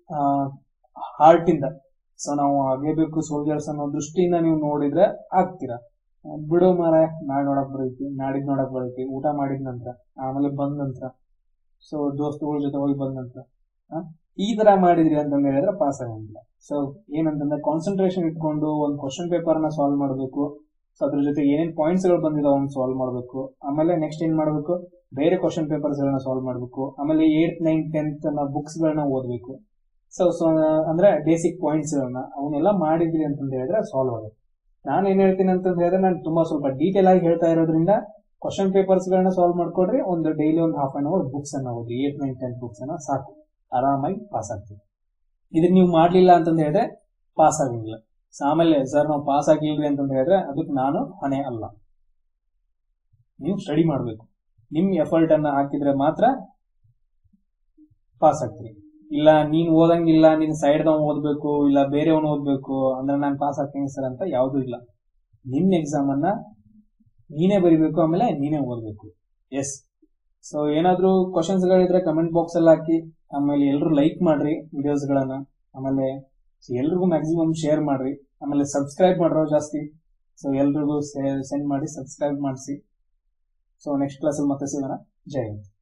ಹಾರ್ಟ್ ಇಂದ, ಸೊ ನಾವು ಆಗಲೇಬೇಕು ಸೋಲ್ಜರ್ಸ್ ಅನ್ನೋ ದೃಷ್ಟಿಯಿಂದ ನೀವು ನೋಡಿದ್ರೆ ಆಗ್ತೀರಾ. ಬಿಡೋ ಮಾರ ನಾಳೆ ನೋಡಕ್ ಬರೈತಿ, ನಾಡಿದ್ ನೋಡಕ್ ಬರೈತಿ, ಊಟ ಮಾಡಿದ ನಂತರ, ಆಮೇಲೆ ಬಂದ ನಂತರ, ಸೊ ದೋಸ್ತುಗಳ ಜೊತೆ ಹೋಗಿ ಬಂದ ನಂತರ ಈ ತರ ಮಾಡಿದ್ರಿ ಅಂತ ಹೇಳಿದ್ರೆ ಪಾಸ್ ಆಗಂಗಿಲ್ಲ. ಸೊ ಏನಂತಂದ್ರೆ ಕಾನ್ಸಂಟ್ರೇಷನ್ ಇಟ್ಕೊಂಡು ಒಂದು ಕ್ವಶನ್ ಪೇಪರ್ ನ ಸಾಲ್ವ್ ಮಾಡಬೇಕು. ಸೊ ಅದ್ರ ಜೊತೆ ಏನೇನ್ ಪಾಯಿಂಟ್ಸ್ ಗಳು ಬಂದಿದಾವ ಅವ್ನ ಸಾಲ್ವ್ ಮಾಡಬೇಕು. ಆಮೇಲೆ ನೆಕ್ಸ್ಟ್ ಏನ್ ಮಾಡಬೇಕು, ಬೇರೆ ಕ್ವಶನ್ ಪೇಪರ್ಸ್ ಗಳನ್ನ ಸಾಲ್ವ್ ಮಾಡಬೇಕು. ಆಮೇಲೆ ಏಟ್ ನೈನ್ ಟೆಂತ್ ನ ಬುಕ್ಸ್ ಗಳನ್ನ ಓದ್ಬೇಕು. ಸೊ ಸೊ ಅಂದ್ರೆ ಬೇಸಿಕ್ ಪಾಯಿಂಟ್ಸ್ ಗಳನ್ನ ಅವನ್ನೆಲ್ಲ ಮಾಡಿದ್ರಿ ಅಂತ ಹೇಳಿದ್ರೆ ಸಾಲ್ವ್ ಆಗುತ್ತೆ. ನಾನು ಏನ್ ಹೇಳ್ತೀನಿ ಅಂತ ಹೇಳಿದ್ರೆ, ನಾನು ತುಂಬಾ ಸ್ವಲ್ಪ ಡೀಟೇಲ್ ಆಗಿ ಹೇಳ್ತಾ ಇರೋದ್ರಿಂದ ಕ್ವಶನ್ ಪೇಪರ್ಸ್ ಗಳನ್ನ ಸಾಲ್ವ್ ಮಾಡ್ಕೊಡ್ರಿ. ಒಂದು ಡೈಲಿ ಒಂದು ಹಾಫ್ ಅನ್ ಅವರ್ ಬುಕ್ಸ್ ಅನ್ನ ಓದಿ, ಏಟ್ ನೈನ್ ಟೆಂತ್ ಬುಕ್ಸ್ ಅನ್ನ ಸಾಕು, ಆರಾಮಾಗಿ ಪಾಸ್ ಆಗ್ತೀವಿ. ಇದನ್ನ ನೀವು ಮಾಡ್ಲಿಲ್ಲ ಅಂತಂದ ಹೇಳಿದ್ರೆ ಪಾಸ್ ಆಗಿಲ್ಲ. ಆಮೇಲೆ ಸರ್ ನಾವು ಪಾಸ್ ಆಗಿಲ್ರಿ ಅಂತಂದ ಹೇಳಿದ್ರೆ ಅದಕ್ಕೆ ನಾನು ಹೊಣೆ ಅಲ್ಲ. ನೀವು ಸ್ಟಡಿ ಮಾಡ್ಬೇಕು, ನಿಮ್ ಎಫರ್ಟ್ ಅನ್ನ ಹಾಕಿದ್ರೆ ಮಾತ್ರ ಪಾಸ್ ಆಗ್ತೀರಿ. ಇಲ್ಲ ನೀನ್ ಓದಂಗಿಲ್ಲ, ನೀನ್ ಸೈಡ್ ದವ್ ಓದ್ಬೇಕು, ಇಲ್ಲ ಬೇರೆಯವನ್ ಓದ್ಬೇಕು ಅಂದ್ರೆ ನಾನು ಪಾಸ್ ಆಗ್ತೀನಿ ಸರ್ ಅಂತ ಯಾವ್ದು ಇಲ್ಲ. ನಿನ್ ಎಕ್ಸಾಮ್ ಅನ್ನ ನೀನೇ ಬರಿಬೇಕು, ಆಮೇಲೆ ನೀನೇ ಓದ್ಬೇಕು. ಎಸ್. ಸೊ ಏನಾದ್ರು ಕ್ವಶನ್ಸ್ ಗಳಿದ್ರೆ ಕಮೆಂಟ್ ಬಾಕ್ಸ್ ಅಲ್ಲಿ ಹಾಕಿ. ಆಮೇಲೆ ಎಲ್ರು ಲೈಕ್ ಮಾಡ್ರಿ ವಿಡಿಯೋಸ್ ಗಳನ್ನ. ಆಮೇಲೆ ಎಲ್ರಿಗೂ ಮ್ಯಾಕ್ಸಿಮಮ್ ಶೇರ್ ಮಾಡ್ರಿ. ಆಮೇಲೆ ಸಬ್ಸ್ಕ್ರೈಬ್ ಮಾಡ್ರೋ ಜಾಸ್ತಿ. ಸೊ ಎಲ್ರಿಗೂ ಸೆಂಡ್ ಮಾಡಿ ಸಬ್ಸ್ಕ್ರೈಬ್ ಮಾಡಿಸಿ. ಸೊ ನೆಕ್ಸ್ಟ್ ಕ್ಲಾಸ್ ಅಲ್ಲಿ ಮತ್ತೆ ಸಿಗೋಣ. ಜೈ ಹಿಂದ್.